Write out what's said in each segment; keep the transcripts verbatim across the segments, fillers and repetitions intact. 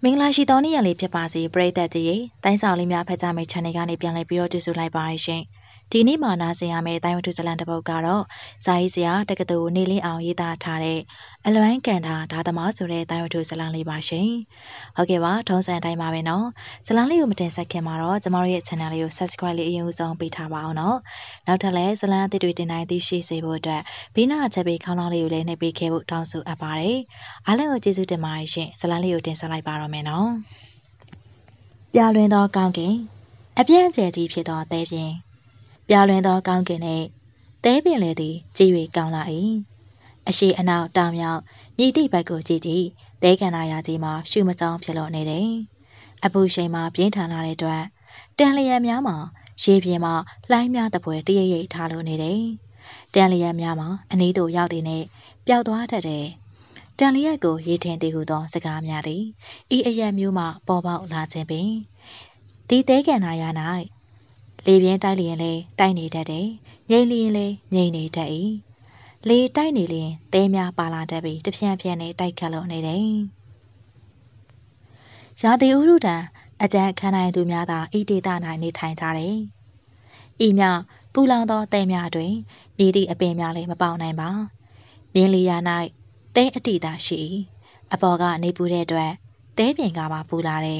မင်္ဂလာရှိသောနေ့ရက်လေးဖြစ်ပါစေပရိသတ်ကြီးရေတိုင်းဆောင်လေးများဖတ်ကြားမယ့် channel ကနေပြန်လည်ပြီးတော့ကြိုဆိုလိုက်ပါရရှင်ဒီနေ့မှာနားဆင်ရမယ့်တိုင်းဝတ္ထုဇလံတစ်ပုဒ်ကတော့ဇာရေးစရာတက္ကသိုလ်နေလင်းအောင်ရေးသားထားတဲ့အလွမ်းကန်တာဓာသမားဆိုတဲ့တိုင်းဝတ္ထုဇလံလေးပါရှင်ဟုတ်ကဲ့ပါထုံးစံတိုင်းပါပဲနော်ဇလံလေးကိုမတင်ဆက်ခင်မှာတော့ကျမတို့ရဲ့ channel လေးကို subscribe လေးအရင်ဦးဆုံးပေးထားပါအောင်နော်နောက်ထပ်လည်းဇလံအသစ်တွေတင်တိုင်းသိရှိစေဖို့အတွက်ဘေးနားချက်ပေးခေါင်းလောင်းလေးကိုလည်းနှိပ်ပေးခဲ့ဖို့တောင်းဆိုအပ်ပါတယ်အားလုံးကိုကျေးဇူးတင်ပါတယ်ရှင်ဇလံလေးကိုတင်ဆက်လိုက်ပါတော့မယ်နော်ပြလွင်သောကောင်းကင်အပြည့်အကျယ်ကြီးဖြစ်သောသဲပင်ပြလွင်သောကောင်းကင်နှင့်သဲပင်လေသည်ကြည်၍ကောင်းလာ၏အရှိအနောက်တောင်မြောက်မြည်သည့်ဘက်ကိုကြည့်ကြည့်သဲကန္နာရာကြီးမှာရှုမကြောင်းဖြစ်လို့နေတယ်အပူရှိန်မှာပြင်းထန်လာတဲ့အတွက်တန်လျက်များမှာရေပြင်မှာလှိုင်းများတပွဲတရရိပ်ထားလို့နေတယ်တန်လျက်များမှာအနီးသို့ရောက်တဲ့နဲ့ပျောက်သွားတတ်တယ်တန်လျက်ကိုရေထင်သေးဟုသောစကားများသည်ဤအရက်မျိုးမှပေါ်ပေါက်လာခြင်းပင်ဒီသဲကန္နာရာ၌လေပြင်းတိုက်လျင်လေတိုက်နေတတ်တယ်ငိမ့်လျင်လေငိမ့်နေတတ်၏လေတိုက်နေလျင်သဲများပါလာတတ်ပြီးတပြန့်ပြန့်နဲ့တိုက်ခတ်လို့နေတယ်ရာသီဥတုတံအကြံခံနိုင်သူများသာဤဒေသ၌နေထိုင်ကြတယ်ဤမြပူလောင်သောသဲများတွင်မြည်သည့်အပင်များလည်းမပေါနိုင်ပါမြင်းလီယာ၌သဲအတိသာရှိ၏အပေါ်ကနေပူတဲ့အတွက်သဲပြင်ကပါပူလာတယ်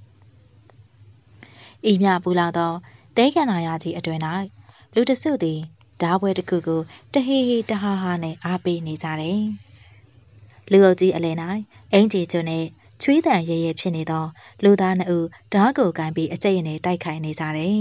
ဤမြပူလောင်သောသဲကန္နာရာကြီးအတွင်၌လူတစုသည်ဓာပွဲတစ်ခုကိုတဟေဟေတဟာဟာနဲ့အားပေးနေကြတယ်လူအုပ်ကြီးအလယ်၌အင်ကြီးကျွန်းနဲ့ချွေးတန်ရဲရဲဖြစ်နေသောလူသားနှစ်ဦးဓာကိုကန်ပြီးအကျိတ်နဲ့တိုက်ခိုက်နေကြတယ်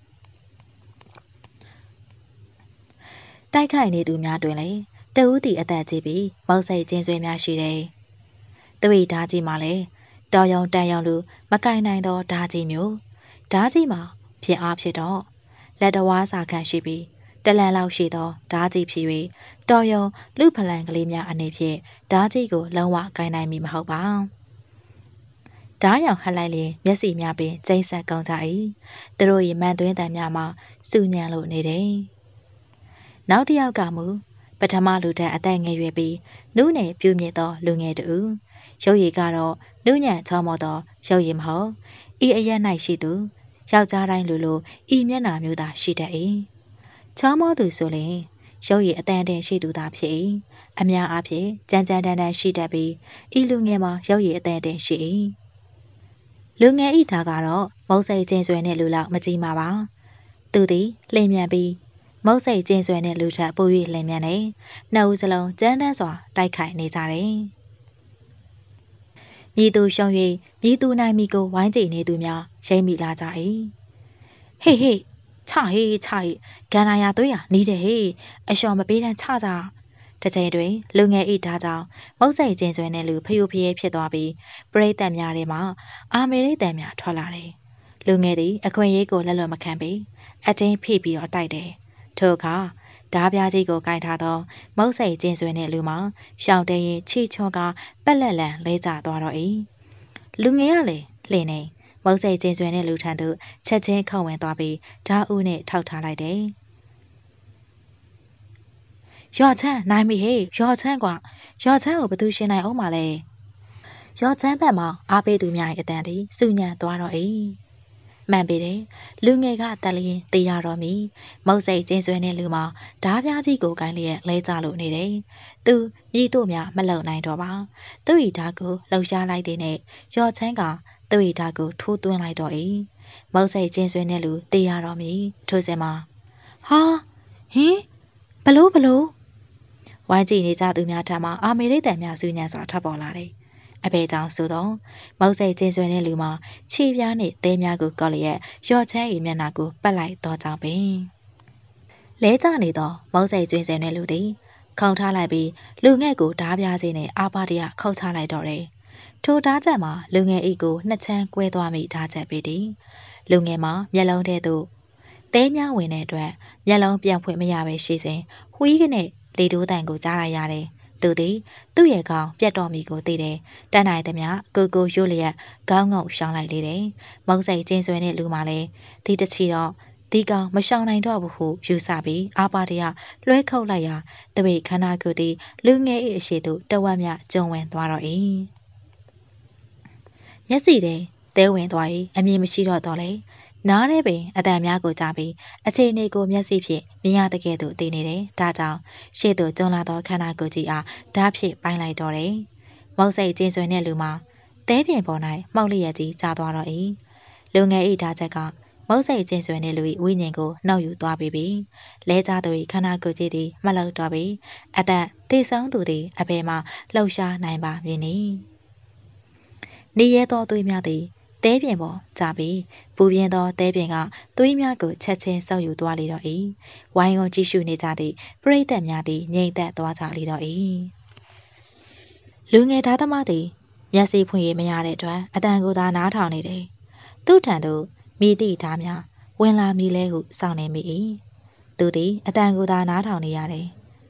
တိုက်ခိုက်နေသူများတွင်လည်းတဦးသည်အသက်ကြီးပြီးမောက်စိတ်ကျင်းဆွေးများရှိတယ်သူ၏ဓာကြီးမှာလည်းတော်ရုံတန်ရုံလူမကင်နိုင်သောဓာကြီးမျိုးဓာကြီးမှာဖြစ်အားဖြစ်တော့လက်တော်ဝါစာခန့်ရှိပြီးတလန်လောက်ရှိသောဓာကြီးဖြစ်၍တော်ရုံလူဖလန်ကလေးများအနေဖြင့်ဓာကြီးကိုလုံးဝကင်နိုင်မည်မဟုတ်ပါဓာရောင်ဟပ်လိုက်လျင်မျက်စိများပင်ကျိန်းဆက်ကောင်းကြ၏သူတို့၏မန်သွင်းတံများမှာစူညံလို့နေတယ်နောက်တစ်ယောက်ကမူပထမလူထက်အသက်ငယ်ရွယ်ပြီးနုနယ်ပြူမြင့်သောလူငယ်တူရုပ်ရည်ကတော့နုညံ့ချောမောသောရုပ်ရည်မဟုတ်ဤအရက်၌ရှိသူယောက်ျားတိုင်းလူလိုဤမျက်နှာမျိုးသာရှိတတ်၏ချောမောသူဆိုလျှင်ရုပ်ရည်အတန်တန်ရှိသူသာဖြစ်၏အများအားဖြင့်ကြမ်းကြမ်းတမ်းတမ်းရှိတတ်ပြီးဤလူငယ်မှာရုပ်ရည်အတန်တန်ရှိ၏လူငယ်ဤဓာကတော့မုတ်စိတ်ကျင်းဆွဲတဲ့လူလောက်မကြီးမှာပါသူသည်လှိမ်မြန်ပြီးမုတ်စိတ်ကျင်းဆွဲတဲ့လူထက်ပို၍လှိမ်မြန်နေနှစ်ဦးစလုံးကြမ်းတမ်းစွာတိုက်ခိုက်နေကြတယ်မြည်သူရှုံ၍မြည်သူနိုင်မိကိုဝိုင်းကြည့်နေသူများရိပ်မိလာကြ၏ဟေးဟေးချဟေးချဟေးဂန္နာယာသွေးရနီးတယ်ဟေးအလျှော်မပေးတန်းချကြတစ်ချိန်တွင်လူငယ်ဤဓာကြောင့်မုတ်စိတ်ကျင်းဆွဲတဲ့လူဖျူဖျဲဖြစ်သွားပြီးပရိသတ်များထဲမှအာမေရိတန်များထွက်လာတယ်လူငယ်သည်အခွင့်အရေးကိုလက်လွတ်မခံပြီးအတင်းဖိပြီးတော့တိုက်တယ်ထို့အခါဓာပြားကြီးကိုကင်ထားသောမုတ်စိတ်ကျင်းဆွဲတဲ့လူမှာရှောင်းတဲရင်ချီချောကပက်လက်လန်လဲကျသွားတော့၏လူငယ်ကလည်းလှင်နေမုတ်စိတ်ကျင်းဆွဲတဲ့လူထံသို့ချက်ချင်းခုံဝင်သွားပြီးဓာဦးနဲ့ထောက်ထားလိုက်တယ်ရွာချမ်းနိုင်ပြီဟေးရွာချမ်းကွာရွာချမ်းကိုဘသူရှင်းနိုင်အောင်မလဲရွာချမ်းဘက်မှာအားပေးသူများ၏အတန်သည်စူညံသွားတော့၏မှန်ပေတယ်လူငယ်ကတက်လျင်တေးရတော့မီမုတ်စိတ်ကျင်းဆွဲတဲ့လူမှာဓာပြားကြီးကိုကိုင်းလျက်လဲကြလို့နေတယ်သူမြည်တို့များမလုံနိုင်တော့ပါသူ့ဤဓာကိုလှုပ်ရှားလိုက်တဲ့နဲ့ရော့ချမ်းကသူ့ဤဓာကိုထိုးသွင်းလိုက်တော့၏မုတ်စိတ်ကျင်းဆွဲတဲ့လူတေးရတော့မီထို့စင်မှာဟာဟင်ဘလို့ဘလို့ဝိုင်းကြည့်နေကြသူများထံမှအာမေရိတန်များစူညံစွာထပ်ပေါ်လာတယ်အဖေကြောင့်ဆိုတော့မုတ်စိတ်ကျင်းဆွဲတဲ့လူမှာခြေပြားနဲ့သဲများကိုကောက်လျက်ရော့ချမ်း၏မျက်နှာကိုပတ်လိုက်တော့ကြောင်းပင်လဲကျနေသောမုတ်စိတ်ကျင်းဆွဲတဲ့လူသည်ခုံထားလိုက်ပြီးလူငယ်ကိုဓာပြားခြင်းနဲ့အာပါတရခုတ်ချလိုက်တော့တယ်ထိုဓာချက်မှာလူငယ်ဤကိုနှစ်ချမ်းကွဲသွားမိဓာချက်ပေသည်လူငယ်မှာမျက်လုံးထဲသို့သဲများဝင်တဲ့အတွက်မျက်လုံးပြန်ဖွင့်မရပဲရှိစဉ်ဝှီးကနဲ့လေတိုးတန်ကိုကြားလိုက်ရတယ်သူသည်သူ့ရဲ့ခေါင်းပြတ်တော်မီကိုသိတယ်တန်းနိုင်သမျှကိုကိုရွတ်လျက်ခေါင်းငုံရှောင်းလိုက်လေတယ်မုံစိတ်ကျင်းဆွဲတဲ့လူမှလည်းဒီတချီတော့ဒီကောင်မရှောင်နိုင်တော့ဘူးဟုယူဆပြီးအာပါတရလွှဲခုတ်လိုက်ရာတပိတ်ခန္ဓာကိုယ်သည်လူငယ်၏အရှိသို့တဝက်မြကျုံဝင်သွားတော့၏မျက်စီထဲသဲဝင်သွား၏အမြင်မရှိတော့တော့လေနားထဲပင်အတန်များကိုကြားပြီးအခြေအနေကိုမျက်စိဖြင့်မြင်ရတဲ့ကဲ့သို့သိနေတယ်ဒါကြောင့်ရှေ့သို့ကျုံလာသောခန္ဓာကိုယ်ကြီးအားဓာတ်ဖြင့်ပိုင်းလိုက်တော့တယ်မုတ်စိတ်ကျင်းဆွင်တဲ့လူမှာသဲပြင်ပေါ်၌မှောက်လျက်ကြီးကျသွားတော့၏လူငယ်၏ဓာတ်ချက်ကမုတ်စိတ်ကျင်းဆွင်တဲ့လူ၏ဝိညာဉ်ကိုနှောက်ယူသွားပြီးပြီလဲကျသူ၏ခန္ဓာကိုယ်ကြီးသည်မလောက်တော့ပြီအသက်သေဆုံးသူသည်အဘယ်မှလှုပ်ရှားနိုင်ပါမည်နည်းနေရသောသွေးများသည်တဲပြင်ပေါ်ကြပြီးပူပြင်းသောတဲပြင်ကသွေးများကိုချက်ချင်းဆုပ်ယူသွားလေတော့၏ဝိုင်းဝန်းကြည့်ရှုနေကြသည့်ပရိသတ်များသည်ငြိမ်သက်သွားကြလေတော့၏လူငယ်သားသမားသည်မျက်စိဖွင့်ရမရတဲ့အတွက်အတန်ကိုသာနားထောင်နေတယ်သူ့ထံသို့မိသည့်ဓာများဝင်လာမိလဲဟုစောင့်နေမိ၏သူသည်အတန်ကိုသာနားထောင်နေရတယ်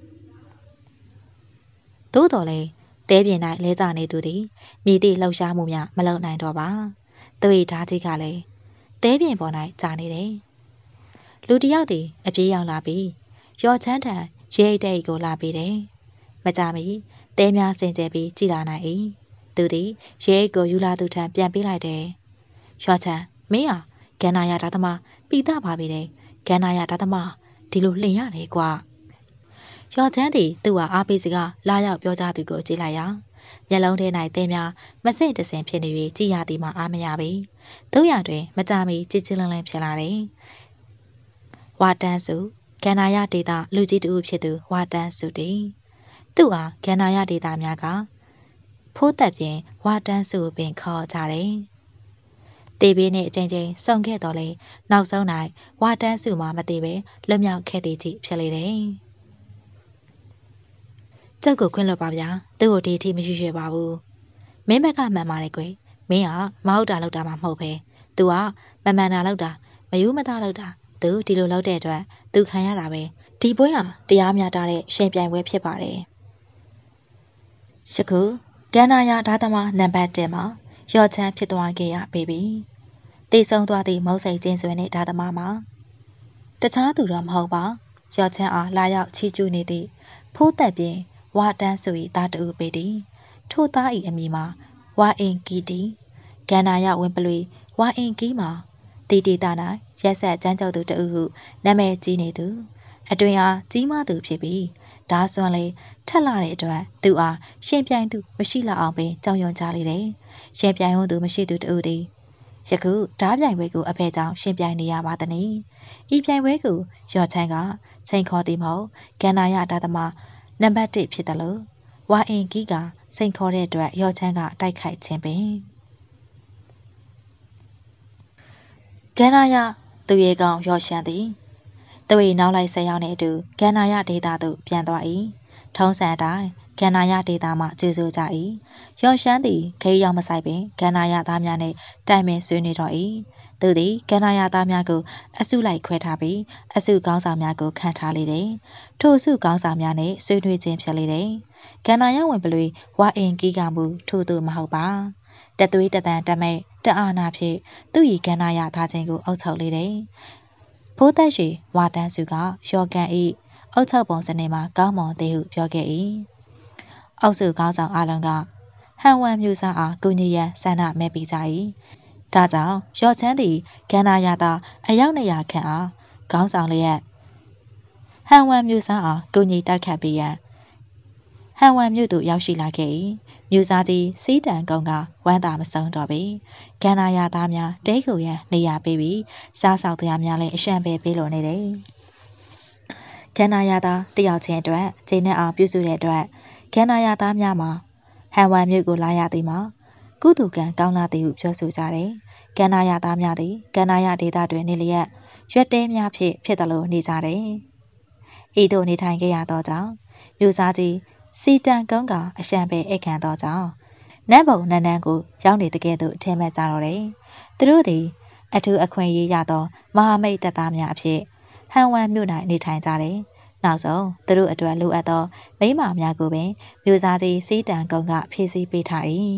သို့တော်လည်းတဲပြင်၌လဲကျနေသူသည်မိသည့်လှုပ်ရှားမှုများမလုပ်နိုင်တော့ပါသူ၏ဓာကြီးကလည်းတဲပြင်ပေါ်၌ကြာနေတယ်လူတစ်ယောက်သည်အပြေးရောက်လာပြီးရော်ချမ်းထံရေအိတ်တိတ်ကိုလာပေးတယ်မကြမီတဲများစင်ကြယ်ပြီးကြည်လာနိုင်၏သူသည်ရေအိတ်ကိုယူလာသူထံပြန်ပေးလိုက်တယ်ရော်ချမ်းမင်းဟာကန္နာရဓာတ်သမားပိသပါပြီတယ်ကန္နာရဓာတ်သမားဒီလိုလှင်ရတယ်ကွာရော်ချမ်းသည်သူ့ဟာအားပေးစကားလာရောက်ပြောကြသူကိုကြည့်လိုက်ရာမျက်လုံးထဲ၌တဲများမစိမ့်တဆင်ဖြစ်နေ၍ကြည်ရသည်မှအားမရပေတို့ရတွင်မကြမီကြည်ချလန်းလန်းဖြစ်လာတယ်ဝါတန်းစုကန္နာရဒေတာလူကြီးတူဖြစ်သူဝါတန်းစုတည်သူဟာကန္နာရဒေတာများကဖိုးသက်ပြင်ဝါတန်းစုပင်ခေါ်ကြတယ်တေးပေးနှင့်အချိန်ချင်းစုံခဲ့တော်လဲနောက်ဆုံး၌ဝါတန်းစုမှမသေးပဲလွတ်မြောက်ခဲ့သည်ကြီးဖြစ်လေတယ်ကျုပ်ကိုခွင့်လွှတ်ပါဗျာသူ့ကိုဒီအထိမရွရွပါဘူးမင်းဘက်ကမှန်ပါတယ်ကွယ်မင်းကမဟုတ်တာလုပ်တာမှမဟုတ်ပဲသူကမမှန်တာလုပ်တာမယူမသားလုပ်တာသူဒီလိုလုပ်တဲ့အတွက်သူခံရတာပဲဒီပွဲဟာတရားမျှတတဲ့ရှင်ပြိုင်ပွဲဖြစ်ပါတယ်ယခုကန္နာယဓာသမားနံပါတ်၁မှာရော့ချမ်းဖြစ်သွားခဲ့ရပေပြီတည်ဆုံးသွားသည့်မုတ်စိတ်ကျင်းဆွဲတဲ့ဓာသမားမှာတခြားသူတော့မဟုတ်ပါရော့ချမ်းအားလာရောက်ချီးကျူးနေသည့်ဖိုးသက်ပြင်ဝါတန်းဆို၏သားတူပေသည်ထိုသား၏အမည်မှာဝါအင်ကီတီကန္နာယဝင်ပလွေဝါအင်ကီမှာတီတီတာ၌ရက်ဆက်ကြမ်းကြုတ်သူတဦးဟုနာမည်ကြီးနေသူအတွင်အားကြီးမားသူဖြစ်ပြီးဓာဆွမ်းလေးထက်လာတဲ့အတွက်သူအားရှင်ပြိုင်သူမရှိလောက်အောင်ပင်ကြောင်ရွံကြလေတယ်ရှင်ပြိုင်ဝန်သူမရှိသူတဦးသည်ယခုဓာပြိုင်ပွဲကိုအဖေကြောင့်ရှင်ပြိုင်နေရပါသည်။ဤပြိုင်ပွဲကိုရော့ချမ်းကချိန်ခေါ်သည်မဟုတ်ကန္နာယဓာသမားနံပါတ်၁ဖြစ်တယ်လို့ဝါအင်ကီကစိန်ခေါ်တဲ့အတွက်ရော့ချမ်းကတိုက်ခိုက်ခြင်းပင်ကန္နာယသူရဲ့ကောင်ရော့ရှမ်းသည်သူ၏နောက်လိုက်ဆက်ရောက်နေအတူကန္နာယဒေတာသို့ပြန်သွား၏ထုံးစံအတိုင်းကန္နာယဒေတာမှကျေဆိုကြ၏ရော့ရှမ်းသည်ခေးရောက်မဆိုင်ပင်ကန္နာယသားများနှင့်တိုင်ပင်ဆွေးနွေးတော့၏သူသည်ကန္နာယသားများကိုအစုလိုက်ခွဲထားပြီးအစုကောင်းဆောင်များကိုခန့်ထားလေသည်ထိုအစုကောင်းဆောင်များနှင့်ဆွေးနွေးခြင်းဖြစ်လေသည်ကန္နာယဝင်ပလွေဝါအင်ကီကမူထို့သူမဟုတ်ပါတသွေးတတန်တမိတ်တအာနာဖြင့်သူ၏ကန္နာယသားချင်းကိုအုပ်ချုပ်လေသည်ဖိုးသက်ရှိဝါတန်းစုကရော့ကန်၏အုပ်ချုပ်ပုံစနစ်မှာကောင်းမွန်သည်ဟုပြောခဲ့၏အုပ်စုကောင်းဆောင်အလုံးကဟန်ဝမ်မျိုးစားအားကုညီရန်ဆန္ဒမဲ့ပြီးကြ၏ဒါကြောင့်ရော့ချမ်းသည်ကန္နာယသားအယောက်နှစ်ရာခန့်အားခေါင်းဆောင်လျက်ဟန်ဝမ်မျိုးစားအားကုညီတိုက်ခတ်ပြီးရန်ဟန်ဝမ်မြို့သို့ရောက်ရှိလာခဲ့၏မြို့စားကြီးစီးတန်ကုန်းကဝမ်းသာမဆုံးတော့ပေကန္နာယသားများတဲခုရန်နေရာပေးပြီးစားဆောက်တရားများလည်းအရှံပဲပေးလိုနေတယ်ကန္နာယသားတယောက်ချင်းအတွက်ခြေနဲ့အောင်ပြုစုတဲ့အတွက်ကန္နာယသားများမှာဟန်ဝမ်မြို့ကိုလာရသည်မှာကုသကံကောင်းလာသည်ဟုပြောဆိုကြတယ်ကန္နာယသားများသည်ကန္နာယဒေသတွင်နေလျက်ရွက်တဲများဖြင့်ဖြစ်သလိုနေကြတယ်ဤသို့နေထိုင်ခဲ့ရသောကြောင့်မြို့စားကြီးစီတန်ကုန်းကအရှံပဲအိတ်ခံသောကြောင့်နတ်ဘုံနန်းနန်းကိုရောက်နေတကယ်သို့အထင်မဲ့ကြတော့တယ်သူတို့သည်အထူးအခွင့်အရေးရသောမဟာမိတ်တပ်သားများအဖြစ်ဟန်ဝမ်မြို့၌နေထိုင်ကြတယ်နောက်ဆုံးသူတို့အတွက်လိုအပ်သောမိန်းမများကိုပင်မြို့စားကြီးစီတန်ကုန်းကဖြည့်ဆည်းပေးထား၏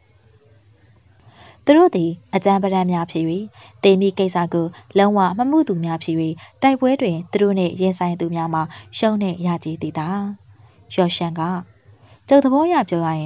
သူတို့သည်အကြမ်းပဒံများဖြစ်၍တေမီကိစ္စကိုလုံးဝမမှုသူများဖြစ်၍တိုက်ပွဲတွင်သူတို့နှင့်ရင်ဆိုင်သူများမှရှုံးနှင့်ရကြည်သည်သာရော့ရှန်ကကျုပ်သဘောရပြောရရင်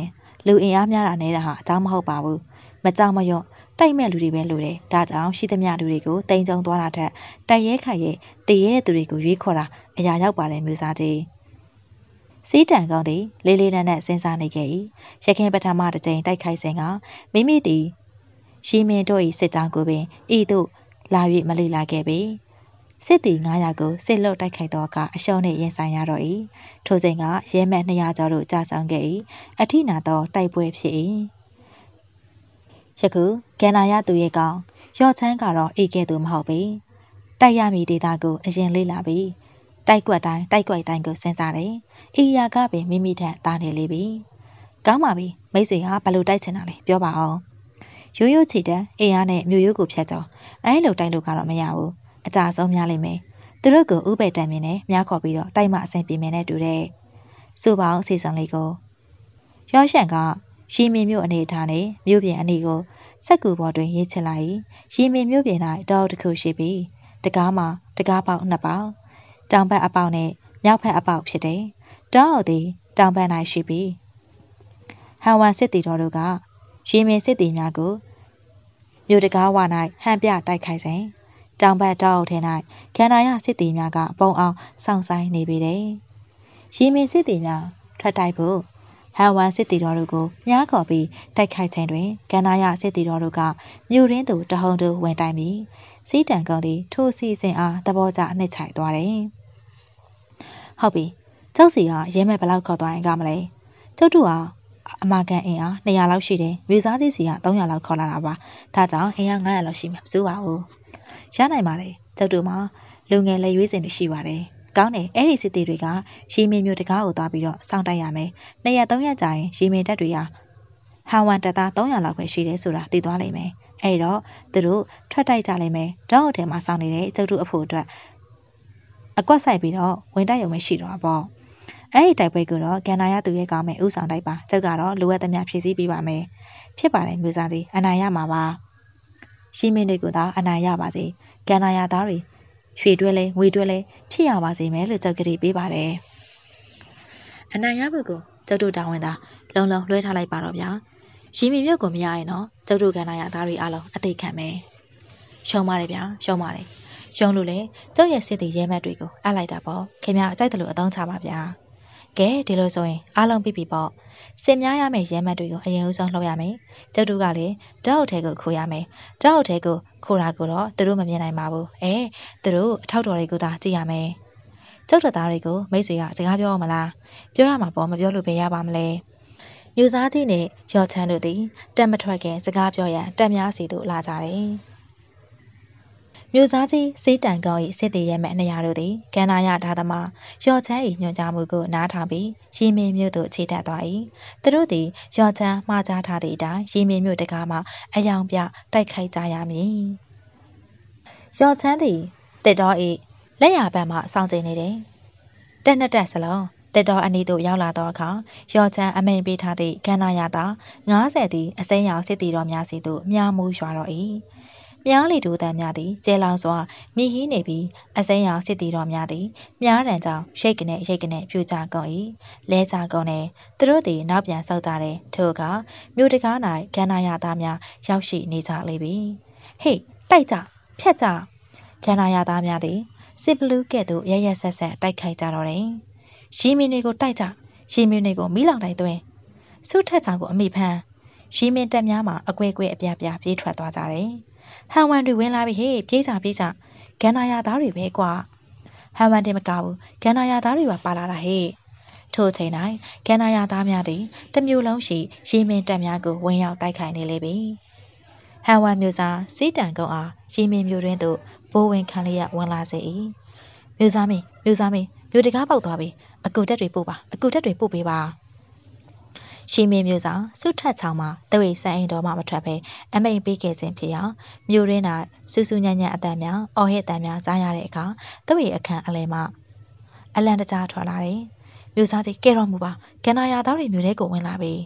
လူအင်အားများတာနေတာဟာအကြောင်းမဟုတ်ပါဘူးမကြောက်မရွံ့တိုက်မဲ့လူတွေပဲလိုတယ်ဒါကြောင့်ရှိသမျှလူတွေကိုတိမ်ကြုံသွားတာထက်တိုက်ရဲခိုက်ရဲတည်ရဲတဲ့သူတွေကိုရွေးခေါ်တာအရာရောက်ပါတယ်မျိုးစားကြီးစီးတံကောင်းသည်လေးလေးနက်နက်စဉ်းစားနေခဲ့၏ရခင်ပထမတစ်ကြိမ်တိုက်ခိုက်စဉ်ကမိမိသည်ရှီမင်းတို့၏စစ်ကြောင်းကိုပင်ဤသို့လာ၍မလိလာခဲ့ပေစစ်သည်ငါးရာကိုစစ်လွတ်တိုက်ခိုက်သောအခါအရှုံးနှင့်ရင်ဆိုင်ရတော့၏ထိုစဉ်ကရဲမက်နှစ်ရာကျော်တို့ကြာဆောင်ခဲ့၏အထိနာသောတိုက်ပွဲဖြစ်၏ယခုကန္နာရသူရဲ့ကောင်ရော့ချမ်းကတော့အေးကဲ့သို့မဟုတ်ပေတိုက်ရမည်ဒေတာကိုအရင်လေ့လာပြီးတိုက်ကွက်တိုင်းတိုက်ကွက်တိုင်းကိုစဉ်းစားတယ်။အေယာကပင်မိမိထက်သားနေလေပြီ။ကောင်းပါပြီမိတ်ဆွေဟာဘလို့တိုက်ချင်တာလဲပြောပါအောင်။ရိုးရိုးချီတန်းအေယာနဲ့မြို့ရိုးကိုဖျက်ကြောအဲလိုတိုက်လို့ကတော့မရဘူး။အကြဆုံးများလိမ့်မယ်။သူတို့ကဥပေတံမြင်နဲ့မြားခေါ်ပြီးတော့တိုက်မှအဆင်ပြေမယ်နဲ့တူတဲ့။စူပေါင်းစီစံလေးကိုရောရှန်ကရှီမင်းမြို့အနေထားနဲ့မြို့ပြင်အနီကိုစက်ကူပေါ်တွင်ရေးချလိုက်။ရှီမင်းမြို့ပြင်၌တောက်တစ်ခုရှိပြီးတကားမှာတကားပေါက်နှစ်ပေါက်တောင်ဘက်အပေါက်နဲ့မြောက်ဘက်အပေါက်ဖြစ်တယ်။တောင်အော်သည်တောင်ဘက်၌ရှိပြီးဟန်ဝမ်စစ်တီတော်တို့ကရေမင်းစစ်တီများကိုမြို့တကားဝ၌ဟန်ပြတိုက်ခိုက်စဉ်တောင်ဘက်တောင်အော်ထဲ၌ကန္နာရစစ်တီများကပုံအောင်စောင့်ဆိုင်နေပေတယ်။ရေမင်းစစ်တီများထွက်တိုက်ဖို့ဟန်ဝမ်စစ်တီတော်တို့ကိုမြားခေါ်ပြီးတိုက်ခိုက်ခြင်းတွင်ကန္နာရစစ်တီတော်တို့ကမြို့ရင်းသူတဟုန်တို့ဝင်တိုက်ပြီးစီးတံကောင်သည်ထိုစီစဉ်အားသဘောကျနှိမ့်ချိုက်သွားတယ်။ဟုတ်ပြီ။ကျုပ်စီကရဲမဲ့ဘလောက်ခေါ်သွားရင်ကမလဲ။ကျုပ်တို့ကအမကန်အင်အားနှစ်ရာလောက်ရှိတယ်။မြေစားကြီးစီကသုံးရာလောက်ခေါ်လာတာပါ။ဒါကြောင့်အင်အားငါးရာလောက်ရှိမှာမစိုးပါဘူး။ရနိုင်ပါတယ်။ကျုပ်တို့မှာလူငယ်လက်ရွေးစင်တွေရှိပါတယ်။ကောင်းတယ်အဲ့ဒီစစ်တီတွေကရှီမင်းမျိုးတကားကိုသွားပြီးတော့စောင့်တိုက်ရမယ်။နှစ်ရက်သုံးရက်ကြာရင်ရှီမင်းတက်တွေကဟန်ဝမ်တက်သားသုံးရာလောက်ပဲရှိတယ်ဆိုတာသိသွားလိမ့်မယ်။အဲ့တော့သူတို့ထွက်တိုက်ကြလိမ့်မယ်။တောက်အထဲမှာစောင့်နေတဲ့ကျုပ်တို့အဖို့အတွက်အကွက်ဆိုင်ပြီးတော့ဝင်တိုက်ရုံပဲရှိတော့ပေါ့အဲ့ဒီတိုက်ပွဲကတော့ကန္နာရသူရဲ့ကောင်းမဲ့ဥဆောင်တိုက်ပါကျုပ်ကတော့လိုအပ်သမျှဖြည့်ဆည်းပေးပါမယ်ဖြစ်ပါတယ်မျိုးစားကြီးအနိုင်ရမှာပါရှီမင်းတွေကိုသာအနိုင်ရပါစေကန္နာရသားတွေရွှေတွဲလဲငွေတွဲလဲဖြစ်ရပါစေမယ်လို့ကျုပ်ကတိပေးပါတယ်အနိုင်ရဖို့ကိုကျုပ်တို့တာဝန်သာလုံလုံလွှဲထားလိုက်ပါတော့ဗျာရှီမင်းမြို့ကိုမရရင်တော့ကျုပ်တို့ကန္နာရသားတွေအားလုံးအသိခံမယ်ရှုံးပါတယ်ဗျာရှုံးပါတယ်ရှုံးလို့လေကျုပ်ရဲ့စစ်တီရဲမက်တွေကိုအပ်လိုက်တာပေါ့ခင်ဗျားအကြိုက်တယ်လို့အသုံးချပါဗျာကဲဒီလိုဆိုရင်အားလုံးပြီပြီပေါ့စစ်များရမယ့်ရဲမက်တွေကိုအရင်ဦးဆုံးလှုပ်ရမယ်ကျုပ်တို့ကလည်းတောက်ထဲကိုခိုးရမယ်တောက်ထဲကိုခိုးတာကိုတော့သူတို့မမြင်နိုင်ပါဘူးအဲသူတို့အထောက်တော်တွေကိုသာကြည့်ရမယ်ကျုပ်တို့သားတွေကိုမိတ်ဆွေကစကားပြောမလားပြောရမှာပေါ့မပြောလို့ပဲရပါမလဲမျိုးစားကြီးနဲ့ရော်ချမ်းတို့သည်တက်မထွက်ခင်စကားပြောရန်တက်များစီတို့လာကြတယ်မြို့သားကြီးစေးတန်ကောင်း၏စစ်တီရဲမဲ့နေရာတို့သည်ကန္နာရဓာသမာရော်ချမ်း၏ညွှန်ကြားမှုကိုနားထောင်ပြီးရီမင်းမြို့သို့ခြေတက်သွား၏သူတို့သည်ရော်ချမ်းမှားကြားထားသည့်အတိုင်းရီမင်းမြို့တကားမှအယောင်ပြတိုက်ခိုက်ကြရမည်ရော်ချမ်းသည်တစ်တော်၏လက်ရဘက်မှစောင့်ကြည့်နေတယ်တက်နှစ်တက်စလုံးတစ်တော်အနီးသို့ရောက်လာသောအခါရော်ချမ်းအမိန်ပေးထားသည့်ကန္နာရသားငါးဆယ်သည်အစိမ်းရောင်စစ်တီတော်များစီသို့မြားမူးရွာတော့၏မြားလီဒူတန်များသည်ကျဲလောင်စွာမြည်ဟီးနေပြီးအစိမ်းရောင်စစ်တီတော်များသည်မြားရန်ကြောင့်ရိတ်ကနေရိတ်ကနေပြူကြကုန်၏လဲကြကုန်နေသူတို့သည်နောက်ပြန်ဆုတ်ကြတယ်ထို့အခါမြို့တကား၌ကန္နာရသားများရောက်ရှိနေကြလေပြီဟေးတိုက်ကြဖြတ်ကြကန္နာရသားများသည်စစ်ဘလူးကဲ့သို့ရရဆက်ဆက်တိုက်ခိုက်ကြတော့တယ်ရီမင်းတွေကိုတိုက်ကြရီမင်းတွေကိုမီးလောင်တိုက်သွင်းဆုထက်ချောင်ကိုအမိဖမ်းရီမင်းတက်များမှာအကွဲကွဲအပြားပြားပြေးထွက်သွားကြတယ်ဟန်ဝမ်တွေဝင်လာပြီဟေးပြေးကြပြေးကြကန္နာရသားတွေပဲကွာဟန်ဝမ်တင်မကဘူးကန္နာရသားတွေပါပါလာတာဟေးထို့အချိန်၌ကန္နာရသားများသည်တမျိုးလုံးရှိရီမင်းတက်များကိုဝင်ရောက်တိုက်ခိုက်နေလေပြီဟန်ဝမ်မျိုးစားစီးတန်ကုန်းအားရီမင်းမျိုးတွင်သို့ဘိုးဝင်ခံလျက်ဝင်လာစေ၏မျိုးစားမင်းမျိုးစားမင်းမျိုးတကားပေါက်သွားပြီအကူတက်တွေပို့ပါအကူတက်တွေပို့ပေးပါရှီမင်းမျိုးစာစုထက်ချောင်းမှာတဝိဆန်အိမ်တော်မှမထွက်ဘဲအမိန်ပေးခဲ့ခြင်းဖြစ်ရာမြို့ရင်း၌စူးစူးညံ့ညံ့အတန်များအော်ဟစ်တန်များကြားရတဲ့အခါတဝိအခန်းအလဲမှအလံတကြားထွက်လာတယ်။မြို့စားကြီးကဲတော်မူပါကန္နာရသားတွေမြို့ထဲကိုဝင်လာပြီ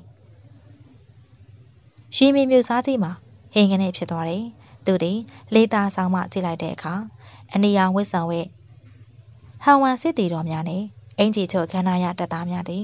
။ရှီမင်းမြို့စားကြီးမှာဟင်းကနေဖြစ်သွားတယ်။သူသည်လေးသားဆောင်မှကြည့်လိုက်တဲ့အခါအနီရောင်ဝစ်ဆောင်ဝဲဟန်ဝမ်စစ်တီတော်များနဲ့အင်ဂျီချိုကန္နာရတပ်သားများသည်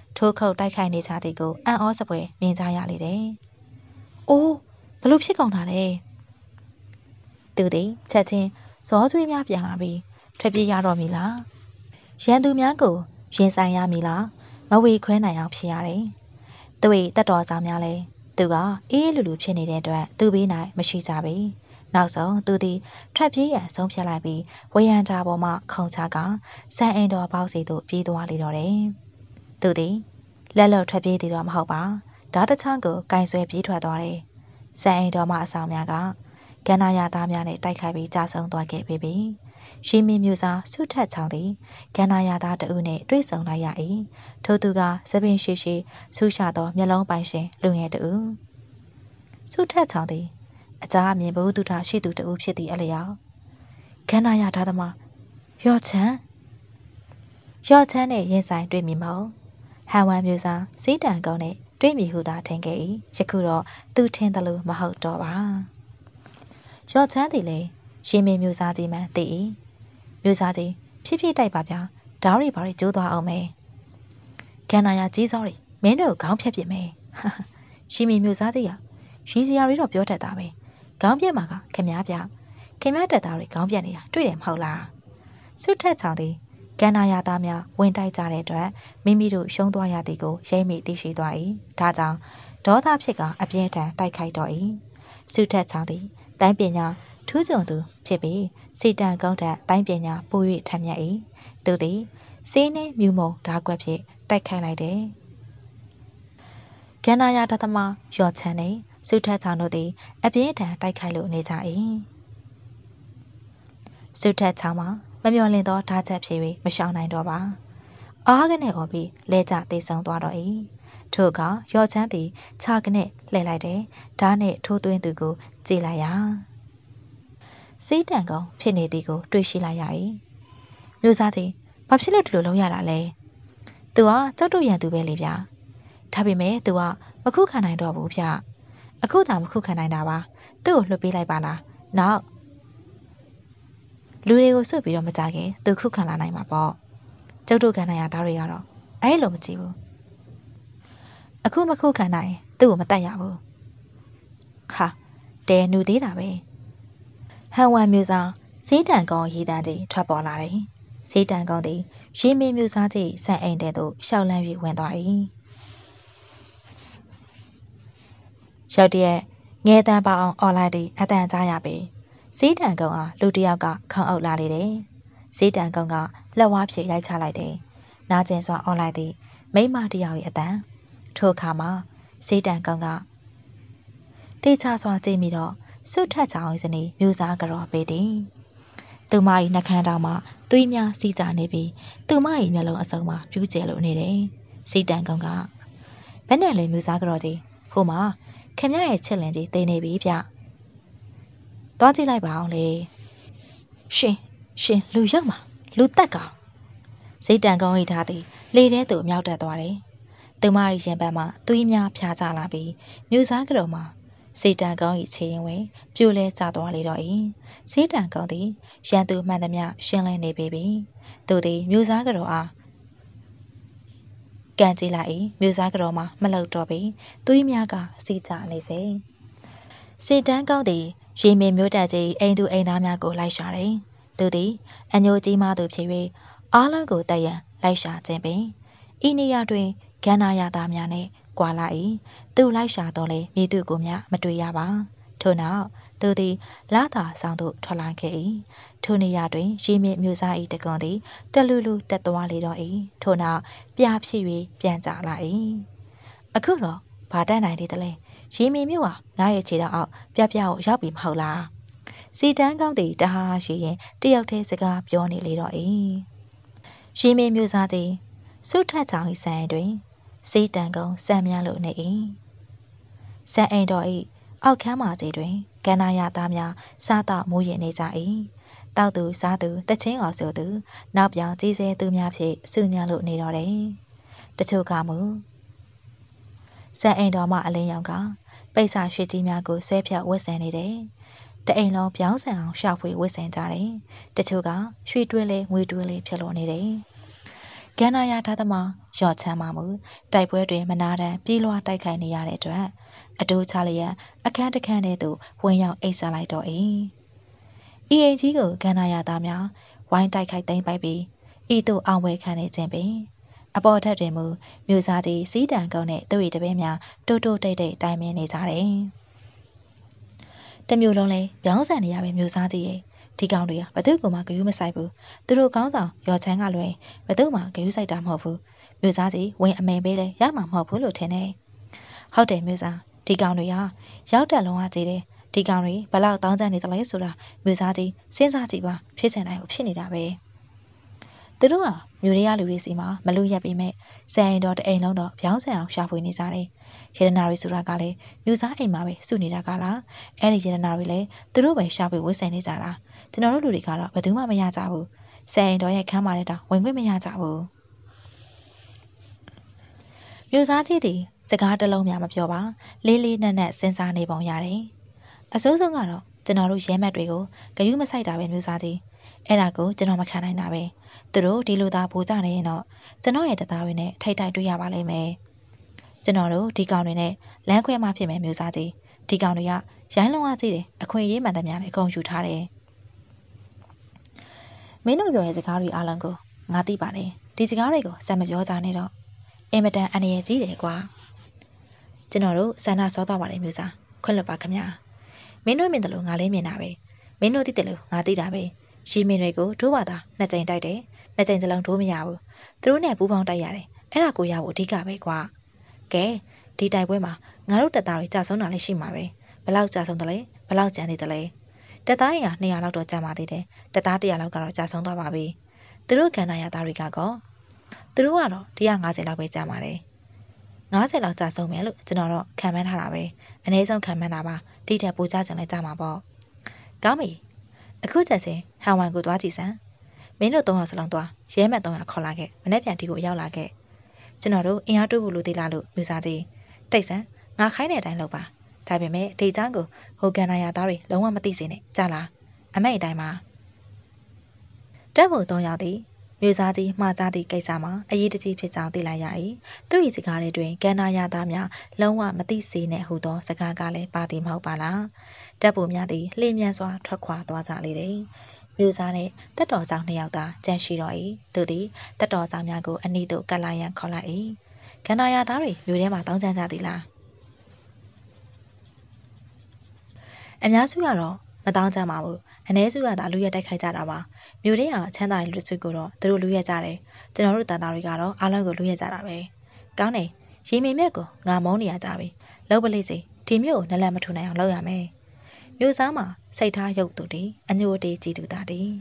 ထိုးခုတ်တိုက်ခိုက်နေကြသည်ကိုအံ့ဩစပွဲမြင်ကြရလေတယ်။အိုးဘလို့ဖြစ်ကုန်တာလဲ။သူသည်ချက်ချင်းဇောဆွေးများပြန်လာပြီးထွက်ပြေးရတော့မည်လား။ရန်သူများကိုရင်ဆိုင်ရမည်လားမဝေခွဲနိုင်အောင်ဖြစ်ရတယ်။သူ၏တက်တော်ဆောင်များလည်းသူကအေးလူလူဖြစ်နေတဲ့အတွက်သူ့ဘေး၌မရှိကြပေ။နောက်ဆုံးသူသည်ထွက်ပြေးရန်ဆုံးဖြတ်လိုက်ပြီးဝေယံတာပေါ်မှခုံချကစံအိမ်တော်ပေါက်စီသို့ပြေးသွားလေတော့တယ်။သူသည်လက်လုံထွက်ပြေးသည်တော့မဟုတ်ပါ။ဓာတ်တချောင်းကိုကင်ဆွဲပြေးထွက်သွားတယ်။စံအိမ်တော်မှအဆောင်များကကန္နာရသားများနှင့်တိုက်ခိုက်ပြီးကြာဆုံးသွားခဲ့ပြီ။ရှီမီမျိုးစားဆုထက်ချောင်းသည်ကန္နာရသားတဦးနှင့်တွေ့ဆုံလိုက်ရ၏။ထိုသူကသပင်ရှိရှိဆူရှာသောမျက်လုံးပိုင်ရှင်လူငယ်တဦး။ဆုထက်ချောင်းသည်အကြားမြင်ဘုသူထရှိသူတဦးဖြစ်သည့်အလျောက်ကန္နာရသားသမားရော့ချန်ရော့ချန်နှင့်ရင်ဆိုင်တွေ့မိမဟုတ်ဟန်ဝမ်မျိုးစားစီးတန်ကုန်းနှင့်တွေ့မိဟုသာထင်ခဲ့၏ယခုတော့သူထင်သလိုမဟုတ်တော့ပါရော့ချန်သည်လည်းရှင်မင်းမျိုးစားကြီးမှသိ၏မျိုးစားကြီးဖြည်းဖြည်းတိုက်ပါဗျာဓာတ်ရီပါရီကျိုးသွားအောင်မယ်ကန္နာရကြီးစောရီမင်းတို့ခေါင်းဖြတ်ပြစ်မယ်ရှင်မင်းမျိုးစားကြီးကရီစရာရီတော့ပြောတတ်တာပဲခေါင်းပြက်မှာကခင်များပြခင်များတက်သားတွေခေါင်းပြက်နေတာတွေ့တယ်မဟုတ်လားဆုထက်ချောင်းသည်ကန္နာရသားများဝင်တိုက်ကြတဲ့အတွက်မိမိတို့ရှုံးသွားရသည်ကိုရိပ်မိသိရှိသွား၏ဒါကြောင့်ဒေါသဖြစ်ကအပြင်းထန်တိုက်ခိုက်တော့၏ဆုထက်ချောင်းသည်တိုင်းပညာထူးချွန်သူဖြစ်ပြီးစီတန်ကုန်းထက်တိုင်းပညာပို၍ထက်မြက်၏သူသည်စီးနှင်းမြူမုံဓာကွက်ဖြင့်တိုက်ခိုက်လိုက်တယ်ကန္နာရတသမရော့ချန်နှင့်ဆုထက်ချောင်းတို့သည်အပြင်းထန်တိုက်ခိုက်လို့နေကြ၏ဆုထက်ချောင်းမှာမမျော်လင့်သောဓာချက်ဖြစ်၍မရှောင်နိုင်တော့ပါအားကနေအော်ပြီးလဲကျသေးဆုံးသွားတော့၏ထို့အခါရော့ချမ်းသည်ခြာကနေလှည့်လိုက်တယ်ဓာနှင့်ထိုးသွင်းသူကိုကြည့်လိုက်ရာစီးတန်ကောင်ဖြစ်နေသည်ကိုတွေ့ရှိလိုက်ရ၏မျိုးစားကြီးဘာဖြစ်လို့ဒီလိုလုပ်ရတာလဲသူကကြောက်တုရန်သူပဲလေဗျာဒါပေမဲ့သူကမခုခံနိုင်တော့ဘူးဗျအခုသာမခုခံနိုင်တာပါသူ့ကိုလွှတ်ပေးလိုက်ပါလားနောက်လူတွေကိုဆွတ်ပြီးတော့မကြခင်သူခုခံလာနိုင်မှာပေါ့ကျုပ်တို့ခံနိုင်ရသားတွေကတော့အဲ့လိုမကြည့်ဘူးအခုမခုခံနိုင်သူ့ကိုမတတ်ရဘူးဟာတဲနူသေးတာပဲဟန်ဝမ်မျိုးစားဈေးတန်ကောင်ရေးတန်းကြီးထွက်ပေါ်လာတယ်ဈေးတန်ကောင်သည်ရေမင်းမျိုးစားကြီးဆန်အိမ်တဲသို့ရှောက်လန်း၍ဝင်သွား၏ရောက်တည်းငဲတန်းပါအောင်អော်လိုက်သည့်အတန်ကြားရပြီဈေးတန်ကောင်အားလူတစ်ယောက်ကခေါင်းအုပ်လာလေတယ်ဈေးတန်ကောင်ကလက်ဝါးဖြည့်ရိုက်ချလိုက်တယ်နာကျင်စွာអော်လိုက်သည့်မိမတစ်ယောက်၏အတန်ထိုအခါမှာဈေးတန်ကောင်ကတေချာစွာကြည့်မိတော့စွတ်ထက်ချောင်း၏ဇနီးမျိုးစားကြော်ပေသည်သူမ၏နှကန်းတောင်မှသွေးများစီးကြနေပြီးသူမ၏မျက်လုံးအစုံမှာပြူးကျဲလို့နေတယ်ဈေးတန်ကောင်ကဘယ်နဲ့လဲမျိုးစားကြော်ကြီးဟိုမှာခင်ဗျရဲ့ချစ်လင်ကြီးတိတ်နေပြီဗျသွားကြည့်လိုက်ပါအောင်လေရှင်ရှင်လူရောက်မှာလူတက်ကောင်ဈေးတန်ကောင်၏ဓာတ်သည်လေထဲသို့မြောက်တက်သွားတယ်သူမ၏ရင်ဘတ်မှသွေးများဖြာကျလာပြီးမျိုးစားကြော်မှာဈေးတန်ကောင်၏ခြေရင်ဝင်ပြိုလဲကျသွားလေတော့၏ဈေးတန်ကောင်သည်ရန်သူမှန်သမျှရှင်းလင်းနေပြီပြီသူသည်မျိုးစားကြော်အားကန်ကြည့်လိုက်၏မျိုးစားကြော်မှာမလှုပ်တော့ပြီသွေးများကစီးကျနေစေစေတန်းကောင်းသည်ရေမင်းမျိုးတက်ကြီးအိမ်သူအိမ်သားများကိုလိုက်ရှာတယ်သူသည်အညိုကြီးမသူဖြစ်၍အားလုံးကိုတက်ရန်လိုက်ရှာခြင်းပင်ဤနေရာတွင်ကန္နာရသားများနှင့်ကွာလာ၏သူလိုက်ရှာတော့လေမိသူကိုမျှမတွေ့ရပါထို့နောက်သူသည်လာသာဆောင်သို့ထွက်လာခဲ့၏ထိုနေရာတွင်ရေမင်းမျိုးစား၏တကွန်သည်တလူလူတက်သွားလေတော့၏ထို့နောက်ပြာဖြစ်၍ပြန်ကျလာ၏အခုတော့ဘာတတ်နိုင်သေးသလဲရေမင်းမျိုးဟာငါရဲ့ခြေထောက်အောက်ပြပြကိုရောက်ပြီမဟုတ်လားစီတန်းကောင်းသည်တဟားရှိရင်တယောက်တည်းစကားပြောနေလေတော့၏ရေမင်းမျိုးစားကြီးစွတ်ထက်ချောင်း၏ဆန်တွင်စီတန်းကောင်းစံများလို့နေ၏စံအိမ်တော်၏အောက်ခန်းမကြီးတွင်ကန္နာရသားများစားတော့မိုးရင်နေကြ၏တောက်သူစားသူတချင်းအောင်ဆိုသူနောက်ပြောင်ကြီးစဲသူများဖြင့်စုညံလို့နေတော့တယ်တချို့ကမူစံအိမ်တော်မှအလင်းရောင်ကပိတ်စာရွှေကြီးများကိုဆွဲဖြတ်ဝတ်ဆင်နေတယ်တအိမ်လုံးပြောင်းဆန်အောင်ရှောက်ဖွေဝတ်ဆင်ကြတယ်တချို့ကရွှေတွဲလေးငွေတွဲလေးဖြစ်လို့နေတယ်တကန္နာယာထားသမားရော့ချမ်းမှာမူတိုက်ပွဲတွင်မနာတမ်းပြေးလွှားတိုက်ခိုက်နေရတဲ့အတွက်အတိုးချလျက်အခန်းတစ်ခန်းထဲသို့ဝင်ရောက်အိပ်ဆက်လိုက်တော့၏ဤအိမ်ကြီးကိုကန္နာယာသားများဝိုင်းတိုက်ခိုက်သိမ်းပိုက်ပြီးဤသို့အောင်ပွဲခံနေခြင်းပင်အပေါ်ထက်တွင်မူမြို့စားကြီးစီးတံကုန်းနှင့်သူ၏တပည့်များတိုးတိုးတိတ်တိတ်တိုင်ပင်နေကြတယ်တမျိုးလုံးလဲပြောင်းဆန်နေရပဲမြို့စားကြီးရဲ့ဒီကောင်တွေကဘသူ့ကိုမှဂယုမဆိုင်ဘူးသူတို့ကောင်းဆောင်ရော်ချမ်းကလွယ်ဘသူ့မှဂယုဆိုင်တာမဟုတ်ဘူးမြို့စားကြီးဝင်အမိန်ပေးလဲရမှာမဟုတ်ဘူးလို့ထင်တယ်ဟုတ်တယ်မြို့စားဒီကောင်တွေကရောက်တက်လုံးဝကြည့်တယ်ဒီကောင်တွေဘလောက်တောင်းကြနေတယ်လဲဆိုတာမြို့စားကြီးစဉ်းစားကြည့်ပါဖြစ်စင်တိုင်းကိုဖြစ်နေတာပဲသူတို့ကမြို့တွေကလူတွေစီမှာမလူရက်ပြီးမဲ့စံရင်တော်တအိမ်လုံးတော့ပြောင်းဆန်အောင်ရှာဖွေနေကြတယ်ရတနာတွေဆိုတာကလည်းမြို့စားအိမ်မှာပဲစုနေတာကလားအဲ့ဒီရတနာတွေလည်းသူတို့ပဲရှာဖွေဝစ်ဆင်နေကြတာကျွန်တော်တို့လူတွေကတော့ဘယ်သူမှမရကြဘူးစံရင်တော်ရဲ့ခမ်းမာတဲ့တောင်ဝင်ခွင့်မရကြဘူးမြို့စားကြီးသည်စကားတစ်လုံးများမပြောပါလေးလေးနက်နက်စဉ်းစားနေပုံရတယ်အစိုးဆုံးကတော့ကျွန်တော်တို့ရဲမက်တွေကိုဂယုမဆိုင်တာပဲမြို့စားကြီးအဲ့ဒါကိုကျွန်တော်မခံနိုင်တာပဲသူတို့ဒီလိုသာပိုကြနေရင်တော့ကျွန်တော်ရဲ့တသားတွေနဲ့ထိတ်တိုက်တွေ့ရပါလိမ့်မယ်ကျွန်တော်တို့ဒီကောင်တွေနဲ့လမ်းခွဲမှဖြစ်မယ်မြို့စားကြီးဒီကောင်တွေကရိုင်းလုံးအားကြီးတယ်အခွင့်အရေးမှန်သမျှလည်းအကုန်ယူထားတယ်မင်းတို့ပြောရဲ့စကားတွေအားလုံးကိုငါသိပါတယ်ဒီစကားတွေကိုစက်မပြောကြနဲ့တော့အင်မတန်အန္တရာယ်ကြီးတယ်ကွာကျွန်တော်တို့ဆန္ဒစောသွားပါတယ်မြို့စားခွင့်လွှတ်ပါခင်ဗျာမင်းတို့မြင်တယ်လို့ငါလည်းမြင်တာပဲမင်းတို့သိတယ်လို့ငါသိတာပဲရှီမင်းတွေကိုဒိုးပါတာနှစ်ကြိမ်တိုက်တယ်နှစ်ကြိမ်စလုံးဒိုးမရဘူးသူတို့နဲ့ပူးပေါင်းတိုက်ရတယ်အဲ့ဒါကိုရဖို့အဓိကပဲကွာကဲဒီတိုက်ပွဲမှာငါတို့တပ်သားတွေကြာဆုံးတာလည်းရှိမှာပဲဘယ်လောက်ကြာဆုံးတယ်လဲဘယ်လောက်ကြမ်းသေးတယ်လဲတပ်သားရင်ကနှစ်ရာလောက်တော့ကြာမှသေးတယ်တပ်သားတစ်ရာလောက်ကတော့ကြာဆုံးသွားပါပြီသူတို့ကန်နာရသားတွေကကောသူတို့ကတော့တစ်ရာငါးဆယ်လောက်ပဲကြာမှာတယ်ငါးဆယ်လောက်ကြာဆုံးမယ်လို့ကျွန်တော်တော့ခံမှန်းထားတာပဲအနည်းဆုံးခံမှန်းတာပါတိတက်ပိုကြကြလဲကြာမှာပေါ့ကောင်းပြီအခုချက်ချင်းဟန်ဝမ်ကိုသွားကြည့်စမ်းမင်းတို့သုံးယောက်စလုံးသွားရဲမက်သုံးယောက်ခေါ်လာခဲ့မနေ့ပြန်ဒီကိုရောက်လာခဲ့ကျွန်တော်တို့အင်အားတိုးဖို့လိုသေးလားလို့မြူစားကြီးတိတ်ဆန်းငါခိုင်းတဲ့အတိုင်းလုပ်ပါဒါပေမဲ့ဒီချမ်းကိုဟိုကန်နာယာသားတွေလုံးဝမသိစေနဲ့ကြားလားအမိတ်အတိုင်းမှာတက်ဖို့သုံးယောက်သည်မြူစားကြီးမှားသားသည့်ကိစ္စမှာအရေးတကြီးဖြစ်ကြောင်းသိလိုက်ရ၏သူ၏စကားတွေတွင်ကန်နာယာသားများလုံးဝမသိစေနဲ့ဟုသောစကားကလည်းပါသည်မဟုတ်ပါလားတက်ဖို့များသည်လှည့်မြန်စွာထွက်ခွာသွားကြလေတယ်မြို့စားနဲ့တက်တော်ဆောင်နှစ်ယောက်သာကြန့်ရှိတော့၏သူသည်တက်တော်ဆောင်များကိုအနီးသို့ကပ်လိုက်ရန်ခေါ်လိုက်၏ကန္နာယာသားတွေမြို့ထဲမှာတောင်းကျမ်းကြသည်လားအများစုကတော့မတောင်းကျမ်းပါဘူးအ ਨੇ စုကသာလူရက်တိုက်ခိုက်ကြတာပါမြို့ထဲကချမ်းသာလူစုကိုတော့သူတို့လူရက်ကြတယ်ကျွန်တော်တို့တန်သားတွေကတော့အားလုံးကိုလူရက်ကြတာပဲကောင်းတယ်ရေမီမြက်ကိုငါမုန်းနေရကြပြီလောက်ပလိစီဒီမြို့ကိုနလန်မထူနိုင်အောင်လုပ်ရမယ်မြို့စားမှာစိတ်ထားရုပ်သူတည်အညိုတေးကြည်သူတာတည်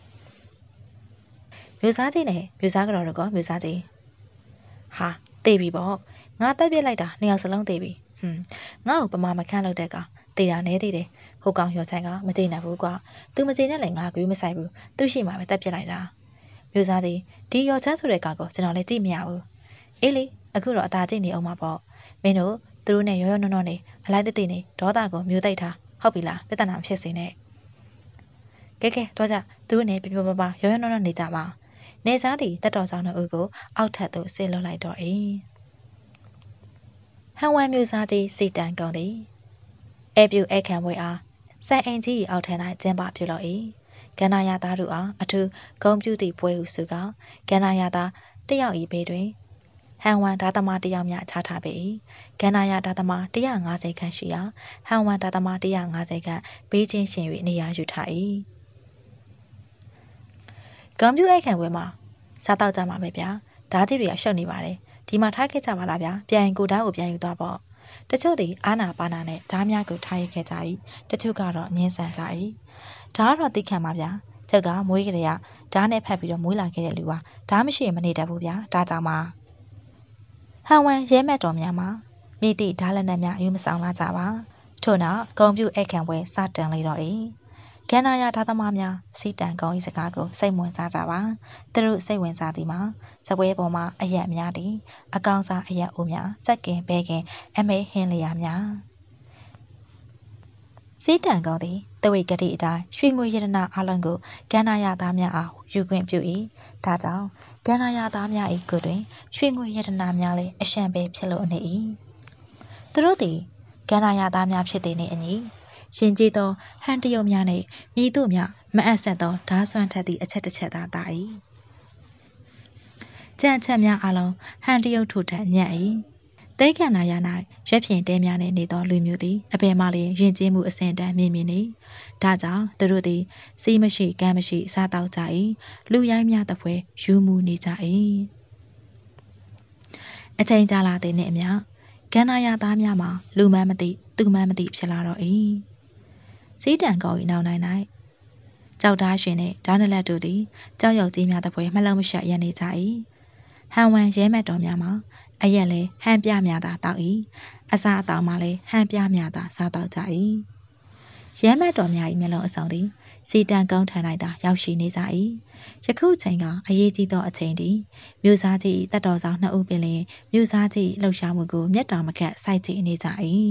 မြို့စားကြီးနဲ့မြို့စားကတော့တော့မြို့စားကြီးဟာတေးပြီပေါ့ငါတက်ပြစ်လိုက်တာနှစ်ယောက်စလုံးတေးပြီဟွန်းငါ့ကိုပမာမခန့်လို့တဲ့ကောင်တေးတာနဲသေးတယ်ဟိုကောင်ရော်ဆိုင်ကမကြိတ်နိုင်ဘူးကွာသူမကြိတ်နဲ့လည်းငါကူးမဆိုင်ဘူးသူ့ရှိမှပဲတက်ပြစ်လိုက်တာမြို့စားကြီးဒီရော်ချမ်းဆိုတဲ့ကောင်ကိုကျွန်တော်လည်းကြည့်မရဘူးအေးလေအခုတော့အသာကျင့်နေအောင်ပါပေါ့မင်းတို့သူတို့နဲ့ရောရောနော်နော်နေအလိုက်တသိနေဒေါသကိုမျိုးသိပ်ထားဟုတ်ပြီလားပြဿနာမဖြစ်စေနဲ့ကဲကဲတော့ကြသူတို့နဲ့ပြပြပပရောရောနော်နော်နေကြပါနေစားသည်တက်တော်ဆောင်တို့ဦးကိုအောက်ထပ်သို့ဆင်းလွှတ်လိုက်တော့၏ဟန်ဝမ်မျိုးစားကြီးစီတန်ကုန်သည်အဲပြူအဲခံပွဲအားစံအင်ကြီးအောက်ထန်း၌ကျင်းပပြုလုပ်၏ကန္နာယာသားတို့အားအထူးဂုံပြုသည့်ပွဲဟုဆိုကကန္နာယာသားတယောက်ဤဘေးတွင်ဟန်ဝမ်ဒါသမားတယောက်များချထားပေ၏ကန္နာယာဒါသမားone hundred fiftyခန့်ရှိရာဟန်ဝမ်ဒါသမားone hundred fiftyခန့်ဘေးချင်းရှင်၍နေရာယူထား၏ဂုံပြုအိတ်ခံပွဲမှာစားတော့ကြမှာပဲဗျာဓာကြီးတွေကရှုပ်နေပါတယ်ဒီမှာထားခဲ့ကြပါလားဗျာပြန်ရင်ကိုဓာတ်ကိုပြန်ယူသွားပေါ့တချို့သည်အာနာပါနာနဲ့ဓာများကိုထားရခဲ့ကြ၏တချို့ကတော့ငင်းဆန်ကြ၏ဓာကတော့သိခံပါဗျာကျုပ်ကမွေးကလေးကဓာနဲ့ဖက်ပြီးတော့မွေးလာခဲ့တဲ့လူပါဓာမရှိရင်မနေတတ်ဘူးဗျာဒါကြောင့်ပါဟန်ဝမ်ရဲမက်တော်များမှာမိသည့်ဓာလက်နက်များအယူမဆောင်လာကြပါထို့နောက်ဂုံပြုအိတ်ခံပွဲစတင်လေတော့၏ကန္နာယာဓာသမားများစီတန်ကောင်း၏စကားကိုစိတ်ဝင်စားကြပါသူတို့စိတ်ဝင်စားသည်မှာစပွဲပေါ်မှာအရက်များသည်အကောင်စားအရက်အိုးများစက်ကင်ဘဲကင်အမဲဟင်းလျာများစစေးတန်ကောင်းသည်တဝိကတိအတိုင်းရွှေငွေရတနာအလုံးကိုကန္နာရသားများအားယူခွင့်ပြု၏ဒါကြောင့်ကန္နာရသားများ၏ကိုယ်တွင်ရွှေငွေရတနာများလည်းအရှံပဲဖြစ်လို့နေ၏သူတို့သည်ကန္နာရသားများဖြစ်သည်နှင့်အညီရှင်ကြီးသောဟန်တရုတ်များနှင့်မိတို့များမအပ်ဆက်သောဓာဆွမ်းထက်သည့်အချက်တစ်ချက်သာသာ၏ကြံ့ချက်များအလုံးဟန်တရုတ်ထိုထက်ညံ့၏တဲကန္နာရ၌ရွက်ဖြင့်တဲများနှင့်နေသောလူမျိုးသည်အပင်မှလျင်ယဉ်ကျေးမှုအစဉ်တန်းမြင့်မြင့်နေဒါကြောင့်သူတို့သည်စီးမရှိကမ်းမရှိစားတောက်ကြ၏လူရိုင်းများသဖွယ်ယူမှုနေကြ၏အချိန်ကြာလာသည်နှင့်အမျှကန္နာရသားများမှာလူမှန်းမသိသူမှန်းမသိဖြစ်လာတော့၏စီးတံကောင်း၏နောက်၌၌ကြောက်သားရှင်နှင့်ဓာနလက်တို့သည်ကြောက်ရွံ့ကြီးများသဖွယ်မလုံးမရှက်ရနေကြ၏ဟန်ဝမ်ရဲမက်တော်များမှာအရက်လဲဟန်ပြများသာတောက်၏အစားအသောက်မှလည်းဟန်ပြများသာစားတောက်ကြ၏ရဲမက်တော်များ၏မျက်လုံးအစုံသည်စီတံကုန်းထံ၌သာရောက်ရှိနေကြ၏ယခုချိန်ကအရေးကြီးသောအချိန်သည်မြို့စားကြီးတတ်တော်ဆောင်နှစ်ဦးပင်လျင်မြို့စားကြီးလှုပ်ရှားမှုကိုမျက်တောင်မကတ်စိုက်ကြည့်နေကြ၏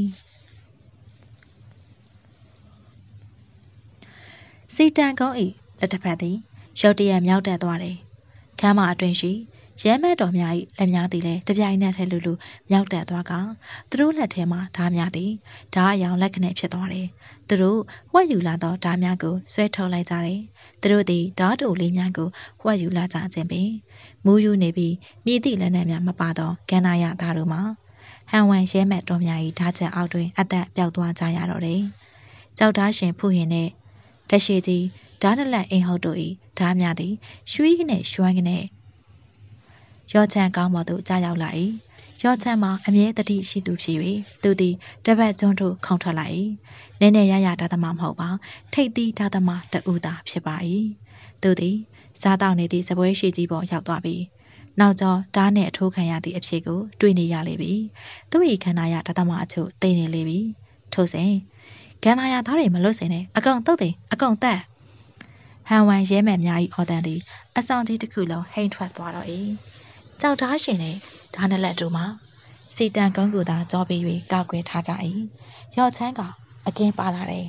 စီတံကုန်း၏လက်တစ်ဖက်သည်ရုတ်တရက်မြောက်တက်သွားတယ်ခမ်းမအတွင်ရှိရဲမက်တော်များ၏လက်များသည်လည်းတပြိုင်နက်တည်းလူလူမြောက်တက်သွားကသူတို့လက်ထဲမှဓာများသည်ဓာအယောင်လက်ခနဲ့ဖြစ်သွားတယ်သူတို့ဝှက်ယူလာသောဓာများကိုဆွဲထုတ်လိုက်ကြတယ်သူတို့သည်ဓာတူလေးများကိုဝှက်ယူလာကြခြင်းပင်မူးယူနေပြီးမြည်သည့်လက်နက်များမပါသောကန္နာရသားတို့မှာဟန်ဝမ်ရဲမက်တော်များ၏ဓာချက်အောက်တွင်အသက်ပျောက်သွားကြရတော့တယ်ကြောက်ဓာရှင်ဖူးရင်နှင့်တရှိကြီးဓာနလက်အိမ်ဟုတ်တို့၏ဓာများသည်ရွှီးကနေရွှမ်းကနေရောချမ်းကောင်းပေါ်သို့ကြားရောက်လာ၏ရောချမ်းမှာအမြဲတတိရှိသူဖြစ်၍သူသည်တပတ်ကျွန်းတို့ခုန်ထွက်လာ၏နည်းနည်းရရဓာသမမဟုတ်ပါထိတ်သီးဓာသမတအူသာဖြစ်ပါ၏သူသည်စားတောက်နေသည့်စပွဲရှိကြီးပေါ်ရောက်သွားပြီးနောက်ကျောဓာနှင့်အထိုးခံရသည့်အဖြစ်ကိုတွေ့နေရလေပြီသူ၏ခန္ဓာရဓာသမအချို့သိနေလေပြီထို့စဉ်ကန္နာရသားတွေမလွတ်စင်နဲ့အကောင်တုတ်တယ်အကောင်တက်ဟန်ဝမ်ရဲမက်များ၏အော်တန်သည်အဆောင်ကြီးတစ်ခုလုံးဟိန်ထွက်သွားတော့၏ကြောက်ဓာရှင်နှင့်ဓာနလက်တို့မှာစီတံကုန်းကိုသာကြောပြီး၍ကောက်ွယ်ထားကြ၏ရော့ချမ်းကအကင်းပါလာတယ်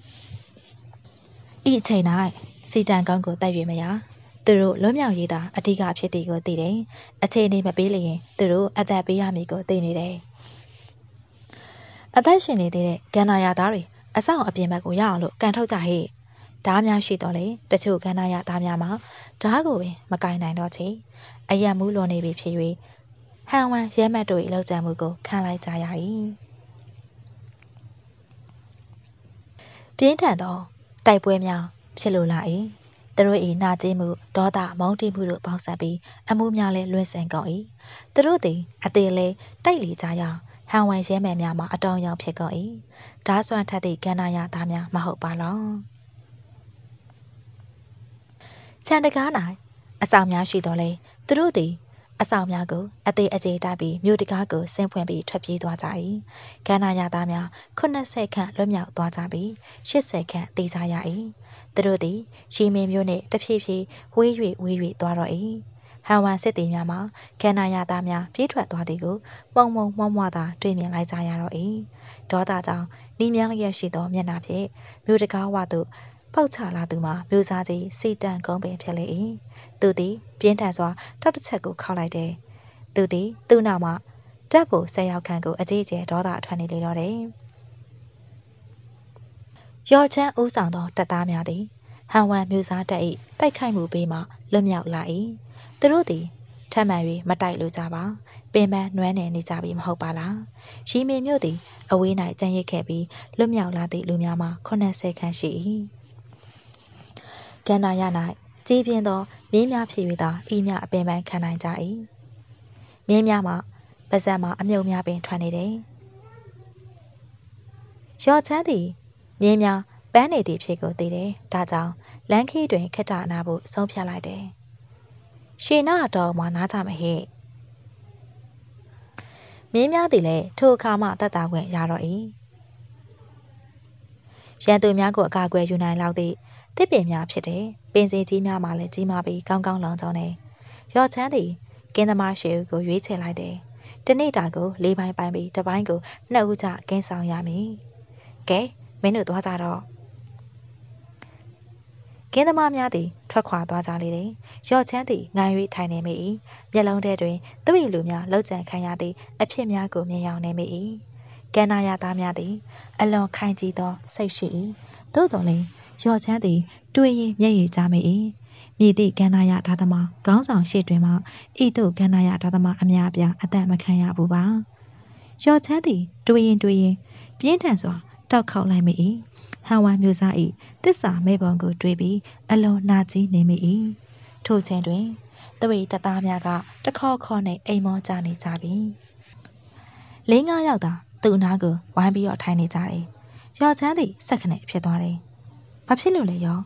ဤအချိန်၌စီတံကုန်းကိုတက်၍မရသူတို့လွတ်မြောက်ရေးသာအဓိကဖြစ်သည်ကိုသိတယ်အချိန်နေမပေးလျင်သူတို့အသက်ပေးရမည်ကိုသိနေတယ်အသက်ရှင်နေသေးတဲ့ကန္နာရသားတွေအဆောင်အပြင်ဘက်ကိုရအောင်လို့ကန်ထုတ်ကြဟဲ့ဓားများရှိတော့လေတချို့ကန္နာရသားများမှာဓားကိုပင်မကင်နိုင်တော့ချေအယံမူးလွန်နေပြီဖြစ်၍ဟန်ဝမ်ရဲမက်တို့၏လောက်ကျန်မှုကိုခံလိုက်ကြရ၏ပြင်းထန်သောတိုက်ပွဲများဖြစ်လိုလာ၏သူတို့၏နာကျင်မှုဒေါသမုန်းတီးမှုတို့ပေါင်းစပ်ပြီးအမှုများလည်းလွင့်စင်ကုန်၏သူတို့သည်အသေးလေးတိုက်လေကြရဟန်ဝမ်ရဲမက်များမှာအတောင်ရောက်ဖြစ်ကုန်၏ဓာဆွမ်းထက်သည့်ကန္နာရသားများမဟုတ်ပါလောခြံတကား၌အဆောင်များရှိတော်လဲသူတို့သည်အဆောင်များကိုအသေးအကျေတိုက်ပြီးမြို့တကားကိုဆင်းဖွင့်ပြီးထွက်ပြေးသွားကြ၏ကန္နာရသားများခုနှစ်ဆယ်ခန့်လွတ်မြောက်သွားကြပြီးရှစ်ဆယ်ခန့်တည်ကြရ၏သူတို့သည်ရှီမင်းမျိုးနှင့်တဖြည်းဖြည်းဝေး၍ဝေး၍သွားတော့၏ဟန်ဝမ်စစ်သည်များမှာကန္နာရသားများပြေးထွက်သွားသည်ကိုပုံမုံမွှမွှသာတွေ့မြင်လိုက်ကြရတော့၏ဒေါသကြောင့်နီးမြန်းလျက်ရှိသောမျက်နှာဖြင့်မြို့တကားဝသို့ပေါက်ချလာသူမှာမြို့စားကြီးစီတံကုန်းပင်ဖြစ်လေ၏သူသည်ပြင်းထန်စွာတောက်တစ်ချက်ကိုခောက်လိုက်တယ်သူသည်သူ့နောက်မှတပ်ဖို့ဆယ်ယောက်ခန့်ကိုအကြီးအကျယ်ဒေါသအထွက်နေလေတော့တယ်ရော်ချမ်းဦးဆောင်သောတပ်သားများသည်ဟန်ဝမ်မြို့စားတပ်၏တိုက်ခိုက်မှုပေးမှလွတ်မြောက်လာ၏သူတို့သည်ထပ်မံ၍မတိုက်လိုကြပါပင်ပန်းနွမ်းနယ်နေကြပြီမဟုတ်ပါလားရီမင်မြို့သည်အဝေး၌ကျန်ရစ်ခဲ့ပြီးလွတ်မြောက်လာသည့်လူများမှာခုနှစ်ဆယ်ခန့်ရှိ၏ကန္နာရ၌ကြီးပြင်းသောမြင်းများဖြစ်၍သာဤမြအပင်ပန်းခံနိုင်ကြ၏မြင်းများမှာပါဇက်မှာအမြုပ်များပင်ထွက်နေတယ်ရော့ချမ်းသည်မြင်းများပန်းနေသည့်ဖြစ်ကိုသိတယ်ဒါကြောင့်လမ်းခီးတွင်ခက်တာနာဖို့ဆုံးဖြတ်လိုက်တယ်ရှေနာတော်မှာနားကြမဟဲ့မြင်းများသည်လည်းထိုအခါမှတတ်တာခွင့်ရတော့၏ရန်သူများကိုအကာအကွယ်ယူနိုင်လောက်သည့်တစ်ပင်များဖြစ်တယ်ပင်စင်ကြီးများမှလည်းကြီးမားပြီးကောင်းကောင်းလောင်ကြောင်းနေရော့ချမ်းသည်ကင်းသမားရှေဦးကိုရွေးချယ်လိုက်တယ်တနေ့တာကိုလေးပိုင်းပိုင်းပြီးတစ်ပိုင်းကိုနှစ်ဦးကြကင်းဆောင်ရမည်ကဲမင်းတို့သွားကြတော့ကင်းသမားများသည်ထွက်ခွာသွားကြလေတယ်ရော့ချမ်းသည်ငိုင်း၍ထိုင်နေမိ၏မျက်လုံးထဲတွင်သူ၏လူများလှုပ်ကြံခံရသည့်အဖြစ်များကိုမြင်ရောက်နေမိ၏ကန္နာရသားများသည်အလွန်ခိုင်ကြီးသောစိတ်ရှိ၏သို့တော်လည်းရော့ချမ်းသည်တွေးရင်းမျက်ရည်ကျမိ၏မြည်သည့်ကန္နာရဒါသမားခေါင်းဆောင်ရှိတွင်မှဤသို့ကန္နာရဒါသမားအများအပြားအသက်မခံရဘူးပါရော့ချမ်းသည်တွေးရင်တွေးရင်ပြင်းထန်စွာတောက်ခေါက်လိုက်မိ၏ဟန်ဝမ်မျိုးစား၏တစ္ဆာမေပုံကိုတွေးပြီးအလွန်နာကြီးနေမိ၏ထို့ချိန်တွင်သူ၏တပ်သားများကတခေါခေါနှင့်အိမ်မောကြနေကြပြီလေးငါးယောက်သာသူ့အနားကိုဝိုင်းပြီးတော့ထိုင်နေကြတယ်ရော့ချမ်းသည်စက်ခနဲ့ဖြစ်သွားတယ်ဘာဖြစ်လို့လဲရော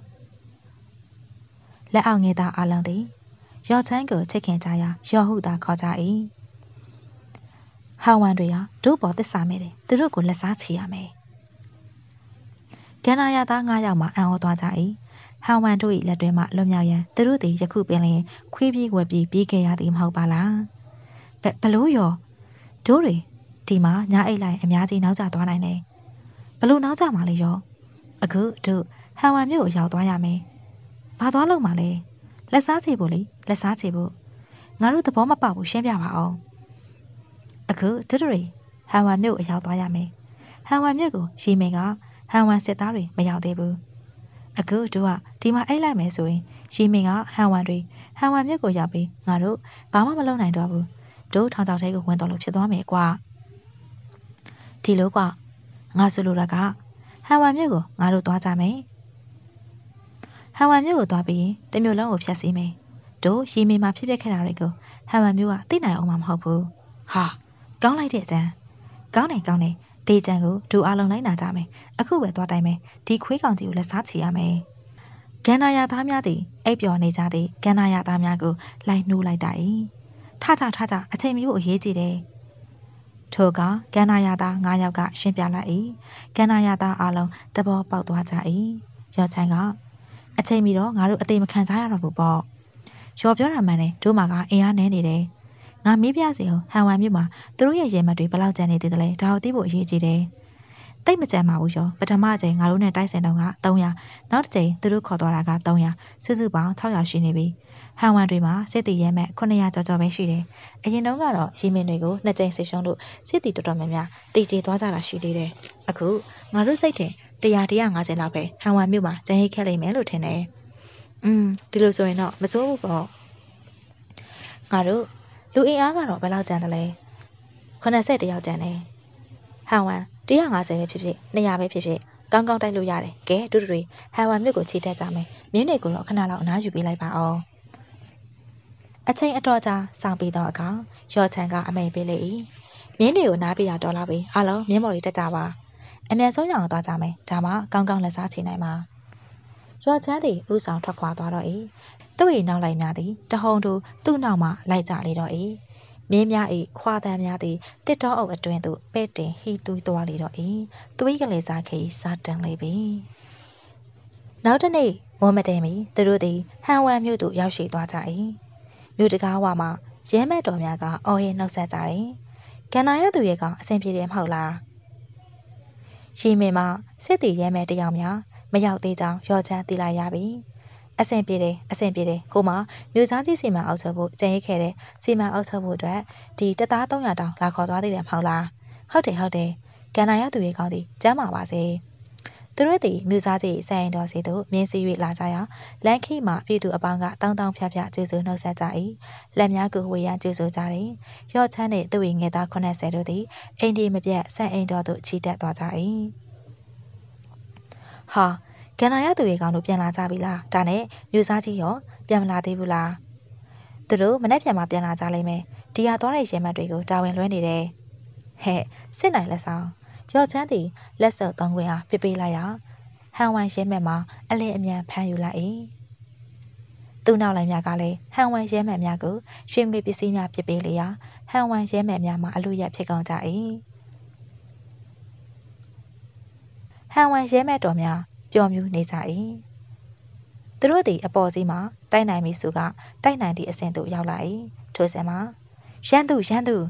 လက်အောက်ငယ်သားအလုံးသည်ရော့ချမ်းကိုချစ်ခင်ကြရာရော့ဟုသာခေါ်ကြ၏ဟန်ဝမ်တွေကတို့ပေါ်သစ္စာမဲ့တယ်သူတို့ကိုလက်စားချီရမယ်ကန္နာရသားငါးယောက်မှအံ့ဩသွားကြ၏ဟန်ဝမ်တို့၏လက်တွင်မှလွတ်မြောက်ရန်သူတို့သည်ယခုပင်လျင်ခွေးပြေးဝက်ပြေးပြေးခဲ့ရသည်မဟုတ်ပါလားဘဘလို့ရောတို့တွေဒီမှာညာအိတ်လိုက်အများကြီးနောက်ကျသွားနိုင်တယ်ဘလို့နောက်ကျမှာလဲရောအခုတို့ဟန်ဝမ်မြို့ကိုရောက်သွားရမယ်ဘာသွားလို့မှလဲလက်စားချေဖို့လေလက်စားချေဖို့ငါတို့သဘောမပေါက်ဘူးရှင်းပြပါအောင်အခုတို့တွေဟန်ဝမ်မြို့အရောက်သွားရမယ်ဟန်ဝမ်မြို့ကိုရီမင်ကဟန်ဝမ်စစ်သားတွေမရောက်သေးဘူးအခုတို့ကဒီမှာအိတ်လိုက်မယ်ဆိုရင်ရီမင်ကဟန်ဝမ်တွေဟန်ဝမ်မြို့ကိုရောက်ပြီးငါတို့ဘာမှမလုပ်နိုင်တော့ဘူးတို့ထောင်ချောက်ထဲကိုဝင်တော့လို့ဖြစ်သွားမယ်ကွာဒီလိုကွာငါဆိုလိုတာကဟန်ဝမ်မြို့ကိုငါတို့သွားကြမယ်ဟန်ဝမ်မြို့ကိုသွားပြီးရင်တမျိုးလုံးကိုဖျက်ဆီးမယ်တို့ရီမင်မှာဖြစ်ပျက်ခဲ့တာတွေကိုဟန်ဝမ်မြို့ကသိနိုင်အောင်မဟုတ်ဘူးဟာကောင်းလိုက်တဲ့အကျန်းကောင်းတယ်ကောင်းတယ်ဒေချန်ကိုဒူအားလုံးလိုက်နာကြမယ်အခုပဲသွားတိုင်းမယ်ဒီခွေးကောင်ကြီးကိုလက်စားချီရမယ်ကန္နာရသားများသည်အိပ်ပျော်နေကြသည့်ကန္နာရသားများကိုလိုက်နှိုးလိုက်တာ၏ထကြထကြအချိန်မီဖို့အရေးကြီးတယ်ထိုကကန္နာရသားငါးယောက်ကရှင်းပြလိုက်၏ကန္နာရသားအားလုံးသဘောပေါက်သွားကြ၏ရော့ချန်ကအချိန်မီတော့ငါတို့အသေးမခံကြရတော့ဘူးပေါ့ရော်ပြောတာမှန်တယ်တို့မှာကအင်အားနည်းနေတယ်ငါမေးပြစီအောင်ဟန်ဝမ်မြို့မှာသူတို့ရဲ့ရဲမတ်တွေဘယ်လောက်ကျန်နေသေးတယ်လဲဒါကိုသိဖို့အရေးကြီးတယ်တိတ်မကြမ်းပါဘူးရောပထမအချိန်ငါတို့နဲ့တိုက်စင်တော့ကသုံးရာနောက်တစ်ချိန်သူတို့ခေါ်သွားတာကသုံးရာစုစုပေါင်းခြောက်ရာရှိနေပြီဟန်ဝမ်တွေမှာစစ်တီရဲမတ်ခုနှစ်ရာကျော်ကျော်ပဲရှိတယ်အရင်တုန်းကတော့ရီမင်တွေကိုနှစ်ကြိမ်ဆိတ်ရှုံးလို့စစ်တီတော်တော်များများတည်ကြည်သွားကြတာရှိသေးတယ်အခုငါတို့စိတ်ထင်တရာတရာငါးဆယ်လောက်ပဲဟန်ဝမ်မြို့မှာကျန်ရိတ်ခဲ့လိမ့်မယ်လို့ထင်တယ်อืมဒီလိုဆိုရင်တော့မစိုးဘူးပေါ့ငါတို့လူအင်အားကတော့ဘယ်လောက်ကျန်တယ်လဲခုနှစ်ဆယ်တယောက်ကျန်တယ်ဟန်ဝမ်တရာငါးဆယ်ပဲဖြစ်ဖြစ်နှစ်ရာပဲဖြစ်ဖြစ်ကောင်းကောင်းတိုက်လို့ရတယ်ကဲတူတူတွေဟန်ဝမ်မြို့ကိုချီတက်ကြမယ်မြင်းတွေကိုတော့ခဏလောက်အနားယူပေးလိုက်ပါအောင်အချိန်အတော်ကြာစောင့်ပြီးတော့အခါရော့ချန်ကအမိန်ပေးလေ၏မြင်းတွေကိုနားပြီးတာတော်လာပြီအားလုံးမြင်းမော်တွေတက်ကြပါအမြန်ဆုံးရအောင်သွားကြမယ်ဒါမှကောင်းကောင်းလက်စားချေနိုင်မှာရော့ချန်သည်ဥဆောင်ထွက်ခွာသွားတော့၏သူ့၏နောက်လိုက်များသည်တဟုန်တူသူ့နောက်မှလိုက်ကြလေတော့၏မြင်းများ၏ခွာတန်းများသည်တစ်တော်အုပ်အတွင်းသို့ပဲ့တင်ဟီသွီးသွားလေတော့၏သွေးကလေးစားခေစားတန်လေပြီနောက်တစ်နေ့ဝမ်းမတဲမီသူတို့သည်ဟန်ဝမ်မြို့သို့ရောက်ရှိသွားကြ၏မြို့တကားဝမှာရဲမက်တော်များကအော်ဟစ်နှုတ်ဆက်ကြတယ်ကန္နာရသူရဲ့ကအဆင်ပြေတယ်မဟုတ်လားရီမင်မှာစစ်တီရဲမက်တယောက်များမရောက်သေးကြောင်းရော့ချမ်းသိလိုက်ရပြီအဆင်ပြေတယ်အဆင်ပြေတယ်ဟိုမှာမြို့စားကြီးစီမံအောက်ချုပ်ဖို့ကြံရိတ်ခဲ့တဲ့စီမံအောက်ချုပ်ဖို့အတွက်ဒီတသားသုံးရာတောင်လာခေါ်သွားသေးတယ်မဟုတ်လားဟုတ်တယ်ဟုတ်တယ်ကန္နာရသူရဲ့ကောင်းသည်ကျမ်းပါပါစေသူတို့သည်မြို့စားကြီးဆိုင်တော်စီသို့မြင်းစည်း၍လာကြရာလန်ခီမှပြည်သူအပေါင်းကတောင်းတောင်းဖြားဖြားကျေးဇူးနှုတ်ဆက်ကြ၏လက်များကိုဝေယံကျေးဇူးကြတယ်ရော့ချမ်းနှင့်သူ၏ငယ်သားခုနှစ်ဆယ်တို့သည်အိမ်ဒီမပြတ်ဆန်အိမ်တော်သို့ချီတက်သွားကြ၏ဟာကန္နာရသူရဲ့ကောင်တို့ပြန်လာကြပြီလားဒါနဲ့မြို့စားကြီးရောပြန်မလာသေးဘူးလားသူတို့မနေ့ပြန်မှပြန်လာကြလိမ့်မယ်ဒီဟာသွားတဲ့ရဲမတ်တွေကိုတာဝန်လွှဲနေတယ်ဟဲ့စစ်နိုင်လက်ဆောင်ရော့ချမ်းသည်လက်စုပ်သုံးခွင့်အားပြပေးလိုက်ရာဟန်ဝမ်ရဲမတ်မှာအလင်းအမြန်ဖမ်းယူလိုက်၏သူ့နောက်လိုက်များကလည်းဟန်ဝမ်ရဲမတ်များကိုရွှေငွေပစ္စည်းများပြပေးလေရာဟန်ဝမ်ရဲမတ်များမှာအလူရက်ဖြစ်ကုန်ကြ၏ဟန်ဝမ်ရဲမတ်တော်များပျော်မြူးနေကြ၏သူတို့သည်အပေါ်စီးမှတိုက်နိုင်ပြီဆိုကတိုက်နိုင်သည့်အဆင့်သို့ရောက်လာ၏ထိုစဉ်မှာရန်သူရန်သူ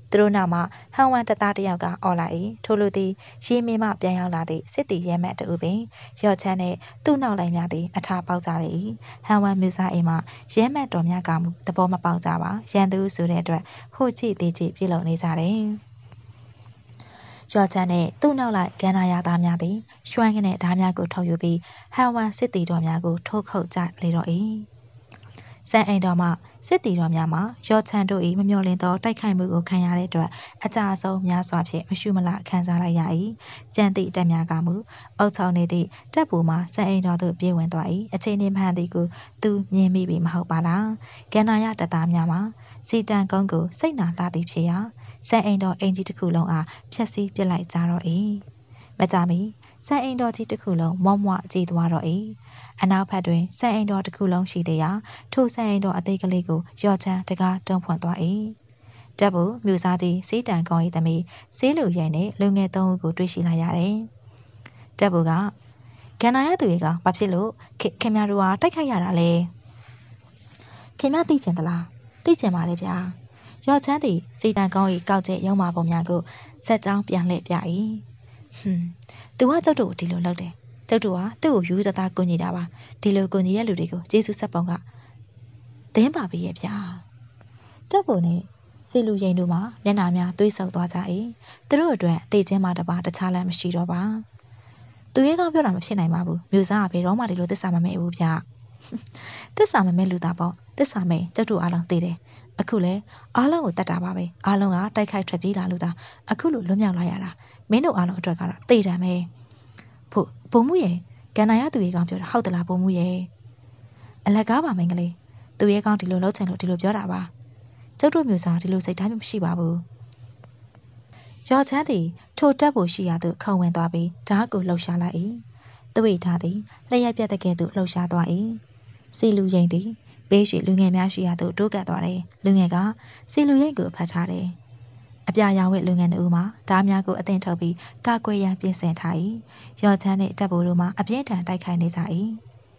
သူတို့နောက်မှာဟန်ဝမ်တပ်သားတစ်ယောက်ကအော်လိုက်၏ထို့လူသည်ရေမင်းမှပြန်ရောက်လာသည့်စစ်တီရဲမတ်တူပင်ရော့ချမ်းနှင့်သူ့နောက်လိုက်များသည်အထာပေါက်ကြလေ၏ဟန်ဝမ်မြူစာအိမ်မှရဲမတ်တော်များကမူသဘောမပေါက်ကြပါရန်သူဆိုတဲ့အတွက်ဟိုကြည့်သေးကြည့်ပြုလုပ်နေကြတယ်ရော့ချမ်းနှင့်သူ့နောက်လိုက်ကန်နာရသားများသည်ရွှမ်းကနဲ့ဓားများကိုထုတ်ယူပြီးဟန်ဝမ်စစ်တီတော်များကိုထိုးခုတ်ကြလေတော့၏စံအိမ်တော်မှစစ်တီတော်များမှရော့ချမ်းတို့၏မမျှော်လင့်သောတိုက်ခိုက်မှုကိုခံရတဲ့အတွက်အကြအဆုံးများစွာဖြင့်မရှုမလခံစားလိုက်ရ၏ကြံသည့်တပ်များကမူအုပ်ချုပ်နေသည့်တပ်ပူမှစံအိမ်တော်သို့ပြေးဝင်သွား၏အချိန်နှင့်မှန်သည်ကိုသူမြင်မိပြီမဟုတ်ပါလားကန္နာရတပ်သားများမှစီတန်ကုန်းကိုစိတ်နာလာသည်ဖြစ်ရာစံအိမ်တော်အင်ကြီးတစ်ခုလုံးအားဖျက်ဆီးပစ်လိုက်ကြတော့၏မကြမီစံအိမ်တော်ကြီးတစ်ခုလုံးမော့မွကြည်သွားတော့၏အနောက်ဘက်တွင်စံအိမ်တော်တစ်ခုလုံးရှိသေးရာထိုစံအိမ်တော်အသေးကလေးကိုရော့ချမ်းတကားတုံးဖွင့်သွား၏တပ်ဘူးမြူစားကြီးစီးတန်ကောင်း၏သမီးဆေးလူရိုင်းနှင့်လူငယ်သုံးဦးကိုတွေ့ရှိလိုက်ရတယ်တပ်ဘူးကကန္နာရသူတွေကဘာဖြစ်လို့ခင်ဗျားတို့ကတိုက်ခိုက်ရတာလဲခင်ဗျားသိချင်သလားသိချင်ပါလေဗျာရော့ချမ်းသည်စီတန်ကောင်း၏ကောက်ကျဲရုံမာပုံများကိုစက်ကြောင်းပြန်လှည့်ပြ၏ဟွန်းသူကကျုပ်တို့ကိုဒီလိုလုပ်တယ်ကျုပ်တို့ကသူ့ကိုယူတသားကူညီတာပါဒီလိုကူညီတဲ့လူတွေကိုကျေးဇူးဆက်ပုံကသင်းပါပြီရဲ့ဗျာတပ်ပုံနဲ့စီလူရင်တို့မှမျက်နှာများသွေးဆုပ်သွားကြ၏သူတို့အတွက်တေချင်းမှတပါတခြားလမ်းမရှိတော့ပါသူရဲ့ကောင်းပြောတာမဖြစ်နိုင်ပါဘူးမျိုးစားကဘယ်တော့မှဒီလိုသစ္စာမမဲ့ဘူးဗျသစ္စာမမဲ့လူသားပေါ့သစ္စာမဲ့ကျုပ်တို့အားလုံးသိတယ်အခုလဲအားလုံးကိုတတ်တာပါပဲအားလုံးကတိုက်ခိုက်ထွက်ပြေးလာလို့သာအခုလိုလွတ်မြောက်လာရတာမင်းတို့အားလုံးအတွက်ကတော့သိတယ်မဲဖို့ဘုံမှုရဲ့ကန္နာရသူရဲ့ကောင်းပြောတာဟုတ်သလားဘုံမှုရဲ့အလက်ကားပါမင်းကလေးသူရဲ့ကောင်းဒီလိုလှုပ်ချင်လို့ဒီလိုပြောတာပါကျုပ်တို့မျိုးစားဒီလိုစိတ်ထားမျိုးမရှိပါဘူးရော်ချမ်းသည်ထိုတက်ဖို့ရှိရာသို့ခုံဝင်သွားပြီးဓာတ်ကိုလှုပ်ရှားလိုက်၏သွေးထားသည်လျှက်ပြက်တဲ့ကဲ့သို့လှုပ်ရှားသွား၏စီလူရင်သည်ဘေးရှိလူငယ်များရှိရာသို့တိုးကပ်သွားတယ်လူငယ်ကစီလူရိတ်ကိုဖတ်ထားတယ်အပြာရောင်ဝဲလူငယ်တို့မှဓားများကိုအသင်ထုတ်ပြီးကာကွယ်ရန်ပြင်ဆင်ထား၏ရော်ချမ်းနှင့်တပ်ဖို့တို့မှအပြင်းထန်တိုက်ခိုက်နေကြ၏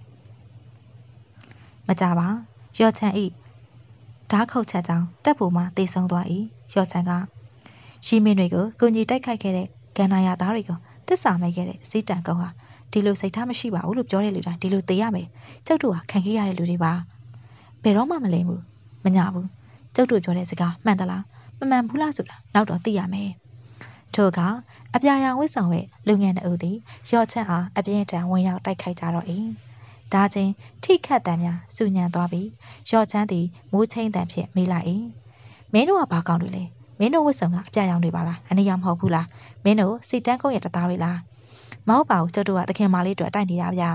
မကြပါရော်ချမ်း၏ဓားခုတ်ချက်ကြောင့်တပ်ဖို့မှတေဆုံးသွား၏ရော်ချမ်းကရှိမင်းတွေကိုကိုကြီးတိုက်ခိုက်ခဲ့တဲ့ကန္နာရသားတွေကိုတစ္ဆာမိတ်ခဲ့တဲ့စီးတန်ကုန်းဟာဒီလိုစိတ်ထားမရှိပါဘူးလို့ပြောတဲ့လူတိုင်းဒီလိုသိရမယ်ကျုပ်တို့ဟာခံခဲ့ရတဲ့လူတွေပါဘယ်တော့မှမလိမ်ဘူးမညာဘူးကျုပ်တို့ပြောတဲ့စကားမှန်သလားမမှန်ဘူးလားဆိုတာနောက်တော့သိရမယ်ထို့ကအပြာရောင်ဝစ်ဆောင်ရဲ့လူငယ်နှုတ်သည်ရော့ချမ်းအားအပြင်းထန်ဝင်ရောက်တိုက်ခိုက်ကြတော့၏ဒါချင်းထိခတ်တံများစူညံသွားပြီးရော့ချမ်းသည်မိုးချင်းတံဖြင့်မေးလိုက်၏မင်းတို့ကဘာကောင်းတွေလဲမင်းတို့ဝစ်ဆောင်ကအပြာရောင်တွေပါလားအနေရောင်မဟုတ်ဘူးလားမင်းတို့စီတန်းကုန်းရဲ့တသားတွေလားမဟုတ်ပါဘူးကျုပ်တို့ကတခင်မလေးတို့တိုက်နေတာဗျ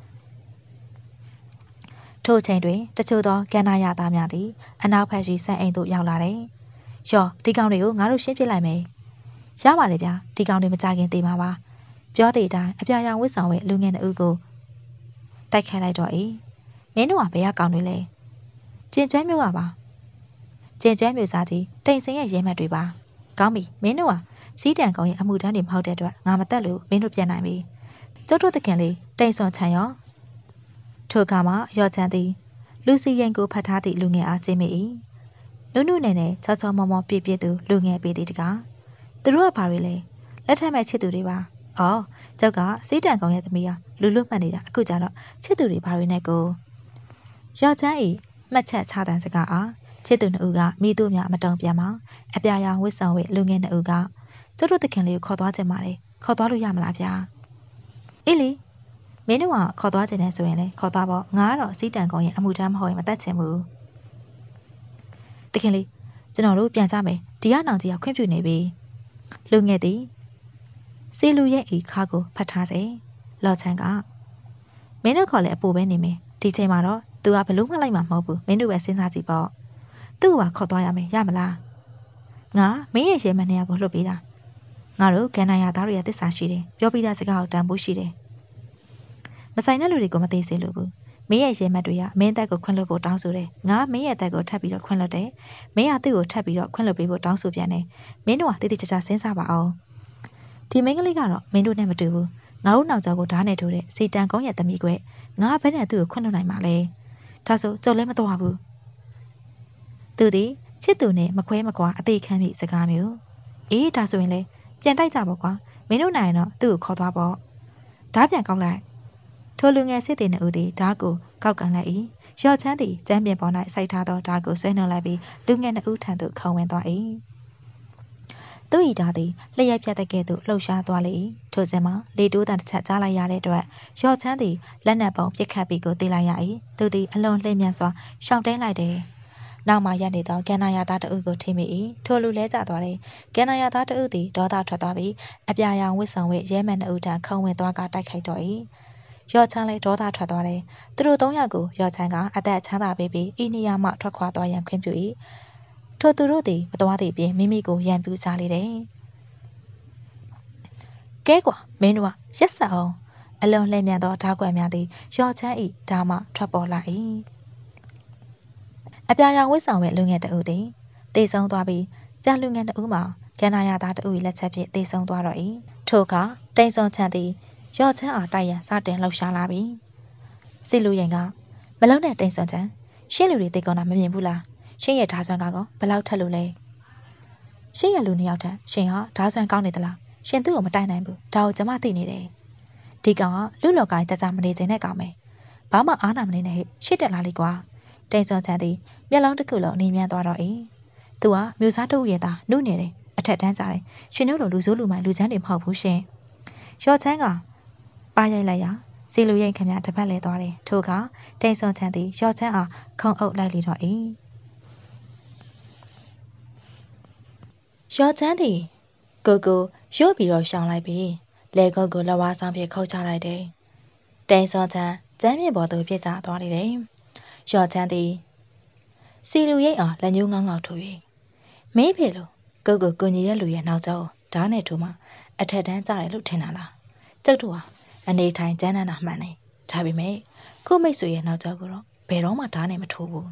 ထို့ချိန်တွင်တချို့သောကန္နာရသားများသည်အနောက်ဘက်ရှိစံအိမ်သို့ရောက်လာတယ်။ရော်ဒီကောင်တွေကိုငါတို့ရှင်းပြလိုက်မယ်။ရပါလေဗျာဒီကောင်တွေမကြခင်သေးမှာပါ။ပြောတဲ့အတိုင်းအပြာရောင်ဝစ်ဆောင်ရဲ့လူငယ်နှုတ်ကိုတိုက်ခိုက်လိုက်တော့၏။မင်းတို့ကဘယ်ကကောင်တွေလဲ။ကျင်ကျဲမျိုးကပါ။ကျင်ကျဲမျိုးစားကြီးတိမ်စင်ရဲ့ရဲမှတ်တွေပါ။ကောင်းပြီမင်းတို့ကစီးတန်ကောင်ရဲ့အမှုတန်းတွေမဟုတ်တဲ့အတွက်ငါမတက်လို့မင်းတို့ပြန်နိုင်ပြီ။ကျုပ်တို့တခင်လေးတိမ်စွန်ချန်ရောထိုအခါမှာရော့ချမ်းသည်လူစီရင်ကိုဖတ်ထားသည့်လူငယ်အားကျင်းမိ၏နုနုနဲ့နဲ့ချောချောမောမောပြည့်ပြည့်သူလူငယ်ပေသည်တကားသူတို့ကဘာတွေလဲလက်ထက်မဲ့ချစ်သူတွေပါအော်ကျောက်ကစီးတန်ကောင်ရဲ့သမီးဟာလူလွတ်မှတ်နေတာအခုကျတော့ချစ်သူတွေဘာတွေနဲ့ကိုရော့ချမ်း၏မှတ်ချက်ချတဲ့စကားအားချစ်သူနှစ်ဦးကမိတို့များမတုံပြန်မှာအပြာရောင်ဝစ်ဆောင်ဝဲလူငယ်နှစ်ဦးကကျတို့တခင်လေးကိုခေါ်သွားခြင်းပါတယ်ခေါ်သွားလို့ရမလားဗျာအေးလေမင်းတို့ကခေါ်သွားခြင်းနဲ့ဆိုရင်လေခေါ်သွားပေါ့ငါကတော့စီးတန်ကောင်ရဲ့အမှုထမ်းမဟုတ်ရင်မတတ်ချင်ဘူးတခင်လေးကျွန်တော်တို့ပြန်ကြမယ်ဒီကနောင်ကြီးကခွင့်ပြုနေပြီလူငယ်သည်စီလူရဲ့ဤခါကိုဖတ်ထားစေလော်ချန်ကမင်းတို့ခေါ်လေအပူပဲနေမယ်ဒီချိန်မှာတော့သူကဘလို့မှလိုက်မှာမဟုတ်ဘူးမင်းတို့ပဲစဉ်းစားကြည့်ပေါ့သူ့ကခေါ်သွားရမယ်ရမလားငါမင်းရဲ့ရဲမနေရကိုလှုပ်ပေးတာငါတို့ကန်နိုင်ရသားတွေရဲ့တစ္ဆာရှိတယ်ပြောပြီးသားစကားကိုတန်ဖိုးရှိတယ်မဆိုင်တဲ့လူတွေကိုမသိစေလို့ဘူးမင်းရဲ့ရဲမတ်တွေကမင်းတက်ကိုခွင့်လွှတ်ဖို့တောင်းဆိုတယ်ငါမင်းရဲ့တက်ကိုထပ်ပြီးတော့ခွင့်လွှတ်တယ်မင်းကသူ့ကိုထပ်ပြီးတော့ခွင့်လွှတ်ပေးဖို့တောင်းဆိုပြန်တယ်မင်းတို့ကတိတိကျကျစဉ်းစားပါအောင်ဒီမင်းကလေးကတော့မင်းတို့နဲ့မတူဘူးငါတို့နောက်ကျောကိုဓာတ်နဲ့ထိုးတဲ့စီတန်ကုန်းရဲ့သမီးကွယ်ငါဘယ်နဲ့သူ့ကိုခွင့်လွှတ်နိုင်မှာလဲဒါဆိုကြုံလည်းမတော်ဘူးသူသည်ချစ်သူနဲ့မခွဲမကွာအသေးခံမိစကားမျိုးအေးဒါဆိုရင်လေပြန်တိုက်ကြပေါ့ကွာမင်းတို့နိုင်တော့သူ့ကိုခေါ်သွားပေါ့ဓားပြန်ကောက်လိုက်ထိုလူငယ်စစ်သည်နှစ်ဦးသည်ဓားကိုကောက်ကန်လိုက်၏ရော့ချမ်းသည်ကျမ်းပြင်ပေါ်၌စိုက်ထားသောဓားကိုဆွဲနှုတ်လိုက်ပြီးလူငယ်နှစ်ဦးထံသို့ခေါင်းဝင်သွား၏သူ့၏ဓားသည်လျှက်ပြတ်တဲ့ကဲ့သို့လှုပ်ရှားသွားလေ၏ထိုစဉ်မှာလေတိုးတန်တစ်ချက်ကြားလိုက်ရတဲ့အတွက်ရော့ချမ်းသည်လက်နက်ပုံပြစ်ခတ်ပြီးကိုသိလိုက်ရ၏သူသည်အလွန်လှိမ့်မြန်စွာရှောင်တင်းလိုက်တယ်နောက်မှရက်နေသောကန္နာယာသားတအုပ်ကိုထိမိ၏ထိုလူလဲကျသွားတယ်ကန္နာယာသားတအုပ်သည်ဒေါသထွက်သွားပြီးအပြာရောင်ဝစ်ဆောင်ဝစ်ရဲမှန်နှစ်ဦးထံခုံဝင်သွားကတိုက်ခိုက်တော့၏ရော့ချမ်းလည်းဒေါသထွက်သွားတယ်သူတို့သုံးယောက်ကိုရော့ချမ်းကအသက်ချမ်းသာပေးပြီးဤနေရာမှထွက်ခွာသွားရန်ခွင့်ပြု၏ထိုသူတို့သည်မသွားသည့်ပြင်မိမိကိုရန်ပြူစားလေတယ်ကဲကွာမင်းတို့ကရက်ဆက်အောင်အလွန်လှည့်မြန်သောဓားကွက်များသည်ရော့ချမ်း၏ဓားမှထွက်ပေါ်လာ၏အပြာရောင်ဝစ်ဆောင်ဝဲလူငယ်တအုပ်သည်တေဆုံးသွားပြီးကြာလူငယ်တအုပ်မှာကန္နာယာသားတအုပ်၏လက်ချက်ဖြင့်တေဆုံးသွားတော့၏ထိုအခါတိန်စွန်ချန်သည်ရော့ချမ်းအားတိုက်ရန်စတင်လှုပ်ရှားလာပြီစီလူရင်ကမလုံးနဲ့တိန်စွန်ချန်ရှင်းလူတွေတေကုန်တာမမြင်ဘူးလားရှင်းရဲ့ဓားဆွမ်းကောဘယ်လောက်ထက်လို့လဲရှင်းရဲ့လူနှစ်ယောက်ထက်ရှင်ဟာဓားဆွမ်းကောင်းနေသလားရှင်သူ့ကိုမတိုက်နိုင်ဘူးဒါကိုကျမသိနေတယ်ဒီကောင်ကလူလောကကြီးတကြမနေခြင်းနဲ့ကောင်ပဲဘာမှအားနာမနေနဲ့ဟဲ့ရှစ်တက်လာလိကွာတိန်စွန်ချန်သည်မျက်လုံးတစ်ခုလုံးအနီးမြန်းသွားတော့၏သူကမျိုးစားတူရဲ့သားနုနေတယ်အထက်တန်းကြတယ်ရှင်တို့လိုလူဆိုးလူမိုင်လူချမ်းတွေမဟုတ်ဘူးရှင်ရော့ချမ်းကပါရိုက်လိုက်ရာစီလူရိတ်ခင်ဗျတပတ်လဲသွားတယ်ထို့အခါတိန်စွန်ချန်သည်ရော့ချမ်းအားခုံအုပ်လိုက်လေတော့၏ရော့ချမ်းသည်ကိုကိုရုပ်ပြီးတော့ရှောင်လိုက်ပြီးလေကုတ်ကိုလက်ဝါးဆောင်ဖြင့်ခုတ်ချလိုက်တယ်တိန်စွန်ချန်ကျမ်းမြေပေါ်သို့ပြစ်ကျသွားလေတယ်ရော့ချမ်းသည်စီလူရိတ်အားလက်ညှိုးငေါငေါထိုး၍မင်းဖေလို့ကိုကိုကိုညီတဲ့လူရဲ့နောက်ကျောဓာတ်နဲ့ထိုးမှအထက်တန်းကြတယ်လို့ထင်တာလားကျုပ်တို့ဟာအနေထိုင်ကျန်းနန်းတာမှန်တယ်ဒါပေမဲ့ကိုမိတ်ဆွေရဲ့နောက်ကျောကိုတော့ဘယ်တော့မှဓာတ်နဲ့မထိုးဘူး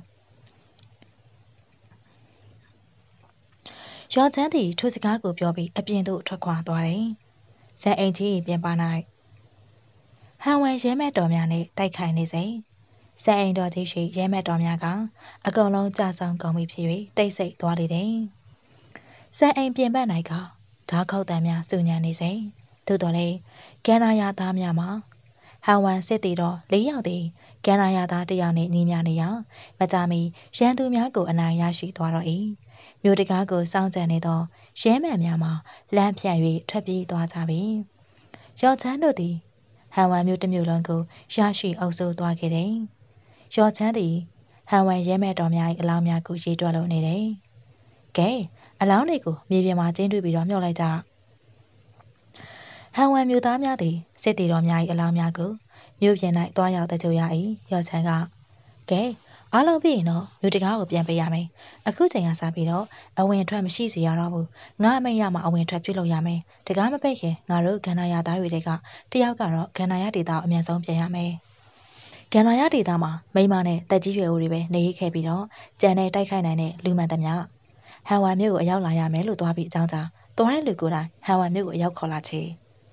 ရော့ချမ်းသည်ထိုစကားကိုပြောပြီးအပြင်သို့ထွက်ခွာသွားတယ်ဇန်အိမ်ကြီးပြင်ပ၌ဟန်ဝမ်ရဲမဲ့တော်များနှင့်တိုက်ခိုက်နေစဉ်ဇန်အိမ်တော်ကြီးရှိရဲမဲ့တော်များကအကုန်လုံးကြဆောင်ကုန်ပြီဖြစ်၍တိတ်ဆိတ်သွားလေတယ်ဇန်အိမ်ပြင်ပ၌ကဓားခုတ်တံများစုညံနေစဉ်သို့တော်လည်းကန္နာယာသားများမှာဟန်ဝမ်စစ်တီတော်လေးယောက်သည်ကန္နာယာသားတစ်ယောက်နှင့်ညီများနေရာမကြမီရန်သူများကိုအနိုင်ရရှိသွားတော့၏မြို့တကားကိုစောင့်ကြံနေသောရဲမှန်များမှာလမ်းဖြန့်၍ထွက်ပြေးသွားကြပြီရော့ချမ်းတို့သည်ဟန်ဝမ်မြို့တစ်မြို့လုံးကိုရရှိအုပ်စိုးသွားခဲ့တယ်ရော့ချမ်းသည်ဟန်ဝမ်ရဲမဲ့တော်များ၏အလောင်းများကိုရေးတွက်လို့နေတယ်ကဲအလောင်းတွေကိုမြေပြင်မှာကျင်းတွေ့ပြီးတော့မြှုပ်လိုက်ကြဟန်ဝမ်မြို့သားများသည်စစ်တီတော်များ၏အလောင်းများကိုမြို့ပြင်၌တွားရောက်တကြရ၏ရော့ချမ်းကကဲအားလုံးပြီးရင်တော့မြို့တကားကိုပြန်ပေးရမယ်အခုချိန်ကစပြီးတော့အဝင်အထွက်မရှိစေရတော့ဘူးငါအမိတ်ရမှာအဝင်အထွက်ပြုလုပ်ရမယ်တကားမပိတ်ခင်ငါတို့ကန္နာယာသားတွေကတယောက်ကတော့ကန္နာယာဒေသကိုအမြန်ဆုံးပြန်ရမယ်ကန္နာယာဒေသမှာမိမနဲ့တက်ကြီးရွယ်ဦးတွေပဲနေခဲ့ပြီးတော့ကြံတဲ့တိုက်ခိုက်နိုင်တဲ့လူမှန်သမျှဟန်ဝမ်မြို့ကိုအရောက်လာရမယ်လို့သွားပြီးအကြောင်းကြားသွားတဲ့လူကိုယ်တိုင်ဟန်ဝမ်မြို့ကိုအရောက်ခေါ်လာချေ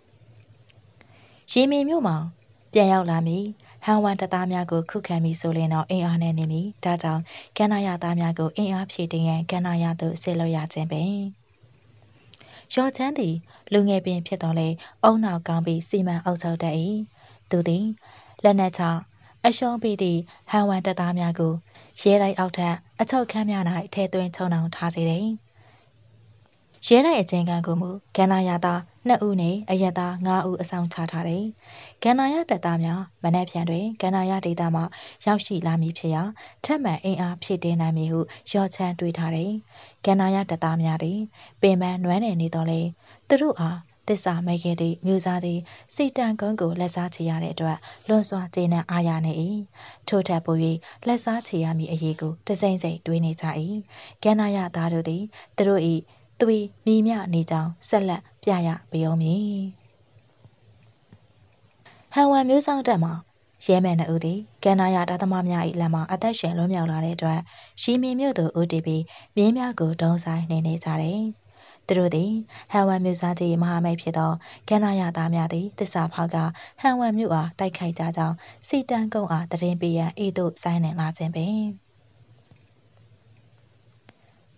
ရီမီမြို့မှာပြန်ရောက်လာမည်ဟန်ဝမ်တပ်သားများကိုခုခံပြီးဆိုရင်တော့အင်အားနဲ့နေမည်ဒါကြောင့်ကန္နာယာသားများကိုအင်အားဖြည့်တင်ရန်ကန္နာယာသို့ဆစ်လို့ရခြင်းပင်ရော့ချမ်းသည်လူငယ်ပင်ဖြစ်တော်လဲအုံနောက်ကောင်းပြီးစီမံအုပ်ချုပ်တတ်၏သူသည်လက်နက်ချအရှုံးပြီးသည့်ဟန်ဝမ်တပ်သားများကိုရဲတိုက်အောက်ထပ်အချုပ်ခန်းများ၌ထဲသွင်းချုံနှောင်ထားစေတယ်ရဲတိုက်အကျဉ်းခန်းကိုမူကန္နာယာသားနှစ်ဦးနှင့်အရက်သားငါးဦးအဆောင်ချထားတယ်။ကန္နာယာတပ်သားများမနက်ဖြန်တွင်ကန္နာယာဒေသမှရောက်ရှိလာမည်ဖြစ်ရာထပ်မံအင်အားဖြည့်တင်းနိုင်မည်ဟုရော့ချမ်းတွေးထားတယ်။ကန္နာယာတပ်သားများသည်ပင်ပန်းနွမ်းနယ်နေတော်လဲသူတို့အားသစ္စာမဲ့ခဲ့သည့်မျိုးစားသည်စီတန်ကုန်းကိုလက်စားချေရတဲ့အတွက်လွန်စွာကျေနပ်အားရနေ၏ထို့ထက်ပို၍လက်စားချေရမည်အရေးကိုတစိမ့်စိမ့်တွေးနေကြ၏ကန္နာယာသားတို့သည်သူတို့၏သွေးမိမြနေကြောင်းဆက်လက်ပြရပေအောင်မည်ဟန်ဝမ်မျိုးဆောင်တက်မှာရဲမယ်နှစ်ဦးသည်ကန္နာယာသားသမားများ၏လက်မှအသက်ရှင်လွတ်မြောက်လာတဲ့အတွက်ရှီမီမြို့သို့ဦးတည်ပြီးမြင်းများကိုဒုံဆိုင်နေနေကြတယ်သူတို့သည်ဟန်ဝမ်မြို့စားကြီးမဟာမိတ်ဖြစ်သောကန္နာယာသားများသည်တစ္ဆာဖောက်ကဟန်ဝမ်မြို့အားတိုက်ခိုက်ကြကြောင်းစီတန်ကုန်းအားတရင်ပေးရန်ဤသို့ဆိုင်းနေလာခြင်းပင်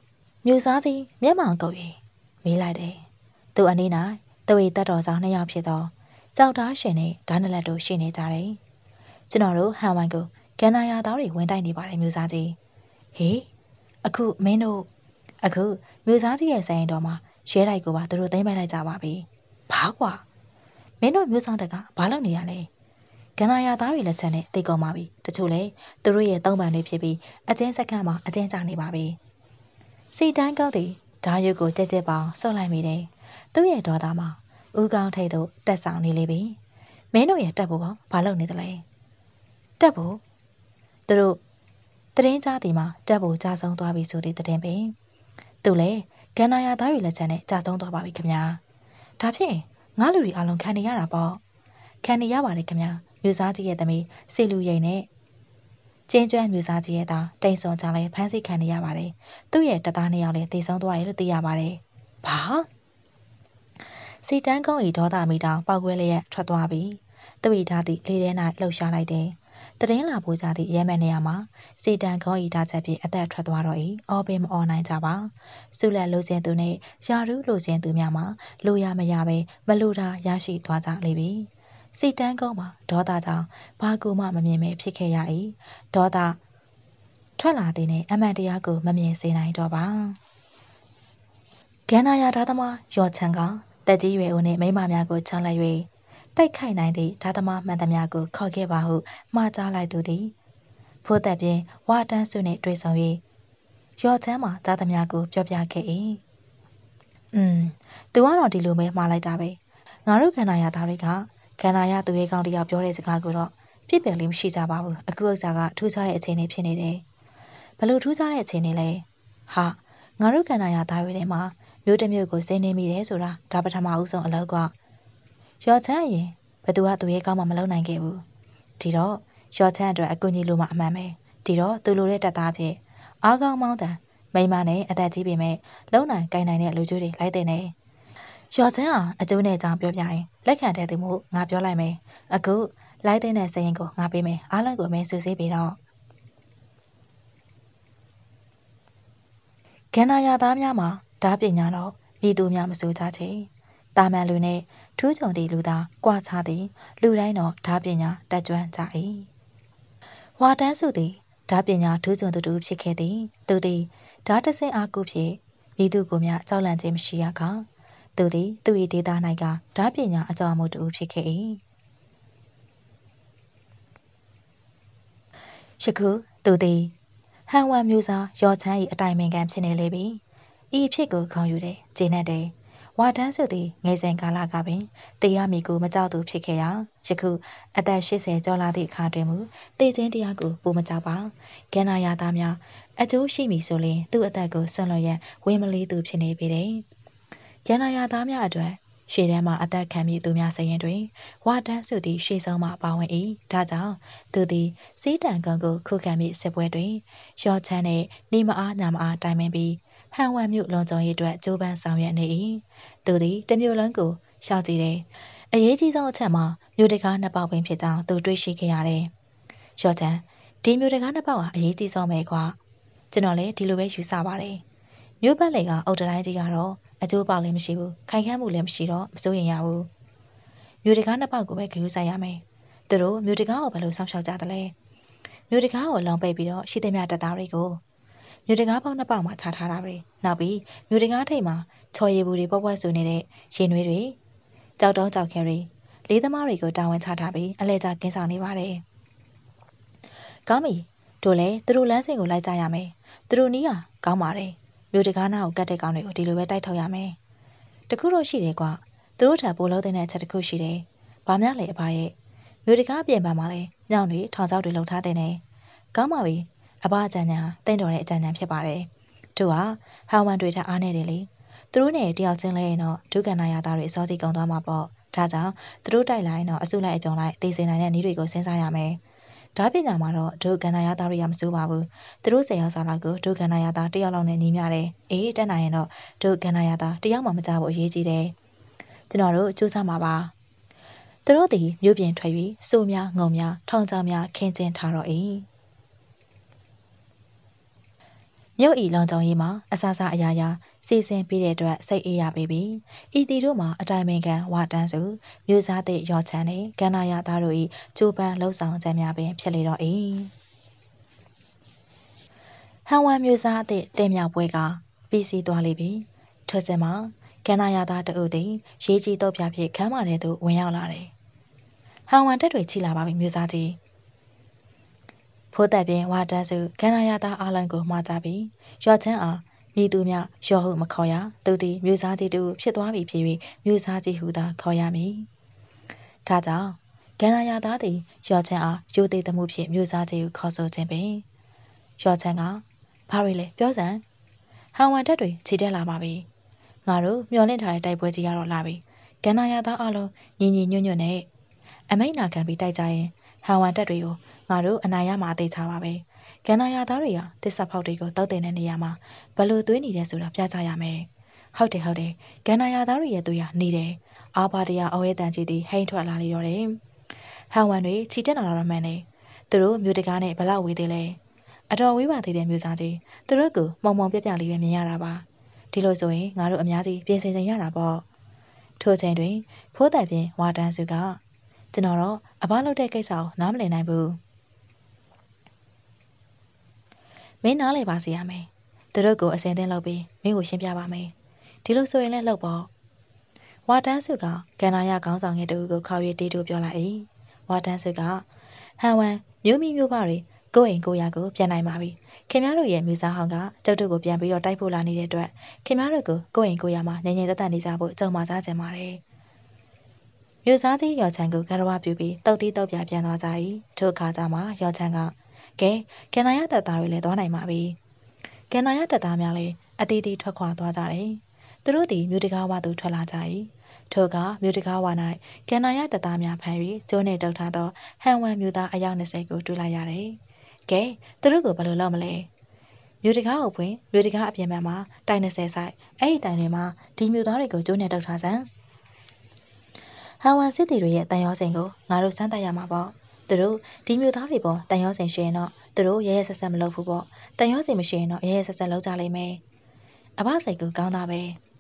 မျိုးစားကြီးမျက်မှောင်ကုပ်၍မေးလိုက်တယ်သူအနီး၌တဝေတက်တော်ဆောင်နှစ်ယောက်ဖြစ်သောကြောက်သားရှင်နဲ့ဓာနလက်တို့ရှိနေကြတယ်ကျွန်တော်တို့ဟန်ဝိုင်ကိုကန္နာယာသားတွေဝင်တိုက်နေပါတယ်မျိုးစားကြီးဟေးအခုမင်းတို့အခုမျိုးစားကြီးရဲ့ဆိုင်ရင်တော်မှာရဲတိုက်ကိုပါသူတို့သိမ်းပိုက်လိုက်ကြပါပြီဘာကွာမင်းတို့မျိုးဆောင်တက်ကဘာလုပ်နေရလဲကန္နာယာသားတွေလက်ချက်နဲ့တိတ်ကုန်ပါပြီတချို့လေသူတို့ရဲ့တုံးပန်တွေဖြစ်ပြီးအကျဉ်းစခန်းမှာအကျဉ်းချနေပါပြီစီတန်းကောက်သည်ဓာရွတ်ကိုကြက်ကြက်ပေါင်းဆော့လိုက်မိတယ်သူ့ရဲ့ဒေါသမှာဦးကောင်းထိတ်တို့တက်ဆောင်နေလေပြီမင်းတို့ရဲ့တက်ဖို့ကဘာလုပ်နေသလဲတက်ဖို့သူတို့တရင်ကြားဒီမှာတက်ဖို့ကြာဆုံးသွားပြီဆိုတဲ့တဲ့ပင်သူလည်းကန္နာယာသားတွေလက်ချက်နဲ့ကြာဆုံးသွားပါပြီခင်ဗျာဒါဖြင့်ငါလူတွေအလုံးခံနေရတာပေါ့ခံနေရပါတယ်ခင်ဗျာမျိုးစားကြီးရဲ့သမီးစီလူရိန်နဲ့ကျင်းကျွမ်းမျိုးစားကြီးရဲ့သားတိန်စော်ကြလဲဖမ်းဆီးခံနေရပါတယ်သူ့ရဲ့တသားနှစ်ယောက်လည်းတည်ဆုံးသွားတယ်လို့သိရပါတယ်ဘာစီတန်းကုန်းဤဒေါသမီတောင်ပောက်ကွဲလျက်ထွက်သွားပြီးသူ့ဤဓာသည်လေထဲ၌လှုပ်ရှားလိုက်တယ်တရင်လာပူကြသည့်ရဲမဲ့နေရာမှာစီတန်းကုန်းဤဓာချက်ဖြင့်အသက်ထွက်သွားတော့၏အော်ပင်မအော်နိုင်ကြပါဆုလက်လိုချင်သူနှင့်ယာရူးလိုချင်သူများမှာလိုရမရပဲမလိုတာရရှိသွားကြလေပြီစီတန်းကုန်းမှာဒေါသကြောင့်ဘာကူမှမမြင်မဲဖြစ်ခဲ့ရ၏ဒေါသထွက်လာသည်နှင့်အမှန်တရားကိုမမြင်စေနိုင်တော့ပါကန္နာယာဓာသမားရော်ချန်ကတက်ကြီးရွယ်ဦးနှင့်မိမများကိုချမ်းလိုက်၍တိုက်ခိုက်နိုင်သည့်ဓာသမားမှန်သမျှကိုခေါ်ခဲ့ပါဟုမှားကြားလိုက်သူသည်ဖိုးသက်ပြင်ဝါတန်းစုနှင့်တွေ့ဆုံ၍ရော်ချန်မှဓာသမျှကိုပြောပြခဲ့၏อืมသူကတော့ဒီလိုပဲမှားလိုက်တာပဲငါတို့ကန္နာယာသားတွေကကန္နာယာသူရဲ့ကောင်တယောက်ပြောတဲ့စကားကိုတော့ပြစ်ပယ်လေးမရှိကြပါဘူးအခုဥစ္စာကထူးခြားတဲ့အခြေအနေဖြစ်နေတယ်ဘလို့ထူးခြားတဲ့အခြေအနေလဲဟာငါတို့ကန္နာယာသားတွေထဲမှာမျိုးတစ်မျိုးကိုစိနေမိတယ်ဆိုတာဒါပထမဦးဆုံးအလောက်ကရော်ချမ်းရင်ဘသူကသူရဲ့ကောင်းမှမလုပ်နိုင်ခဲ့ဘူးဒီတော့ရော်ချမ်းအတွက်အကူအညီလိုမှအမှန်ပဲဒီတော့သူလိုတဲ့တက်သားဖြစ်အားကောင်းမောင်းတန်မိမနဲ့အသက်ကြီးပေမဲ့လုံနိုင်ကိုင်နိုင်တဲ့လူကြီးတွေလိုက်တဲ့နေရော်ချမ်းဟာအကျိုးနဲ့အကြောင်းပြောပြရင်လက်ခံတဲ့သူမို့ငါပြောလိုက်မယ်အခုလိုက်တဲ့စရင်ကိုငါပေးမယ်အားလုံးကိုမင်းစုစည်းပြီးတော့ကန္နာယာသားများမှာဓာပညာတော့မိသူများမစိုးကြချေတာမန်လူနဲ့ထူးချွန်သည့်လူသားကြွားချသည်လူတိုင်းတော့ဓာပညာတက်ကျွမ်းကြ၏ဝါတန်းစုသည်ဓာပညာထူးချွန်သူတူဖြစ်ခဲ့သည်သူသည်ဓာတဆင်အားကိုဖြင့်မိသူကိုများကြောက်လန့်ခြင်းမရှိရကသူသည်သူ၏ဒေသ၌ကဓာပညာအကြောင်းမှုတူဖြစ်ခဲ့၏ယခုသူသည်ဟန်ဝမ်မျိုးစားရော်ချမ်း၏အတိုင်ပင်ခံဖြစ်နေလေပြီဤဖြစ်ကိုခေါ်ယူတယ်ဂျင်းနဲ့တယ်ဝါတန်းစုသည်ငယ်စဉ်ကာလကပင်တရားမီကိုမကြောက်သူဖြစ်ခဲ့ရာယခုအသက်၈၀ကျော်လာသည့်အခါတွင်မူတေခြင်းတရားကိုပိုမကြောက်ပါကန္နာယာသားများအကျိုးရှိမည်ဆိုရင်သူ့အသက်ကိုဆွန့်လွတ်ရန်ဝင်းမလီသူဖြစ်နေပေတယ်ကန္နာယာသားများအတွက်ရှေ့တန်းမှာအသက်ခံမည့်သူများစရင်တွင်ဝါတန်းစုသည်ရှေ့ဆုံးမှပါဝင်၏ဒါကြောင့်သူသည်စီးတန်ကန်ကိုခုခံမည့်စစ်ပွဲတွင်ရော့ချမ်းနှင့်နေမအားညာမအားတိုင်ပင်ပြီးဟန်ဝမ်မြို့လုံခြုံရေးအတွက်ကြိုးပမ်းဆောင်ရွက်နေ၏သူသည်တမျိုးလုံးကိုရှောက်ကြည့်တယ်အရေးကြီးဆုံးအချက်မှာမြို့တကားနှစ်ပေါက်ပင်ဖြစ်ကြောင်းသူတွေ့ရှိခဲ့ရတယ်ရော့ချမ်းဒီမြို့တကားနှစ်ပေါက်ဟာအရေးကြီးဆုံးပဲကွာကျွန်တော်လည်းဒီလိုပဲယူဆပါတယ်မြို့ပတ်လေကအုတ်တိုင်းကြီးကတော့အကျိုးပေါက်လည်းမရှိဘူးခိုင်ခန့်မှုလည်းမရှိတော့မစိုးရင်ရဘူးမြို့တကားနှစ်ပေါက်ကိုပဲဂရုစိုက်ရမယ်သူတို့မြို့တကားကိုဘယ်လိုစောင့်ရှောက်ကြသလဲမြို့တကားကိုလုံပိတ်ပြီးတော့ရှိသမျှတပ်သားတွေကိုမြို့တကားပေါက်နှစ်ပေါက်မှာချထားတာပဲနောက်ပြီးမြို့တကားထိပ်မှာချော်ရည်ဘူးတွေပွက်ပွက်ဆူနေတဲ့ရင်နွေးတွေကြောက်တုံးကြောက်ခဲတွေလေးသမားတွေကိုတာဝန်ချထားပြီးအလဲကျကင်းဆောင်နေပါတယ်ကောင်းပြီတို့လည်းသူတို့လမ်းစဉ်ကိုလိုက်ကြရမယ်သူတို့နီးကကောင်းပါတယ်မြို့တကားနားကိုကတ်တဲ့ကောင်တွေကိုဒီလိုပဲတိုက်ထုတ်ရမယ်တခုတော့ရှိတယ်ကွာသူတို့ထံပိုလို့တဲ့အချက်တစ်ခုရှိတယ်ဘာများလဲအဖရဲ့မြို့တကားပြင်ပမှာလဲညောင်တွေထောင်ချောက်တွေလှုပ်ထားတဲ့နေကောင်းပါပြီအဘအကြံညာတင့်တော်တဲ့အကြံဉာဏ်ဖြစ်ပါတယ်သူကဟန်ဝမ်တွေထအားနေတယ်လေသူတို့နဲ့တယောက်ချင်းလဲရင်တော့ဒုက္ခနာရသားတွေအစောစီကုန်သွားမှာပေါ့ဒါကြောင့်သူတို့တိုက်လိုက်ရင်တော့အစုလိုက်အပြုံလိုက်သိစေနိုင်တဲ့နည်းတွေကိုစဉ်းစားရမယ်ဓာပညာမှာတော့ဒုက္ခနာရသားတွေကမစိုးပါဘူးသူတို့ဆယ်ယောက်စားလောက်ကိုဒုက္ခနာရသားတယောက်လောက်နဲ့ညီမျှတယ်အေးတက်နိုင်ရင်တော့ဒုက္ခနာရသားတယောက်မှမကြဘူးအရေးကြီးတယ်ကျွန်တော်တို့စူးစမ်းပါပါသူတို့သည်မြို့ပြင်ထွက်၍စိုးများငုံများထောင်ချောင်းများခင်းကျင်းထားတော့၏မြို့ဤလုံခြုံရေးမှာအဆအဆအရာရာစီစဉ်ပြီးတဲ့အတွက်စိတ်အေးရပေပြီ။ဤတီတို့မှာအတိုင်ပင်ခံဝါတန်းစုမြို့စားသည့်ရော်ချန်နှင့်ကန္နာရသားတို့၏ကျိုးပန်းလှုပ်ဆောင်ချက်များပင်ဖြစ်လေတော့၏။ဟန်ဝမ်မြို့စားသည့်တင်မြောက်ပွဲကပြီးစီးသွားလိမ့်ပြီ။ထို့စဉ်မှာကန္နာရသားတအုပ်သည်ရေးကြီးတော့ပြဖြင့်ခမ်းမထဲသို့ဝင်ရောက်လာတယ်။ဟန်ဝမ်တက်တွေချိလာပါပြီမြို့စားကြီး။ဖိုးတက်ပြင်ဝါတန်းစုကန္နာရသားအားလုံးကိုမှားကြပြီးရော့ချမ်းအားမိသူများရော့ဟုမခေါ်ရသူသည်မြို့စားကြီးတူဖြစ်သွားပြီဖြစ်၍မြို့စားကြီးဟုသာခေါ်ရမည်။ဒါကြောင့်ကန္နာရသားသည်ရော့ချမ်းအားယူသေးသမှုဖြင့်မြို့စားကြီးကိုခေါ်ဆိုခြင်းပင်ရော့ချမ်းကဘာတွေလဲပြောစမ်းဟန်ဝမ်တက်တွေခြေတက်လာပါပြီ။ငါတို့မျော်လင့်ထားတဲ့တိုက်ပွဲကြီးကတော့လာပြီ။ကန္နာရသားအားလုံးညီညီညွတ်ညွတ်နဲ့အမိတ်နာခံပြီးတိုက်ကြရင်ဟန်ဝမ်တက်တွေကိုငါတို့အနိုင်ရမှာအသေးချပါပဲကန္နာရသားတွေကတစ္ဆဖောက်တွေကိုတောက်တင်တဲ့နေရာမှာဘလို့သွေးနေတယ်ဆိုတာပြကြရမယ်ဟုတ်တယ်ဟုတ်တယ်ကန္နာရသားတွေရဲ့သွေးကနေတယ်အာဘာတရားအဝဲတန်ကြီးသည်ဟိန်ထွက်လာနေတော့တယ်ဟန်ဝမ်တွေခြိတက်လာတော့မှန်းနေသူတို့မြို့တကားနဲ့ဘလောက်ဝေးသေးလဲအတော်ဝေးပါသေးတယ်မြို့စားကြီးသူတို့ကမုံမုံပြပြလေးပဲမြင်ရတာပါဒီလိုဆိုရင်ငါတို့အများကြီးပြင်ဆင်ချိန်ရတာပေါ့ထို့ချိန်တွင်ဖိုးတိုင်ပြင်ဝါတန်းစုကကျွန်တော်တော့အဘလုပ်တဲ့ကိစ္စကိုနားမလည်နိုင်ဘူးမင်းနားလည်ပါစေရမယ်သူတို့ကိုအစင်သင်းလုပ်ပြီးမင်းကိုရှင်းပြပါမယ်ဒီလိုဆိုရင်လည်းလုပ်ပေါ့ဝါတန်းစုကကန္နာရခေါင်းဆောင်ငယ်တူကိုခေါ်၍တီးတူပြောလိုက်၏ဝါတန်းစုကဟန်ဝမ်မြို့မိမြို့ဖတွေကိုအိမ်ကိုရကိုပြန်နိုင်ပါပြီခင်ဗျားတို့ရဲ့မြူစားဟောင်းကကျုပ်တို့ကိုပြန်ပြီးတော့တိုက်ဖို့လာနေတဲ့အတွက်ခင်ဗျားတို့ကိုကိုအိမ်ကိုရမှာငြိမ်ငြိမ်သက်သက်နေကြဖို့ကြုံမှာစားကြပါတယ်မြို့စားကြီးရော်ချန်ကိုကရဝပြူပြီးတုတ်တီးတုတ်ပြပြန်သွားကြ၏ထို့အခါကျမှရော်ချန်ကကဲကန္နာရတပ်သားတွေလည်းသွားနိုင်ပါပြီကန္နာရတပ်သားများလည်းအတီးတီးထွက်ခွာသွားကြတယ်သူတို့သည်မြို့တကားဝသို့ထွက်လာကြ၏ထို့ကမြို့တကားဝ၌ကန္နာရတပ်သားများဖမ်း၍ကျိုးနှင့်တုပ်ထားသောဟန်ဝမ်မြို့သားအယောက်၂၀ကိုတွေ့လိုက်ရတယ်ကဲသူတို့ကိုဘယ်လိုလုပ်မလဲမြို့တကားကိုဖွင့်မြို့တကားအပြင်ဘက်မှာတိုင်၂၀ဆိုင်အဲ့ဒီတိုင်တွေမှာဒီမြို့သားတွေကိုကျိုးနှင့်တုပ်ထားစမ်းဟန်ဝမ်စစ်တီတွေရဲ့တန်ရောစင်ကိုငါတို့စမ်းသပ်ရမှာပေါ့သူတို့ဒီမျိုးသားတွေပေါ်တန်ရောစင်ရှိရင်တော့သူတို့ရဲရဲဆက်ဆက်မလုပ်ဘူးပေါ့တန်ရောစင်မရှိရင်တော့ရဲရဲဆက်ဆက်လုပ်ကြလိမ့်မယ်အဘစိတ်ကကောင်းတာပဲ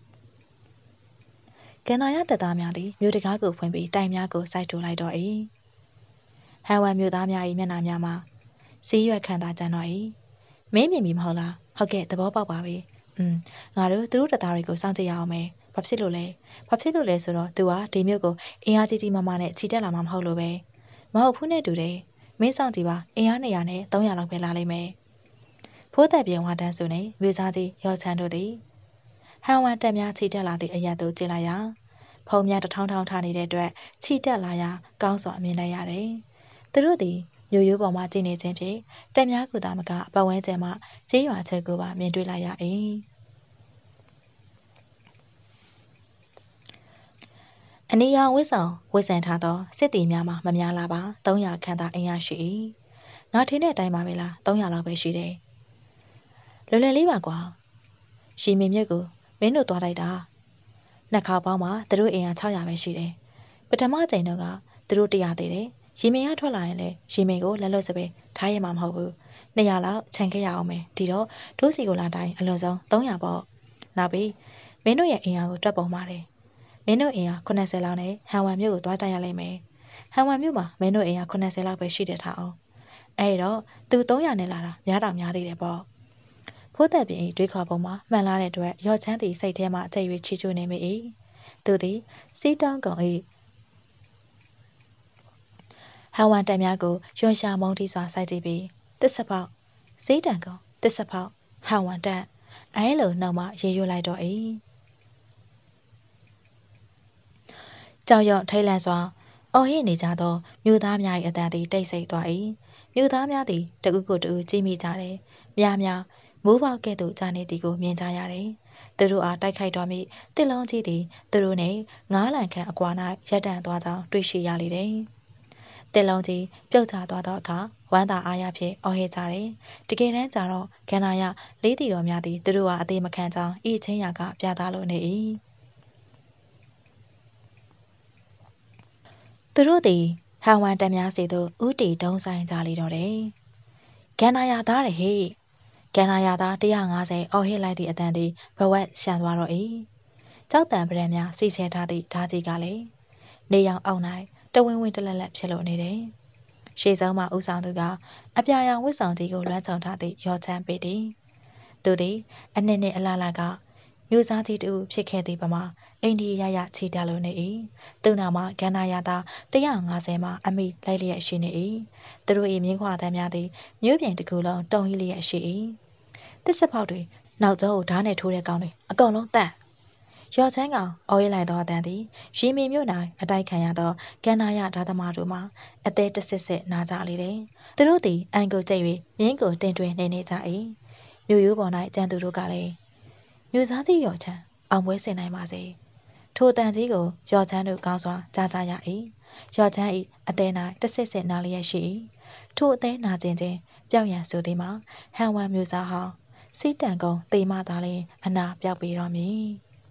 ကန္နာရတပ်သားများသည်မြို့တကားကိုဖွင့်ပြီးတိုင်များကိုစိုက်ထူလိုက်တော့၏ဟန်ဝမ်မြို့သားများ၏မျက်နှာများမှာစီးရွက်ခံတာကြံတော့၏မင်းမြင်ပြီမဟုတ်လားဟုတ်ကဲ့သဘောပေါက်ပါပြီอืมငါတို့သူတို့တပ်သားတွေကိုစောင့်ကြည့်ရအောင်မယ်ဘာဖြစ်လို့လဲဘာဖြစ်လို့လဲဆိုတော့သူကဒီမြို့ကိုအင်အားကြီးကြီးမားမားနဲ့ခြိတက်လာမှာမဟုတ်လို့ပဲမဟုတ်ဘူးနဲ့တူတယ်မင်းဆောင်ကြည့်ပါအင်အားနေရာနဲ့၃၀၀လောက်ပဲလာလိမ့်မယ်ဖိုးသက်ပြေဝါတန်းစုနဲ့မြို့စားကြီးရော်ချန်တို့သည်ဟန်ဝမ်တက်များခြိတက်လာသည့်အရက်သို့ကျလာရာဖုံများတထောင်းထောင်းထားနေတဲ့အတွက်ခြိတက်လာရာကောင်းစွာမြင်လိုက်ရတယ်သူတို့သည်မြို့ရိုးပေါ်မှကြည့်နေခြင်းဖြင့်တက်များကူတာမကပတ်ဝန်းကျင်မှကျေးရွာချက်ကိုပါမြင်တွေ့လိုက်ရ၏အနီရောင်ဝစ်ဆောင်ဝစ်ဆင်ထားသောစစ်တီများမှာမများလာပါ၃၀၀ခန့်သာအင်အားရှိ၏ငါထင်းတဲ့အတိုင်းပါပဲလား၃၀၀လောက်ပဲရှိတယ်လွယ်လွယ်လေးပါကွာရှီမီမြစ်ကိုမင်းတို့သွားလိုက်တာနှစ်ခေါက်ပေါင်းမှာသူတို့အင်အား၆၀၀ပဲရှိတယ်ပထမကြိမ်တော့ကသူတို့၁၀၀သေးတယ်ရှီမီကထွက်လာရင်လေရှီမီကိုလက်လွတ်စပယ်ထားရမှာမဟုတ်ဘူး၂၀၀လောက်ခြံခဲ့ရအောင်မယ်ဒီတော့ဒိုးစီကိုလာတိုင်းအလွန်ဆုံး၃၀၀ပေါ့နောက်ပြီးမင်းတို့ရဲ့အင်အားကိုတွက်ပုံပါတယ်မင်းတို့အင်အား80လောက်နဲ့ဟန်ဝမ်မြို့ကိုသွားတိုက်ရလိမ့်မယ်ဟန်ဝမ်မြို့မှာမင်းတို့အင်အား80လောက်ပဲရှိတယ်ထားအောင်အဲ့တော့သူ၃၀၀နဲ့လာတာများတော့များသေးတယ်ပေါ့ဖိုးသက်ပြင်တွေးခေါ်ပုံမှာမှန်လာတဲ့အတွက်ရော့ချမ်းသည်စိတ်ထဲမှာအကျိတ်၍ချီချူနေမိ၏သူသည်စီးတောင်းကုန်၏ဟန်ဝမ်တက်များကိုရွှန်ရှာမုန်းတီးစွာစိုက်ကြည့်ပြီးတစ်စပေါက်စီးတန်ကုန်တစ်စပေါက်ဟန်ဝမ်တက်အဲလိုနှုတ်မှရေရွလိုက်တော့၏ကြောက်ရွံ့ထိတ်လန့်စွာအော်ဟစ်နေကြသောမြို့သားများ၏အတန်သည်တိတ်ဆိတ်သွား၏မြို့သားများသည်တကူးကိုတကူးကြည့်မိကြတယ်များများမိုးပေါက်ကဲ့သို့ကြာနေသည်ကိုမြင်ကြရတယ်သူတို့အားတိုက်ခိုက်တော်မူတစ်လုံးကြီးသည်သူတို့နှင့်ငားလန်ခန့်အကွာ၌ရပ်တန့်သွားကြောင်းတွေ့ရှိရလေတယ်တစ်လုံးကြီးပြုတ်ကျသွားသောအခါဝမ်းသာအားရဖြင့်အော်ဟစ်ကြတယ်တကယ်တမ်းကျတော့ကန္နာရလေးတီတော်များသည်သူတို့အားအသေးမခံကြောင်းဤချင်းရာကပြသလိုနေ၏သူတို့သည်ဟန်ဝမ်တက်များစီသို့ဥတီတုံးဆိုင်ကြလေတော့တယ်။ကန္နာရသားတယ်ဟေ့ကန္နာရသားတစ်ရာငါးဆယ်အော်ဟစ်လိုက်သည့်အတန်သည်ဘဝက်ရှံသွားတော့၏ကြောက်တံပရံများစီဆဲထားသည့်ဓာကြီးကလည်းနေရောင်အောက်၌တဝင်းဝင်းတလက်လက်ဖြစ်လို့နေတယ်ရှေ့ဆုံးမှဦးဆောင်သူကအပြာရောင်ဝတ်ဆောင်ကြီးကိုလွှမ်းခြုံထားသည့်ရောချမ်းပေသည်သူသည်အနှစ်နှစ်အလားလားကမျိုးစားကြီးတူဖြစ်ခဲ့သည့်ပမာအိန္ဒိယရချီတက်လိုနေ၏သူနောက်မှာကန္နာရသားတစ်ရာငါးဆယ်မှအမိလိုက်လျက်ရှိနေ၏သူတို့၏မြင်းခွာတန်းများသည်မြို့ပြင်တစ်ခုလုံးတုံဟိလျက်ရှိ၏တစ်စက်ဖောက်တွေနောက်ကျောကိုဓာတ်နဲ့ထိုးတဲ့ကောင်တွေအကုန်လုံးတန့်ရော်ချမ်းကောင်အော်ရလိုက်သောအတန်သည်ရီမီမြို့၌အတိုက်ခံရသောကန္နာရဓာသမားတို့မှအသေးတဆစ်ဆစ်နာကြလေတယ်သူတို့သည်အန်ကိုကျိတ်၍မြင်းကိုတင်တွင်နေနေကြ၏မြို့ရိုးပေါ်၌ကျန်သူတို့ကလည်းမြို့စားကြီးရော်ချမ်းအောင်ပွဲဆင်နိုင်ပါစေထိုတန်ကြီးကိုရော်ချမ်းတို့ကောင်းစွာကြားကြရ၏ရော်ချမ်း၏အသေး၌တဆစ်ဆစ်နာလျက်ရှိ၏ထိုအသေးနာကျင်ခြင်းပျောက်ရန်ဆိုသည်မှာဟန်ဝမ်မြို့စားဟောင်းစီတန်ကုံတေမသားလျင်အနာပျောက်ပေတော်မည်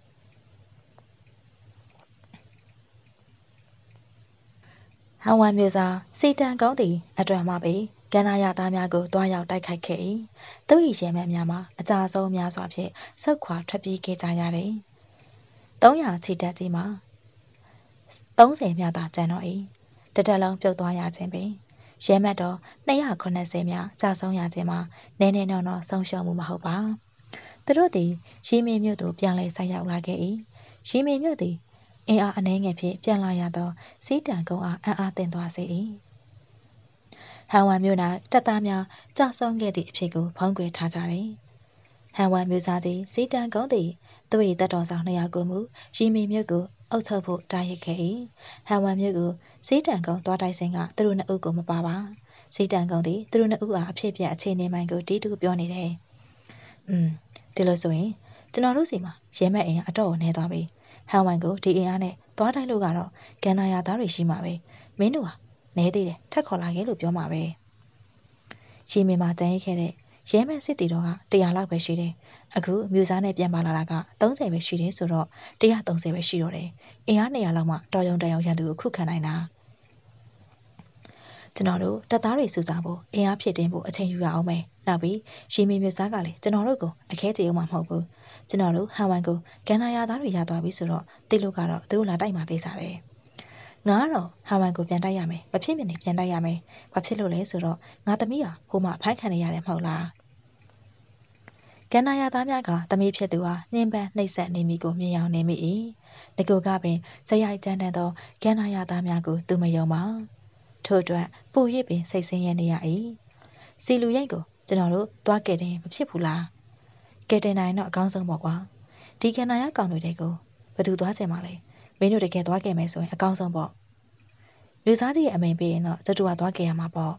ဟန်ဝမ်မြို့စားစီတန်ကုံသည်အတွင်မှပေကန္နာရသားများကိုတွားရောက်တိုက်ခိုက်ခဲ့၏သူ၏ရဲမှန်များမှာအကြဆုံးများစွာဖြင့်ဆုတ်ခွာထွက်ပြေးခဲ့ကြရတယ်သုံးရာချီတက်ကြီးမှာသုံးဆယ်မြသာကျန်တော့၏တတက်လုံးပြုတ်သွားရခြင်းပင်ရဲမှတ်တော့နှစ်ရာခုနှစ်ဆယ်မြကြာဆုံးရခြင်းမှာနည်းနည်းနော်နော်ဆုံးရှုံးမှုမဟုတ်ပါသူတို့သည်ရီမီမြို့သို့ပြန်လည်ဆိုက်ရောက်လာခဲ့၏ရီမီမြို့သည်အင်အားအနှဲငယ်ဖြင့်ပြန်လာရသောစီးတံကုန်းအားအံ့အားသင့်သွားစေ၏ဟန်ဝမ်မြို့၌တပ်သားများကြာဆုံးခဲ့သည့်အဖြစ်ကိုဖုံးကွယ်ထားကြတယ်ဟန်ဝမ်မြို့သားသည်စီးတံကုန်းသည်သူ၏တပ်တော်ဆောင်နှစ်ယောက်ကိုမူရီမီမြို့ကိုအုပ်ချုပ်ဖို့တားရစ်ခဲ့၏ဟန်ဝမ်မြို့ကိုစီးတံကုန်းသွားတိုက်စဉ်ကသူတို့နှစ်ဦးကိုမပါပါစီးတံကုန်းသည်သူတို့နှစ်ဦးအားအဖြစ်ပြအခြေအနေမှန်ကိုတီးတူးပြောနေတယ်อืมဒီလိုဆိုရင်ကျွန်တော်တို့စီမှာရဲမဲ့အင်အတော့ကိုနေသွားပြီဟန်ဝမ်ကိုဒီအင်အားနဲ့သွားတိုက်လို့ကတော့ကန္နာရသားတွေရှိမှာပဲမင်းတို့ဟာနဲသေးတယ်ထက်ခေါ်လာခဲ့လို့ပြောမှာပဲရီမီမှာတန်ရိတ်ခဲ့တဲ့ရဲမဲ့စစ်တီတော်ကတရာလောက်ပဲရှိတယ်အခုမြို့စားနဲ့ပြန်ပါလာတာကသုံးဆယ်ပဲရှိတယ်ဆိုတော့တရာသုံးဆယ်ပဲရှိတော့တယ်အင်အားနေရာလောက်မှတော်ရုံတန်ရုံရန်သူကိုခုခံနိုင်တာကျွန်တော်တို့တပ်သားတွေစုစားဖို့အင်အားဖြစ်တင်ဖို့အချိန်ယူရအောင်မယ်နောက်ပြီးရီမီမြို့စားကလည်းကျွန်တော်တို့ကိုအခဲကြေအောင်မှာမဟုတ်ဘူးကျွန်တော်တို့ဟန်ဝမ်ကိုကန္နာရသားတွေရသွားပြီဆိုတော့တိလို့ကတော့သူတို့လာတိုက်မှသေးစားတယ်ငါကတော့ဟန်ဝမ်ကိုပြန်တိုက်ရမယ်မဖြစ်မနေပြန်တိုက်ရမယ်ဘာဖြစ်လို့လဲဆိုတော့ငါသမီးဟာဟိုမှာဖိုက်ခံနေရတယ်မဟုတ်လားကန္နာရသားများကသမီးဖြစ်သူဟာနှင်းပန်းနှိပ်စက်နေမိကိုမြင်အောင်နေမိ၏ငကိုကပင်ဇယိုက်ကြမ်းတမ်းသောကန္နာရသားများကိုသူမယုံပါထို့အတွက်ပူရစ်ပင်စိတ်ဆင်းရဲနေရ၏စီလူရိတ်ကိုကျွန်တော်တို့သွားကဲတယ်မဖြစ်ဘူးလားကဲတင်နိုင်တော့အကောင်းဆုံးပေါ့ကွာဒီကန္နာရကောင်တွေတဲ့ကိုဘယ်သူသွားချင်မှာလဲမင်းတို့တကယ်သွားခဲ့မယ်ဆိုရင်အကောင်းဆုံးပေါ့လူစားကြီးရဲ့အမိန်ပေးရင်တော့ကျတူကသွားခဲ့ရမှာပေါ့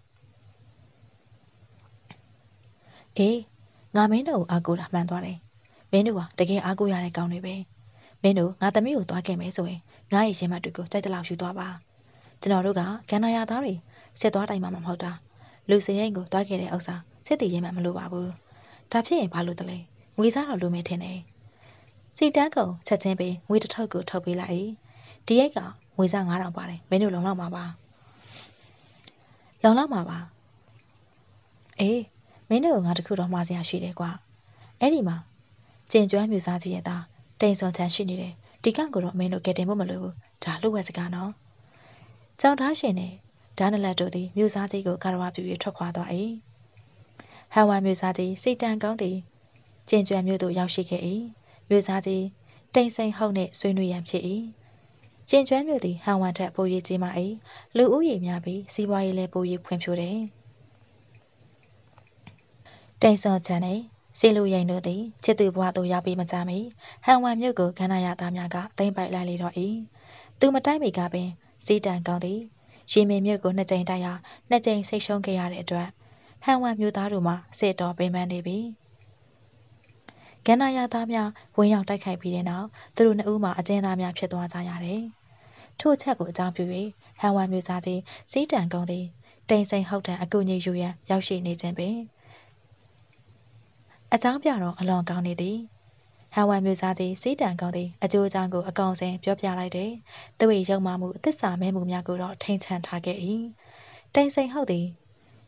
အေးငါမင်းတို့ကိုအားကိုးတာမှန်သွားတယ်မင်းတို့ကတကယ်အားကိုးရတဲ့ကောင်တွေပဲမင်းတို့ငါသမီးကိုသွားခဲ့မယ်ဆိုရင်ငါရဲ့ရင်မတွေကိုကြိုက်တလောက်ယူသွားပါကျွန်တော်တို့ကကန္နာရသားတွေစစ်သွားတိုင်မှာမဟုတ်တာလူစရိတ်ကိုသွားခဲ့တဲ့ဥစ္စာစစ်တီရင်မှမလိုပါဘူးဒါဖြစ်ရင်ဘာလို့တလဲငွေစားတော့လူမင်းထင်တယ်စီတန်းကုံချက်ချင်းပင်ငွေတစ်ထုပ်ကိုထုတ်ပေးလိုက်ဒီရိတ်ကငွေစားငါးထောင်ပါတယ်မင်းတို့လုံလောက်မှာပါလုံလောက်မှာပါအေးမင်းတို့ကငါတခုတော့မှားစရာရှိတယ်ကွာအဲ့ဒီမှာကျင်ကျွမ်းမြူစားကြီးရဲ့သားတိန်စွန်ချန်ရှိနေတယ်ဒီကန့်ကိုတော့မင်းတို့ကဲတင်ဖို့မလိုဘူးဒါလှုပ်ဝက်စကားနော်ကြောင်သားရှင်နဲ့ဒါနလက်တို့သည်မြူစားကြီးကိုကာရဝပြူ၍ထွက်ခွာသွား၏ဟန်ဝမ်မြူစားကြီးစိတ်တန်ကောင်းသည်ကျင်ကျွမ်းမြို့သို့ရောက်ရှိခဲ့၏မြူစားကြီးတိန်စိန်ဟုတ်နှင့်ဆွေးနွေးရန်ဖြစ်၏ကျင်ကျွမ်းမြို့သည်ဟန်ဝမ်ထက်ပို၍ကြီးမား၏လူဦးရေများပြီးစီးပွားရေးလည်းပို၍ဖွံ့ဖြိုးတယ်တိန်စွန်ချန်နှင့်စီလူရိန်တို့သည်ချစ်သူဘဝသို့ရောက်ပြီးမကြမီဟန်ဝမ်မြို့ကိုကန္နာရသားများကသိမ်းပိုက်လိုက်လေတော့၏သူမတိုက်မီကပင်စီတန်ကောင်းသည်ရီမီမြို့ကိုနှစ်ကြိမ်တိုက်ရာနှစ်ကြိမ်ဆိတ်ရှုံးခဲ့ရတဲ့အတွက်ဟန်ဝမ်မြို့သားတို့မှစစ်တော်ပင်ပန်းနေပြီကန္နာရသားများဝင်ရောက်တိုက်ခိုက်ပြီးတဲ့နောက်သူတို့နှစ်ဦးမှအကျဉ်းသားများဖြစ်သွားကြရတယ်ထို့ချက်ကိုအကြောင်းပြု၍ဟန်ဝမ်မြို့သားကြီးစီတန်ကောင်းသည်တိန်စိန်ဟုတ်တန်အကူအညီယူရန်ရောက်ရှိနေခြင်းပင်အကြောင်းပြတော့အလွန်ကောင်းနေသည်ဟန်ဝမ်မျိုးစားသည်စီးတန်ကောင်းသည်အကျိုးအကြောင်းကိုအကောင်စင်ပြောပြလိုက်တယ်သူ၏ရုံမှမှုအသစ္စာမဲမှုများကိုတော့ထိန်ချန်ထားခဲ့၏တိန်စိန်ဟုတ်သည်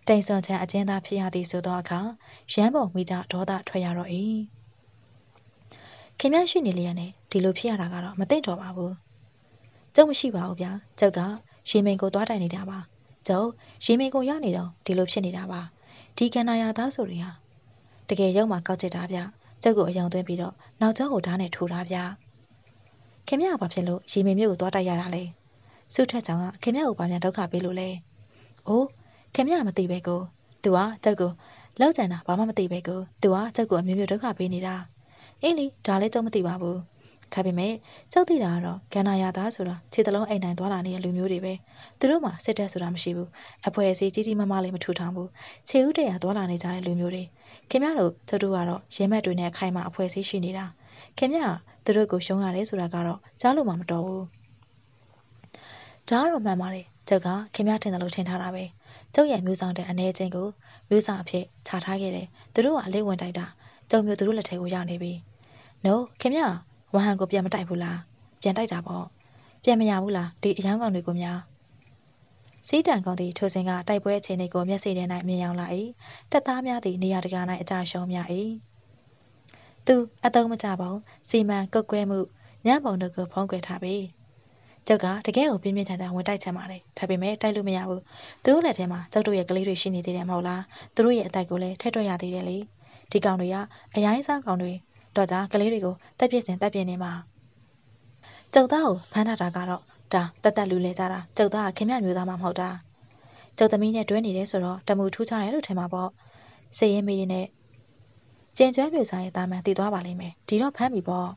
တိမ်စွန်ချမ်းအကျဉ်းသားဖြစ်ရသည်ဆိုသောအခါရမ်းပုံမိကြဒေါသထွက်ရတော့၏ခင်ဗျရှိနေလျက်နဲ့ဒီလိုဖြစ်ရတာကတော့မသိတော့ပါဘူးကျုပ်မရှိပါဘူးဗျာကျုပ်ကရေမိန်ကိုသွားတိုင်နေတာပါကျုပ်ရေမိန်ကိုရောက်နေတော့ဒီလိုဖြစ်နေတာပါဒီကန္နာယာသားဆိုတွေဟာတကယ်ရုံမှာကောက်ချစ်တာဗျကျုပ်ကိုအယောင်သွင်းပြီးတော့နောက်ကျောင်းကိုဓာတ်နဲ့ထိုးတာဗျခင်ဗျဘာဖြစ်လို့ရေမိန်မျိုးကိုသွားတိုက်ရတာလဲစုထက်ချောင်းကခင်ဗျကိုဘာများဒုက္ခပေးလို့လဲအိုးခင်ဗျမသိပဲကိုသူကကျုပ်ကိုလောက်ကြံတာဘာမှမသိပဲကိုသူကကျုပ်ကိုအမျိုးမျိုးဒုက္ခပေးနေတာအေးလေဒါလည်းကျုပ်မသိပါဘူးဒါပေမဲ့ကျုပ်သိတာကတော့ကန္နာယာသားဆိုတာခြေတလုံးအိမ်တိုင်းသွားလာနေတဲ့လူမျိုးတွေပဲသူတို့မှစစ်တပ်ဆိုတာမရှိဘူးအဖွဲအစည်းကြီးကြီးမားမားလေးမထူထောင်ဘူးခြေဥတရာသွားလာနေကြတဲ့လူမျိုးတွေခင်ဗျတို့ကျုပ်တို့ကတော့ရဲမက်တွေနဲ့ခိုင်မာအဖွဲအစည်းရှိနေတာခင်ဗျသူတို့ကိုရှုံးရတယ်ဆိုတာကတော့ကြားလို့မှမတော်ဘူးဒါကတော့မှန်ပါတယ်ကျုပ်ကခင်ဗျထင်တယ်လို့ထင်ထားတာပဲကျုပ်ရဲ့မျိုးဆောင်တဲ့အနေချင်းကိုမျိုးဆောင်အဖြစ်ခြာထားခဲ့တယ်သူတို့ကအလေးဝင်တိုက်တာကျုံမျိုးသူတို့လက်ထဲကိုရောက်နေပြီနို့ခင်ဗျဝဟန်ကိုပြန်မတိုက်ဘူးလားပြန်တိုက်တာပေါ့ပြန်မရဘူးလားဒီအယောင်ကောင်တွေကိုများစီးတန်ကောင်သည်ထိုစဉ်ကတိုက်ပွဲအခြေအနေကိုမျက်စိထဲ၌မြင်ရောက်လာ၏တပ်သားများသည်နေရာတကာ၌အကြရှုံးများ၏သူအတုံးမကြပါဘူးစီမံကုတ်ကွဲမှုညံ့ပုံတို့ကိုဖုံးကွယ်ထားပြီကျုပ်ကတကယ်ကိုပြင်းပြင်းထန်ထန်ဝင်တိုက်ချင်ပါတယ်ဒါပေမဲ့တိုက်လို့မရဘူးသူတို့လက်ထဲမှာကျုပ်တို့ရဲ့ကလေးတွေရှိနေသေးတယ်မဟုတ်လားသူတို့ရဲ့အသက်ကိုလည်းထည့်တွက်ရသေးတယ်လေဒီကောင်တွေကအရိုင်းစားကောင်တွေတော့ကြကလေးတွေကိုတက်ပြစ်စင်တက်ပြစ်နေမှာကျုပ်သားကိုဖမ်းထားတာကတော့ဒါတက်တက်လူလဲကြတာကျုပ်သားကခင်ဗျမျိုးသားမှမဟုတ်တာကျုပ်သမီးနဲ့တွဲနေတယ်ဆိုတော့တမှုထူးခြားတယ်လို့ထင်မှာပေါ့စေရင်မေးရင်နဲ့ကျင်ကျွမ်းပြူစားရဲ့တာမန်တည်သွားပါလိမ့်မယ်ဒီတော့ဖမ်းပြီပေါ့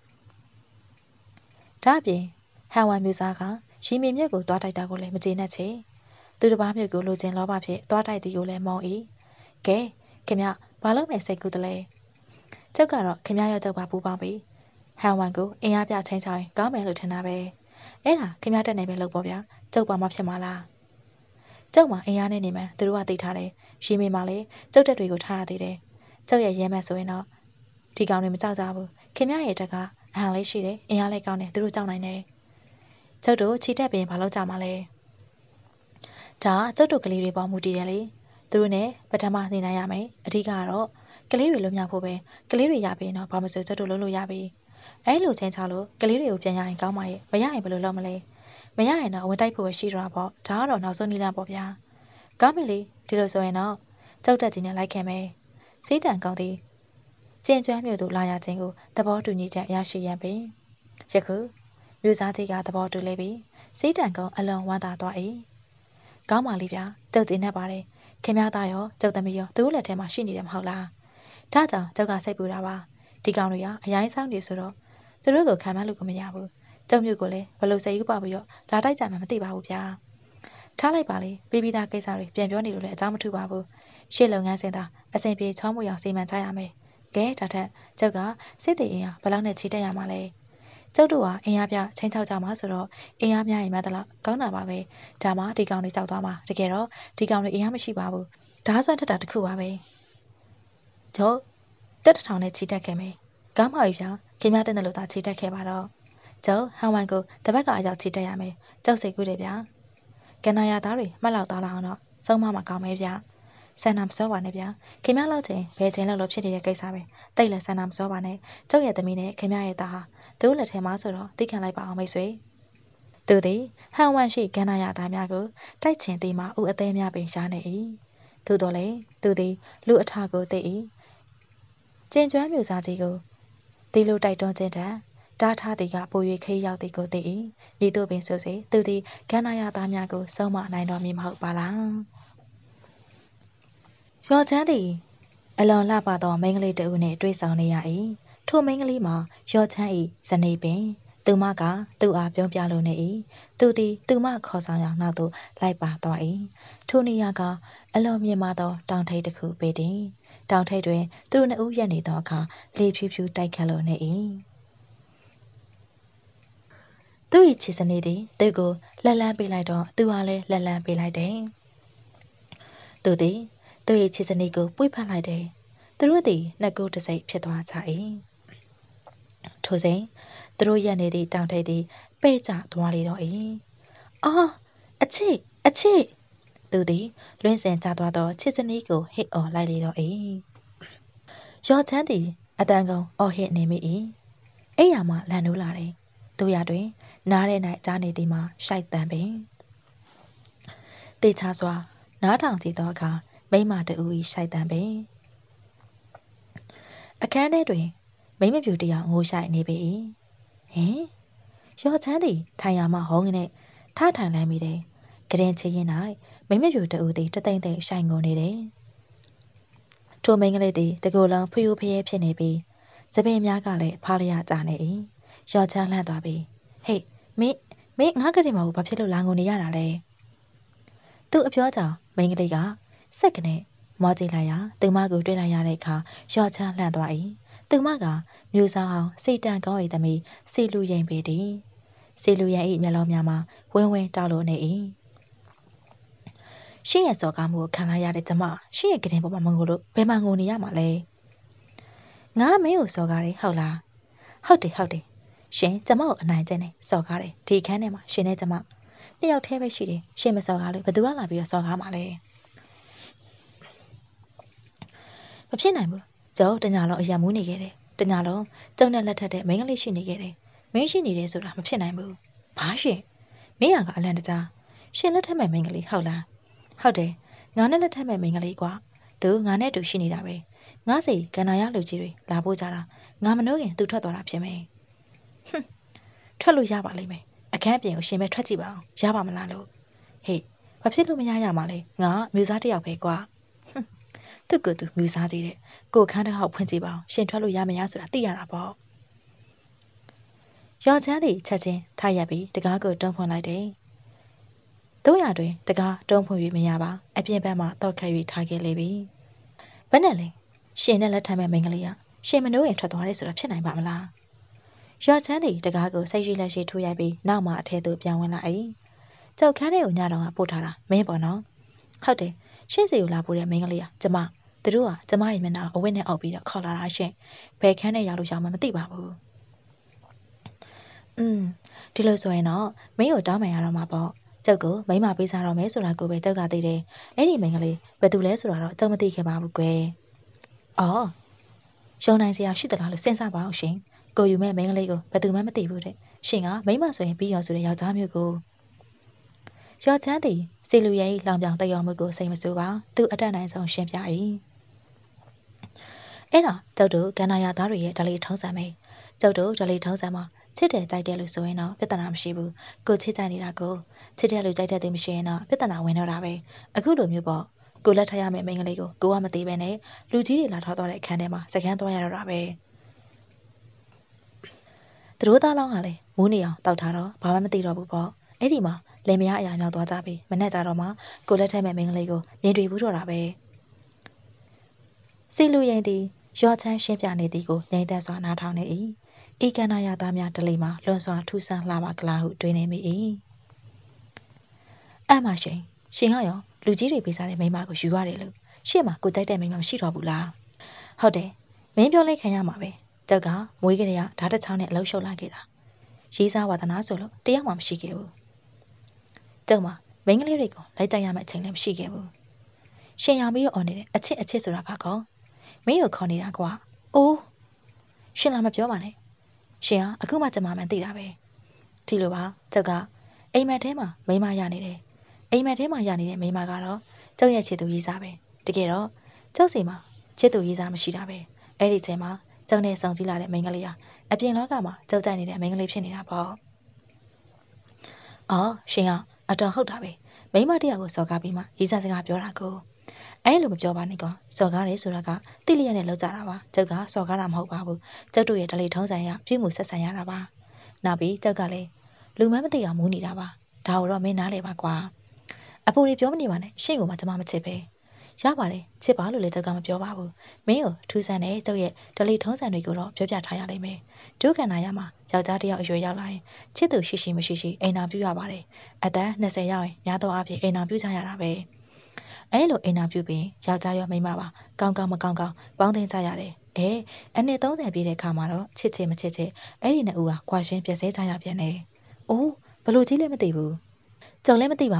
ဒါ့အပြင်ဟန်ဝမ်မျိုးစားကရီမီမြက်ကိုသွားတိုက်တာကိုလည်းမကျေနပ်ချေသူတစ်ပါးမျိုးကိုလိုချင်လောဘဖြင့်သွားတိုက်သည်ကိုလည်းမောင်း၏ကဲခင်ဗျဘာလို့မဲ့စိတ်ကူးတလဲကျုပ်ကတော့ခင်ဗျရောက်ကျုပ်ပါပူပေါင်းပြီဟန်ဝမ်ကိုအင်အားပြချင်းချောင်းကောင်းမယ်လို့ထင်တာပဲအဲ့ဒါခင်ဗျတက်နေပဲလို့ပေါ့ဗျာကျုပ်ပါမဖြစ်မှာလားကျုပ်မှာအင်အားနဲ့နေမှသူတို့ကသိထားတယ်ရီမီမှာလေကျုပ်တက်တွေကိုထားရသေးတယ်ကျုပ်ရဲ့ရဲမက်ဆိုရင်တော့ဒီကောင်တွေမကြောက်ကြဘူးခင်ဗျရဲ့တက်ကအဟန်လေးရှိတယ်အင်အားလေးကောင်းတယ်သူတို့ကြောက်နိုင်တယ်ကျုပ်တို့ခြိတက်ပြီးဘာလို့ကြမှာလဲဒါကျုပ်တို့ကလေးတွေပေါ်မူတည်တယ်လေသူတို့နဲ့ပထမနေနိုင်ရမယ်အဓိကကတော့ကလေးတွေလွတ်မြောက်ဖို့ပဲကလေးတွေရပြီးတော့ဘာမဆိုကျုပ်တို့လုံးလို့ရပြီအဲ့လိုချင်းချလို့ကလေးတွေကိုပြန်ရရင်ကောင်းပါရဲ့မရရင်ဘယ်လိုလုပ်မလဲမရရင်တော့ဝင်တိုက်ဖို့ပဲရှိတော့တာပေါ့ဒါကတော့နောက်ဆုံးနည်းလမ်းပေါ့ဗျာကောင်းပြီလေဒီလိုဆိုရင်တော့ကျုပ်တက်ကြီးနဲ့လိုက်ခင်မယ်စီးတန်ကောင်းသည်ကျင်ကျွမ်းမြို့သို့လာရခြင်းကိုသဘောတူညီချက်ရရှိရန်ပင်ယခုမြို့စားကြီးကသဘောတူလေပြီစီးတန်ကောင်းအလွန်ဝမ်းသာသွား၏ကောင်းပါလိဗျာကျုပ်ကျင်နေပါတယ်ခင်ဗျားသားရောကျုပ်သမီးရောသူတို့လက်ထဲမှာရှိနေတယ်မဟုတ်လားဒါကြောင့်ကျုပ်ကစိတ်ပူတာပါဒီကောင်တွေကအရိုင်းဆောင်နေဆိုတော့သူတို့ကိုခံမလို့ကိုမရဘူးကျုပ်မျိုးကိုလည်းဘလို့စိတ်ယူပါပြီးတော့လာတိုက်ကြမှမသိပါဘူးဗျာထားလိုက်ပါလေပြီးပြီးသားကိစ္စတွေပြန်ပြောနေလို့လည်းအကြောင်းမထူပါဘူးရှေ့လုပ်ငန်းစဉ်သာအစဉ်ပြေချောင်းမွေအောင်စီမံကြရမယ်ကဲဒါထက်ကျုပ်ကစစ်တေးအင်အားဘယ်လောက်နဲ့ချီတက်ရမှာလဲကျုပ်တို့ကအင်အားပြချင်းချောက်ကြမှာဆိုတော့အင်အားများရင်မှတလားကောင်းတာပါပဲဒါမှဒီကောင်တွေကြောက်သွားမှာတကယ်တော့ဒီကောင်တွေအင်အားမရှိပါဘူးဓာတ်ဆွမ်းထက်တာတစ်ခုပါပဲကျုပ်တက်တထောင်နဲ့ချီတက်ခဲ့မယ်ကောင်းပါပြီဗျာခင်ဗျားတဲ့လို့သာချီတက်ခဲ့ပါတော့ကျုပ်ဟန်ဝမ်ကိုတပတ်ကအရောက်ချီတက်ရမယ်ကျုပ်စိတ်ကူးတယ်ဗျာကန္နာယာသားတွေမှတ်လောက်သားလာအောင်တော့စုံမမကောင်းမဲဗျာဆန္ဒမစောပါနဲ့ဗျာခင်ဗျားလောက်ချင်းဘယ်ချင်းလောက်လို့ဖြစ်နေတဲ့ကိစ္စပဲတိတ်လည်းဆန္ဒမစောပါနဲ့ကျုပ်ရဲ့သမီးနဲ့ခင်ဗျားရဲ့သားဟာသူတို့လက်ထဲမှာဆိုတော့သိခံလိုက်ပါအောင်မိတ်ဆွေသူသည်ဟန်ဝမ်ရှိကန္နာယာသားများကိုတိုက်ချင်သည်မှာဥအသေးများပင်ရှားနေ၏သို့တော်လည်းသူသည်လူအထာကိုသိ၏ကျင်ကျွမ်းမျိုးစားကြီးကိုဒီလိုတိုက်တွန်းခြင်းတံတားထားသည်ကပို၍ခေးရောက်သည်ကိုသိ၏ဤသို့ပင်ဆိုစေသူသည်ကန္နာယာသားများကိုဆုံးမနိုင်တော်မူမဟုတ်ပါလားရောချမ်းသည်အလွန်လှပသောမိန်းကလေးတစ်ဦးနှင့်တွေ့ဆုံနေရ၏ထိုမိန်းကလေးမှာရောချမ်း၏ဇနီးပင်သူမကသူ့အားပြုံးပြလိုနေ၏သူသည်သူမခေါ်ဆောင်ရာနောက်သို့လိုက်ပါသွား၏ထိုနေရာကအလွန်မြင့်မားသောတောင်ထိပ်တစ်ခုပေသည်တောင်ထိပ်တွင်သူတို့နှစ်ဦးရက်နေသောအခါလေဖြူဖြူတိုက်ခတ်လိုနေ၏သူ့၏ချစ်စနီးသည်သူ့ကိုလက်လန်းပေးလိုက်တော့သူဟာလည်းလက်လန်းပေးလိုက်တယ်သူသည်သူ့၏ချစ်စနီးကိုပွေ့ဖက်လိုက်တယ်သူတို့သည်နှစ်ကူးတစ်စိတ်ဖြစ်သွားကြ၏ထိုစဉ်သူတို့ရက်နေသည့်တောင်ထိပ်သည်ပဲ့ကျသွားလေတော့၏အော်အချစ်အချစ်သူသည်လွင့်စင်ကြသွားသောချစ်စနီးကိုဟစ်အော်လိုက်လေတော့၏ရောချမ်းသည်အတန်ကုန်အော်ဟစ်နေမိ၏အိယာမှလန်နိုးလာတယ်သူရတွင်နားထဲ၌ကြားနေသည်မှာရှိုက်တန်ပင်တေချာစွာနားထောင်ကြည့်သောအခါမိမတူ၏ရှိုက်တန်ပင်အခန်းထဲတွင်မိမပြူတယောက်ငိုရှိုက်နေပေ၏ဟင်ရောချမ်းသည်ထိုင်ရမှဟုံးကနေထထိုင်လိုက်မိတယ်ကရင်ချရင်၌မိမပြူတူသည်တသိမ့်သိမ့်ရှိုက်ငိုနေတယ်ထိုမိန်းကလေးသည်တကူလုံးဖျူးဖျဲဖြစ်နေပြီးစပင်များကလည်းဖားလျကြာနေ၏ရောချမ်းလှမ်းသွားပြီးဟေးမင်းမင်းငါကလေးမဟုတ်ဘာဖြစ်လို့လာငိုနေရတာလဲသူအပြောကြောင့်မိန်းကလေးကစက်ကနေမွားကြည့်လိုက်ရာသူမကိုတွေ့လိုက်ရတဲ့အခါရောချမ်းလှမ်းသွား၏သူမကမျိုးစားအောင်စိတ်တန်ကောင်း၏သမီးစီလူရင်ပေသည်စီလူရင်၏မျက်လုံးများမှာဝင်းဝင်းတောက်လို့နေ၏ရှင့်ရဲ့စော်ကားမှုကိုခံလိုက်ရတဲ့ကျမရှင့်ရဲ့ကတင်ပေါ်မှာမငိုလို့ဘယ်မှာငိုနေရမှာလဲငါမင်းကိုစော်ကားတယ်ဟုတ်လားဟုတ်တယ်ဟုတ်တယ်ရှင်ကျမကိုအနိုင်ကျင့်နေစော်ကားတယ်ဒီခန်းထဲမှာရှင်နဲ့ကျမနှစ်ယောက်တည်းပဲရှိတယ်ရှင်မစော်ကားလို့ဘယ်သူကလာပြီးတော့စော်ကားမှာလဲမဖြစ်နိုင်ဘူးကျုပ်တညာလုံးအရာမူးနေခဲ့တယ်တညာလုံးကျုံနဲ့လက်ထက်တဲ့မိန်းကလေးရှိနေခဲ့တယ်မင်းရှိနေတယ်ဆိုတာမဖြစ်နိုင်ဘူးဘာရှင်မင်းရကအလန့်တကြားရှင်လက်ထက်မဲ့မိန်းကလေးဟုတ်လားဟုတ်တယ်ငါနဲ့လက်ထက်မဲ့မိန်းကလေးကွာသူငါနဲ့တူရှိနေတာပဲငါစီကန္နာရလူကြီးတွေလာဖို့ကြတာငါမနှိုးခင်သူထွက်သွားတာဖြစ်မယ်ဟွန်းထွက်လို့ရပါလိမ့်မယ်အခန်းပြင်ကိုရှင်ပဲထွက်ကြည့်ပါအောင်ရပါမလားလို့ဟေးဘာဖြစ်လို့မရရမှာလဲငါမျိုးစားတစ်ယောက်ပဲကွာဟွန်းသူ့ကိုယ်သူမျိုးစားကြီးတဲ့ကိုခန်းတစ်ဟောက်ဖွင့်ကြည့်ပါအောင်ရှင်ထွက်လို့ရမရဆိုတာသိရတာပေါ့ရောချမ်းသည်ချက်ချင်းထားရပြီးတကားကိုတုံးဖွင့်လိုက်တယ်တို့ရတွင်တကားတုံးဖွင့်၍မရပါအပြင်ဘက်မှတောက်ခတ်၍ထားခဲ့လေပြီဘယ်နဲ့လဲရှင်နဲ့လက်ထမ်းမဲ့မိန်းကလေးကရှင်မနှိုးရင်ထွက်သွားတယ်ဆိုတာဖြစ်နိုင်ပါမလားရောချမ်းသည်တကားကိုစိတ်ရှိလက်ရှိထိုးရိုက်ပြီးနောက်မှအထဲသို့ပြန်ဝင်လာ၏ကြောက်ခန်းထဲကိုညတော်ကပို့ထားတာမင်းပေါ့နော်ဟုတ်တယ်ရှင့်စီကိုလာပို့တဲ့မိန်းကလေးကကျမသူတို့ကကျမရဲ့မျက်နှာအဝတ်နဲ့အောက်ပြီးတော့ခေါ်လာတာရှင်ဘယ်ခန်းထဲရောက်လို့ရောက်မှမသိပါဘူးอืมဒီလိုဆိုရင်တော့မင်းကိုတောင်းပန်ရတော့မှာပေါ့ကျုပ်ကိုမိမပေးစားတော့မယ်ဆိုတာကိုပဲကျုပ်ကသိတယ်အဲ့ဒီမိန်းကလေးဘယ်သူလဲဆိုတာတော့ကျုပ်မသိခဲ့ပါဘူးကွယ်အော်ရှုံနိုင်စရာရှိသလားလို့စဉ်းစားပါအောင်ရှင်ကိုယူမဲ့မိန်းကလေးကိုဘယ်သူမှမသိဘူးတဲ့ရှင်ကမိမဆိုရင်ပြီးရောဆိုတဲ့ယောက်ျားမျိုးကိုရောချမ်းသည်စီလူရဲ့လောင်ပြောင်တယောမှုကိုစိတ်မဆိုးပါသူအတက်နိုင်ဆုံးရှင်းပြ၏အဲ့တော့ကျုပ်တို့ကန္နာရသားတွေရဲ့ဓလေ့ထုံးစံပဲကျုပ်တို့ဓလေ့ထုံးစံမှာချစ်တယ်ကြိုက်တယ်လို့ဆိုရင်တော့ပြဿနာမရှိဘူးကိုချစ်ကြိုက်နေတာကိုချစ်တယ်လို့ကြိုက်တဲ့သူမရှိရင်တော့ပြဿနာဝင်တော့တာပဲအခုလိုမျိုးပေါ့ကိုလက်ထရမယ့်မိန်းကလေးကိုကိုကမသိပဲနဲ့လူကြီးတွေလာထောက်သွားတဲ့အခန်းထဲမှာစကန်းသွားရတော့တာပဲသူတို့သားလောင်းကလည်းမူးနေအောင်တောက်ထားတော့ဘာမှမသိတော့ဘူးပေါ့အဲ့ဒီမှာလင်မယားအရာမြောက်သွားကြပြီမနဲ့ကြတော့မှကိုလက်ထက်မဲ့မိန်းကလေးကိုမြင်တွေ့ဘူးတော့တာပဲစီလူရင်သည်ရောချမ်းရှင်းပြနေသည်ကိုငြိမ်သက်စွာနားထောင်နေ၏ဤကန္နာရသားများဒလိမှာလွန်စွာထူဆန်းလှပကလားဟုတွေးနေမိ၏အဲ့မှာရှင်ရှင်ကရောလူကြီးတွေပေးစားတဲ့မိန်းမကိုယူရတယ်လို့ရှေ့မှာကိုကြိုက်တဲ့မိန်းမမရှိတော့ဘူးလားဟုတ်တယ်မင်းပြောလိုက်ခံရမှာပဲကျောက်ကမွေးကလေးကဓာတ်တစ်ချောင်းနဲ့အလုပ်ရှုပ်လိုက်ခဲ့တာရေးစားဝါသနာဆိုလို့တယောက်မှမရှိခဲ့ဘူးကျောက်မှာမိန်းကလေးတွေကိုလိုက်ကြရမယ့်အချိန်လည်းမရှိခဲ့ဘူးရှင်ရောင်ပြီးတော့អော်နေတဲ့အချစ်အချစ်ဆိုတာကကောမင်းကိုခေါ်နေတာကွာအိုးရှင်လာမပြောပါနဲ့ရှင်ကအခုမှကျမမှန်သိတာပဲဒီလိုပါကျောက်ကအိမ်မက်ထဲမှာမိန်းမရနေတယ်အိမ်မက်ထဲမှာရနေတဲ့မိန်းမကတော့ကျောက်ရဲ့ချစ်သူရေးစားပဲတကယ်တော့ကျောက်စီမှာချစ်သူရေးစားမရှိတာပဲအဲ့ဒီချိန်မှာကျောက်နဲ့ဆောင်ကြည့်လာတဲ့မိန်းကလေးဟာအပြင်လောကမှာကျောက်ကြိုက်နေတဲ့မိန်းကလေးဖြစ်နေတာပေါ့အော်ရှင်ကအတော်ဟုတ်တာပဲမိန်းမတရားကိုစော်ကားပြီးမှရေးစားစကားပြောတာကိုအဲ့လိုမပြောပါနဲ့ကွာစော်ကားတယ်ဆိုတာကတိလျက်နဲ့လောက်ကြတာပါကျောက်ကစော်ကားတာမဟုတ်ပါဘူးကျောက်တို့ရဲ့ဓလေ့ထုံးစံရပြုမှုဆက်ဆံရတာပါနောက်ပြီးကျောက်ကလည်းလူမမသိအောင်မူးနေတာပါဒါကိုတော့မင်းနားလေပါကွာအဖိုးကြီးပြောမနေပါနဲ့ရှင့်ကိုမှကျမမချစ်ပဲရပါတယ်ချစ်ပါလို့လည်းကျောက်ကမပြောပါဘူးမင်းကိုထူးဆန်းတဲ့ကျောက်ရဲ့ဓလေ့ထုံးစံတွေကိုတော့ပြောပြထားရလိမ့်မယ်ဒုက္ခနာရမှာယောက်ျားတစ်ယောက်အရွယ်ရောက်လာရင်ချစ်သူရှိရှိမရှိရှိအိမ်နာပြုရပါတယ်အသက်၂၀ရောက်ရင်များသောအားဖြင့်အိမ်နာပြုကြရတာပဲအဲလိုအိမ်နာပြုပြီးယောက်ျားရောမိန်းမပါကောင်းကောင်းမကောင်းကောင်းပေါင်းသင်းကြရတယ်အဲအနှစ်၃၀ပြည့်တဲ့အခါမှာတော့ချစ်ချစ်မချစ်ချစ်အဲ့ဒီနှစ်ဦးဟာကွာရှင်းပြည့်စဲကြရပြန်တယ်အိုးဘလို့ကြီးလည်းမသိဘူးကြုံလည်းမသိပါဘူး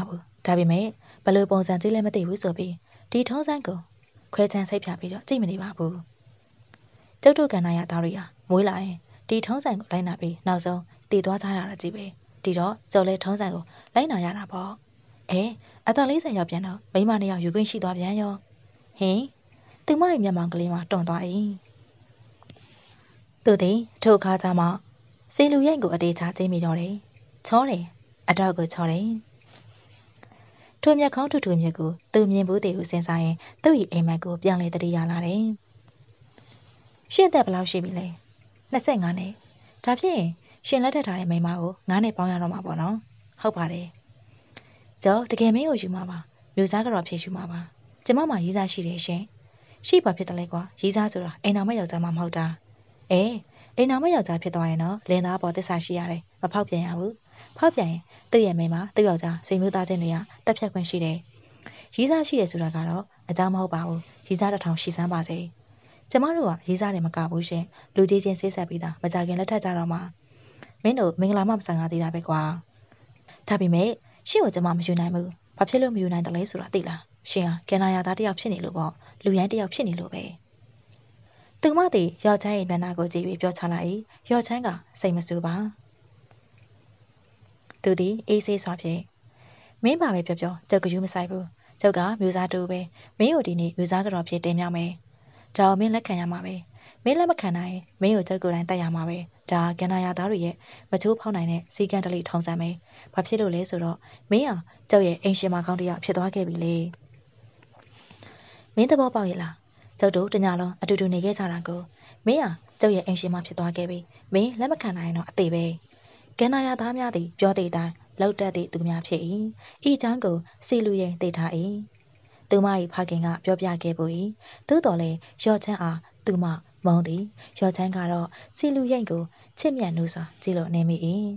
ဒါပေမဲ့ဘလို့ပုံစံကြည့်လည်းမသိဘူးဆိုပြီးဒီထုံးစံကိုခွဲချမ်းစိတ်ဖြာပြီးတော့ကြည့်မနေပါဘူးကျုပ်တို့ကဏ္ဍရသားတွေဟာမွေးလာရင်ဒီထုံးစံကိုလိုက်နာပြီးနောက်ဆုံးတည်သွားကြရတာကြည့်ပဲဒီတော့ကျုပ်လည်းထုံးစံကိုလိုက်နာရတာပေါ့အဲအသက်လေးဆယ်ရောက်ပြန်တော့မိမနှစ်ယောက်ယူခွင့်ရှိသွားပြန်ရောဟင်သူမရဲ့မျက်မှောင်ကလေးမှာတွန့်သွား၏သူသည်ထိုအခါကျမှစီလူရိတ်ကိုအသေးချကြည့်မိတော့တယ်ချောတယ်အတော့ကိုချောတယ်ထိုမျက်ခေါင်းထူထူမြက်ကိုသူမြင်ဘူးတည်ဟုစဉ်းစားရင်သူ့၏အိမ်မက်ကိုပြန်လေတတိရလာတယ်ရှင့်သက်ဘယ်လောက်ရှိပြီလဲနှစ်ဆယ့်ငါနှစ်ဒါဖြင့်ရှင်လက်ထပ်ထားတဲ့မိန်းမကိုငါးနှစ်ပေါင်းရတော့မှာပေါ့နော်ဟုတ်ပါတယ်ကျော်တကယ်မင်းကိုယူမှာပါမျိုးစားကတော့ဖြစ်ယူမှာပါကျမမှရေးစားရှိတယ်ရှင်ရှိပါဖြစ်တယ်လေကွာရေးစားဆိုတာအိမ်တော်မယောက်ျားမှမဟုတ်တာအေးအိမ်တော်မယောက်ျားဖြစ်သွားရင်တော့လင်သားပေါ်တစ္ဆာရှိရတယ်မဖောက်ပြန်ရဘူးဖောက်ပြန်ရင်သူ့ရဲ့မိန်းမသူ့ယောက်ျားဆွေမျိုးသားချင်းတွေကတက်ဖြတ်ခွင့်ရှိတယ်ရေးစားရှိတယ်ဆိုတာကတော့အကြောင်းမဟုတ်ပါဘူးရေးစားတစ်ထောင်ရှိစမ်းပါစေကျမတို့ကရေးစားတယ်မကဘူးရှင်လူကြီးချင်းဆေးဆက်ပြီးသားမကြခင်လက်ထပ်ကြတော့မှမင်းတို့မင်္ဂလာမမဆန်ကားသေးတာပဲကွာဒါပေမဲ့ရှင့်ကိုကျမမယူနိုင်ဘူးဘာဖြစ်လို့မယူနိုင်တယ်လဲဆိုတာသိလားရှင်ဟာကင်နာယာသားတစ်ယောက်ဖြစ်နေလို့ပေါ့လူရိုင်းတစ်ယောက်ဖြစ်နေလို့ပဲသူမသည်ယောက်ျားရဲ့မျက်နှာကိုကြည့်ပြီးပြောချလိုက်၏ယောက်ျားကစိတ်မဆူပါသူသည်အေးဆေးစွာဖြင့်မင်းပါပဲပြောပြောကျုပ်ကယူမဆိုင်ဘူးကျုပ်ကမျိုးစားတူပဲမင်းတို့ဒီနေ့မျိုးစားကြော်ဖြစ်တင်မြောက်မယ်ဒါအောင်မင်းလက်ခံရမှာပဲမင်းလက်မခံနိုင်ရင်မင်းကိုကျုပ်ကိုယ်တိုင်တက်ရမှာပဲဒါကန္နာယာသားတွေရဲ့မချိုးဖောက်နိုင်တဲ့စီကံတလိထုံစံပဲဘာဖြစ်လို့လဲဆိုတော့မင်းဟာကျုပ်ရဲ့အိမ်ရှင်မကောင်းတစ်ယောက်ဖြစ်သွားခဲ့ပြီလေမင်းသဘောပေါက်ရဲ့လားကျုပ်တို့တညလုံးအတူတူနေခဲ့ကြတာကိုမင်းဟာကျုပ်ရဲ့အိမ်ရှင်မဖြစ်သွားခဲ့ပြီမင်းလက်မခံနိုင်ရင်တော့အသေးပဲကန္နာယာသားများသည်ပြောတဲ့အတိုင်းလောက်တက်သည့်သူများဖြစ်၏ဤချောင်းကိုစီလူရင်သိထား၏သူမ၏ဖခင်ကပြောပြခဲ့ဘူး၏သို့တော်လည်းရော့ချမ်းအားသူမမုံသည်ရော့ချမ်းကတော့စီလူရင်ကိုချစ်မြတ်နှူးစွာကြည့်လို့နေမိ၏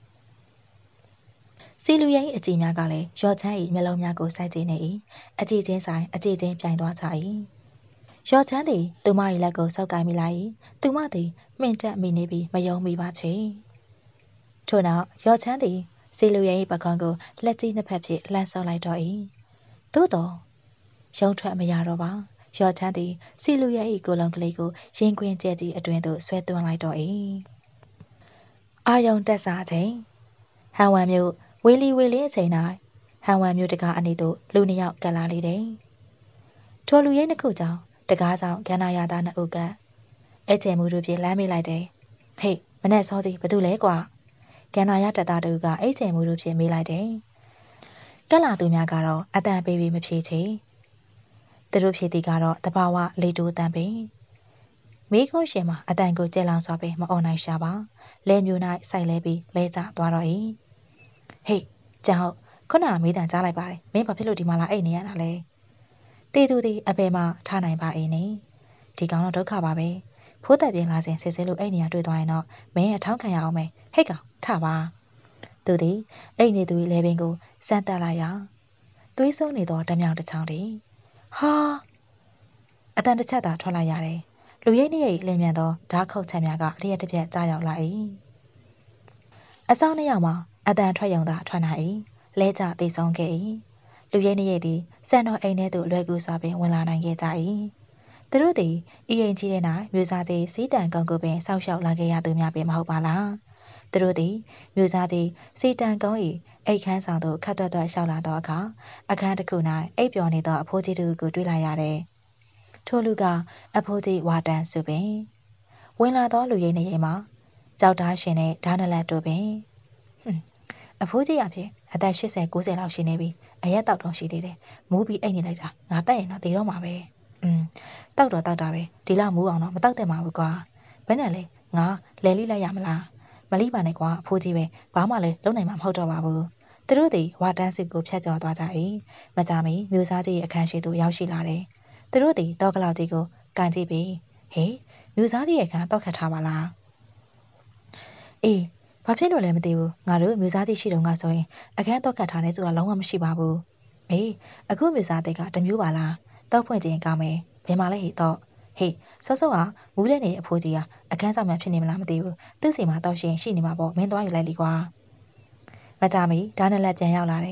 စီလူရင်အကြည့်များကလည်းရော့ချမ်း၏မျက်လုံးများကိုစိုက်ကြည့်နေ၏အကြည့်ချင်းဆိုင်အကြည့်ချင်းပြိုင်သွားကြ၏ရော့ချမ်းသည်သူမ၏လက်ကိုဆောက်ကိုင်းမိလိုက်၏သူမသည်မှင်တက်မိနေပြီးမယုံမိပါချေထို့နောက်ရော့ချမ်းသည်စီလူရဲ့ပကံကိုလက်ကြီးနှစ်ဖက်ဖြင့်လှမ်းဆောက်လိုက်တော့၏သို့တော်ရုံထွက်မရတော့ပါရော့ချမ်းသည်စီလူရဲ့ကိုယ်လုံးကလေးကိုရင်ခွင်ကျဲကြီးအတွင်သို့ဆွဲသွင်းလိုက်တော့၏အာယုံတက်စားချိန်ဟန်ဝမ်မြို့ဝေလီဝေလင်းအချိန်၌ဟန်ဝမ်မြို့တကားအနီးသို့လူနှစ်ယောက်ကလာလေတယ်ထိုလူရဲ့နှစ်ခုကြောင့်တကားဆောင်ကန္နာယာသားနှစ်ဦးကအဲ့ကျဲမှုတို့ဖြင့်လမ်းမေးလိုက်တယ်ဟေ့မနဲ့စောစီဘာတူလဲကွာကန္နာရတသားတူကအိတ်ချင်မှုတို့ဖြစ်မေးလိုက်တယ်။ကက်လာသူများကတော့အတန်ပေးပြီးမဖြေချေ။သူတို့ဖြေသည်ကတော့တဘာဝလေတိုးတန်ပင်။မိခုံးရှင်မှာအတန်ကိုကျဲလောင်စွာပင်မအော်နိုင်ရှာပါ။လဲမျိုး၌စိုက်လဲပြီးလဲကျသွားတော့၏။ဟေးကြောင်ခုနကမေးတန်ကြားလိုက်ပါတယ်။မင်းဘာဖြစ်လို့ဒီမှာလာအိတ်နေရတာလဲ။တေသူသည်အပေမှထားနိုင်ပါ၏နေ။ဒီကောင်တော့ဒုက္ခပါပဲ။ဖိုးသက်ပြင်းလာစဉ်စစ်စစ်လို့အိတ်နေရတွေ့သွားရင်တော့မင်းအထောင်းခံရအောင်မယ်။ဟဲ့ကောင်ထပါသူသည်အိတ်နေသူ၏လဲပင်ကိုစမ်းတက်လိုက်ရာသွေးဆုံးနေသောဓမြောင်တစ်ချောင်းတည်းဟာအတန်တစ်ချက်သာထွက်လိုက်ရတယ်လူရိပ်နှရိပ်လင်းမြန်သောဓာတ်ခုတ်ချက်များကလျှက်တစ်ပြက်ကြားရောက်လာ၏အဆောင်နှစ်ယောက်မှာအတန်ထွက်ယုံသာထွက်နိုင်၏လဲကျသိဆုံးခဲ့၏လူရိပ်နှရိပ်သည်စံတော်အိမ်ထဲသို့လွယ်ကူစွာပင်ဝင်လာနိုင်ခဲ့ကြ၏သူတို့သည်ဤအိမ်ကြီးထဲ၌မျိုးစားသည်စီးတန်ကုန်းကိုပင်ဆောက်ရှောက်လာခဲ့ရသူများပင်မဟုတ်ပါလားသူတို့သည်မျိုးစားသည်စီတန်ကုန်း၏အိတ်ခမ်းဆောင်သို့ခတ်တွတ်တွတ်လျှောက်လာသောအခါအခန်းတစ်ခု၌အိပ်ပျော်နေသောအဖိုးကြီးတို့ကိုတွေ့လိုက်ရတယ်။ထိုလူကအဖိုးကြီးဝါတန်စုပင်ဝင်လာသောလူရိပ်နေရိပ်မှာကြောက်သားရှင်နဲ့ဓာနလက်တို့ပင်ဟွန်းအဖိုးကြီးအဖြစ်အသက်၈၀ ၉၀လောက်ရှိနေပြီအရက်တောက်တော့ရှိသေးတယ်။မူးပြီးအိတ်နေလိုက်တာငါတက်ရင်တော့တည်တော့မှာပဲ။อืมတောက်တော့တောက်တာပဲဒီလောက်မူးအောင်တော့မတောက်တဲ့မှာဘူးကွာ။ဘယ်နဲ့လဲငါလဲလိလိုက်ရမလား။မလိပါနဲ့ကွာအဖိုးကြီးပဲဘာမှလည်းလုံးနိုင်မှာမဟုတ်တော့ပါဘူးသူတို့သည်ဝါတန်းစစ်ကိုဖျက်ကျော်သွားကြ၏မကြမီမျိုးစားကြီးရဲ့အခန်းရှိသို့ရောက်ရှိလာတယ်သူတို့သည်တောကလောက်ကြီးကိုကန်ကြည့်ပြီးဟေးမျိုးစားကြီးရဲ့အခန်းတောက်ခတ်ထားပါလားအေးဘာဖြစ်လို့လဲမသိဘူးငါတို့မျိုးစားကြီးရှိတော့ငါဆိုရင်အခန်းတောက်ခတ်ထားနေဆိုတာလုံးဝမရှိပါဘူးအေးအခုမျိုးစားတဲ့ကတမျိုးပါလားတောက်ဖွင့်ခြင်းကောင်းမယ်ဘယ်မှာလဲဟေ့တော့ဟေးဆော့ဆော့ကမူးတဲ့နေတဲ့အဖိုးကြီးကအခန်းဆောင်မှဖြစ်နေမလားမသိဘူးသူ့စီမှာတောက်ရှင်ရှိနေမှာပေါ့မင်းသွားယူလိုက်လीကွာမကြမီဒါနဲ့လက်ပြန်ရောက်လာတယ်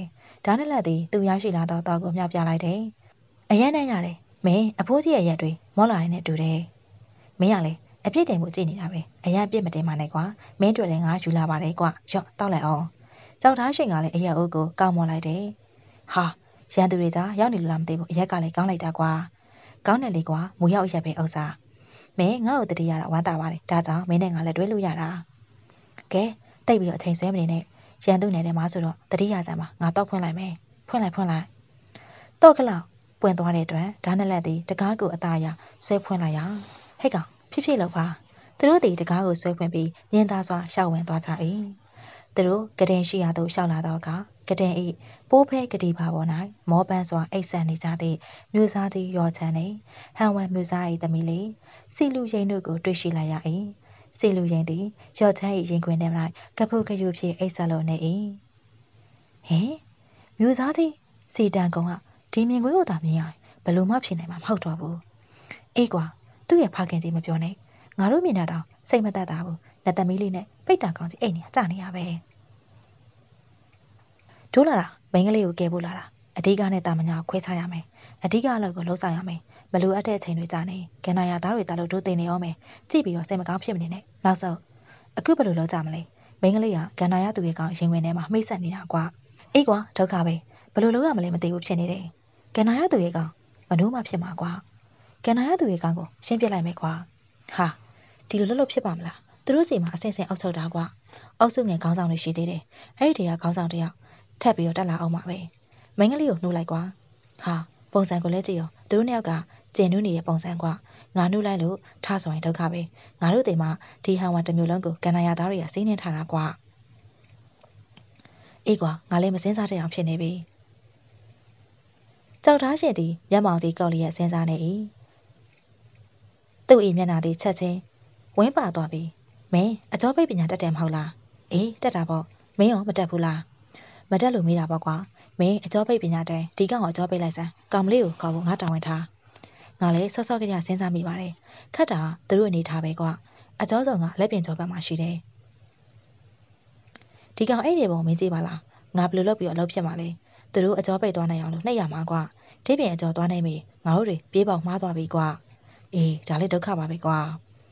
ဒါနဲ့လက်သည်သူရရှိလာသောတောက်ကိုမြောက်ပြလိုက်တယ်အရန်နဲ့ရတယ်မင်းအဖိုးကြီးရဲ့ရက်တွေမောလာရင်းနဲ့တူတယ်မင်းကလည်းအပြစ်တင်မှုကြည့်နေတာပဲအရန်အပြစ်မတင်ပါနဲ့ကွာမင်းတို့လည်းငါယူလာပါတယ်ကွာရော့တောက်လိုက်အောင်ကြောက်သားရှင်ကလည်းအရက်အိုးကိုကောက်မော်လိုက်တယ်ဟာရန်သူတွေကြားရောက်နေလို့လားမသိဘူးအရက်ကလည်းကောင်းလိုက်တာကွာကောင်းတယ်လေကွာမူရောက်ရက်ပဲဥစ္စာမင်းငါ့ကိုတတိရတာဝမ်းသာပါတယ်ဒါကြောင့်မင်းနဲ့ငါလည်းတွဲလို့ရတာကဲတိတ်ပြီးတော့အချိန်ဆွဲမနေနဲ့ရန်သူနယ်ထဲမှာဆိုတော့တတိယဆန်မှာငါတော့ဖွင့်လိုက်မယ်ဖွင့်လိုက်ဖွင့်လိုက်တော့ကလောက်ပွင့်သွားတဲ့အတွက်ဒါနဲ့လက်သည်တကားကိုအသားအရဆွဲဖွင့်လိုက်ရဟဲ့ကောင်ဖြစ်ဖြစ်လောက်ပါသူတို့သည်တကားကိုဆွဲဖွင့်ပြီးညင်သားစွာရှောက်ဝင်သွားကြ၏သူတို့ကတင်ရှိရာသို့ရှောက်လာတော့ကကတင်ဤပိုးဖဲကတိပါပေါ်၌မောပန်းစွာအိတ်ဆက်နေကြသည့်မြို့စားသည်ရော်ချန်နှင့်ဟန်ဝမ်မြို့စား၏သမီးလေးစီလူရင်တို့ကိုတွေ့ရှိလိုက်ရ၏စီလူရင်သည်ရော်ချန်၏ရင်ခွင်ထဲ၌ကပုတ်ကယူဖြင့်အိတ်ဆက်လို့နေ၏ဟင်မြို့စားသည်စီတန်ကုံကဒီမြင်ကွင်းကိုသာမြင်ရဘယ်လိုမှဖြစ်နိုင်မှာမဟုတ်တော့ဘူးအေးကွာသူ့ရဲ့ဖခင်ကြီးမပြောနဲ့ငါတို့မြင်တာတော့စိတ်မသက်သာဘူးလက်သမီးလေးနဲ့ပိတ်တာကောင်းကြီးအိတ်နေကြနေရပဲဒိုးလာတာမိန်းကလေးကိုကဲဖို့လာတာအဓိကနဲ့တာမညာခွဲခြားရမယ်အဓိကအလုပ်ကိုလှုပ်ဆောင်ရမယ်မလိုအပ်တဲ့အချိန်တွေကြာနေကန္နာရသားတွေတာလို့တို့တင်နေအောင်မယ်ကြည့်ပြီးတော့စိတ်မကောင်းဖြစ်မနေနဲ့နောက်ဆုံးအခုဘယ်လိုလုပ်ကြမလဲမိန်းကလေးကကန္နာရသူရဲ့ကောင်ရင်ဝင်ထဲမှာမှိတ်ဆက်နေတာကွာအေးကွာဒုက္ခပဲဘယ်လိုလုပ်ရမလဲမသိဘူးဖြစ်နေတယ်ကန္နာရသူရဲ့ကောင်မနှိုးမှဖြစ်မှာကွာကန္နာရသူရဲ့ကောင်ကိုရှင်းပြလိုက်မယ်ကွာဟာဒီလိုလုပ်လို့ဖြစ်ပါမလားသူတို့စီမှာအဆင့်ဆင့်အောက်ချုပ်တာကွာအောက်စုငယ်ခေါင်းဆောင်တွေရှိသေးတယ်အဲ့ဒီတည်းကခေါင်းဆောင်တယောက်ထပ်ပြီးတော့တက်လာအောင်ပါပဲမိန်းကလေးကိုနှိုးလိုက်ကွာဟာပုံစံကိုလည်းကြည့်ရောသူတို့နှစ်ယောက်ကကျင်နူးနေတဲ့ပုံစံကွာငါနှိုးလိုက်လို့ထားဆိုရင်ဒုက္ခပဲငါတို့တိမ်မှာဒီဟန်ဝမ်တစ်မျိုးလုံးကိုကန္နာရသားတွေကစီးနှင်းထားတာကွာအေးကွာငါလည်းမစင်းစားတဲ့အောင်ဖြစ်နေပြီကြောက်သားရှင်သည်မျက်မှောင်သည်ကောက်လျက်စဉ်းစားနေ၏သူ့၏မျက်နှာသည်ချက်ချင်းဝင်းပါသွားပြီးမင်းအကျော်ပိတ်ပညာတက်တယ်မဟုတ်လားအေးတက်တာပေါ့မင်းရောမတက်ဘူးလားမတက်လို့မေးတာပေါ့ကွာမင်းအကျော်ပိတ်ပညာတန်းဒီကောင်ကိုအကျော်ပိတ်လိုက်စမ်းကောင်မလေးကိုခေါ်ဖို့ငါတောင်းဝင်ထားငါလည်းဆော့ဆော့ကလေးစဉ်းစားမိပါတယ်ခက်တာသူတို့အနေထားပဲကွာအကျော်စုံကလက်ပြင်ကျော်ဘက်မှာရှိတယ်ဒီကောင်အဲ့ဒီပုံမင်းကြည့်ပါလားငါဘယ်လိုလုပ်ပြီးအလုပ်ဖြစ်မှာလဲသူတို့အကျော်ပိတ်သွားနိုင်အောင်လို့နှိပ်ရမှာကွာဒီပြင်အကျော်သွားနိုင်ပြီငါတို့တွေပြေးပေါက်မှားသွားပြီကွာအေးဒါလေးဒုက္ခပါပဲကွာ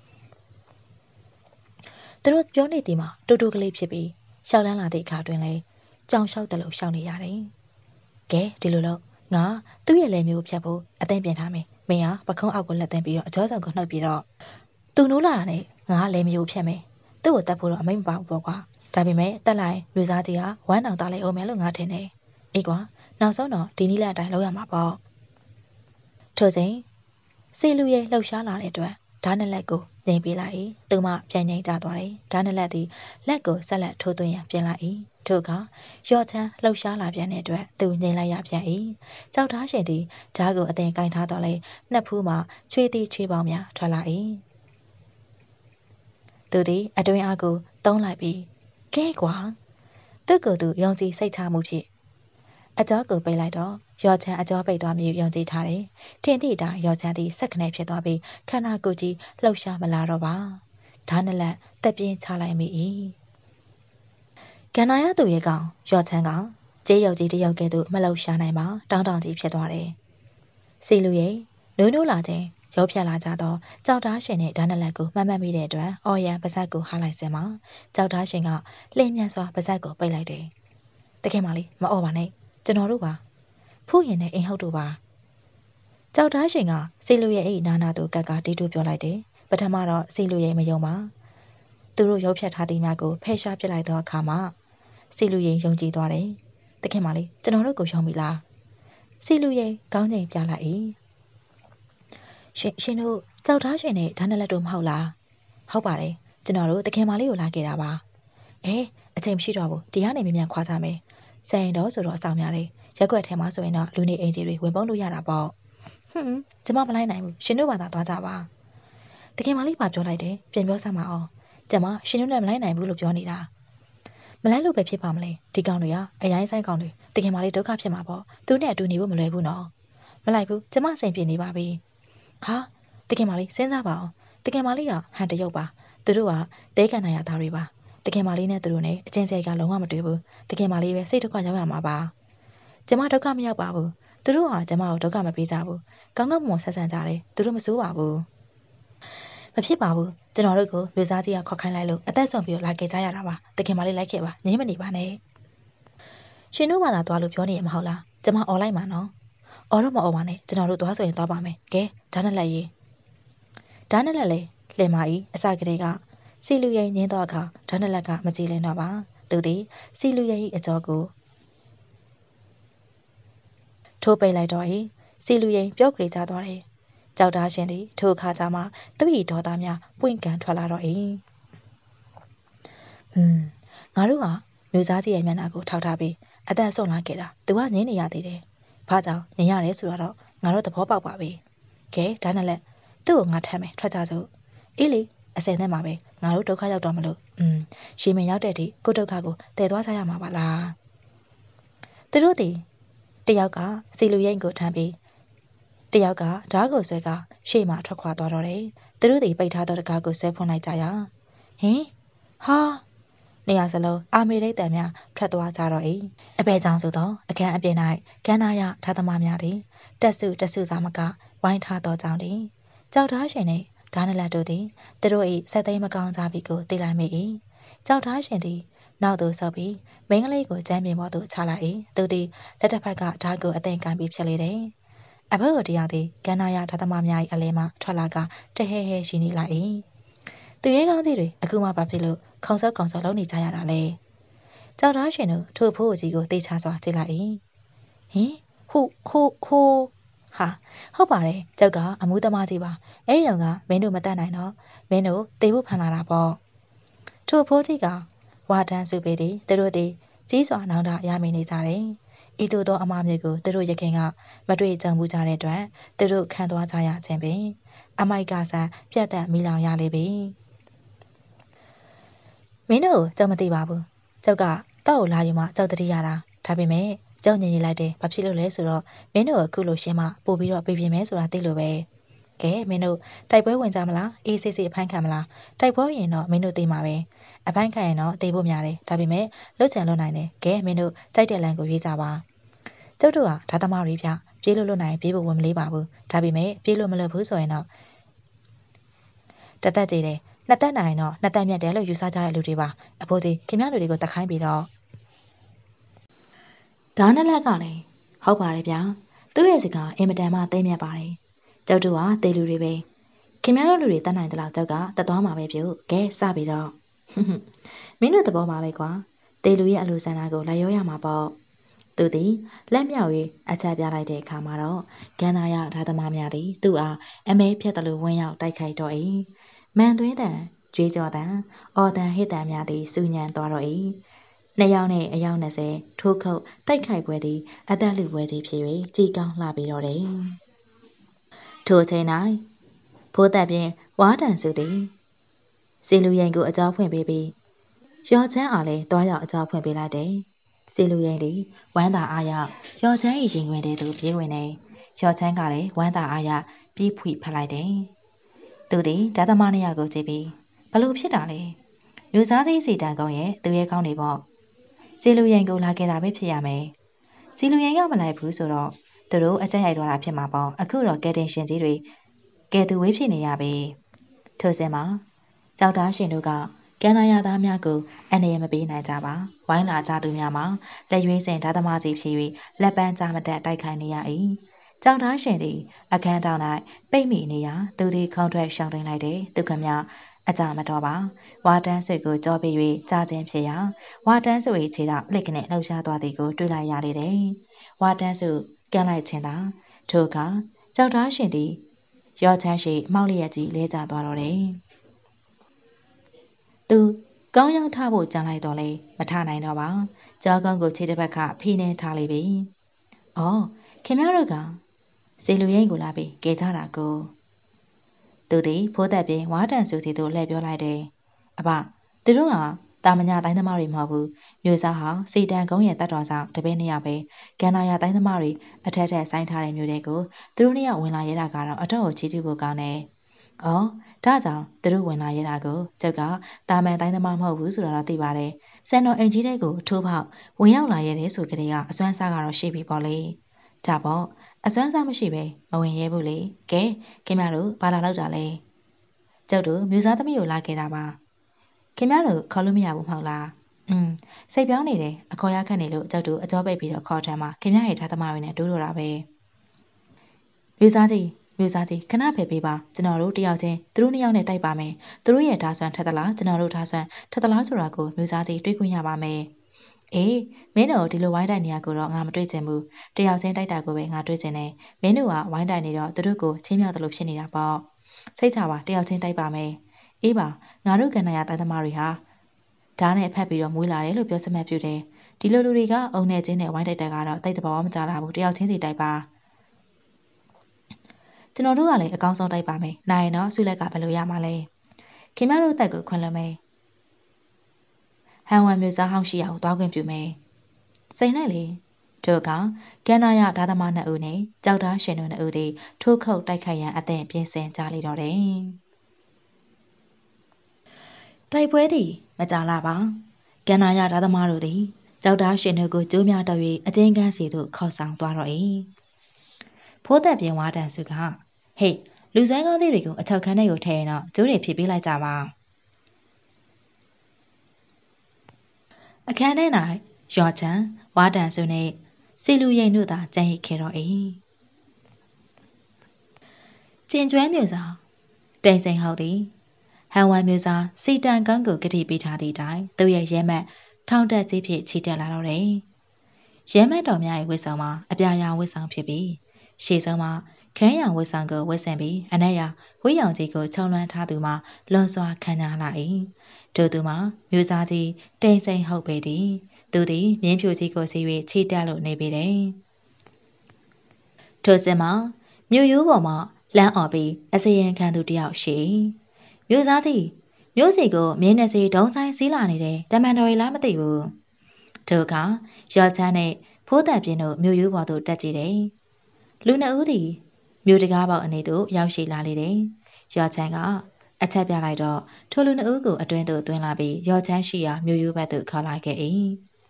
သူတို့ပြောနေသည်မှာတူတူကလေးဖြစ်ပြီးရှောက်လန်းလာတဲ့အခါတွင်လဲကြောင်လျှောက်တယ်လို့ရှောက်နေရတယ်ကဲဒီလိုလို့ငါသူ့ရဲ့လက်မျိုးဖြတ်ဖို့အသိပြင်ထားမယ်မင်းကပခုံးအောက်ကိုလက်သွင်းပြီးတော့အကျော်ဆောင်ကိုနှုတ်ပြီးတော့သူနိုးလာတာနဲ့ငါကလက်မျိုးဖြတ်မယ်သူ့ကိုတတ်ဖို့တော့အမိန့်မပါဘူးပေါ့ကွာဒါပေမဲ့တက်လိုက်လူစားကြီးကဝမ်းတောင်သားလိုက်အောင်မယ်လို့ငါထင်တယ်အေးကွာနောက်ဆုံးတော့ဒီနီးလက်အတိုင်းလုပ်ရမှာပေါ့ထို့စဉ်စီလူရဲ့လှုပ်ရှားလာတဲ့အတွက်ဓာတ်နဲ့လက်ကိုငိမ့်ပေးလိုက်၏သူမှပြန်ငိမ့်ကြသွားတယ်ဓာတ်နဲ့လက်သည်လက်ကိုဆက်လက်ထိုးသွင်းရန်ပြင်လိုက်၏ထို့အခါရော့ချမ်းလှုပ်ရှားလာပြန်တဲ့အတွက်သူငိမ့်လိုက်ရပြန်၏ကြောက်သားရှင်သည်ဓာတ်ကိုအသင်ကင်ထားတော့လေနှစ်ဖူးမှချွေးသည်ချွေးပေါင်းများထွက်လာ၏သူသည်အတွင်းအားကိုတုံးလိုက်ပြီးကဲကွာသူ့ကိုယ်သူယုံကြည်စိတ်ချမှုဖြင့်အကျော်ကိုပိတ်လိုက်တော့ရော်ချန်အကျော်ပိတ်သွားပြီးယုံကြည်ထားတယ်။ထင်သည့်အတိုင်းရော်ချန်သည်စက်ခနဲ့ဖြစ်သွားပြီးခန္ဓာကိုယ်ကြီးလှုပ်ရှားမလာတော့ပါ။ဓာတ်နဲ့လက်တက်ပြင်းချလိုက်မိ၏။ကန္နာရသူရဲ့ကောင်ရော်ချန်ကကြေးရုပ်ကြီးတယောက်ကဲ့သို့မလှုပ်ရှားနိုင်ပါတောင်းတောင်းကြီးဖြစ်သွားတယ်။စီလူရဲ့နိုးနိုးလာခြင်းရုပ်ဖြတ်လာကြတော့ကြောက်သားရှင်နဲ့ဓာတ်နဲ့လက်ကိုမှတ်မှတ်မိတဲ့အတွက်အော်ရန်ပါဇက်ကိုဟားလိုက်စင်မှာကြောက်သားရှင်ကလှည့်မြန်စွာပါဇက်ကိုပိတ်လိုက်တယ်။တကယ်မှလေမအော်ပါနဲ့ကျွန်တော်တို့ပါဖူးရင်နဲ့အိမ်ဟုတ်တို့ပါကြောက်သားရှင်ကစီလူရဲ့အိနာနာတို့ကက်ကတီးတူးပြောလိုက်တယ်ပထမတော့စီလူရဲ့မယုံပါသူတို့ရုပ်ဖြတ်ထားသည်များကိုဖယ်ရှားပစ်လိုက်တော့အခါမှာစီလူရဲ့ယုံကြည်သွားတယ်တခင်မလေးကျွန်တော်တို့ကိုယုံပြီလားစီလူရဲ့ခေါင်းငိမ်ပြလိုက်၏ရှင်ရှင်တို့ကြောက်သားရှင်နဲ့ဓာတ်နဲ့လက်တို့မဟုတ်လားဟုတ်ပါတယ်ကျွန်တော်တို့တခင်မလေးကိုလာခဲ့တာပါအဲအချိန်မရှိတော့ဘူးဒီကနေမြန်မြန်ခွာကြမယ်ဆန်ရင်တော့ဆိုတော့အဆောင်များတယ်ရက်ွက်ထဲမှာဆိုရင်တော့လူနေအိမ်ကြီးတွေဝင်ပုန်းလို့ရတာပေါ့ဟွန်းကျမမလိုက်နိုင်ဘူးရှင်တို့ဘာသာသွားကြပါတကယ်မလေးပါပြောလိုက်တယ်ပြန်ပြောစမ်းပါအောင်ကျမရှင်တို့နဲ့မလိုက်နိုင်ဘူးလို့ပြောနေတာမလိုက်လို့ပဲဖြစ်ပါမလဲဒီကောင်တွေကအရင်ဆိုင်ကောင်တွေတကယ်မလေးဒုက္ခဖြစ်မှာပေါ့သူနဲ့အတူနေဖို့မလွယ်ဘူးနော်မလိုက်ဘူးကျမအဆင်ပြေနေပါပြီဟာတကယ်မလေးစဉ်းစားပါအောင်တကယ်မလေးကဟန်တရုပ်ပါသူတို့ကတဲကန်နိုင်ရသားတွေပါတကယ်မလေးနဲ့သူတို့နဲ့အချင်းစဲကလုံးဝမတွေ့ဘူးတကယ်မလေးပဲစိတ်ဒုက္ခရောက်ရမှာပါကျမဒုက္ခမရောက်ပါဘူးသူတို့ဟာကျမကိုဒုက္ခမပေးကြဘူးကောင်းကောင်းမွန်ဆက်ဆံကြတယ်သူတို့မစိုးပါဘူးမဖြစ်ပါဘူးကျွန်တော်တို့ကိုမျိုးစားကြီးကခေါ်ခိုင်းလိုက်လို့အသက်ဆုံးပြီးလာခဲ့ကြရတာပါတခင်မလေးလိုက်ခဲ့ပါငြင်းမနေပါနဲ့ရှင်တို့မှသာသွားလို့ပြောနေရမဟုတ်လားကျမអော်လိုက်မှာနော်អော်တော့မអော်ပါနဲ့ကျွန်တော်တို့သွားဆိုရင်သွားပါမယ်ကဲဓာတ်နဲ့လက်ရေးဓာတ်နဲ့လက်လေလှင်မာဤအစကလေးကစီလူရိန်ညင်းတော့အခါဓာတ်နဲ့လက်ကမကြည်လင်းတော့ပါသူသည်စီလူရိန်ဤအကြောကိုထိုးပိတ်လိုက်တော့ဤစီလူရိန်ပြုတ်ခွေကြသွားတယ်ကြောက်သားရှင်သည်ထိုအခါကျမှသူ့၏ဒေါသများပွင့်ကန်ထွက်လာတော့၏ဟွန်းငါတို့ဟာမျိုးစားကြီးရဲ့မျက်နှာကိုထောက်ထားပြီးအသက်ဆုံးလာခဲ့တာသူကငင်းနေရသေးတယ်ဘာကြောင့်ငင်းရတယ်ဆိုတော့ငါတို့သဘောပေါက်ပါပြီကဲဒါနဲ့လက်သူ့ကိုငါထမ်းမယ်ထွက်ကြစို့အေးလေအစင်နဲ့မှာပဲငါတို့ဒုက္ခရောက်တော့မလို့อืมရှီမင်ရောက်တဲ့ဒီကိုဒုက္ခကိုတည်သွားကြရမှာပါလားသူတို့တည်တယောက်ကစီလူရိန်ကိုထမ်းပြီးတယောက်ကဓာတ်ကိုဆွဲကရှေ့မှာထွက်ခွာသွားတော့တယ်သူတို့တည်ပိတ်ထားသောတကားကိုဆွဲဖွင့်လိုက်ကြရဟင်ဟာနေရာစလုံးအာမေရိတ်တန်များထွက်သွားကြတော့၏အပေကြောင့်ဆိုတော့အခန်းအပြင်၌ကန်းနာရထားသမားများသည်တက်စုတက်စုစားမကဝိုင်းထားသောကြောင့်သည်ကြောက်သားရှင်နှင့်ဓာနလက်တို့သည်သူတို့၏ဆက်သိမ်းမကောင်းကြပြီကိုသိလိုက်မိ၏ကြောက်သားရှင်သည်နောက်သို့ဆောက်ပြီးမိန်းကလေးကိုကျမ်းပြင်ပေါ်သို့ချလိုက်၏သူသည်လက်တစ်ဖက်ကဓာတ်ကိုအသိမ်းကန်ပြီးဖြစ်လေတယ်အဘို့တရားသည်ကန်းနာရထားသမားများ၏အလဲမှထွက်လာကတဟဲဟဲရှိနေလိုက်၏သူရဲကောင်းကြီးတွေအခုမှဘာဖြစ်လို့ခေါင်းဆောက်ခေါင်းဆောက်လုပ်နေကြရတာလဲကြောက်သားရှင်တို့ထို့ဖို့ကြီးကိုတေချာစွာကြည့်လိုက်၏ဟင်ဟိုဟိုဟိုဟာဟုတ်ပါတယ်ကျောက်ကအမှုသမားကြီးပါအဲ့ဒီတော့ကမင်းတို့မတတ်နိုင်တော့မင်းတို့တေဖို့ဖန်လာတာပေါ့ထို့ဖိုးကြီးကဝါတန်းစုပေသည်သူတို့သည်ကြီးစွာနောင်တရမိနေကြတယ်ဤသို့သောအမှားမျိုးကိုသူတို့ရခင်ကမတွေ့ကြုံဘူးကြတဲ့အတွက်သူတို့ခံသွားကြရခြင်းပင်အမိုက်ကဆန်ပြတ်သက်မိလောင်ရလေပြီမင်းတို့ကြောက်မသိပါဘူးကျောက်ကတောက်ကိုလာယူမှကြောက်တတိရတာဒါပေမဲ့ကြောက်ညင်နေလိုက်တယ်ဘာဖြစ်လို့လဲဆိုတော့မင်းတို့အခုလိုရှင်းမှပို့ပြီးတော့ပြပြမယ်ဆိုတာသိလို့ပဲကဲမင်းတို့တိုက်ပွဲဝင်ကြမလားအေးစစ်စစ်အဖိုင်းခံမလားတိုက်ပွဲရင်တော့မင်းတို့သိမှာပဲအဖိုင်းခံရင်တော့သိဖို့များတယ်ဒါပေမဲ့လွတ်ချင်လွတ်နိုင်တယ်ကဲမင်းတို့ကြိုက်တဲ့လမ်းကိုရွေးကြပါကျုပ်တို့ကဓာတ်သမားတွေပြပြေးလို့လွတ်နိုင်ပြေးဖို့ဝင်မလေးပါဘူးဒါပေမဲ့ပြေးလို့မလွတ်ဘူးဆိုရင်တော့တသက်ကြည်တယ်နှစ်သက်နိုင်တော့နှစ်သက်မြတ်တယ်လို့ယူဆကြတဲ့လူတွေပါအဖိုးကြီးခင်ဗျားတို့တွေကိုတခိုင်းပြီးတော့ဒါနဲ့လက်ကလည်းဟုတ်ပါတယ်ဗျာသူ့ရဲ့စကားအင်မတန်မှသိမြတ်ပါတယ်ကျောက်တို့ကတေလူတွေပဲခင်ဗျားတို့လူတွေတတ်နိုင်တယ်လို့ကျောက်ကတတ်သွားမှာပဲပြုကဲစပြီးတော့မင်းတို့သဘောပါပဲကွာတေလူရဲ့အလိုဆန္ဒကိုလိုက်ရောရမှာပေါ့သူသည်လက်မြောက်၍အချက်ပြလိုက်တဲ့အခါမှာတော့ကန္နာရဓာသမားများသည်သူ့အားအမဲဖြတ်တယ်လို့ဝန်းရောက်တိုက်ခိုက်တော့၏မန်သွင်းတန်ကြွေးကြော်တန်အော်တန်ဟစ်တန်များသည်စူညံသွားတော့၏နှစ်ယောက်နှင့်အယောက်နှစ်ဆယ်ထိုးခုတ်တိုက်ခိုက်ပွဲသည်အသက်လူပွဲသည်ဖြစ်၍ကြီးကောင်းလှပြီးတော့တယ်ထိုချိန်၌ဖိုးသက်ပြင်ဝါတန်စုသည်စီလူရင်ကိုအကြောင်းဖွင့်ပေးပြီးရော်ချမ်းအားလည်းတွားရောက်အကြောင်းဖွင့်ပေးလိုက်တယ်စီလူရင်သည်ဝမ်းသာအားရရော်ချမ်း၏ရင်ခွင်ထဲသို့ပြေးဝင်တယ်ရော်ချမ်းကလည်းဝမ်းသာအားရပြေးဖွိဖက်လိုက်တယ်သူသည်ဓာသမားနှစ်ယောက်ကိုကြည့်ပြီးဘလို့ဖြစ်တာလဲလူစားစိစီတန်ကောင်းရဲ့သူရဲ့ကောင်းနေပေါ့စီလူရင်ကိုလာခဲ့တာပဲဖြစ်ရမယ်စီလူရင်ကမလိုက်ဘူးဆိုတော့သူတို့အကြက်ရိုက်သွားတာဖြစ်မှာပေါ့အခုတော့ကဲတင်ရှင်ကြီးတွေကဲသူဝေးဖြစ်နေရပြီထိုစဉ်မှာကြောက်သားရှင်တို့ကကန္နာရသားများကိုအနေရမပေးနိုင်ကြပါဝိုင်းလာကြသူများမှာလက်ရွေးစင်ဓာသမားစီဖြစ်၍လက်ပန်းကြမတက်တိုက်ခိုက်နေရ၏ကြောက်သားရှင်သည်အခန်းတောင်၌ပိတ်မိနေရာသူသည်ခုံထွက်ရှောင်တွင်လိုက်တယ်သူကမြအကြမတော်ပါဝါတန်းဆွေကိုကြောပေး၍ကြားခြင်းဖြစ်ရာဝါတန်းဆွေခြေတော်လက်ကနေလှောက်ရှားသွားသည်ကိုတွေ့လိုက်ရလေတယ်ဝါတန်းဆွကန်းလိုက်ခြင်းသာထိုအခါကြောက်သားရှင်သည်ရောချမ်းရှိမောက်လျက်ကြီးလဲကျသွားတော့တယ်သူကောင်းရောက်ထဖို့ကြံလိုက်တော့လေမထနိုင်တော့ပါကြောကောင်းကိုခြေတစ်ဖက်ကဖိနေထားလိမ့်ပြီ။အော်ခင်ဗျားတို့ကစေလူရိန်ကိုလာပြီးကြဲကြတာကိုသူသည်ဖိုးသက်ပြင်ဝါတန်စုတီတို့လှည့်ပြောလိုက်တယ်။အဘသူတို့ကတာမညာတိုင်းသမားတွေမဟုတ်ဘူးမျိုးစားဟာစီတန်ကုန်းရဲ့တတ်တော်ဆောင်တပည့်နှစ်ယောက်ပဲကန္နာရတိုင်းသမားတွေအထက်ထက်ဆိုင်ထားတဲ့မျိုးတွေကိုသူတို့နှစ်ယောက်ဝင်လာရတာကတော့အတော့ကိုချီးကျူးဖို့ကောင်းတယ်။အော်ဒါကြောင့်သူတို့ဝင်လာရတာကိုကျုပ်ကတာမန်တိုင်းသမားမဟုတ်ဘူးဆိုတော့သိပါတယ်စံတော်အိမ်ကြီးတဲ့ကိုထိုးပေါက်ဝင်ရောက်လာရတဲ့ဆိုကြတဲ့ကအစွမ်းစားကတော့ရှိပြီပေါ့လေဒါပေါ့အစွမ်းစားမရှိပဲမဝင်ရဲဘူးလေကဲခင်ဗျားတို့ဘာလာလောက်တာလဲကျုပ်တို့မျိုးစားသမီးကိုလာခဲ့တာပါခင်ဗျားတို့ခေါ်လို့မရဘူးမဟုတ်လားอืมစိတ်ပြောင်းနေတယ်အခေါ်ရခက်နေလို့ကျုပ်တို့အကြောပိတ်ပြီးတော့ခေါ်ထမ်းမှာခင်ဗျားရဲ့ထားသမားတွေနဲ့တိုးတော့တာပဲမျိုးစားကြီးမျိုးစားကြီးခဏဖယ်ပေးပါကျွန်တော်တို့တယောက်ချင်းသူတို့နှစ်ယောက်နဲ့တိုက်ပါမယ်သူတို့ရဲ့ဓာဆွမ်းထက်သလားကျွန်တော်တို့ဓာဆွမ်းထက်သလားဆိုတာကိုမျိုးစားကြီးတွေးခွင့်ရပါမယ်အေးမင်းတို့ဒီလိုဝိုင်းတိုက်နေရကိုတော့ငါမတွေ့ချင်ဘူးတယောက်ချင်းတိုက်တာကိုပဲငါတွေ့ချင်တယ်မင်းတို့ကဝိုင်းတိုက်နေတော့သူတို့ကိုချင်းမြောက်တယ်လို့ဖြစ်နေတာပေါ့စိတ်ချပါတယောက်ချင်းတိုက်ပါမယ်အေးပါငါတို့ကန္နာရတိုင်းသမားတွေဟာဓာတ်နဲ့ဖက်ပြီးတော့မွေးလာတယ်လို့ပြောစမှတ်ပြုတယ်ဒီလိုလူတွေကအုံနဲ့ချင်းနဲ့ဝိုင်းတိုက်တာကတော့တိတ်တဘောမကြလာဘူးတယောက်ချင်းစီတိုက်ပါကျွန်တော်တို့ကလည်းအကောင်းဆုံးတိုက်ပါမယ်နိုင်ရင်တော့ဆုလက်ကဘယ်လိုရမှာလဲခင်ဗျားတို့တက်ကိုခွင့်လွှတ်မယ်ဟန်ဝမ်မျိုးစားဟောင်းရှိရာကိုသွားခွင့်ပြုမယ်စိန်လိုက်လေတို့ကကန္နာရဓာသမားနှစ်ဦးနဲ့ကြောက်သားရှင်တို့နှစ်ဦးသည်ထိုးခုတ်တိုက်ခိုက်ရန်အသင့်ပြင်ဆင်ကြလေတော့တယ်တိုက်ပွဲသည်မကြလာပါကန္နာရဓာသမားတို့သည်ကြောက်သားရှင်တို့ကိုကျိုးများတော့၍အကျဉ်းကန်းစီသို့ခေါ်ဆောင်သွားတော့၏ဖိုးသက်ပြင်းဝါတန်စုကဟေ့လူဆွဲကောင်းသေးတွေကိုအချောက်ခန်းထဲကိုထည့်ရင်တော့ကျိုးတွေဖြစ်ပေးလိုက်ကြပါအခန်းထဲ၌ရော်ချန်ဝါတန်စုနှင့်စီလူရိန်တို့သာကြံ့ရစ်ခဲ့တော့၏ကျင်ကျွဲမျိုးစာတိမ်စိန်ဟောက်သည်ဟန်ဝမ်မျိုးစာစီတန်ကောင်းကိုကတိပေးထားသည့်တိုင်သူရဲ့ရဲမက်ထောင်တက်ကြီးဖြင့်ချီတက်လာတော့တယ်ရဲမက်တော်များ၏ဝတ်ဆောင်မှာအပြာရောင်ဝတ်ဆောင်ဖြစ်ပြီးရှေ့ဆုံးမှာခန်းရောင်ဝတ်ဆောင်ကိုဝတ်ဆင်ပြီးအနက်ရောင်ဝတ်ရောင်ကြီးကိုခြုံလွှမ်းထားသူမှာလွန်စွာခံရလာ၏တို့သူမှာမျိုးစားကြီးတိမ်စိန်ဟုတ်ပေသည်သူသည်မြင်းဖြူကြီးကိုစီ၍ချီတက်လို့နေပေတယ်ထို့စင်မှာမြို့ရိုးပေါ်မှာလမ်းអော်ပြီးအစရင်ခံသူတယောက်ရှိမြို့သားကြီးမြို့စီကိုမြင်းနဲ့စီဒုံဆိုင်စီးလာနေတဲ့တမန်တော်ရီလားမသိဘူးတို့ကရော်ချမ်းနဲ့ဖိုးသက်ပြင်းတို့မြို့ရိုးပေါ်သို့တက်ကြည့်တယ်လူနှစ်ဦးသည်မြို့တကားပေါက်အနေသို့ရောက်ရှိလာလေတယ်ရော်ချမ်းကအချက်ပြလိုက်တော့ထိုလူနှစ်ဦးကိုအတွင်းသို့သွင်းလာပြီးရော်ချမ်းရှိရာမြို့ရိုးဘက်သို့ခေါ်လာခဲ့၏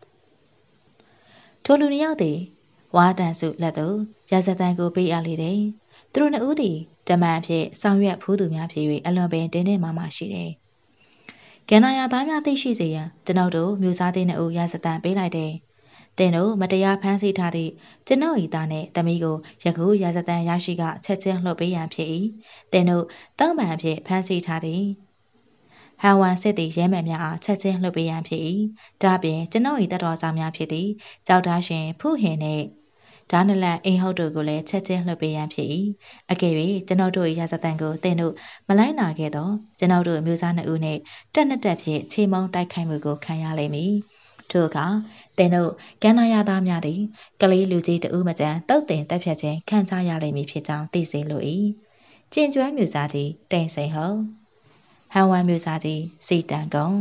ထိုလူနှစ်ယောက်သည်ဝါတန်စုလက်သို့ရာဇသံကိုပေးအပ်လေတယ်သူတို့နှစ်ဦးသည်တမန်အဖြစ်ဆောင်ရွက်ဖူးသူများဖြစ်၍အလွန်ပင်တင်းတင်းမာမာရှိတယ်ကန္နာရသားများသိရှိစေရန်ကျွန်ုပ်တို့မျိုးစားချင်းနှစ်ဦးရာဇသံပေးလိုက်တယ်တင်တို့မတရားဖမ်းဆီးထားသည့်ကျွန်ုပ်၏သားနှင့်သမီးကိုယခုရာဇသံရရှိကချက်ချင်းလှုပ်ပေးရန်ဖြစ်၏တင်တို့တောင်းပန်အဖြစ်ဖမ်းဆီးထားသည်ဟန်ဝမ်စစ်သည်ရဲမှန်များအားချက်ချင်းလှုပ်ပေးရန်ဖြစ်၏ဒါပြင်ကျွန်ုပ်၏တပ်တော်ဆောင်များဖြစ်သည့်ကြောက်သားရှင်ဖူးဟင်နှင့်ဓာနလန်အိမ်ဟုတ်တို့ကိုလည်းချက်ချင်းလှုပ်ပေးရန်ဖြစ်၏အကယ်၍ကျွန်ုပ်တို့၏ရာဇသံကိုတင်တို့မလိုက်နာခဲ့သောကျွန်ုပ်တို့အမျိုးသားနှစ်ဦးနှင့်တက်နှစ်တက်ဖြင့်ချေမုံတိုက်ခိုက်မှုကိုခံရလိမ့်မည်ထို့အခါတင်တို့ကန္နာရသားများသည်ကလေးလူကြီးတဦးမကျန်တုတ်တင်တက်ဖြတ်ခြင်းခံစားရလိမ့်မည်ဖြစ်ကြောင်းသိစေလို၏ကျင်ကျွမ်းမျိုးစားကြီးတိမ်စိန်ဟုတ်ဟန်ဝမ်မျိုးစားကြီးစီတန်ကုံ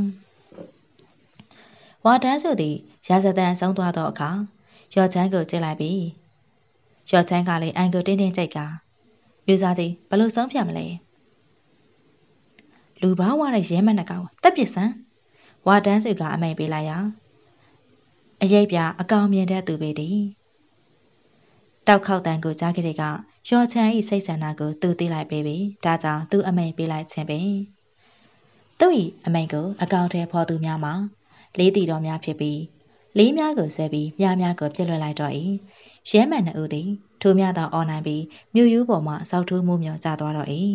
ဝါတန်းစုသည်ရာဇသံဆုံးသွားသောအခါရော်ချမ်းကိုကြည့်လိုက်ပြီးရော်ချမ်းကလည်းအန်ကိုတင်းတင်းကြိတ်ကမျိုးစားကြီးဘလို့ဆုံးဖြတ်မလဲလူဘာဝတဲ့ရဲမက်နှကောင်တက်ပစ်စမ်းဝါတန်းစုကအမိန်ပေးလိုက်ရာအရေးပြအကောင်မြင်တဲ့သူပေသည်တောက်ခေါက်တန်ကိုကြားခဲ့တဲ့ကရော်ချမ်း၏စိတ်ဆန္ဒကိုသူသိလိုက်ပေပြီဒါကြောင့်သူအမိန်ပေးလိုက်ခြင်းပင်သူ၏အမိန်ကိုအကောင်ထဲဖော်သူများမှာလေးတီတော်များဖြစ်ပြီးလေးများကိုဆွဲပြီးမြားများကိုပြစ်လွှတ်လိုက်တော့၏ရဲမှန်နှစ်ဦးသည်ထိုများသောအော်နိုင်ပြီးမြို့ရိုးပေါ်မှစောက်ထိုးမှုမြော်ကျသွားတော့၏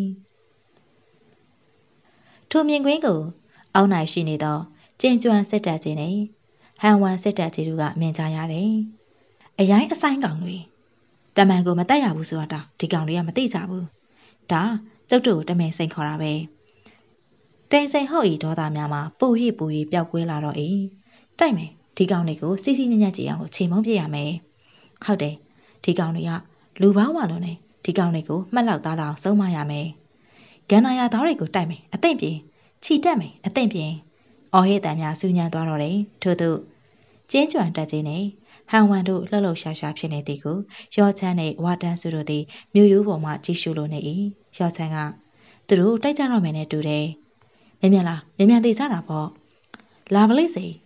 ထိုမြင်ကွင်းကိုအောက်၌ရှိနေသောကျင်ကျွမ်းစစ်တပ်ကြီးနှင့်ဟန်ဝမ်စစ်တပ်ကြီးတို့ကမြင်ကြရတယ်အရိုင်းအဆိုင်ကောင်တွေတမန်ကိုမတက်ရဘူးဆိုတော့ဒီကောင်တွေကမသိကြဘူးဒါကျုပ်တို့တမင်စိန်ခေါ်တာပဲတိမ်စိန်ဟော့ဤဒေါသများမှာပူရိပူရိပျောက်ကွဲလာတော့၏တိုက်မယ်ဒီကောင်တွေကိုစီစီညံ့ညံ့ကြည့်အောင်ချိန်မုံပြရမယ်ဟုတ်တယ်ဒီကောင်တွေကလူပေါင်းဝလုံးနဲ့ဒီကောင်တွေကိုမှတ်လောက်သားလောက်ဆုံးမရမယ်ကန္နာရသားတွေကိုတိုက်မယ်အသိမ့်ပြင်းခြိတက်မယ်အသိမ့်ပြင်းအော်ဟစ်တန်များစူညံသွားတော့တယ်ထို့သို့ကျင်းကျွမ်းတက်ခြင်းနဲ့ဟန်ဝမ်တို့လှုပ်လှုပ်ရှားရှားဖြစ်နေသည်ကိုရောချမ်းနဲ့ဝါတန်းစုတို့သည်မြို့ရိုးပေါ်မှကြည့်ရှုလိုနေ၏ရောချမ်းကသူတို့တိုက်ကြတော့မယ်နဲ့တူတယ်မြင်မြင်လားမြင်မြင်သေးကြတာပေါ့လာပလိစေ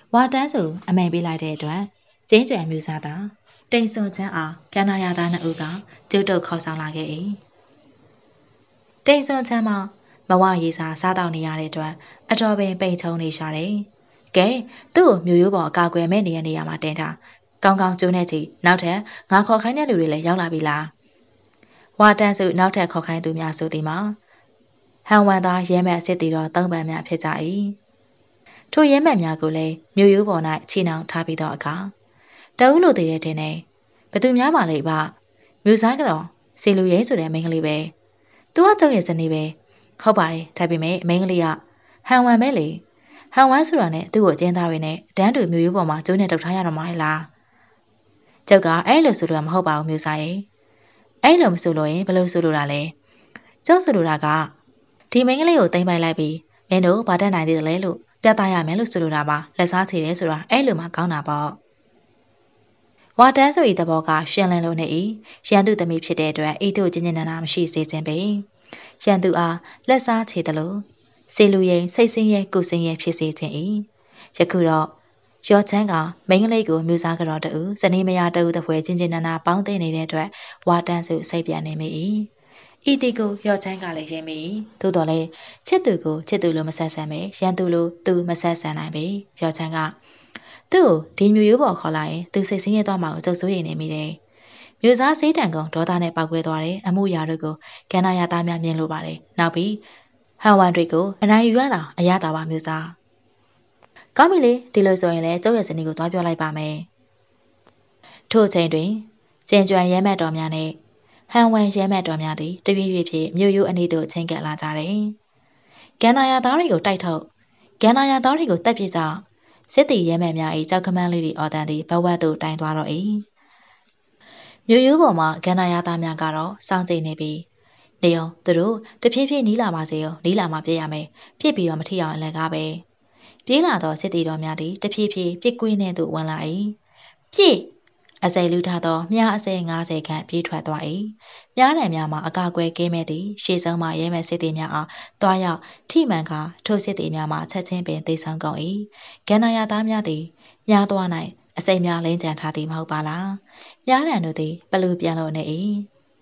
ဝါတန်းစုအမိန်ပေးလိုက်တဲ့အတွက်ကျင်းကျွယ်မျိုးစားသာတိမ်စွန်ချမ်းအားကန္နာရသားနှစ်ဦးကကျုပ်တို့ခေါ်ဆောင်လာခဲ့၏တိမ်စွန်ချမ်းမှာမဝရေးစာစားတောက်နေရတဲ့အတွက်အတော်ပင်ပိန်ချုံနေရှာတယ်။ကဲသူ့ကိုမျိုးရိုးပေါ်အကာအကွယ်မဲ့နေတဲ့နေရာမှာတင်ထားကောင်းကောင်းကျိုးနေချီနောက်ထပ်ငါခေါ်ခိုင်းတဲ့လူတွေလည်းရောက်လာပြီလား။ဝါတန်းစုနောက်ထပ်ခေါ်ခိုင်းသူများဆိုသည်မှာဟန်ဝမ်သားရဲမဲ့စစ်တီတော်သုံးပန်များဖြစ်ကြ၏။ထိုရဲမဲ့များကိုလည်းမျိုးရိုးပေါ်၌ခြေနှောင်ထားပြီးတော့အခါတအုပ်လိုတည်တဲ့တင်နေဘသူများပါလိမ့်ပါမျိုးစားကတော့စီလူရဲဆိုတဲ့မိန်းကလေးပဲသူကကျုပ်ရဲ့ဇနီးပဲဟုတ်ပါတယ်ဒါပေမဲ့မိန်းကလေးကဟန်ဝမ်ပဲလေဟန်ဝမ်ဆိုတာနဲ့သူ့ကိုအကျဉ်းသားတွေနဲ့တန်းတူမျိုးရိုးပေါ်မှာကျိုးနဲ့တုတ်ထားရတော့မှလားကျုပ်ကအဲ့လိုဆိုလို့မဟုတ်ပါဘူးမျိုးစားရဲ့အဲ့လိုမဆိုလို့ရင်ဘယ်လိုဆိုလို့တာလဲကျုပ်ဆိုလိုတာကဒီမိန်းကလေးကိုသိမ်းပိုက်လိုက်ပြီးမင်းတို့ဗာတက်နိုင်သေးတယ်လေလို့ပြသရမယ်လို့ဆိုလိုတာပါလက်စားချေတယ်ဆိုတာအဲ့လိုမှကောင်းတာပေါ့ဝါတန်းဆိုဤသဘောကရှင်းလင်းလို့နေ၏ရန်သူသမီးဖြစ်တဲ့အတွက်ဤတို့ချင်းချင်းနာနာမရှိစေခြင်းပဲရန်သူအားလက်စားချေတယ်လို့စေလူရင်စိတ်ဆင်းရဲကိုဆင်းရဲဖြစ်စေခြင်း၏ယခုတော့ရောချမ်းကမိန်းကလေးကိုမျိုးစားကြတော်တူဇနီးမယားတူတပွဲချင်းချင်းနာနာပေါင်းသိနေတဲ့အတွက်ဝါတန်းစုစိတ်ပြန်နေမိ၏ဤတီကိုရောချမ်းကလည်းရင်မိသို့တော်လည်းချစ်သူကိုချစ်သူလိုမဆက်ဆံပဲရန်သူလိုသူမဆက်ဆံနိုင်ပေရောချမ်းကသူ့ကိုဒီမျိုးရိုးပေါ်ခေါ်လာရင်သူစိတ်ဆင်းရဲသွားမှာကိုကြုတ်ဆိုးရင်နေမိတယ်။မျိုးစားစိတ်တန်ကုန်ဒေါသနဲ့ပောက်ကွဲသွားတယ်အမှုရာတို့ကိုကန္နာရသားများမြင်လို့ပါတယ်။နောက်ပြီးဟန်ဝမ်တွေကိုအနိုင်ယူရတာအရသာပါမျိုးစား။ကောင်းပြီလေဒီလိုဆိုရင်လည်းကျုပ်ရဲ့ဇနီးကိုသွားပြောလိုက်ပါမယ်။ထို့အချိန်တွင်ကျင်ကြွရဲမက်တော်များနဲ့ဟန်ဝမ်ရဲမက်တော်များသည်တပြည့်ပြည့်ဖြင့်မြို့ရိုးအနီးသို့ချင်းကပ်လာကြတယ်။ကန္နာရသားတွေကိုတိုက်ထုတ်ကန္နာရသားတွေကိုတက်ပြစ်ကြစစ်တီရဲမဲ့များ၏ကြောက်ကမန်းလေးတွေအော်တန်သည်ဘဝတ်သို့တိုင်သွားတော့၏မြို့ရိုးပေါ်မှာကန္နာရသားများကတော့စောင့်ကြည့်နေပြီးနေအောင်သူတို့တဖြည်းဖြည်းနီးလာပါစေရောနီးလာမှပြည့်ရမယ်ပြစ်ပြီးတော့မထီအောင်အလကားပဲပြေးလာသောစစ်တီတော်များသည်တဖြည်းဖြည်းပြစ်ကွင်းထဲသို့ဝင်လာ၏ပြည့်အစိလူထားသောမြားအစိငါးဆယ်ခန့်ပြေးထွက်သွား၏မြားတံများမှာအကာအကွယ်ကင်းမဲ့သည်ရှေ့ဆုံးမှရဲမဲ့စစ်တီများအားတွားရောက်ထိမှန်ကထိုစစ်တီများမှာချက်ချင်းပင်သိဆောင်ကုန်၏ကန္နာရသားများသည်မြားသွား၌အစိများလင်းကြံထားသည်မဟုတ်ပါလားမြားတံတို့သည်ပလူပြန်လို့နေ၏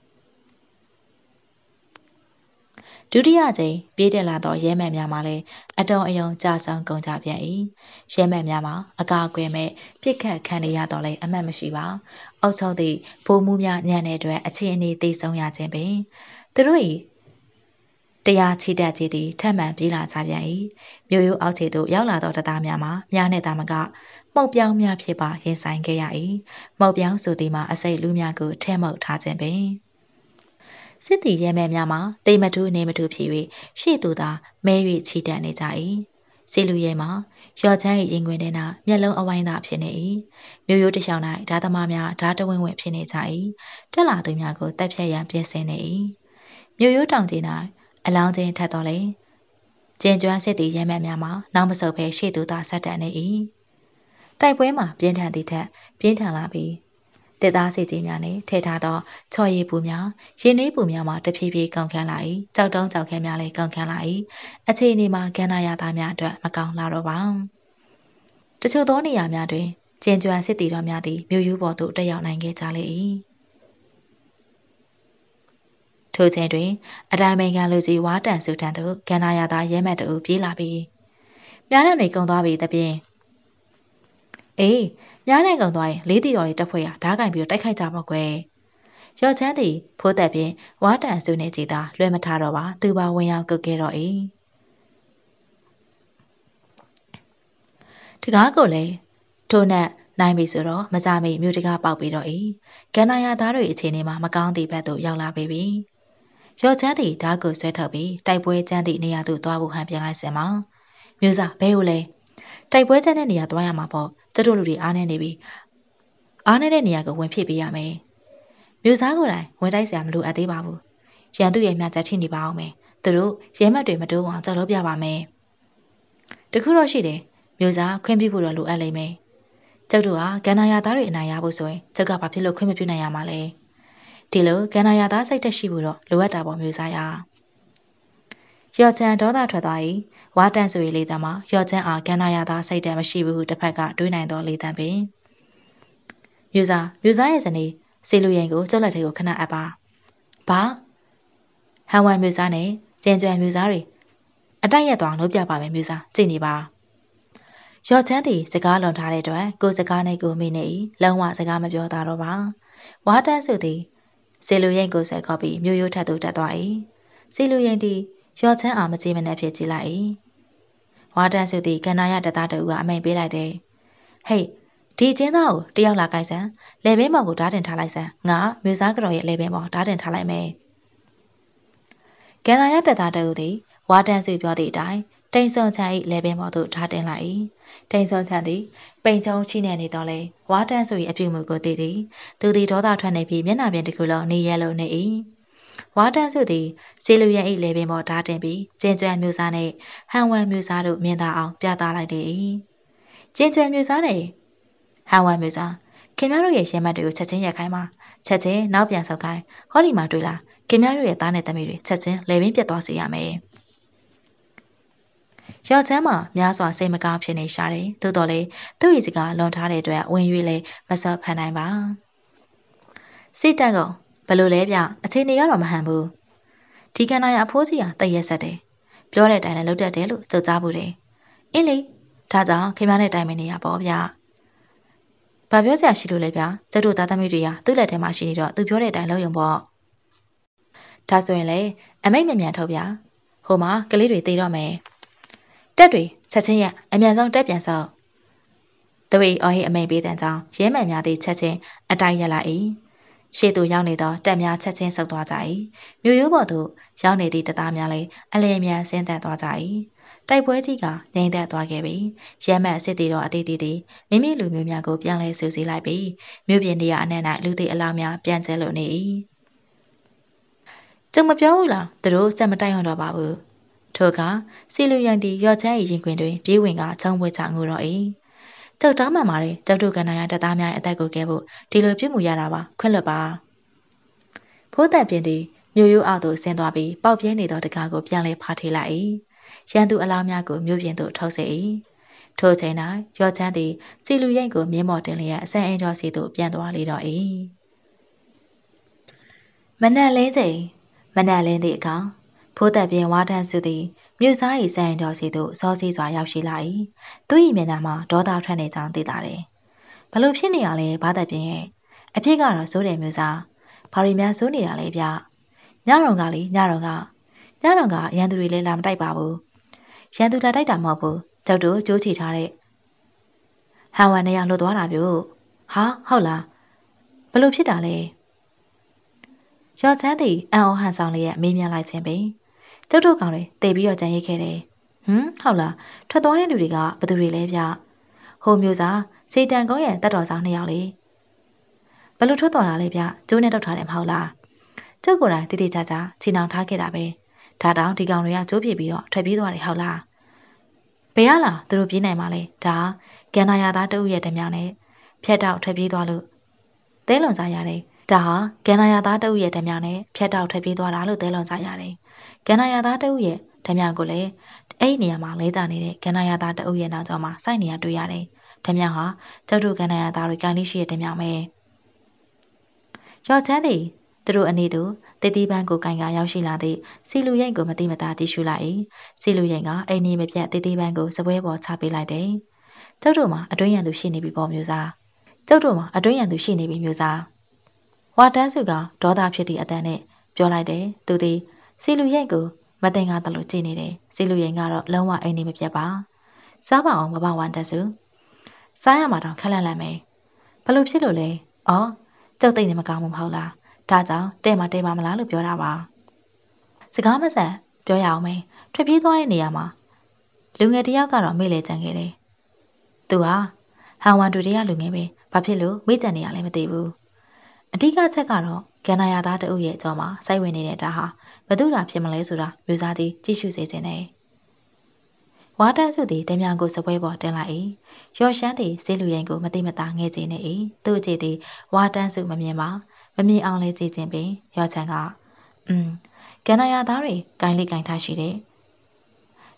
ဒုတိယကြိမ်ပြေးတက်လာသောရဲမဲ့များမှာလည်းအတုံအယုံကြဆောင်ကုန်ကြပြန်၏ရဲမဲ့များမှာအကာအကွယ်မဲ့ပြစ်ခတ်ခံနေရတော့လည်းအမှတ်မရှိပါအုပ်ချုပ်သည့်ဘိုးမှုများညံ့တဲ့အတွက်အခြေအနေသိဆုံးရခြင်းပင်သူတို့၏တရားချီတက်ခြင်းသည်ထပ်မံပြေးလာကြပြန်၏မြို့ရိုးအောက်ခြေသို့ရောက်လာသောတပ်သားများမှာမြားနဲ့သားမကမှုတ်ပြောင်းများဖြစ်ပါရင်ဆိုင်ခဲ့ရ၏မှုတ်ပြောင်းဆိုသည်မှာအစိတ်လူများကိုထဲမှုတ်ထားခြင်းပင်စစ်တီရဲမဲ့များမှာတိမ်မထူးနေမထူးဖြစ်၍ရှေ့သူသာမဲ၍ချီတက်နေကြ၏စီလူရဲမှာရော်ချမ်း၏ရင်ခွင်ထဲ၌မျက်လုံးအဝိုင်းသာဖြစ်နေ၏မြို့ရိုးတစ်လျှောက်၌ဓာသမားများဓာတဝင်းဝင်းဖြစ်နေကြ၏တက်လာသူများကိုတပ်ဖြတ်ရန်ပြင်ဆင်နေ၏မြို့ရိုးတောင်ကြီး၌အလောင်းချင်းထက်တော်လေကျင်ကျွမ်းစစ်တီရဲမဲ့များမှာနောက်မဆုတ်ဘဲရှေ့သူသာဆက်တန်နေ၏တိုက်ပွဲမှာပြင်းထန်သည့်ထက်ပြင်းထန်လာပြီးတစ်သားစီကြီးများနဲ့ထဲထားသောချော်ရည်ပူများရင်းနှီးပူများမှာတဖြည်းဖြည်းကောင်းခန်းလာ၏ကြောက်တုံးကြောက်ခဲများလည်းကောင်းခန်းလာ၏အခြေအနေမှာကန္နာရသားများအတွက်မကောင်းလာတော့ပါတချို့သောနေရာများတွင်ကျင်ကျွမ်းစစ်တီတော်များသည်မြို့ရိုးပေါ်သို့တက်ရောက်နိုင်ခဲ့ကြလေ၏ထိုချိန်တွင်အတိုင်းမိန်ကန်လူကြီးဝါတန်စုထံသို့ကန္နာရသားရဲမက်တို့ပြေးလာပြီးမြားနဲ့တွေကုံသွားပြီတပြင်းအေးမြားနဲ့ကုံသွားရင်လေးတီတော်လေးတက်ဖွဲ့ရဓားကင်ပြီးတိုက်ခိုက်ကြပါကွယ်ရော်ချမ်းသည်ဖိုးသက်ဖြင့်ဝါတန်စုနေကြည်သာလွှဲမထားတော့ပါသူပါဝင်ရောက်ကုတ်ခဲ့တော့၏တကားကိုလည်းထို့နဲ့နိုင်ပြီဆိုတော့မကြမိမြို့တကားပေါက်ပြီးတော့၏ကန္နာရသားတို့အခြေအနေမှာမကောင်းသည့်ဘက်သို့ရောက်လာပြီရော်ချမ်းသည်ဓာတ်ကိုဆွဲထုတ်ပြီးတိုက်ပွဲကျန်းသည့်နေရာသို့သွားဖို့ဟန်ပြန်လိုက်စင်မှာမျိုးစားဘဲကိုလဲတိုက်ပွဲကျန်းတဲ့နေရာသွားရမှာပေါ့ကျတို့လူတွေအားနေနေပြီအားနေတဲ့နေရာကိုဝင်ဖြစ်ပေးရမယ်မျိုးစားကိုယ်တိုင်ဝင်တိုက်စရာမလိုအပ်သေးပါဘူးရန်သူရဲ့မြတ်ချက်ထိနေပါအောင်မယ်သူတို့ရဲမတ်တွေမတိုးအောင်ကြောက်လို့ပြပါမယ်တခုတော့ရှိတယ်မျိုးစားခွင့်ပြုဖို့တော့လိုအပ်လိမ့်မယ်ကျုပ်တို့ကကန္နာရသားတွေအနိုင်ရဖို့ဆိုရင်ကျုပ်ကဘာဖြစ်လို့ခွင့်မပြုနိုင်ရမှာလဲဒီလိုကန္နာရသားစိတ်တက်ရှိဖို့တော့လိုအပ်တာပေါ့မျိုးစားရရော့ချန်ဒေါသထွက်သွား၏ဝါတန်ဆို၏လေတံမှာရော့ချန်အားကန္နာရသာစိတ်တံမရှိဘူးဟုတစ်ဖက်ကတွေးနိုင်သောလေတံပင်မြူစာမြူစာရဲ့ဇနီးစီလူရင်ကိုကျုပ်လက်ထဲကိုခဏအပ်ပါဘာဟန်ဝမ်မြူစာနဲ့ကျင်ကျွမ်းမြူစာတွေအတိုက်ရက်သွားလို့ပြပါမယ်မြူစာကြည့်နေပါရော့ချန်သည်စကားလွန်ထားတဲ့အတွက်ကိုစကားနဲ့ကိုမိနေ၏လုံးဝစကားမပြောတာတော့ပါဝါတန်ဆိုသည်စီလူရင်ကိုဆက်ခေါ်ပြီးမြို့ရိုးထက်သို့တက်သွား၏စီလူရင်သည်ရော့ချန်အားမကြည့်မနဲ့ဖြစ်ကြည့်လိုက်၏ဝါတန်ဆိုသည်ကန္နာရတသားတူကအမိန်ပေးလိုက်တယ်ဟေးဒီကျင်းသားကိုတယောက်လာကိုက်စမ်းလေဘင်းပေါ်ကိုဓာတ်တင်ထားလိုက်စမ်းငါမြို့စားကြော်ရဲ့လေဘင်းပေါ်ဓာတ်တင်ထားလိုက်မယ်ကန္နာရတသားတူသည်ဝါတန်ဆိုပြောသည့်အတိုင်းတိန်ဆုံချန်၏လေဘင်းပေါ်သို့ဓာတ်တင်လိုက်၏တိန်ဆုံချန်သည်ပိန်ချုံချိနေနေတော့လေဝါတန်ဆို၏အပြုမူကိုသိသည်သူသည်ဒေါသထွက်နေပြီးမျက်နှာပြင်တစ်ခုလုံးနေရဲလိုနေ၏ဝါတန်စုသည်စီလူရန်၏လေပင်ပေါ်ဓာတ်တင်ပြီးကျင်းကျွမ်းမျိုးစားနှင့်ဟန်ဝမ်မျိုးစားတို့မြင်သာအောင်ပြသလိုက်သည်ကျင်းကျွမ်းမျိုးစားနှင့်ဟန်ဝမ်မျိုးစားခင်ဗျားတို့ရဲ့ရှင်မတ်တွေကိုချက်ချင်းရက်ခိုင်းပါချက်ချင်းနောက်ပြန်ဆုပ်ခိုင်းဟောဒီမှာတွေ့လားခင်ဗျားတို့ရဲ့သားနဲ့သမီးတွေချက်ချင်းလေပင်ပြတ်သွားစေရမယ်ယောက်ျားမှများစွာစိတ်မကောင်းဖြစ်နေရှာတယ်သို့တော်လည်းသူ့၏စကားလွန်ထားတဲ့အတွက်ဝင်၍လည်းမစော့ဖန်နိုင်ပါစိတ်တန့်ကုန်ဘလို့လဲဗျအခြေအနေကတော့မဟန်ဘူးဒီကန္နာရအဖိုးကြီးဟာတည့်ရက်ဆက်တယ်ပြောတဲ့အတိုင်းလည်းလုပ်တတ်တယ်လို့ကြုံကြားမှုတယ်အင်းလေဒါကြောင့်ခင်ဗျားနဲ့တိုင်ပင်နေရပေါ့ဗျဘာပြောစရာရှိလို့လဲဗျကျုပ်တို့သားသမီးတွေဟာသူ့လက်ထဲမှာရှိနေတော့သူပြောတဲ့အတိုင်းလုပ်ရုံပေါ့ဒါဆိုရင်လေအမိတ်မြန်မြန်ထုတ်ဗျဟိုမှာကလေးတွေတေးတော့မယ်တက်တွေချက်ချင်းရအမြန်ဆုံးတက်ပြန်ဆောက်သူ၏အော်ဟိအမိန်ပေးတဲ့ကြောင့်ရဲမှန်များသည့်ချက်ချင်းအတိုက်ရက်လာ၏ရှေ့သို့ရောက်နေသောတက်များချက်ချင်းဆုတ်သွားကြ၏မြို့ရိုးပေါ်သို့ရောက်နေသည့်တပ်သားများလည်းအလျင်မြန်ဆင်းသက်သွားကြ၏တိုက်ပွဲကြီးကငြိမ်သက်သွားခဲ့ပြီရဲမှန်စစ်တီတော်အသေးသေးသည်မိမိလူမျိုးများကိုပြန်လဲဆူဆီးလိုက်ပြီးမြို့ပြင်နေရာအနှံ့၌လူသည်အလောင်းများပြန်ကျဲလိုနေ၏ကျုံမပြောဘူးလားသူတို့စက်မတိုက်ရတော့ပါဘူးထိုအခါစီလူရန်သည်ရော့ချမ်း၏ရင်ခွင်တွင်ပြေးဝင်ကချုံဝှက်ချငိုတော့၏ကျုပ်တောင်းမှန်ပါတယ်ကျုပ်တို့ကန္နာရတပ်သားများအသက်ကိုကဲဖို့ဒီလိုပြုမှုရတာပါခွင့်လွှတ်ပါဖိုးတန်ပြင်းသည်မြို့ရိုးအောက်သို့ဆင်းသွားပြီးပေါက်ပြဲနေသောတကားကိုပြန်လဲဖားထေးလိုက်၏ရန်သူအလောင်းများကိုမြို့ပြင်သို့ထုတ်စေ၏ထိုချိန်၌ရော့ချမ်းသည်စီလူရိတ်ကိုမြင်းမော်တင်လျက်အဆန်အိမ်တော်စီသို့ပြန်သွားလေတော့၏မနက်လင်းချိန်မနက်လင်းသည့်အခါဖိုးတန်ပြင်းဝါဒန်စုသည်မြို့စား၏ဆန်အိမ်တော်စီသို့စောစီးစွာရောက်ရှိလာ၏သူ၏မျက်နှာမှာဒေါသထွက်နေကြောင်းသိတာတယ်ဘလို့ဖြစ်နေရလဲဘာတန်ပြင်းရဲ့အဖြစ်ကတော့စိုးတယ်မျိုးစားဘာရီများစိုးနေတာလဲဗျညတော်ကလေညတော်ကညတော်ကရန်သူတွေလည်းလာမတိုက်ပါဘူးရန်သူလာတိုက်တာမဟုတ်ဘူးကျုပ်တို့ကြိုးချီထားတဲ့ဟန်ဝမ်နဲ့ရောက်လွတ်သွားတာမျိုးဟာဟုတ်လားဘလို့ဖြစ်တာလဲရော့ချမ်းသည်အံ့ဩဟန်ဆောင်လျက်မေးမြန်းလိုက်ခြင်းပင်ကျုပ်တို့ကောင်တွေတေပြီးတော့ကြံရိတ်ခဲ့တယ်ဟမ်ဟုတ်လားထွက်သွားတဲ့လူတွေကဘသူတွေလဲဗျဟိုမျိုးစားစေတန်ကုန်းရဲ့တက်တော်ဆောင်နှစ်ယောက်လေဘလို့ထွက်သွားတာလဲဗျကျိုးနဲ့တောက်ထားတယ်မဟုတ်လားကျုပ်ကိုယ်တိုင်တိတိကျကျချီနှောင်ထားခဲ့တာပဲဒါတောင်ဒီကောင်တွေကကျိုးပြစ်ပြီးတော့ထွက်ပြေးသွားတယ်ဟုတ်လားဘယ်ရလားသူတို့ပြေးနိုင်မှာလဲဒါကန္နာရသားတအုပ်ရဲ့တမြောင်နဲ့ဖြတ်တောက်ထွက်ပြေးသွားလို့သဲလွန်စားရတယ်ဒါဟာကန္နာရသားတအုပ်ရဲ့တမြောင်နဲ့ဖြတ်တောက်ထွက်ပြေးသွားတာလို့သဲလွန်စားရတယ်ကန္နာရသားတအုပ်ရဲ့တမြောင်ကိုလည်းအဲ့ဒီနေရာမှာလဲကြနေတဲ့ကန္နာရသားတအုပ်ရဲ့နောက်ကျောမှာစိုက်နေရတွေ့ရတယ်တမြောင်ဟာကျုပ်တို့ကန္နာရသားတွေကန်လေးရှိတဲ့တမြောင်ပဲရော့ချမ်းသည်သူတို့အနည်းသူတေတီပန်းကိုကင်ကရောက်ရှိလာသည့်စီလူရိတ်ကိုမတိမတာတည်ရှုလိုက်၏စီလူရိတ်ကအိမ်နေမပြတ်တေတီပန်းကိုစပွဲပေါ်ချပေးလိုက်တယ်ကျုပ်တို့မှာအတွင်းရန်သူရှိနေပြီပေါ့မျိုးစားကျုပ်တို့မှာအတွင်းရန်သူရှိနေပြီမျိုးစားဝါတန်းစုကဒေါသဖြစ်သည့်အတန်နဲ့ပြောလိုက်တယ်သူသည်စီလူရိတ်ကိုမတင်ကားတလို့ကြည့်နေတယ်စီလူရိတ်ကတော့လုံးဝအိမ်နေမပြတ်ပါစားပါအောင်မပါဝမ်တန်းစုစားရမှာတော့ခက်လန့်လန့်မယ်ဘလို့ဖြစ်လို့လဲအော်ကျုပ်သိနေမကောင်းဘူးမဟုတ်လားဒါကြောင့်တဲ့မတဲပါမလားလို့ပြောတာပါစကားမဆန်ပြောရအောင်မေးထွက်ပြေးသွားတဲ့နေရာမှာလူငယ်တယောက်ကတော့မေ့လေကြံခဲ့တယ်သူဟာဟန်ဝမ်တူတရလူငယ်ပဲဘာဖြစ်လို့မေ့ကြံနေရလဲမသိဘူးအဓိကချက်ကတော့ကန္နာရသားတအုပ်ရဲ့အကြောင်းမှာစိုက်ဝင်နေတဲ့ဒါဟာဘသူလာဖြစ်မလဲဆိုတာမျိုးစားသည်ကြည့်ရှုစေခြင်းနဲ့ဝါတန်းစုသည်တမြန်ကိုစပွဲပေါ်တင်လိုက်၏ရော့ရှမ်းသည်ဈေးလူရင်ကိုမတိမတာငဲ့ကြည့်နေ၏သူ့ကြည့်သည်ဝါတန်းစုမမြင်ပါမမြင်အောင်လဲကြည့်ခြင်းပင်ရော့ချန်ကอืมကန္နာရသားတွေကင်လေးကင်ထားရှိတယ်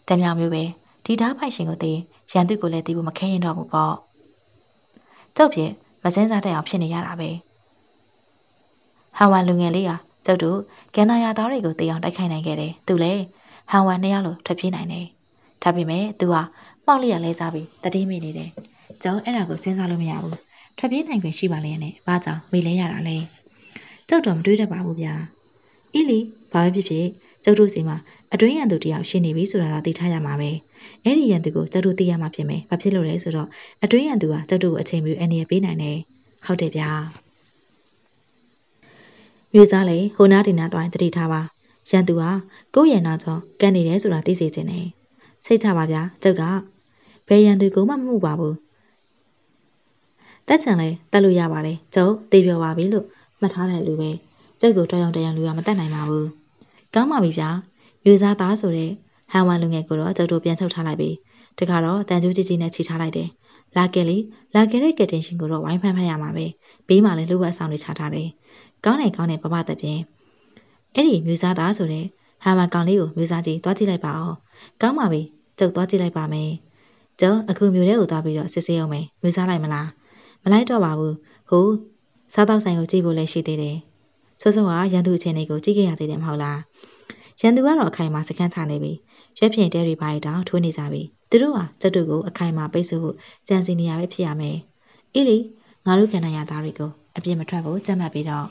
တမြောင်မျိုးပဲဒီဓာတ်ပိုက်ရှင်ကိုသိရန်သူကိုလည်းသိဖို့မခဲရင်တော့ဘူးပေါ့ကျုပ်ဖြစ်မစင်းစားတဲ့အောင်ဖြစ်နေရတာပဲဟန်ဝမ်လူငယ်လေးကကျုပ်တို့ကန္နာယာသားတွေကိုသိအောင်တိုက်ခိုက်နိုင်ခဲ့တယ်သူလည်းဟန်ဝမ်နှစ်ယောက်လိုထွက်ပြေးနိုင်တယ်ဒါပေမဲ့သူကမှောက်လျက်လဲစားပြီးတတိမိနေတယ်ကျုပ်အဲ့ဒါကိုစဉ်းစားလို့မရဘူးထွက်ပြေးနိုင်ခွင့်ရှိပါလေနဲ့ဘာကြောင့်မေးလဲရတာလဲကျုပ်တော့မတွေးတတ်ပါဘူးဗျာအီလီဘာပဲဖြစ်ဖြစ်ကျုပ်တို့စီမှာအတွင်းရန်သူတယောက်ရှိနေပြီဆိုတာတော့သိထားရမှာပဲအဲ့ဒီရန်သူကိုကျုပ်တို့သိရမှာဖြစ်မယ်ဘာဖြစ်လို့လဲဆိုတော့အတွင်းရန်သူကကျုပ်တို့ကိုအချိန်မီအနေနဲ့ပေးနိုင်တယ်ဟုတ်တယ်ဗျာမျိုးစားလေဟိုနားဒီနားသွားရင်တတိထားပါရန်သူကကိုယ့်ရဲ့နာကြောကန်နေတယ်ဆိုတာသိစေချင်တယ်စိတ်ချပါဗျာကျုပ်ကဘယ်ရန်သူကိုမှမမှုပါဘူးတက်ချင်လဲတက်လို့ရပါတယ်ကျုပ်သိပြောပါပြီလို့မှတ်ထားတယ်လူပဲကျုပ်ကိုတော်ရုံတရံလူကမတက်နိုင်ပါဘူးကောင်းပါပြီဗျာမျိုးစားသားဆိုတဲ့ဟန်ဝမ်လူငယ်ကိုတော့ကျုပ်တို့ပြန်ထုတ်ထားလိုက်ပြီတခါတော့တန်ကျိုးကြီးကြီးနဲ့ခြိထားလိုက်တယ်လာကယ်လီလာကယ်တဲ့ကက်တင်ရှင်ကိုတော့ဝိုင်းဖမ်းဖမ်းရမှာပဲဘေးမှာလည်းလှုပ်ဝက်ဆောင်တွေချထားတယ်ကောင်းတယ်ကောင်းတယ်ပပတပြင်းအဲ့ဒီမျိုးစားသားဆိုတဲ့ဟန်ဝမ်ကောင်လေးကိုမျိုးစားကြီးသွားကြည့်လိုက်ပါအောင်ကောင်းပါပြီကျုပ်သွားကြည့်လိုက်ပါမယ်ကျုပ်အခုမျိုးထဲကိုသွားပြီးတော့စစ်ဆေးအောင်မယ်မျိုးစားလိုက်မလားမလိုက်တော့ပါဘူးဟိုစားတော့ဆိုင်ကိုကြည့်ဖို့လည်းရှိသေးတယ်ဆိုဆိုကရန်သူအခြေအနေကိုကြည့်ခဲ့ရသေးတယ်မဟုတ်လားရန်သူကတော့အခိုင်အမာစခန်းချနေပြီရွက်ဖြင့်တဲတွေပါရတောင်ထိုးနေကြပြီသူတို့ဟာကျုပ်တို့ကိုအခိုင်အမာပိတ်ဆို့ဖို့ကြံစီနေရပဲဖြစ်ရမယ်အီလီငါတို့ကန္နာရသားတွေကိုအပြစ်မထွက်ဖို့ကြက်မှတ်ပြီးတော့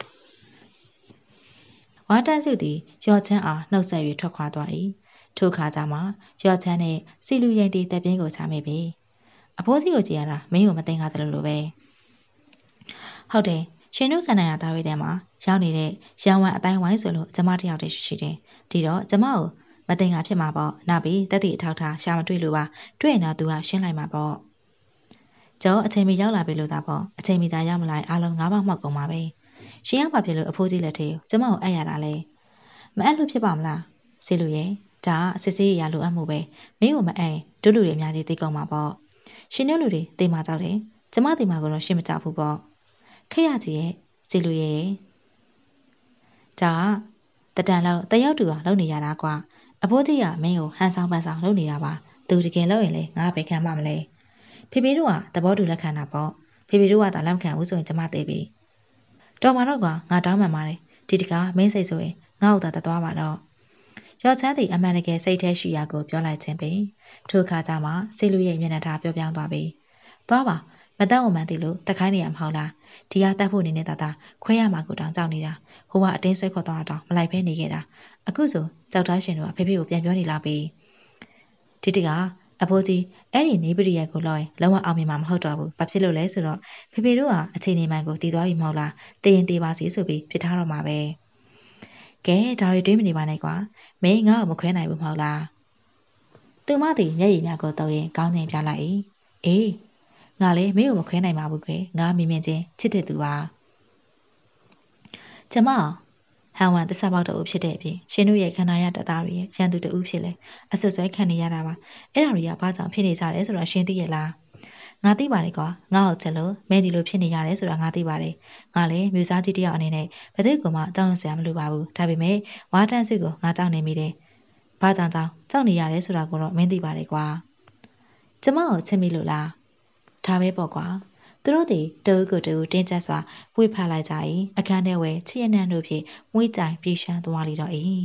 ဝါတန်းစုသည်ရော့ချမ်းအားနှုတ်ဆက်၍ထွက်ခွာသွား၏ထိုအခါကျမှရော့ချမ်းနဲ့စီလူရင်တီတပ်ပြင်းကိုချမိပြီအဖိုးစီကိုကြည့်ရတာမင်းကိုမသိငါတယ်လို့ပဲဟုတ်တယ်ရှင်တို့ကန္နာရသားတွေထဲမှာရောက်နေတဲ့ရန်ဝမ်အတိုင်းဝိုင်းဆိုလို့ကျမတယောက်တည်းရှိတယ်ဒီတော့ကျမကိုမသိငါဖြစ်မှာပေါ့နောက်ပြီးတက်တီအထောက်ထားရှာမတွေ့လို့ပါတွေ့ရင်တော့သူကရှင်းလိုက်မှာပေါ့ကျော်အချိန်မီရောက်လာပြီလို့သာပေါ့အချိန်မီသာရောက်မလာအားလုံးငါးပေါက်မှောက်ကုန်ပါပဲရှင်ရောက်ပါဖြစ်လို့အဖိုးကြီးလက်ထဲကျမကိုအပ်ရတာလဲမအပ်လို့ဖြစ်ပါမလားစီလူရဲ့ဒါအစစ်စေးရလိုအပ်မှုပဲမင်းကိုမအပ်ဒုလူတွေအများကြီးသိကုန်မှာပေါ့ရှင်တို့လူတွေသိမှကြောက်တယ်ကျမသိမှကတော့ရှင်းမကြောက်ဘူးပေါ့ခရကြီးရဲ့စီလူရဲ့ဒါတတန်လောက်တယောက်တူအောင်လုပ်နေရတာကွာအဖိုးကြီးကမင်းကိုဟန်ဆောင်ပန်းဆောင်လုပ်နေတာပါသူတကယ်လုပ်ရင်လေငါပဲခံမှမလဲဖေဖေတို့ကသဘောတူလက်ခံတာပေါ့ဖေဖေတို့ကသာလက်မခံဘူးဆိုရင်ကျမသိပြီတော်မတော့ကငါတောင်းပန်ပါတယ်ဒီတကားမင်းစိတ်ဆိုရင်ငါ့ကိုသာတသွားပါတော့ရော့ချမ်းသည်အမှန်တကယ်စိတ်แท้ရှိရာကိုပြောလိုက်ခြင်းပင်ထိုအခါကျမှဆေးလူရဲ့မျက်နှာထားပြောပြောင်းသွားပြီသွားပါမတတ်အောင်မှန်သေးလို့တခိုင်းနေရမဟုတ်လားဒီဟာတတ်ဖို့နေနေတာသာခွဲရမှာကိုတောင်ကြောက်နေတာဟိုကအတင်းဆွဲခေါ်သွားတော့မလိုက်ဖဲနေခဲ့တာအခုဆိုကြောက်သားရှင်တို့ကဖေဖေကိုပြန်ပြောနေလာပြီဒီတကအဖိုးကြီးအဲ့ဒီနေပရိယကိုလောက်ရင်လုံးဝအောင်မြင်မှာမဟုတ်တော့ဘူးဘာဖြစ်လို့လဲဆိုတော့ဖေဖေတို့ကအခြေအနေမှန်ကိုတည်သွားပြီမဟုတ်လားတည်ရင်တည်ပါစီဆိုပြီးဖြစ်ထားတော့မှာပဲကဲဒါတွေတွေးမနေပါနဲ့ကွာမင်းငါ့ကိုမခွဲနိုင်ဘူးမဟုတ်လားသူမသည်မျက်ရည်များကိုတောက်ရင်ကောင်းချိန်ပြလိုက်၏အေးငါလည်းမင်းကိုမခွဲနိုင်ပါဘူးကွယ်ငါမြင်မြင်ချင်းချစ်တဲ့သူပါကျမဟန်ဝမ်တစ္ဆပေါက်တူဖြစ်တဲ့အပြင်ရှင်တို့ရဲ့ခန္ဓာရတသားတွေရဲ့ရန်သူတူဖြစ်လဲအဆွဆွဲခံနေရတာပါအဲ့ဒါတွေကဘာကြောင့်ဖြစ်နေကြလဲဆိုတော့ရှင်သိရဲ့လားငါသိပါတယ်ကွာငါ့ကိုချက်လို့မဲဒီလိုဖြစ်နေရတယ်ဆိုတာငါသိပါတယ်ငါလည်းမျိုးစားကြီးတယောက်အနေနဲ့ဘယ်သူ့ကမှကြောက်ရွံ့စရာမလိုပါဘူးဒါပေမဲ့ဝါတန်းစုကိုငါကြောက်နေမိတယ်ဘာကြောင့်ကြောင့်ကြောက်နေရတယ်ဆိုတာကိုတော့မင်းသိပါတယ်ကွာကျမကိုချစ်မိလို့လားဒါပဲပေါ့ကွာသူတို့တွေတူကိုတူတင်းကျပ်စွာဝှေ့ဖလိုက်ကြ၏အခန်းထဲဝဲချစ်ရနံ့တို့ဖြင့်မွေးကြိုင်ပြေးရှမ်းသွားလေတော့၏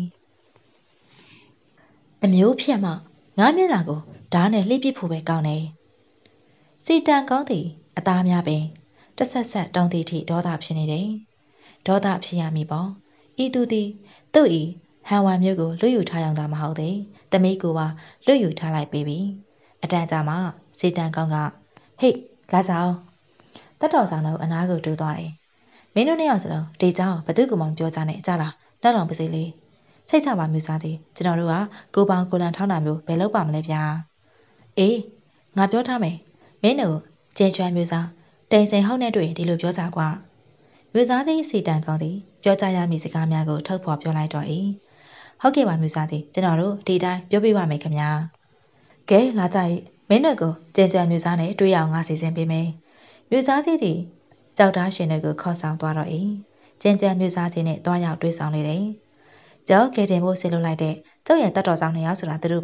အမျိုးဖြတ်မှငါးမျက်နှာကိုဓားနဲ့လှိပစ်ဖို့ပဲကောင်းတယ်စီတန်ကောင်းသည်အသားများပင်တဆက်ဆက်တောင်းသည့်ထိဒေါသဖြစ်နေတယ်ဒေါသဖြစ်ရမည်ပေါ့ဤသူသည်သူ့ဤဟန်ဝမ်မျိုးကိုလွတ်ယူထားအောင်သာမဟုတ်သေးတမိကိုပါလွတ်ယူထားလိုက်ပြီအတန်ကြာမှစီတန်ကောင်းကဟေ့လာကြအောင်တက်တော်ဆောင်တို့အနားကိုတိုးသွားတယ်မင်းတို့နှစ်ယောက်စလုံးဒီကြောင်ဘသူ့ကမှမပြောကြနဲ့ကြလားလက်လောင်ပါစေလေစိတ်ချပါမျိုးစားကြီးကျွန်တော်တို့ကကိုပေါင်ကိုလန်ထောင်းတာမျိုးဘယ်လုပ်ပါမလဲဗျာအေးငါပြောထားမယ်မင်းတို့ကျင်းချွမ်းမျိုးစားတိမ်စိန်ဟုတ်နဲ့တွေ့ဒီလိုပြောကြကွာမျိုးစားကြီးစီတန်ကောင်းသည်ပြောကြရမည့်စကားများကိုထုတ်ဖော်ပြောလိုက်တော့၏ဟုတ်ကဲ့ပါမျိုးစားကြီးကျွန်တော်တို့ဒီတိုင်းပြောပြပါမယ်ခင်ဗျာကဲလာကြ၏မင်းတို့ကိုကျင်းချွမ်းမျိုးစားနဲ့တွေ့ရအောင်ငါစီစဉ်ပေးမယ်မျိုးစားကြီးသည်ကြောက်သားရှင်တွေကိုခေါ်ဆောင်သွားတော့၏ကျင်းချမ်းမျိုးစားကြီးနဲ့တွားရောက်တွေ့ဆောင်လေတယ်ကျောက်ကဲတင်ဖို့ဆေးလုပ်လိုက်တဲ့ကျောက်ရဲ့တတ်တော်ဆောင်နှစ်ယောက်ဆိုတာသူတို့ပဲ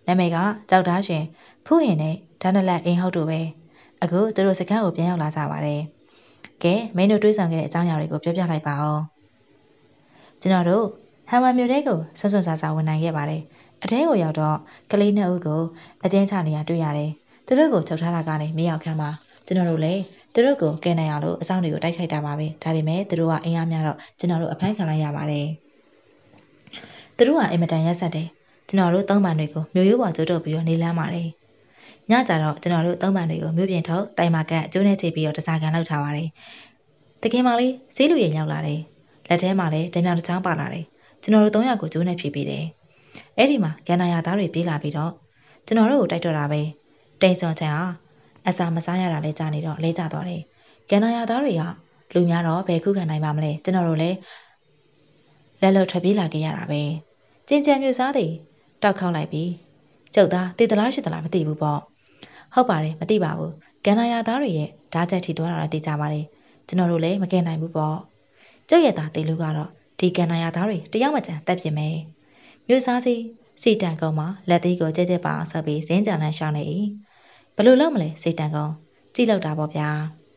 နာမည်ကကြောက်သားရှင်ဖူးရင်နဲ့ဒါနလက်အိမ်ဟုတ်တို့ပဲအခုသူတို့စခန်းကိုပြန်ရောက်လာကြပါတယ်ကဲမင်းတို့တွေးဆောင်ခဲ့တဲ့အကြောင်းအရာတွေကိုပြောပြလိုက်ပါဦးကျွန်တော်တို့ဟမ်ဝမ်မြို့ထဲကိုဆွဆွဆာဆာဝင်နိုင်ခဲ့ပါတယ်အထဲကိုရောက်တော့ကလေးနှစ်ဦးကိုအကျဉ်းချနေရတွေ့ရတယ်သူတို့ကိုချုပ်ထားတာကနေမရောက်ခမ်းပါကျွန်တော်တို့လည်းသူတို့ကိုကယ်နိုင်အောင်လို့အဆောင်တွေကိုတိုက်ခိုက်တာပါပဲဒါပေမဲ့သူတို့ကအင်အားများတော့ကျွန်တော်တို့အဖမ်းခံလိုက်ရပါတယ်သူတို့ကအင်မတန်ရက်ဆက်တယ်ကျွန်တော်တို့သုံးပန်တွေကိုမြို့ရိုးပေါ်ကျိုးတုပ်ပြီးတော့နေလမ်းပါတယ်ညကြတော့ကျွန်တော်တို့သုံးပန်တွေကိုမြို့ပြင်ထုတ်တိုင်မာကန်အကျိုးနဲ့ချိန်ပြီးတော့တစားကန်လောက်ထားပါတယ်တကယ်မှလေးဈေးလူရင်ရောက်လာတယ်လက်ထဲမှာလည်းတံမြောင်တစ်ချောင်းပါလာတယ်ကျွန်တော်တို့သုံးယောက်ကိုကျိုးနဲ့ဖြည့်ပေးတယ်အဲ့ဒီမှာကန်နာယာသားတွေပြေးလာပြီးတော့ကျွန်တော်တို့ကိုတိုက်တော့တာပဲတိန်စွန်ချန်ဟာအစာမစားရတာလဲကြားနေတော့လဲကျသွားတယ်ကန်နာယာသားတွေကလူများတော့ဘယ်ခုခံနိုင်ပါမလဲကျွန်တော်တို့လည်းလက်လွတ်ထွက်ပြေးလာခဲ့ရတာပဲကျင်ကြံမျိုးစားတွေတောက်ခေါက်လိုက်ပြီးကျုပ်သားတေတလားရှိသလားမသိဘူးပေါ့ဟုတ်ပါတယ်မသိပါဘူးကန်နာယာသားတွေရဲ့ဓာတ်ချက်ထိသွားတာတော့သိကြပါတယ်ကျွန်တော်တို့လည်းမကယ်နိုင်ဘူးပေါ့ကျုပ်ရဲ့သားတေလူကတော့ဒီကန်နာယာသားတွေတယောက်မကျန်တက်ပြစ်မယ်မျိုးစားစီစီတန်ကုန်းမှာလက်သေးကိုကြဲကြဲပါအောင်ဆက်ပြီးဇင်းကြံလန်းရှောင်းနေ၏ဘယ်လိုလုပ်မလဲစီတန်ကုန်းကြည့်လောက်တာပေါ့ဗျာ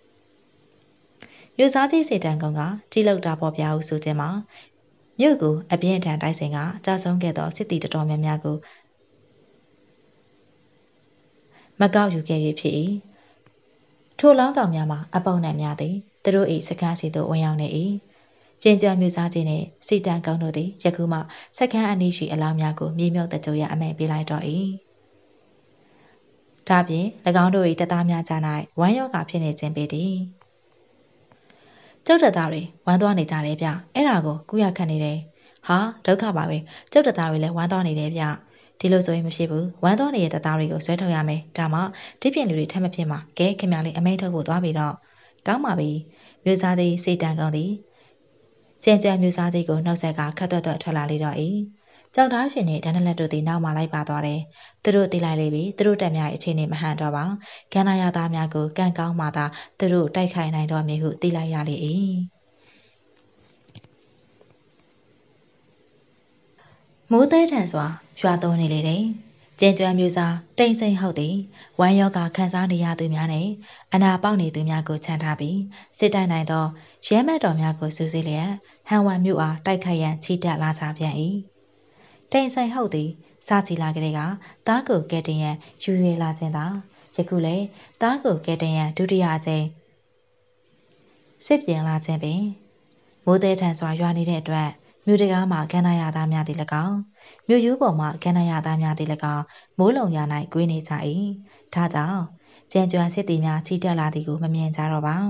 မျိုးစားကြီးစီတန်ကုန်းကကြည့်လောက်တာပေါ့ဗျာဟုဆိုခြင်းမှာမြို့ကိုအပြင်းထန်တိုက်ဆိုင်ကအကြဆုံးခဲ့သောစစ်တီတော်တော်များများကိုမကောက်ယူခဲ့၍ဖြစ်၏ထိုလောင်းကောင်များမှာအပေါင်းနဲ့များသည်သူတို့၏စကားစီသို့ဝင်ရောက်နေ၏ကျင်းကြွမျိုးစားခြင်းနှင့်စီတန်ကုန်းတို့သည်ယခုမှစက္ကန့်အနည်းရှိအလောင်းများကိုမြေမြုပ်တကြိုရအမိန့်ပေးလိုက်တော့၏ဒါပြင်၎င်းတို့၏တပ်သားများကြား၌ဝမ်းရောဂါဖြစ်နေခြင်းပေသည်ကျုပ်တပ်သားတွေဝမ်းသွားနေကြတယ်ဗျအဲ့ဒါကိုကုရခတ်နေတယ်ဟာဒုက္ခပါပဲကျုပ်တပ်သားတွေလည်းဝမ်းသွားနေတယ်ဗျဒီလိုဆိုရင်မဖြစ်ဘူးဝမ်းသွားနေတဲ့တပ်သားတွေကိုဆွဲထုတ်ရမယ်ဒါမှဒီပြင်လူတွေထပ်မဖြစ်မှာကဲခင်ဗျာလေးအမိန့်ထုတ်ဖို့သွားပြီးတော့ကောင်းပါပြီမျိုးစားသည်စိတ်တန်ကောင်းသည်ကျန်ကျန်မျိုးစားသည်ကိုနှုတ်ဆက်ကခတ်တွတ်တွတ်ထွက်လာလေတော့၏ကြောက်သားရှင်နဲ့ဒန်းနလက်တို့သည်နောက်မှလိုက်ပါသွားတယ်သူတို့တိလိုက်လေပြီသူတို့တက်များအခြေအနေမဟန်တော့ပါကန္နာရသားများကိုကန့်ကောင်းမှသာသူတို့တိုက်ခိုက်နိုင်တော့မည်ဟုသိလိုက်ရလေ၏မိုးသေးထန်စွာရွာသွန်းနေလေတယ်ကျင်းကျွမ်းမျိုးစားတိမ်စိမ်ဟုတ်သည်ဝမ်းယောဂခန်းစားနေရသူများနဲ့အနာပေါက်နေသူများကိုခြံထားပြီးစစ်တိုင်နိုင်သောရဲမက်တော်များကိုစူးစီးလျက်ဟန်ဝမ်မြို့အားတိုက်ခိုက်ရန်ချီတက်လာကြပြန်၏တိမ်စိမ်ဟုတ်သည်စားချီလာကလေးကတားကိုကဲတင်ရန်ယူရွေလာခြင်းသာယခုလည်းတားကိုကဲတင်ရန်ဒုတိယအကြိမ်စစ်ပြင်လာခြင်းပင်မိုးသေးထန်စွာရွာနေတဲ့အတွက်မြို့တကားမှာကန္နာရသားများသည်၎င်းမြို့ရိုးပေါ်မှာကန္နာရသားများသည်၎င်းမိုးလုံရ၌ကွေးနေကြ၏ဒါကြောင့်ကျင်းကျွမ်းစစ်သည်များချီတက်လာသည်ကိုမမြင်ကြတော့ပါ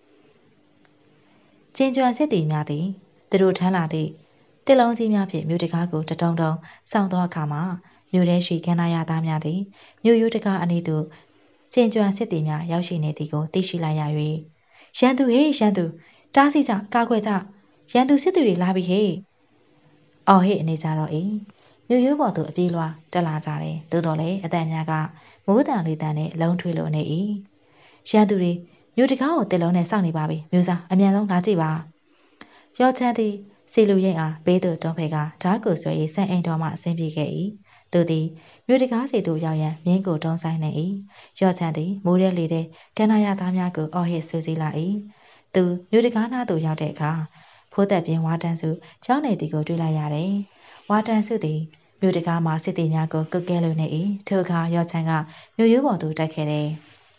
ကျင်းကျွမ်းစစ်သည်များသည်သူတို့ထမ်းလာသည့်တစ်လုံးကြီးများဖြင့်မြို့တကားကိုတတုံတုံစောင့်သောအခါမှာမြို့ထဲရှိကန္နာရသားများသည်မြို့ရိုးတကားအနီးသို့ကျင်းကျွမ်းစစ်သည်များရောက်ရှိနေသည်ကိုသိရှိလိုက်ရ၍ရန်သူဟေးရန်သူတားဆီးကြကာကွယ်ကြရန်သူစစ်သူတွေလာပြီဟေ့အော်ဟေ့အနေကြတော့၏မြို့ရိုးပေါ်သို့အပြေးလွှာတက်လာကြတယ်သို့တော်လည်းအတန်များကမိုးတန်လေးတန်နဲ့လုံးထွေးလို့နေ၏ရန်သူတွေမြို့တကားကိုတစ်လုံးနဲ့စောင့်နေပါပြီမြို့စားအမြန်ဆုံးလာကြည့်ပါရောချမ်းသည်စီလူရိတ်အားဘေးသို့တွန်းဖဲကဓာတ်ကိုဆွဲ၏ဆန်အိမ်တော်မှအဆင်းပြေခဲ့၏သူသည်မြို့တကားစီသို့ရောက်ရန်မြင်းကိုတွန်းဆိုင်နေ၏ရောချမ်းသည်မိုးရဲလေတဲ့ကန္နာရသားများကိုအော်ဟစ်ဆူဆီးလာ၏သူမြို့တကားနားသို့ရောက်တဲ့အခါဖိုးသက်ပြင်းဝါတန်းစုရောက်နေသည်ကိုတွေ့လိုက်ရတယ်ဝါတန်းစုသည်မြို့တကားမှာစစ်သည်များကိုကုတ်ကဲလိုနေ၏ထိုအခါရောချမ်းကမြို့ရိုးပေါ်သို့တိုက်ခဲ့တယ်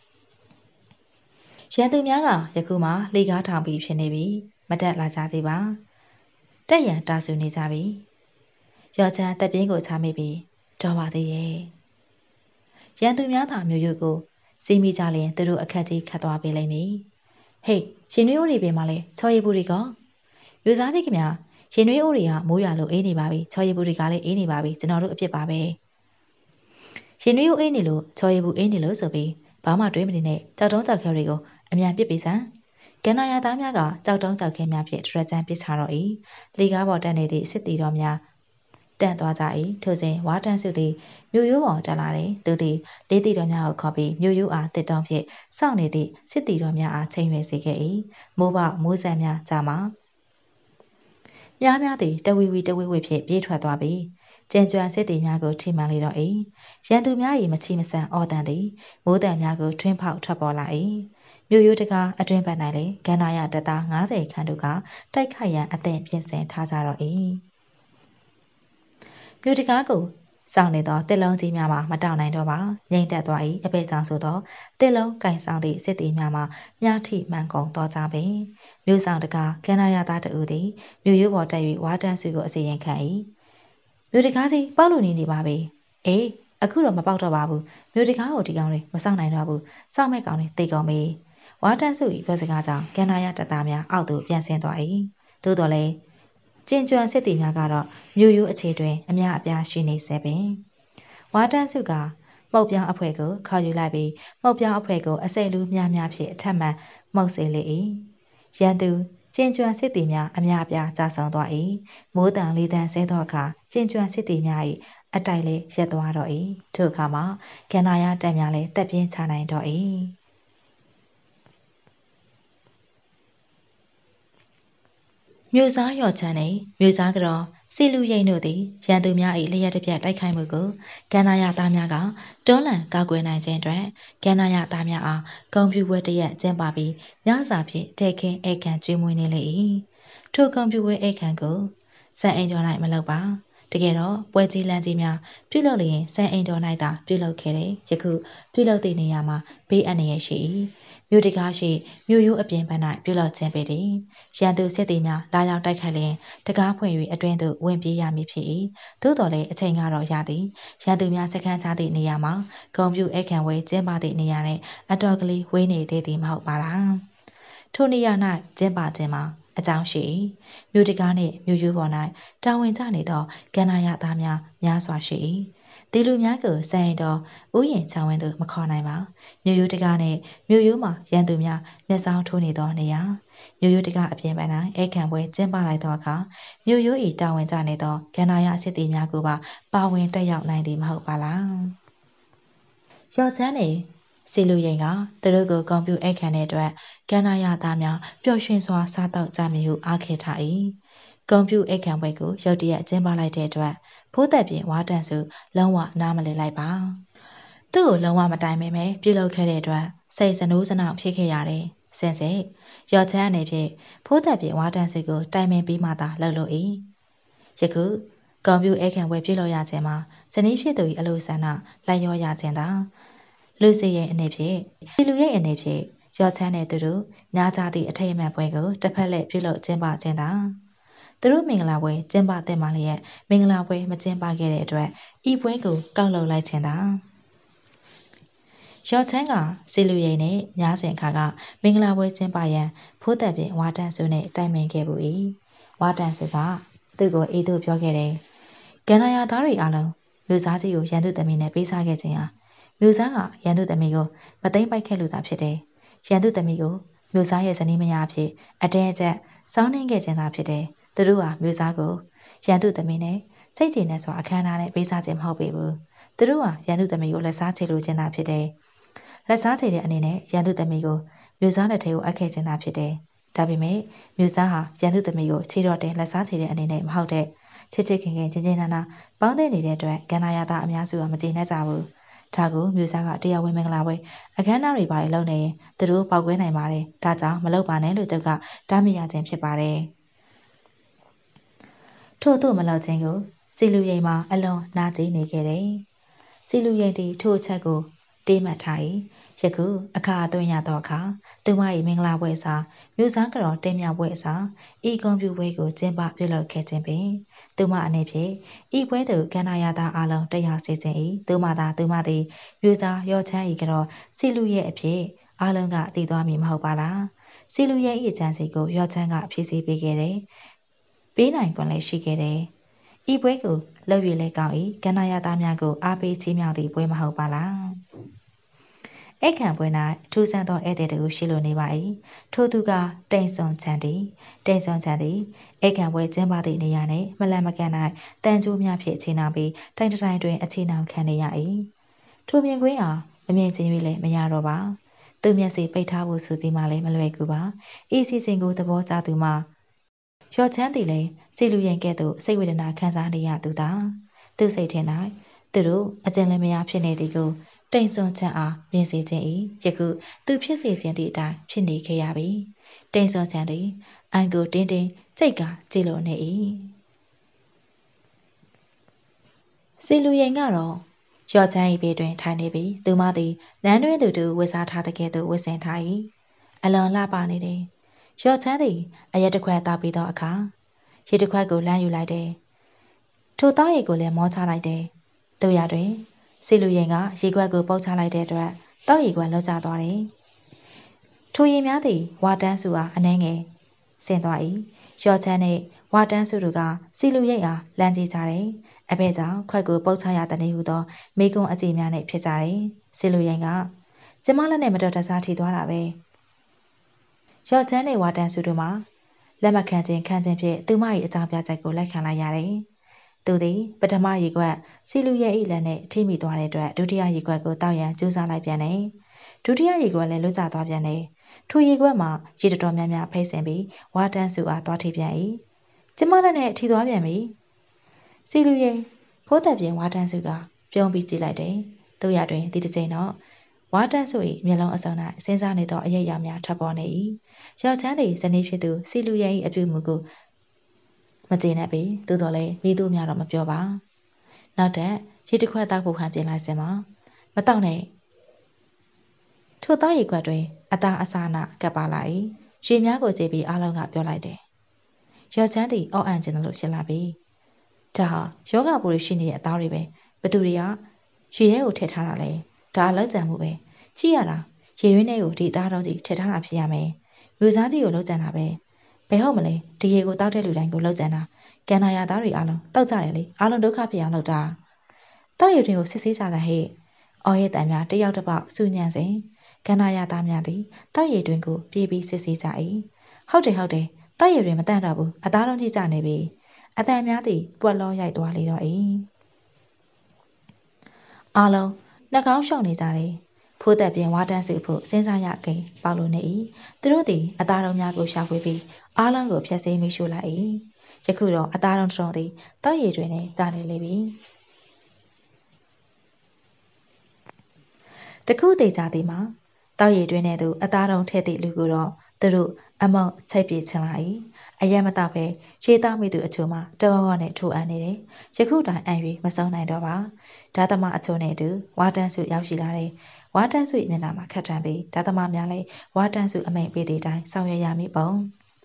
ရန်သူများကယခုမှလှေကားထောင်ပြီးဖြစ်နေပြီမတက်လာကြသေးပါတက်ရန်တာဆူနေကြပြီရောချမ်းတက်ပြင်းကိုချမိပြီးတော်ပါသေးရဲ့ရန်သူများသာမြို့ရိုးကိုစီးမိကြလျင်သူတို့အခက်ကြီးခတ်သွားပေးလိမ့်မည်ဟေးရှင်နွေးဦးတွေပင်မလဲချော်ရည်ဘူးတွေကလူစားသည်ခင်ဗျာရှင်နွေးဦးတွေကမိုးရွာလို့အေးနေပါပြီချော်ရည်ဘူးတွေကလည်းအေးနေပါပြီကျွန်တော်တို့အပြစ်ပါပဲရှင်နွေးဦးအေးနေလို့ချော်ရည်ဘူးအေးနေလို့ဆိုပြီးဘာမှတွေးမနေနဲ့ကြောက်တုံးကြောက်ခဲတွေကိုအမြန်ပစ်ပေးစမ်းကန္နာရသားများကကြောက်တုံးကြောက်ခဲများဖြင့်ထရက်ချမ်းပစ်ချတော့၏လေကားပေါ်တက်နေသည့်စစ်တီတော်များတန့်သွားကြ၏ထိုစဉ်ဝါတန်းစုသည်မြို့ရိုးပေါ်တက်လာတယ်သူသည်လေးတီတော်များကိုခေါ်ပြီးမြို့ရိုးအားတစ်တုံးဖြင့်စောင့်နေသည့်စစ်တီတော်များအားချိန်ရွယ်စေခဲ့၏မိုးပေါက်မိုးဆန်များကြာမှများများသည်တဝီဝီတဝီဝီဖြင့်ပြေးထွက်သွားပြီးကျင်ကြွံစစ်တီများကိုထိမှန်လေတော့၏ရန်သူများ၏မချီမဆန်အော်တန်သည်မိုးတန်များကိုထွင်းဖောက်ထွက်ပေါ်လာ၏မြို့ရိုးတကားအတွင်းဘက်၌လည်းကန္နာရတပ်သားငါးဆယ်ခန့်တို့ကတိုက်ခိုက်ရန်အသင့်ပြင်ဆင်ထားကြတော့၏မြို့တကားကိုစောင့်နေသောတစ်လုံးကြီးများမှာမတောင်နိုင်တော့ပါငြိမ်သက်သွား၏အပေကြောင့်ဆိုသောတစ်လုံးကင်ဆောင်သည့်စစ်တီများမှာမြားထိမှန်ကုန်သောကြောင့်ပင်မြို့ဆောင်တကားကန္နာရသားတအူသည်မြို့ရိုးပေါ်တက်၍ဝါတန်းစုကိုအစီရင်ခံ၏မြို့တကားကြီးပေါက်လို့နေနေပါပြီအေးအခုတော့မပေါက်တော့ပါဘူးမြို့တကားကိုဒီကောင်တွေမဆောင်နိုင်တော့ဘူးစောင့်မဲ့ကောင်တွေတေကုန်ပြီဝါတန်းစု၏ပြောစကားကြောင့်ကန္နာရတပ်သားများအောက်သို့ပြန်ဆင်းသွား၏သို့တော်လည်းကျင်ကြွံစစ်တီများကတော့မြို့ရိုးအခြေတွင်အများအပြားရှိနေစေပင်ဝါတန်းစုကမှုတ်ပြောင်းအဖွဲ့ကိုခေါ်ယူလိုက်ပြီးမှုတ်ပြောင်းအဖွဲ့ကိုအစိတ်လူးများများဖြင့်အထက်မှန်မှုတ်စေလေ၏ရန်သူကျင်ကြွံစစ်တီများအများအပြားကြာဆောင်သွား၏မိုးတန်လေးတန်ဆဲသောအခါကျင်ကြွံစစ်တီများ၏အတိုက်လေးရက်သွားတော့၏ထို့အခါမှာကန္နာရတပ်များလည်းတက်ပြင်းချနိုင်တော့၏မြို့စားရော့ချမ်းနှင့်မြို့စားကတော့စီလူရိတ်တို့သည်ရန်သူများ၏လျှက်တစ်ပြက်တိုက်ခိုက်မှုကိုကန္နာရသားများကတွန်းလှန်ကာကွယ်နိုင်ခြင်းအတွက်ကန္နာရသားများအားဂုဏ်ပြုပွဲတစ်ရက်ကျင်းပပြီးညစာဖြင့်တဲခင်းအိတ်ခမ်းကျွေးမွေးနေလေ၏ထိုဂုဏ်ပြုပွဲအိတ်ခမ်းကိုစံအိမ်တော်၌မလုပ်ပါတကယ်တော့ပွဲကြီးလမ်းကြီးများပြုလုပ်လျင်စံအိမ်တော်၌သာပြုလုပ်ခဲ့တယ်ယခုပြုလုပ်သည့်နေရာမှာဘေးအန္တရာယ်ရှိ၏မြို့တကားရှိမြို့ရိုးအပြင်ဘက်၌ပြုလုပ်ခြင်းပေသည်ရန်သူစစ်သည်များလာရောက်တိုက်ခိုက်လျင်တကားဖွင့်၍အတွင်းသို့ဝင်ပြေးရမည်ဖြစ်၏သို့တော်လည်းအချိန်ကတော့ရသည်ရန်သူများစခန်းချသည့်နေရာမှာဂုံပြူအခမ်းဝဲကျင်းပသည့်နေရာနှင့်အတော်ကလေးဝေးနေသေးသည်မဟုတ်ပါလားထိုနေရာ၌ကျင်းပခြင်းမှာအကြောင်းရှိ၏မြို့တကားနှင့်မြို့ရိုးပေါ်၌တာဝန်ကျနေသောကန္နာရသားများများစွာရှိ၏ဒီလူများကိုစံရင်တော်ဥယျာဉ်ချောင်းဝင်းသို့မခေါ်နိုင်ပါမြို့ရိုးတကားနှင့်မြို့ရိုးမှာရန်သူများမျက်စောင်းထိုးနေသောနေရာမြို့ရိုးတကားအပြင်ပန်း၌အိတ်ခံပွဲကျင်းပလိုက်သောအခါမြို့ရိုး၏တာဝန်ကျနေသောကန္နာရစစ်သည်များကိုပါပါဝင်တက်ရောက်နိုင်သည်မဟုတ်ပါလားရော့ချမ်းနေစီလူရင်ကသူတို့ကိုဂုဏ်ပြုအိတ်ခံတဲ့အတွက်ကန္နာရသားများပျော်ရွှင်စွာစားတော့ကြမည်ဟုအားခေထား၏ဂုံပြူအိတ်ခံပွဲကိုရုတ်တရက်ကျင်းပလိုက်တဲ့အတွက်ဖိုးသက်ပြင်ဝါတန်စုလုံးဝနားမလည်လိုက်ပါသူ့ကိုလုံးဝမတိုင်မဲမဲပြုလုပ်ခဲ့တဲ့အတွက်စိတ်စနိုးစနောက်ဖြစ်ခဲ့ရတယ်စင်စစ်ရော့ချမ်းအနေဖြင့်ဖိုးသက်ပြင်ဝါတန်စုကိုတိုင်ပင်ပြီးမှသာလှုပ်လို့၏ယခုဂုံပြူအိတ်ခံပွဲပြုလုပ်ရခြင်းမှာဇနီးဖြစ်သူ၏အလိုဆန္ဒလိုက်ရောရခြင်းသာလူစီရဲ့အနေဖြင့်ဒီလူရဲ့အနေဖြင့်ရော့ချမ်းတဲ့သူတို့ညာကြသည့်အထိတ်အမှန်ပွဲကိုတစ်ဖက်လက်ပြုလုပ်ကျင်းပခြင်းသာသူတို့မင်္ဂလာပွဲကျင်းပတဲ့မှလျက်မင်္ဂလာပွဲမကျင်းပခဲ့တဲ့အတွက်ဤပွဲကိုကောက်လုပ်လိုက်ခြင်းသာရော့ချမ်းကစီလူရိန်နဲ့ညားစင်ခါကမင်္ဂလာပွဲကျင်းပရန်ဖိုးသက်ပြင်ဝါတန်စုနဲ့တိုင်ပင်ခဲ့ပူ၏ဝါတန်စုကသူ့ကိုအေးသို့ပြောခဲ့တယ်ကန္နာရသားတွေအားလုံးမြို့စားကြီးကိုရန်သူသမီးနဲ့ပေးစားခဲ့ခြင်းဟာမြို့စားကရန်သူသမီးကိုမသိမ့်ပိုက်ခဲ့လို့သာဖြစ်တယ်ရန်သူသမီးကိုမြို့စားရဲ့ဇနီးမယားအဖြစ်အတဲအကျပ်စောင်းနှင်းခဲ့ခြင်းသာဖြစ်တယ်သူတို့ဟာမြို့စားကိုရန်သူသမီးနဲ့စိတ်ကြည်နဲ့စွာအခမ်းအနားနဲ့ပေးစားခြင်းမဟုတ်ပေဘူးသူတို့ဟာရန်သူသမီးကိုလက်စားချေလိုခြင်းသာဖြစ်တယ်လက်စားချေတဲ့အနေနဲ့ရန်သူသမီးကိုမြို့စားလက်ထဲကိုအပ်ခဲ့ခြင်းသာဖြစ်တယ်ဒါပေမဲ့မြို့စားဟာရန်သူသမီးကိုခြေတော်တင်လက်စားချေတဲ့အနေနဲ့မဟုတ်တဲ့ချစ်ချစ်ခင်ခင်ချင်းချင်းနာနာပေါင်းသိနေတဲ့အတွက်ကန္နာရသားအများစုကမကျေနပ်ကြဘူးဒါကိုမြို့စားကတရားဝင်မင်္ဂလာပွဲအခမ်းအနားတွေပါလုပ်နေရင်သူတို့ပေါက်ကွဲနိုင်ပါတယ်ဒါကြောင့်မလုပ်ပါနဲ့လို့ကျုပ်ကတားမြစ်ရခြင်းဖြစ်ပါတယ်ထို့သို့မလုပ်ခြင်းကိုစီလူရိန်မှာအလွန်နာကျင်နေခဲ့တယ်စီလူရိန်သည်ထို့အချက်ကိုတေးမှတ်ထား၏ယခုအခါအသွင်းရသောအခါသူမ၏မင်္ဂလာပွဲစားမြို့စားကတော်တင်မြပွဲစားဤကွန်ပျူပွဲကိုကျင်းပပြုလုပ်ခဲ့ခြင်းပင်သူမအနေဖြင့်ဤပွဲသို့ကန္နာရသားအလုံးတက်ရောက်စေခြင်း၏သူမသာသူမသည်မြို့စားရော့ချမ်း၏ကတော်စီလူရဲ့အဖြစ်အလုံးကတည်သွားမည်မဟုတ်ပါလားစီလူရဲ့၏အချမ်းစီကိုရော့ချမ်းကဖြည့်ဆည်းပေးခဲ့တယ်ပေးနိုင်ကွန်လည်းရှိခဲ့တယ်ဤပွဲကိုလှုပ်၍လဲကောင်း၏ကန္နာရသားများကိုအားပေးချီးမြှောက်သည့်ပွဲမဟုတ်ပါလားအခမ်းပွဲ၌ထူးဆန်းသောဧည့်သည်တို့ရှိလိုနေပါ၏ထို့သူကတိန်စွန်ချန်တီတိန်စွန်ချန်တီအခမ်းပွဲကျင်းပသည့်နေရာနှင့်မလန်မကန်၌တန်ကြိုးများဖြင့်အခြေနှောင်ပြီးတိုင်တိုင်တွင်အခြေနှောင်ခံနေရ၏ထိုမြင်ကွင်းအားမမြင်ချင်း၍လည်းမရတော့ပါသူမျက်စိပိတ်ထားဖို့ဆိုသည်မှလည်းမလွယ်ကူပါဤစီစဉ်ကိုသဘောကျသူမှရော့ချမ်းသည်လည်းစီလူရင်ကဲ့သို့စိတ်ဝေဒနာခံစားနေရသူသာသူသူစိတ်ထင်၌သူတို့အကျဉ်းလင်းမယားဖြစ်နေသည်ကိုတိမ်စွန်ချန်အားမြင်စေခြင်း၏ယခုသူဖြစ်စေခြင်းသည့်အတိုင်းဖြစ်နေခဲ့ရပြီတိမ်စွန်ချန်သည်အန်ကိုတင်းတင်းကြိတ်ကကြည်လိုနေ၏စီလူရင်ကတော့ရော့ချမ်း၏ဘေးတွင်ထိုင်နေပြီးသူမသည်လမ်းတွင်သူတူဝတ်စားထားတဲ့ကဲ့သို့ဝတ်ဆင်ထား၏အလွန်လှပနေတယ်ရော့ချမ်းသည်အရက်တစ်ခွက်တောက်ပြီးသောအခါရေတစ်ခွက်ကိုလမ်းယူလိုက်တယ်ထိုတောက်ရည်ကိုလည်းမောချလိုက်တယ်တို့ရတွင်စီလူရင်ကရေခွက်ကိုပုတ်ချလိုက်တဲ့အတွက်တောက်ရည်ခွက်လွတ်ကျသွားတယ်ထိုရည်များသည်ဝါတန်းစုအားအနှဲငယ်ဆင်းသွား၏ရော့ချမ်းနှင့်ဝါတန်းစုတို့ကစီလူရိတ်အားလမ်းကြည့်ကြတယ်အဘဲကြောင့်ခွက်ကိုပုတ်ချရတဲ့နေဟုသောမိကွန်းအကြည့်များနဲ့ဖြစ်ကြတယ်စီလူရင်ကကျမလက်နဲ့မတော်တဆထိသွားတာပဲရော့ချမ်းနှင့်ဝါတန်းစုတို့မှာလက်မခံခြင်းခံခြင်းဖြင့်သူမ၏အကြောင်းပြချက်ကိုလက်ခံလိုက်ရတယ်သူသည်ပထမရေခွက်စီလူရဲ့၏လက်နဲ့ထိမိသွားတဲ့အတွက်ဒုတိယရေခွက်ကိုတောက်ရန်ကြိုးစားလိုက်ပြန်တယ်ဒုတိယရေခွက်လည်းလွတ်ကျသွားပြန်တယ်ထိုရေခွက်မှာရေတော်တော်များများဖိတ်ဆင်ပြီးဝါတန်းစုအားသွားထိပြန်၏ကျမလက်နဲ့ထိသွားပြန်ပြီစီလူရဲ့ဖိုးသက်ပြင်ဝါတန်းစုကပြုံးပြီးကြည့်လိုက်တယ်တို့ရတွင်ဒီတစ်ချိန်တော့ဝါတန်းစု၏မျက်လုံးအစုံ၌စဉ်းစားနေသောအရေးအရာများထပ်ပေါ်နေ၏ရော့ချမ်းသည်ဇနီးဖြစ်သူစီလူရဲ့၏အပြုမူကိုမကျေနပ်ပေသို့တော်လည်းမိသူများတော့မပြောပါနောက်ထပ်ရေတစ်ခွက်တောက်ဖို့ဟန်ပြင်လိုက်စင်ပါမတောက်နဲ့ထိုတောက်ရေခွက်တွင်အသားအစာနာကပ်ပါလာ၏ရေများကိုကြည့်ပြီးအားလုံးကပြောလိုက်တယ်ရော့ချမ်းသည်အော့အန်ခြင်းလို့ဖြစ်လာပြီဒါဟာယောဂပူရရှိနေတဲ့အသားတွေပဲဘသူတွေကရေထဲကိုထည့်ထားတာလဲဒါအလောက်ကြံမှုပဲကြည့်ရတာရေရင်းထဲကိုဒီအသားတော်ကြီးထည့်ထားတာဖြစ်ရမယ်မျိုးစားကြီးကိုလောက်ကြံတာပဲဘယ်ဟုတ်မလဲဒီရေကိုတောက်တဲ့လူတိုင်းကိုလောက်ကြံတာကန္နာရသားတွေအားလုံးတောက်ကြတယ်လေအားလုံးဒုက္ခဖြစ်အောင်လုပ်တာတောက်ရည်တွင်ကိုစစ်ဆေးကြတာဟဲ့အော်ရဲ့တန်များတယောက်တစ်ပေါက်စူညံစဉ်ကန္နာရသားများသည်တောက်ရည်တွင်ကိုပြေးပြီးစစ်ဆေးကြ၏ဟုတ်တယ်ဟုတ်တယ်တောက်ရည်တွင်မတန့်တော့ဘူးအသားလုံးကြီးကြနေပြီအတန်များသည်ပွက်လောရိုက်သွားလေတော့၏အားလုံးနှာခေါင်းရှုံနေကြတယ်ဖိုးသက်ပြင်ဝါတန်းစုဖို့စဉ်းစားရကိန်းပေါလို့နေ၏သူတို့သည်အသားလုံးများကိုရှာဖွေပြီးအားလုံးကိုဖျက်ဆီးမိရှို့လိုက်၏ယခုတော့အသားလုံးတစ်စုံသည်တောက်ရည်တွင်နဲ့ကြာနေလေပြီတခုတည်ကြသည်မှာတောက်ရည်တွင်နဲ့သူအသားလုံးထဲသည့်လူကိုတော့သူတို့အမောက်ချိတ်ပြချင်လာ၏အရက်မတောက်ပဲရေတောက်မိသူအချို့မှာတောဟောနဲ့ထိုးအပ်နေတယ်ယခုတိုင်အံ၍မဆုံးနိုင်တော့ပါဓာသမအချို့နဲ့အတူဝါတန်းစုရောက်ရှိလာတယ်ဝါတန်းစုမျက်နှာမှာခတ်ထန်ပြီးဓာသမများလည်းဝါတန်းစုအမိန်ပေးသည့်တိုင်ဆောင်ရွက်ရမည်ပုံ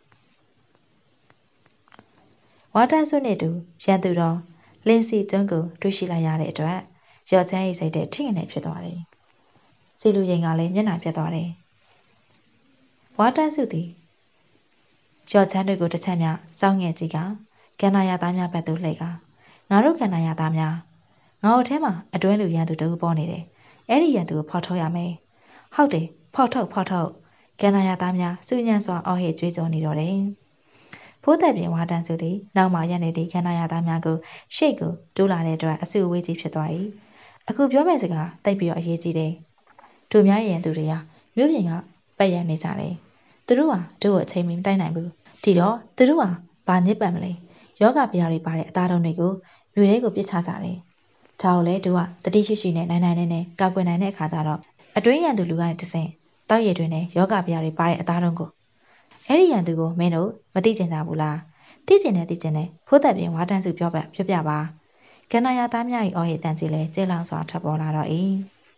ဝါတန်းစုနှင့်တူရန်သူတော်လင်းစီကျွန်းကိုတွေ့ရှိလိုက်ရတဲ့အတွက်ရော့ချမ်း၏စိတ်ထဲထိငနေဖြစ်သွားတယ်စီလူရင်ကလည်းမျက်နှာပြတ်သွားတယ်ဝါတန်းစုသည်ရော့ချမ်းတွေကိုတစ်ချက်များစောင်းငယ်ကြည့်ကကန္နာရသားများဘက်သို့လှည့်ကငါတို့ကန္နာရသားများငါတို့ထဲမှာအတွင်းလူရန်သူတဦးပေါ်နေတယ်အဲ့ဒီရန်သူကိုဖော်ထုတ်ရမယ်ဟုတ်တယ်ဖော်ထုတ်ဖော်ထုတ်ကန္နာရသားများစူညံစွာအော်ဟစ်ကြွေးကြော်နေတော့တယ်ဖိုးသက်ပြင်ဝါတန်းစုသည်နောက်မှရက်နေသည့်ကန္နာရသားများကိုရှေ့ကိုတိုးလာတဲ့အတွက်အဆူအဝေးကြီးဖြစ်သွား၏အခုပြောမယ့်စကားတိတ်ပြီးတော့အရေးကြီးတယ်တို့များရန်သူတွေကမြို့ပြင်ကပတ်ရန်နေကြတယ်သူတို့ဟာတို့ကိုအချိန်မီမတိုက်နိုင်ဘူးဒီတော့သူတို့ဟာဘာညစ်ပတ်မလဲယောဂပြားတွေပါတဲ့အသားတုံးတွေကိုမြို့ထဲကိုပစ်ချကြတယ်ဒါကိုလည်းတို့ကတတိရှိရှိနဲ့နိုင်နိုင်နဲ့နဲ့ကောက်ွယ်နိုင်တဲ့အခါကျတော့အတွင်းရန်သူလူကနေတဆင့်တောက်ရည်တွင်နဲ့ယောဂပြားတွေပါတဲ့အသားတုံးကိုအဲ့ဒီရန်သူကိုမင်းတို့မသိကျင်ကြဘူးလားသိကျင်တယ်သိကျင်တယ်ဖိုးသက်ပြင်ဝါတန်းစုပြောပြပြပြပါကန္နာရသားများ၏အော်ဟစ်တန်ကြီးလဲကျေလောင်စွာထပ်ပေါ်လာတော့၏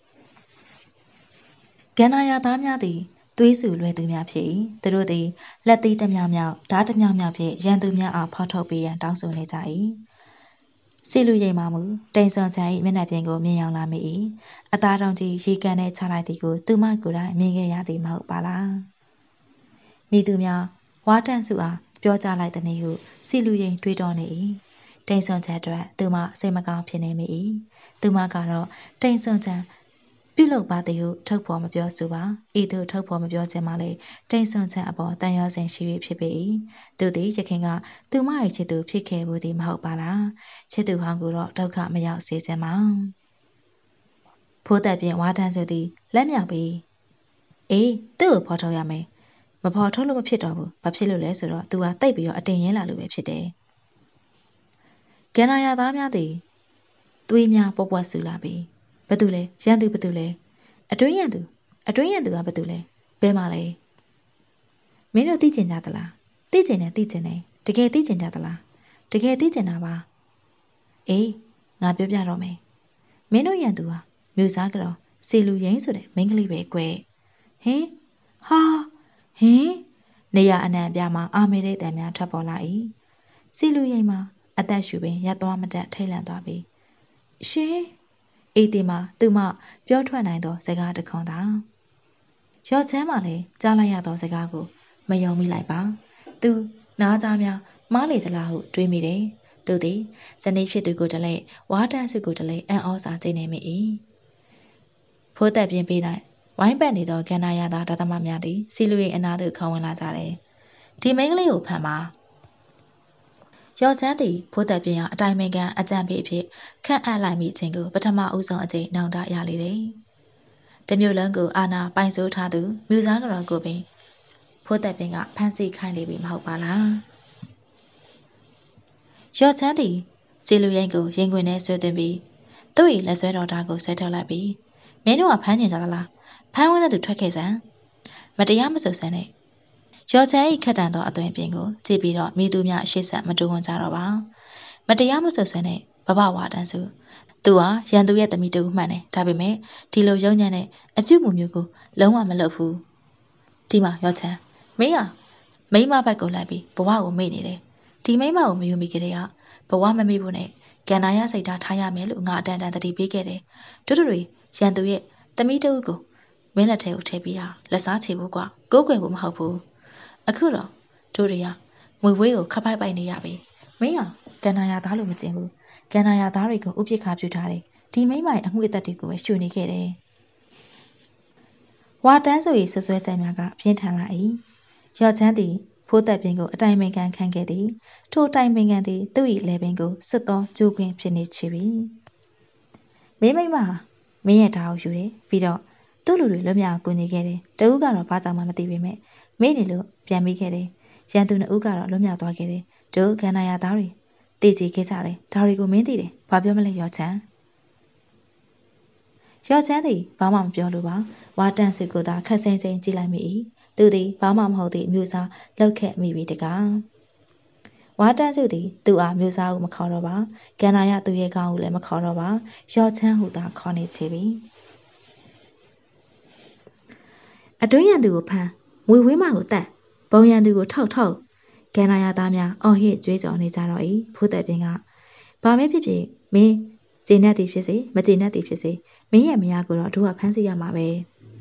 ကန္နာရသားများသည်သွေးစုလွယ်သူများဖြစ်၏သူတို့သည်လက်သီးတစ်မြောက်မြောက်ဓာတ်တစ်မြောက်မြောက်ဖြင့်ရန်သူများအားဖောက်ထုတ်ပေးရန်တောင်းဆိုနေကြ၏စီလူရိမ်မှမူတိမ်စွန်ချန်၏မျက်နှာပြင်ကိုမြင်ရောက်လာမိ၏အသားတောင်ကြီးရေကန်နဲ့ချလိုက်သည်ကိုသူမကိုယ်တိုင်မြင်ခဲ့ရသည်မဟုတ်ပါလားမိသူများဝါတန့်စုအားပြောကြားလိုက်သည်ဟုစီလူရိမ်တွေးတောနေ၏တိမ်စွန်ချန်အတွက်သူမစိတ်မကောင်းဖြစ်နေမိ၏သူမကတော့တိမ်စွန်ချန်ပြုလုပ်ပါသည်ဟုထုတ်ဖော်မပြောဆိုပါဤသို့ထုတ်ဖော်မပြောခြင်းမှလည်းတိမ်စွန်ချန်အပေါ်တန်ရောစင်ရှိ၍ဖြစ်ပေ၏သူသည်ရခင်ကသူမ၏ချစ်သူဖြစ်ခဲ့ဘူးသည်မဟုတ်ပါလားချစ်သူဟောင်းကိုတော့ဒုက္ခမရောက်စေခြင်းပါဖိုးသက်ပြင်ဝါတန်းစုသည်လက်မြောက်ပြီးအေးသူ့ကိုဖော်ထုတ်ရမယ်မဖော်ထုတ်လို့မဖြစ်တော့ဘူးဘာဖြစ်လို့လဲဆိုတော့သူကတိတ်ပြီးတော့အတင်ရင်းလာလို့ပဲဖြစ်တယ်ကန္နာရသားများသည်သွေးများပွက်ပွက်ဆူလာပြီးဘသူလဲရန်သူဘသူလဲအတွင်းရန်သူအတွင်းရန်သူကဘသူလဲဘယ်မှာလဲမင်းတို့သိကျင်ကြသလားသိကျင်တယ်သိကျင်တယ်တကယ်သိကျင်ကြသလားတကယ်သိကျင်တာပါအေးငါပြောပြတော့မယ်မင်းတို့ရန်သူဟာမြို့စားကတော့စီလူရင်းဆိုတဲ့မိန်းကလေးပဲကွယ်ဟင်ဟာဟင်နေရအနှံ့ပြမှာအာမေတဲ့တန်များထွက်ပေါ်လာ၏စီလူရင်းမှာအသက်ရှူပင်ရက်သွားမတက်ထိတ်လန့်သွားပြီရှင်အေးဒီမှာသူမပြောထွက်နိုင်သောစကားတစ်ခွန်းသာရော့ချမ်းမှလည်းကြားလိုက်ရသောစကားကိုမယုံမိလိုက်ပါသူနားကြားများမားလေသလားဟုတွေးမိတယ်သူသည်ဇနီးဖြစ်သူကိုတလဲဝါတန်းစုကိုတလဲအံ့ဩစာကျနေမိ၏ဖိုးသက်ပြင်းပေး၌ဝိုင်းပတ်နေသောကန္နာရသားဒါသမများသည်စီလူ၏အနာသို့ခေါ်ဝင်လာကြတယ်ဒီမိန်းကလေးကိုဖမ်းပါရော့ချမ်းသည်ဖိုးသက်ပြင်းအားအတိုင်းမင်ကန်အကြံပေးအဖြစ်ခန့်အပ်လိုက်မိခြင်းကိုပထမဦးဆုံးအကြိမ်နှောင့်တရလေတယ်တမျိုးလုံးကိုအာနာပိုင်ဆိုးထားသူမြို့စားကတော်ကိုပင်ဖိုးသက်ပင်ကဖမ်းဆီးခိုင်းလေပြီမဟုတ်ပါလားရော့ချမ်းသည်စီလူရင်ကိုရင်ခွင်ထဲဆွဲသွင်းပြီးသူ့၏လက်ဆွဲတော်သားကိုဆွဲထုတ်လိုက်ပြီးမင်းတို့ကဖမ်းကျင်ကြသလားဖမ်းဝင်တဲ့သူထွက်ခဲ့စမ်းမတရားမဆုပ်ဆန်းနဲ့ရော့ချမ်း၏ခက်တန်သောအသွင်ပြင်ကိုကြည့်ပြီးတော့မိသူများအရှိဆက်မတူဝန်ကြတော့ပါမတရားမဆုပ်ဆန်းနဲ့ဘဘဝါတန်းစုသူဟာရန်သူရဲ့သမီးတူမှန်တယ်ဒါပေမဲ့ဒီလိုရုံညံ့တဲ့အပြုတ်မှုမျိုးကိုလုံးဝမလုပ်ဘူးဒီမှာရော့ချမ်းမင်းကမိမဘက်ကိုလိုက်ပြီးဘဝကိုမေ့နေတယ်ဒီမိမကိုမယူမိကြတဲ့ကဘဝမမေ့ဖို့နဲ့ကန္နာရစိတ်ထားထားရမယ်လို့ငါအတန်တန်တတိပေးခဲ့တယ်တို့တို့တွေရန်သူရဲ့သမီးတူကိုမင်းလက်ထဲကိုထည့်ပြီးဟာလက်စားချေဖို့ကကိုးကွယ်ဖို့မဟုတ်ဘူးအခုတော့တို့တွေကမွေဝေးကိုခပိုက်ပိုက်နေရပြီမင်းကကန္နာရသားလို့မကျင်ဘူးကန္နာရသားတွေကိုဥပိ္ပခါပြုထားတယ်ဒီမိမရဲ့အမှုအသက်တွေကိုပဲရှုနေခဲ့တယ်ဝါတန်းဆို၏ဆွဆွဲကြံများကပြင်းထန်လာ၏ရော့ချမ်းသည်ဖိုးသက်ပင်ကိုအတိုင်ပင်ခံခံခဲ့သည်ထိုတိုင်ပင်ခံသည်သူ့၏လေပင်ကိုစွတ်သောကျိုးခွင်းဖြစ်နေချေပြီမင်းမိမမင်းရဲ့ဓာတ်ကိုယူတယ်ပြီးတော့သူ့လူတွေလွတ်မြောက်ကူညီခဲ့တယ်တဦးကတော့ဘာကြောင့်မှမသိပေမဲ့မင်းနေလို့ပြန်ပြီးခဲ့တယ်ရန်သူနှစ်ဦးကတော့လွတ်မြောက်သွားခဲ့တယ်တို့ကန္နာရသားတွေတည်ကြည်ခဲ့ကြတယ်ဒါတွေကိုမင်းသိတယ်ဘာပြောမလဲရော့ချမ်းရော့ချမ်းသည်ဘာမှမပြောလို့ပါဝါတန့်စုကိုသာခက်စိမ့်စိမ့်ကြည့်လိုက်မိ၏သူသည်ဘာမှမဟုတ်သည့်မျိုးစားလောက်ခက်မိပြီတကားဝါတန့်စုသည်သူ့အားမျိုးစားကိုမခေါ်တော့ပါကန္နာရသူရဲ့ကောင်းကိုလည်းမခေါ်တော့ပါရော့ချမ်းဟူသာခေါ်နေချေပြီအတွင်းရန်သူကိုဖမ်းငွေဝင်းမကိုတတ်ဘုံရန်သူကိုထောက်ထောက်ကန္နာရသားများအော်ဟစ်ကြွေးကြော်နေကြတော့၏ဖိုးသက်ပင်ကဘာပဲဖြစ်ဖြစ်မင်းကျေနပ်သည်ဖြစ်စေမကျေနပ်သည်ဖြစ်စေမင်းရဲ့မယားကိုတော့တို့ကဖမ်းဆီးရမှာပဲ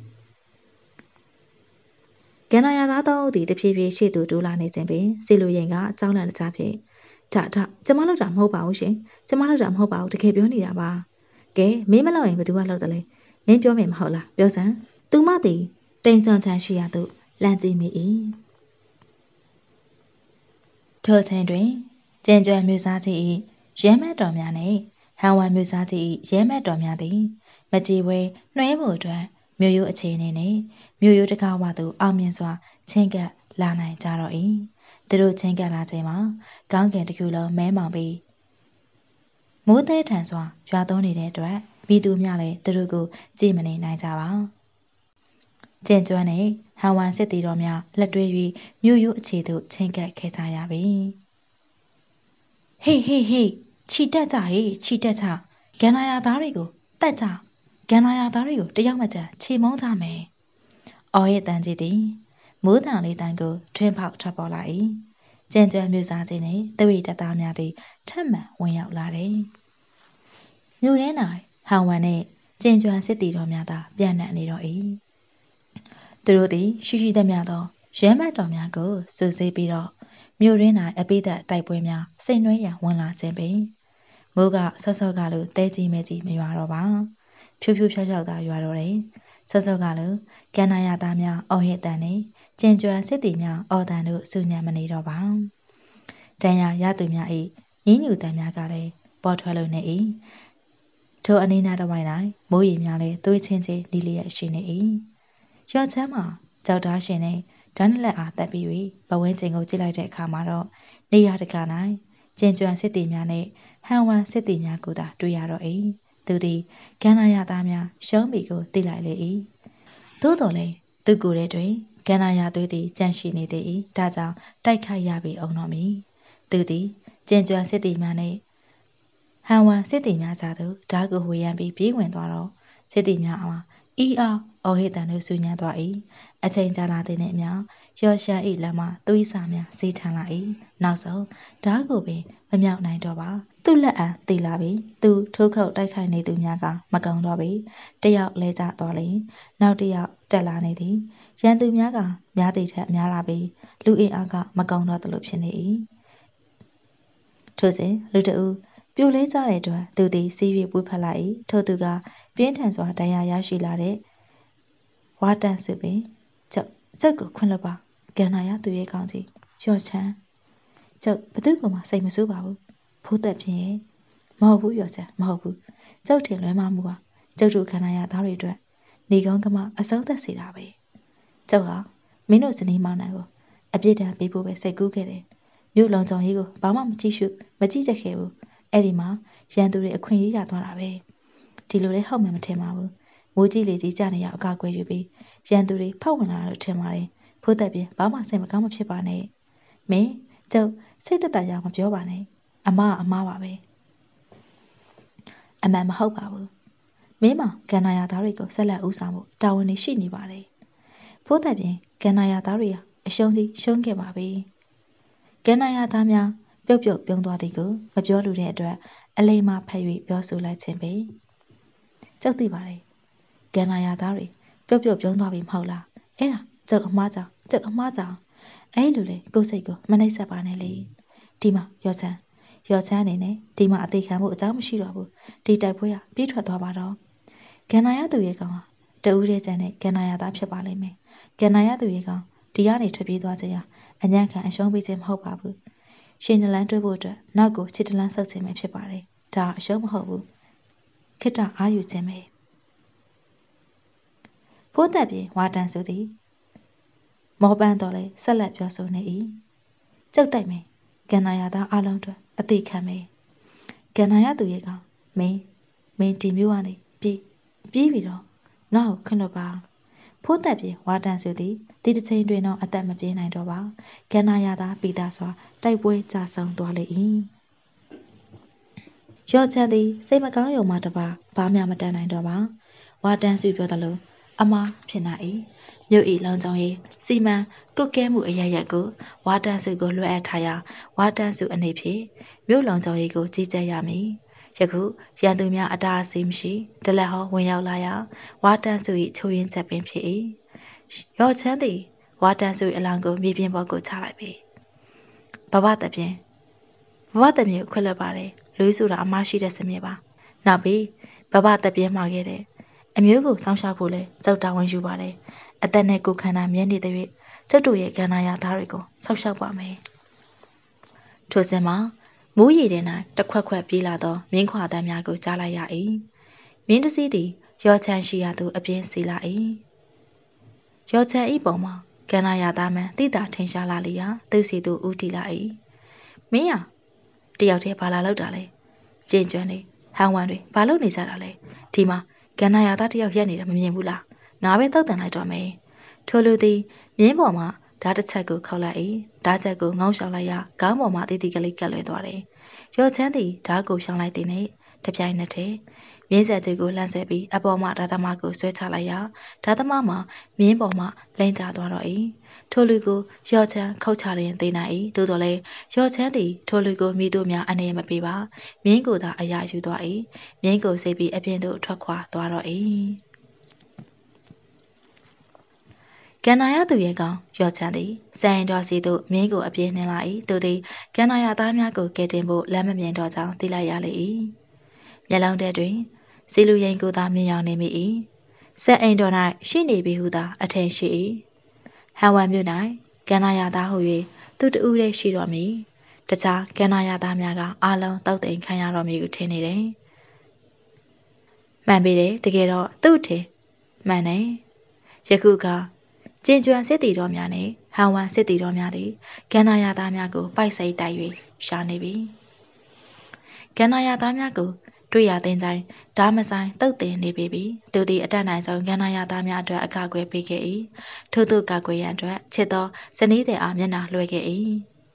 ကန္နာရသားတို့သည်တဖြည်းဖြည်းရှေ့သို့တိုးလာနေခြင်းပင်စီလူရင်ကအကြောင်းလန့်တကြားဖြင့်ဒါဒါကျမလောက်တာမဟုတ်ပါဘူးရှင်ကျမလောက်တာမဟုတ်ပါဘူးတကယ်ပြောနေတာပါကဲမင်းမလောက်ရင်ဘယ်သူကလောက်တယ်လဲမင်းပြောမယ်မဟုတ်လားပြောစမ်းသူမသည်တိမ်ကြွချမ်းရှိရသို့လန့်ကြည့်မိ၏ထိုချိန်တွင်ကျင်ကြွမျိုးစားကြီး၏ရဲမတ်တော်များနှင့်ဟန်ဝမ်မျိုးစားကြီး၏ရဲမတ်တော်များသည်မကြည်ဝဲနှွဲမှုအတွက်မြို့ရိုးအခြေအနေနှင့်မြို့ရိုးတကားဝသို့အောင်မြင်စွာချင်းကပ်လာနိုင်ကြတော့၏သူတို့ချင်းကပ်လာချိန်မှာကောင်းကင်တစ်ခုလုံးမဲမောင်ပြီးမိုးသေးထန်စွာရွာသွန်းနေတဲ့အတွက်မိသူများလည်းသူတို့ကိုကြည့်မနေနိုင်ကြပါကျင်ကျွမ်းနှင့်ဟန်ဝမ်စစ်တီတော်များလက်တွဲ၍မြို့ရိုးအခြေသို့ချင်းကပ်ခဲ့ကြရပြီဟေးဟေးဟေးခြိတက်ကြဟေးခြိတက်ကြကန္နာရသားတွေကိုတက်ကြကန္နာရသားတွေကိုတယောက်မကျန်ခြေမုံးကြမယ်အော်ရဲ့တန်ကြီးသည်မိုးတန်လေးတန်ကိုထွင်းဖောက်ထွက်ပေါ်လာ၏ကျင်ကျွမ်းမျိုးစားခြင်းနှင့်တဝိတသားများသည်ထပ်မံဝင်ရောက်လာတယ်မြို့ထဲ၌ဟန်ဝမ်နှင့်ကျင်ကျွမ်းစစ်တီတော်များသာပြန့်နှံ့နေတော့၏သူတို့သည်ရှိရှိသမျှသောရဲမတ်တော်များကိုစုစည်းပြီးတော့မြို့ရင်း၌အပိသက်တိုက်ပွဲများစိတ်နှွေးရဝင်လာခြင်းပင်မိုးကဆော့ဆော့ကလိုတဲကြီးမဲကြီးမရွာတော့ပါဖြူဖြူဖြောက်ဖြောက်သာရွာတော့တယ်ဆော့ဆော့ကလိုကန္နာရသားများအော်ဟစ်တန်နှင့်ကျင်ကျွမ်းစစ်တီများအော်တန်တို့စုညံမနေတော့ပါတန်ရာရသူများ၏ညင်းညူတန်များကလည်းပေါ်ထွက်လို့နေ၏ထိုအနီးနားတစ်ဝိုင်း၌မိုးရီများလည်းသွေးချင်းချင်းလီလျက်ရှိနေ၏ရော့ချမ်းမှာကြောက်သားရှင်နှင့်ဓာတ်လက်အားတက်ပြီး၍ဘဝင်းကျင်ကိုကြည့်လိုက်တဲ့အခါမှာတော့နေရာတကာ၌ကျင်ကျွမ်းစစ်တီများနှင့်ဟဟန်ဝမ်စစ်သည်များကိုသာတွေ့ရတော့၏သူသည်ကန္နာယသားများရှုံးပြီကိုသိလိုက်လေ၏သို့တော်လည်းသူကိုယ်ထဲတွင်ကန္နာယသွေးသည်ကြန့်ရှိနေသေး၏ဒါကြောင့်တိုက်ခိုက်ရပြီအောင်တော်မူသူသည်ကျင်ကြွစစ်သည်များနှင့်ဟန်ဝမ်စစ်သည်များကြားသို့ဓာကိုဝေယံပြီးပြေးဝင်သွားတော့စစ်သည်များအားအီအားအော်ဟစ်တန်တို့ဆူညံသွား၏အချိန်ကြာလာသည်နှင့်အမျှရော်ရှန်၏လက်မှသွေးစာများစီးထန်လာ၏နောက်ဆုံးဓာကိုပင်မမြောက်နိုင်တော့ပါသူ့လက်အံတည်လာပြီသူထိုးခုတ်တိုက်ခိုက်နေသူများကမကုံတော့ပြီတယောက်လဲကျသွားလျင်နောက်တယောက်တက်လာနေသည်ရန်သူများကများသည့်ထက်များလာပြီးလူအင်အားကမကုံတော့သလိုဖြစ်နေ၏ထို့စဉ်လူတဦးပြိုလဲကြတဲ့အတွက်သူသည်စီး၍ပွေးဖက်လာ၏ထို့သူကပြင်းထန်စွာဒဏ်ရာရရှိလာတဲ့ဝါတန်စုပင်ကျုပ်ကျုပ်ကိုခွင့်လွှတ်ပါကန္နာယသူရဲ့ကောင်းကြီးရော့ချမ်းကျုပ်ဘသူကမှစိတ်မဆိုးပါဘူးဖိုးသက်ပြင်းရဲ့မဟုတ်ဘူးရော့ချမ်းမဟုတ်ဘူးကျုပ်ထင်လွဲမှားမှုပါကျုပ်တို့ကန္နာယသားတွေအတွက်နေကောင်းကမှအဆုံးသက်စေတာပဲကျုပ်ဟာမင်းတို့ဇနီးမောင်နှံကိုအပြစ်ဒဏ်ပေးဖို့ပဲစိတ်ကူးခဲ့တယ်မြို့လုံဆောင်ရေးကိုဘာမှမကြည့်ရှုမကြည့်ချက်ခဲ့ဘူးအဲ့ဒီမှာရန်သူတွေအခွင့်အရေးရသွားတာပဲဒီလိုလဲဟုတ်မှမထင်ပါဘူးမိုးကြီးလေကြီးကြနေရအကာအကွယ်ယူပြီးရန်သူတွေဖောက်ဝင်လာလို့ထင်ပါတယ်ဖိုးသက်ပြင်းဘာမှစိတ်မကောင်းမဖြစ်ပါနဲ့မင်းကျုပ်စိတ်သက်သာရမပြောပါနဲ့အမအမပါပဲအမှန်မဟုတ်ပါဘူးမင်းမကန္နာယသားတွေကိုဆက်လက်ဦးဆောင်ဖို့တာဝန်ရှိနေပါတယ်ဖိုးသက်ပြင်းကန္နာယသားတွေအရှုံးစီရှုံးခဲ့ပါပြီကန္နာယသားများပြုတ်ပြုတ်ပြုံးသွားသည်ကိုမပြောလိုတဲ့အတွက်အလိမ္မာဖက်၍ပြောဆိုလိုက်ခြင်းပဲကျုပ်သိပါတယ်ကန္နာယသားတွေပြုတ်ပြုတ်ပြုံးသွားပြီမဟုတ်လားအဲ့ဒါကျုပ်အမှားကြောင့်ကျုပ်အမှားကြောင့်အဲ့လိုလေကိုယ်စိတ်ကိုမနှိပ်စက်ပါနဲ့လေဒီမှာရောချမ်းရောချမ်းအနေနဲ့ဒီမှာအသေးခံဖို့အကြောင်းမရှိတော့ဘူးဒီတိုက်ပွဲကပြေးထွက်သွားပါတော့ကန္နာယသူရဲ့ကောင်ဟာတဦးတည်းကျန်တဲ့ကန္နာယသားဖြစ်ပါလိမ့်မယ်ကန္နာယသူရဲ့ကောင်ဒီကနေထွက်ပြေးသွားခြင်းဟာအညံ့ခံအရှုံးပေးခြင်းမဟုတ်ပါဘူးရှင်နလန်းတွေးဖို့အတွက်နောက်ကိုချစ်တလန်းဆုပ်ခြင်းပဲဖြစ်ပါတယ်ဒါအရှုံးမဟုတ်ဘူးခိတ္တအာယူခြင်းပဲဖိုးသက်ပြေဝါတန်စုသည်မောပန်းတော်လဲဆက်လက်ပြောဆိုနေ၏ကျုပ်တိုက်မယ်ကန္နာယသားအလုံးအတွက်အသေးခံမယ်ကန္နာယသူရဲ့ကောင်မင်းမင်းဒီမျိုးကနေပြေးပြေးပြီးတော့ငါ့ကိုခွင့်လွှတ်ပါဖိုးသက်ပြေဝါတန်စုသည်ဒီတစ်ချိန်တွင်တော့အသက်မပြေးနိုင်တော့ပါကန္နာယသားပိတာစွာတိုက်ပွဲကြဆုံးသွားလေ၏ရော့ချန်သည်စိတ်မကောင်းရုံမှတပါဘာမှမတန်နိုင်တော့ပါဝါတန်စုပြောသလိုအမှားဖြစ်နိုင်၏မြို့၏လုံခြုံရေးစီမံကုတ်ကဲမှုအရရက်ကိုဝါတန်စုကိုလွှဲအပ်ထားရာဝါတန်စုအနေဖြင့်မြို့လုံခြုံရေးကိုကြီးကြပ်ရမည်ယခုရန်သူများအတားအဆီးမရှိဒလက်ဟောဝင်ရောက်လာရာဝါတန်စု၏ချိုးရင်းချက်ပင်ဖြစ်၏ရော့ချမ်းသည်ဝါတန်စု၏အလောင်းကိုမြေပြင်ပေါ်ကိုချလိုက်ပြီဘဝတပြင်းဘဝတပြင်းကိုခွက်လွတ်ပါတယ်လူဆိုတာအမရှိတဲ့စမြဲပါနောက်ပြီးဘဝတပြင်းမှာခဲ့တဲ့အမျိုးကိုစောင့်ရှောက်ဖို့လဲကျုပ်တာဝန်ယူပါတယ်အသက်နဲ့ကိုယ်ခန္ဓာမြဲနေတဲ့၍ကျုပ်တို့ရဲ့ကန္နာယသားတွေကိုစောင့်ရှောက်ပါမယ်ထိုစဉ်မှာမိုးရေထဲ၌တခွက်ခွက်ပြေးလာသောမြင်းခွာတန်းများကိုကြားလိုက်ရ၏မြင်းတစည်းသည်ရော့ချန်ရှိရာသို့အပြင်းစီလာ၏ရော့ချန်၏ပုံမှာကန္နာယသားမှန်တိတာထင်ရှားလာလျာသူစီသို့ဦးတည်လာ၏မင်းရတယောက်တည်းဘာလာလောက်တာလဲကျင်ကျွမ်းနေဟန်ဝမ်တွေဘာလုပ်နေကြတာလဲဒီမှာကန္နာယသားတယောက်ရက်နေတာမမြင်ဘူးလားငါပဲတောက်တန်လိုက်တော့မယ်ထိုလူသည်မြင်းပေါ်မှာဓာတ်တစ်ချက်ကိုခောက်လိုက်၏ဓာတ်ချက်ကိုငေါ့ရှောင်လိုက်ရခေါင်းပေါ်မှာတီးတီးကလေးကပ်လွယ်သွားတယ်ရော့ချမ်းသည်ဓာတ်ကိုရှောင်လိုက်သည်နှင့်တပြိုင်နက်တည်းမြင်းဆက်ကြီးကိုလှမ်းဆွဲပြီးအပေါ်မှဓာတ်သမားကိုဆွဲချလိုက်ရာဓာတ်သမားမှာမြင်းပေါ်မှလိမ့်ကျသွားတော့၏ထိုလူကိုရော့ချမ်းခုတ်ချလျင်သိနိုင်၏သို့တော်လည်းရော့ချမ်းသည်ထိုလူကိုမိတို့များအနေမပေးပါမြင်းကိုသာအရာယူသွား၏မြင်းကိုစိတ်ပြီးအပြင်သို့ထွက်ခွာသွားတော့၏ကန္နာယသူရဲ့ကောင်ရော့ချန်သည်စံရင်တော်စီသို့မြင်းကိုအပြင်းနှင်လာ၏သူသည်ကန္နာယသားများကိုကယ်တင်ဖို့လမ်းမမြင်တော့ကြောင်းသိလိုက်ရလေ၏မျက်လုံးထဲတွင်စီလူရင်ကိုသာမြင်ရောက်နေမိ၏စံအိမ်တော်၌ရှိနေပြီဟုသာအထင်ရှိ၏ဟန်ဝမ်မြို့၌ကန္နာယသားဟု၍သူတဦးတည်းရှိတော်မူတခြားကန္နာယသားများကအာလုံးတောက်တိမ်ခံရတော်မူထင်နေတယ်မှန်ပေတယ်တကယ်တော့သူ့ထင်မှန်တယ်ယခုကကျင်ကျွမ်းစစ်တီတော်များနှင့်ဟန်ဝမ်စစ်တီတော်များသည်ကန္နာယသားများကိုပိုက်စိတ်တိုက်၍ရှာနေပြီကကန္နာယသားများကိုတွေ့ရတဲ့တိုင်ဓာမဆိုင်တုတ်တင်နေပြီပြီသူသည်အတတ်နိုင်ဆုံးကန္နာယသားများအတွက်အကာအကွယ်ပေးခဲ့၏ထို့သူကာကွယ်ရန်အတွက်ချစ်သောဇနီးသည်အားမျက်နှာလွှဲခဲ့၏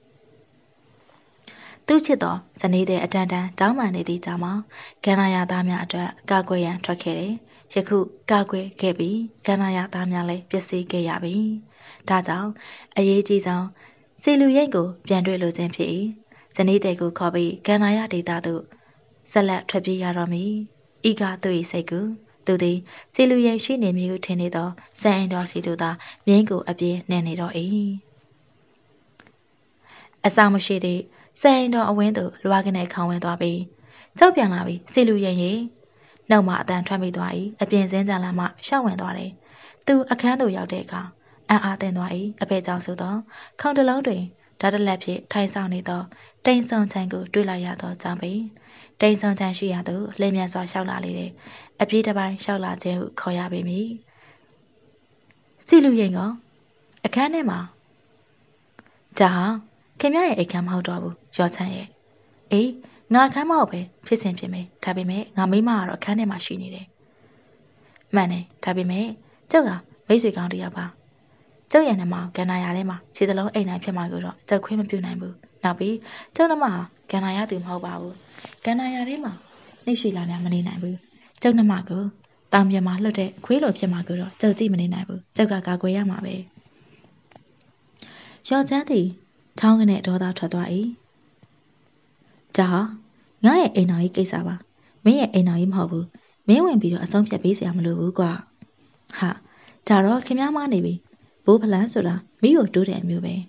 သူချစ်သောဇနီးသည်အတန်တန်တောင်းပန်နေသည့်ကြောင့်မှကန္နာယသားများအတွက်ကာကွယ်ရန်ထွက်ခဲ့တယ်ယခုကာကွယ်ခဲ့ပြီးကန္နာယသားများလည်းပျက်စီးခဲ့ရပြီဒါကြောင့်အရေးကြီးဆုံးစီလူရိတ်ကိုပြန်တွေ့လိုခြင်းဖြစ်၏ဇနီးသည်ကိုခေါ်ပြီးကန္နာယဒေသသို့ဆက်လက်ထွက်ပြေးရတော့မည်ဤကသူ၏စိတ်ကူသူသည်စီလူရိတ်ရှိနေမည်ဟုထင်နေသောစံအိမ်တော်စီတို့သာမြင်းကိုအပြင်းနှင်နေတော့၏အဆောင်မရှိသည့်စံအိမ်တော်အဝင်းသို့လွားကနေခေါင်းဝင်သွားပြီးကြောက်ပြန်လာပြီးစီလူရိတ်ရေနှုတ်မှအတန်ထွက်မိသွား၏အပြင်စင်းကြံလာမှရှောက်ဝင်သွားတယ်သူအခန်းသို့ရောက်တဲ့အခါအံ့အားသင့်သွား၏အဖေကြောင့်ဆိုသောခေါင်းတစ်လုံးတွင်ဓာတ်တလက်ဖြင့်ထိုင်ဆောင်နေသောတိမ်ဆုံချန်ကိုတွေ့လိုက်ရသောကြောင့်ပင်တိမ်ဆုံချန်ရှိရာသို့လင်းမြန်စွာရှောက်လာလေတယ်အပြေးတစ်ပိုင်းရှောက်လာခြင်းဟုခေါ်ရပေမည်စီလူရင်ကအခန်းထဲမှာဒါဟာခင်ဗျရဲ့အခန်းမဟုတ်တော့ဘူးရောချန်ရဲ့အေးငါအခန်းမဟုတ်ပဲဖြစ်စဉ်ဖြစ်မယ်ဒါပေမဲ့ငါမိမကတော့အခန်းထဲမှာရှိနေတယ်မှန်တယ်ဒါပေမဲ့ကျုပ်ကမိတ်ဆွေကောင်းတစ်ယောက်ပါကျုပ်ရဲ့နှမကန္နာရထဲမှာခြေစလုံးအိမ်နိုင်ဖြစ်မှာကိုတော့ကျုပ်ခွင့်မပြုနိုင်ဘူးနောက်ပြီးကျုပ်နှမဟာကန္နာရသူမဟုတ်ပါဘူးကန္နာရထဲမှာနှိပ်ရှိလာများမနေနိုင်ဘူးကျုပ်နှမကိုတောင်ပြန်မှာလွတ်တဲ့ခွေးလိုဖြစ်မှာကိုတော့ကျုပ်ကြည့်မနေနိုင်ဘူးကျုပ်ကကာကွယ်ရမှာပဲရောချမ်းသည်ထောင်းကနေဒေါသထွက်သွား၏ဒါဟာငါရဲ့အိမ်တော်ကြီးကိစ္စပါမင်းရဲ့အိမ်တော်ကြီးမဟုတ်ဘူးမင်းဝင်ပြီးတော့အဆုံးဖြတ်ပေးစရာမလိုဘူးကွာဟာဒါတော့ခင်ဗျားမနေပြီဘိုးဖလန်းဆိုတာမိကိုတိုးတဲ့အမျိုးပဲ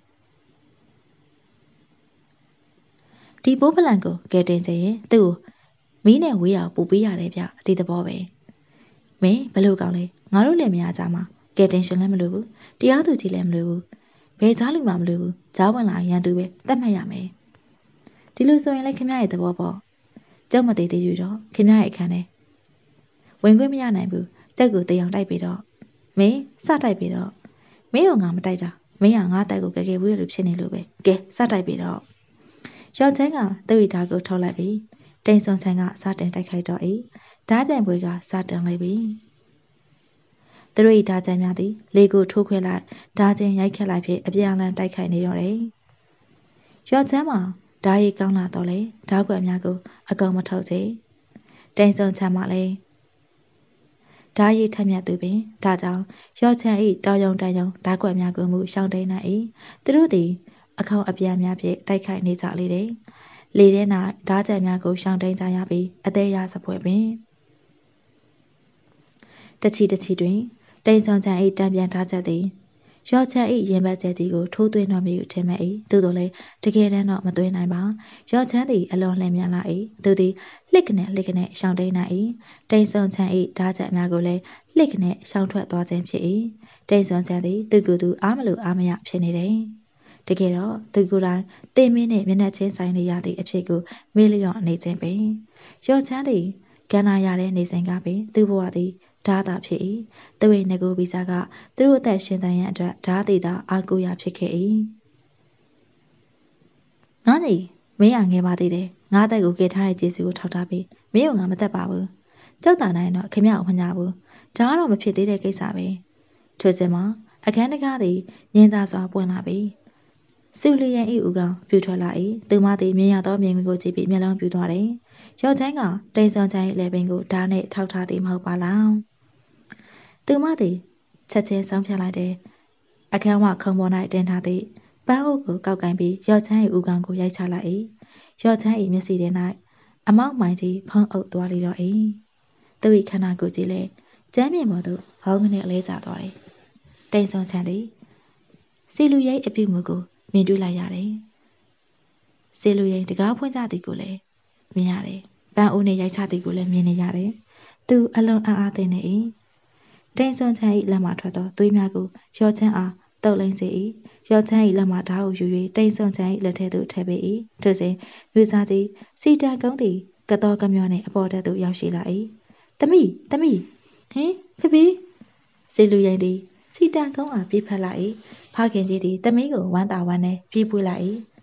ဒီဘိုးဖလန်းကိုကဲတင်ချင်ရင်သူ့ကိုမီးနဲ့ဝေးအောင်ပူပေးရတယ်ဗျဒီသဘောပဲမင်းဘလို့ကောင်းလဲငါတို့လည်းမရကြမှာကဲတင်ရှင်လည်းမလိုဘူးတရားသူကြီးလည်းမလိုဘူးဘယ်ကြားလူမှမလိုဘူးကြားဝင်လာရန်သူပဲတတ်မှတ်ရမယ်ဒီလိုဆိုရင်လည်းခင်ဗျားရဲ့သဘောပေါ့ကျုပ်မသေးသေးယူတော့ခင်ဗျားရဲ့အခန်းထဲဝင်ခွင့်မရနိုင်ဘူးကျုပ်ကိုတေးအောင်တိုက်ပြီးတော့မင်းစတိုက်ပြီးတော့မင်းကငါမတိုက်တာမင်းကငါတိုက်ကိုကဲကဲဝေးလို့ဖြစ်နေလို့ပဲကဲစတိုက်ပြီးတော့ရောချမ်းကသူ့ဤဓာတ်ကိုထုတ်လိုက်ပြီးတိမ်ဆုံချမ်းကစတင်တိုက်ခိုက်တော့၏ဓာတ်ပြန်ပွဲကစတင်လိုက်ပြီသူတို့ဤဓာတ်ချမ်းများသည်လေကိုထိုးခွဲလိုက်ဓာတ်ချင်းရိုက်ခတ်လိုက်ဖြင့်အပြန်အလှန်တိုက်ခိုက်နေတော့တယ်ရောချမ်းမှာဓာတ်ရည်ကောင်းလာတော့လေဓာတ်ကွက်များကိုအကောင်မထုတ်ချေတိမ်ဆုံချမ်းမှလည်းဓာတ်ရည်ထက်မြက်သူပင်ဒါကြောင့်ရောချမ်းဤတောင်ယုံတန်ယုံဓာတ်ကွက်များကိုမူရှောင်းတိန်နိုင်၏သူတို့သည်အခေါင်အပြန်များဖြင့်တိုက်ခိုက်နေကြလေတယ်လေထဲ၌ဓာတ်ကြံများကိုရှောင်းတိန်ကြရပြီးအသေးရစပွဲပင်တချီတချီတွင်တိမ်ဆုံချမ်းဤတံပြန်ဓာတ်ချက်သည်ရောချမ်းဤရင်ဘတ်ကျဲကြီးကိုထိုးသွင်းတော်မူထင်မဲ့၏သို့တော်လည်းတကယ်တမ်းတော့မသွင်းနိုင်ပါရောချမ်းသည်အလွန်လျင်မြန်လာ၏သူသည်လှစ်ကနေလှစ်ကနေရှောင်းတိန်နိုင်၏တိမ်ဆုံချမ်းဤဓာတ်ချက်များကိုလည်းလှစ်ကနေရှောင်းထွက်သွားခြင်းဖြစ်၏တိမ်ဆုံချမ်းသည်သူကိုယ်သူအားမလို့အားမရဖြစ်နေတယ်တကယ်တော့သူကိုယ်တိုင်တင်မင်းနှင့်မျက်နှာချင်းဆိုင်နေရသည့်အဖြစ်ကိုမေးလျော့နေခြင်းပင်ရောချမ်းသည်ကန္နာရတဲ့နေစဉ်ကပင်သူ့ဘဝသည်ဓာတာဖြစ်၏သူ၏ငကိုဗီဇာကသူတို့အသက်ရှင်တန်ရန်အတွက်ဓာတိသာအာကိုရာဖြစ်ခဲ့၏ငါညီမင်းရငယ်ပါသေးတယ်ငါအသက်ကိုကယ်ထားတဲ့ကျေးဇူးကိုထောက်ထားပြီးမင်းကငါမသက်ပါဘူးကြောက်တာနိုင်တော့ခင်ဗျကိုမညာဘူးဒါကတော့မဖြစ်သေးတဲ့ကိစ္စပဲထို့စဉ်မှာအခန်းတကားသည်ညင်သာစွာပွင့်လာပြီးစုလျန်ဤဥကောင်ပြူထွက်လာ၏သူမသည်မြင်ရသောမြင်ကွင်းကိုကြည့်ပြီးမျက်လုံးပြူသွားတယ်ရောချမ်းကတိမ်ဆုံချမ်း၏လေပင်ကိုဓာတ်နှင့်ထောက်ထားသည်မဟုတ်ပါလားသူမသည်ချက်ချင်းဆုံးဖြတ်လိုက်တယ်အခန်းဝခုံပေါ်၌တင်ထားသည့်ပန်းအုပ်ကိုကောက်ကင်ပြီးရောချမ်း၏ဥကောင်ကိုရိုက်ချလိုက်၏ရောချမ်း၏မျက်စိထဲ၌အမောက်မိုင်ကြီးဖုံးအုပ်သွားလေတော့၏သူ၏ခန္ဓာကိုယ်ကြီးလည်းကျမ်းမြေပေါ်သို့ဟောင်းကနေအလဲကျသွားတယ်တိမ်ဆုံချမ်းသည်စီလူရိတ်အပြုမှုကိုမြင်တွေ့လိုက်ရတယ်စီလူရိတ်တကားဖွင့်ကြသည်ကိုလည်းမြင်ရတယ်ပန်းအိုးနဲ့ရိုက်ချသည်ကိုလည်းမြင်နေရတယ်သူအလွန်အံ့အားသင့်နေ၏တိမ်ဆုံချမ်း၏လက်မှထွက်သောသွေးများကိုရောချမ်းအားတုပ်လိမ့်စေ၏ရောချမ်း၏လက်မှဓာတ်ကိုယူ၍တိမ်ဆုံချမ်း၏လက်ထဲသို့ထည့်ပေး၏ထို့စဉ်မျိုးစားကြီးစီတန်ကုန်းသည်ကတော်ကမျောနှင့်အပေါ်တက်သို့ရောက်ရှိလာ၏သမီးသမီးဟင်ဖေဖေစီလူရိတ်သည်စီတန်ကုန်းအားပြေးဖက်လာ၏ဖခင်ကြီးသည်သမီးကိုဝမ်းသာဝမ်းနဲ့ပြေးပွေးလိုက်၏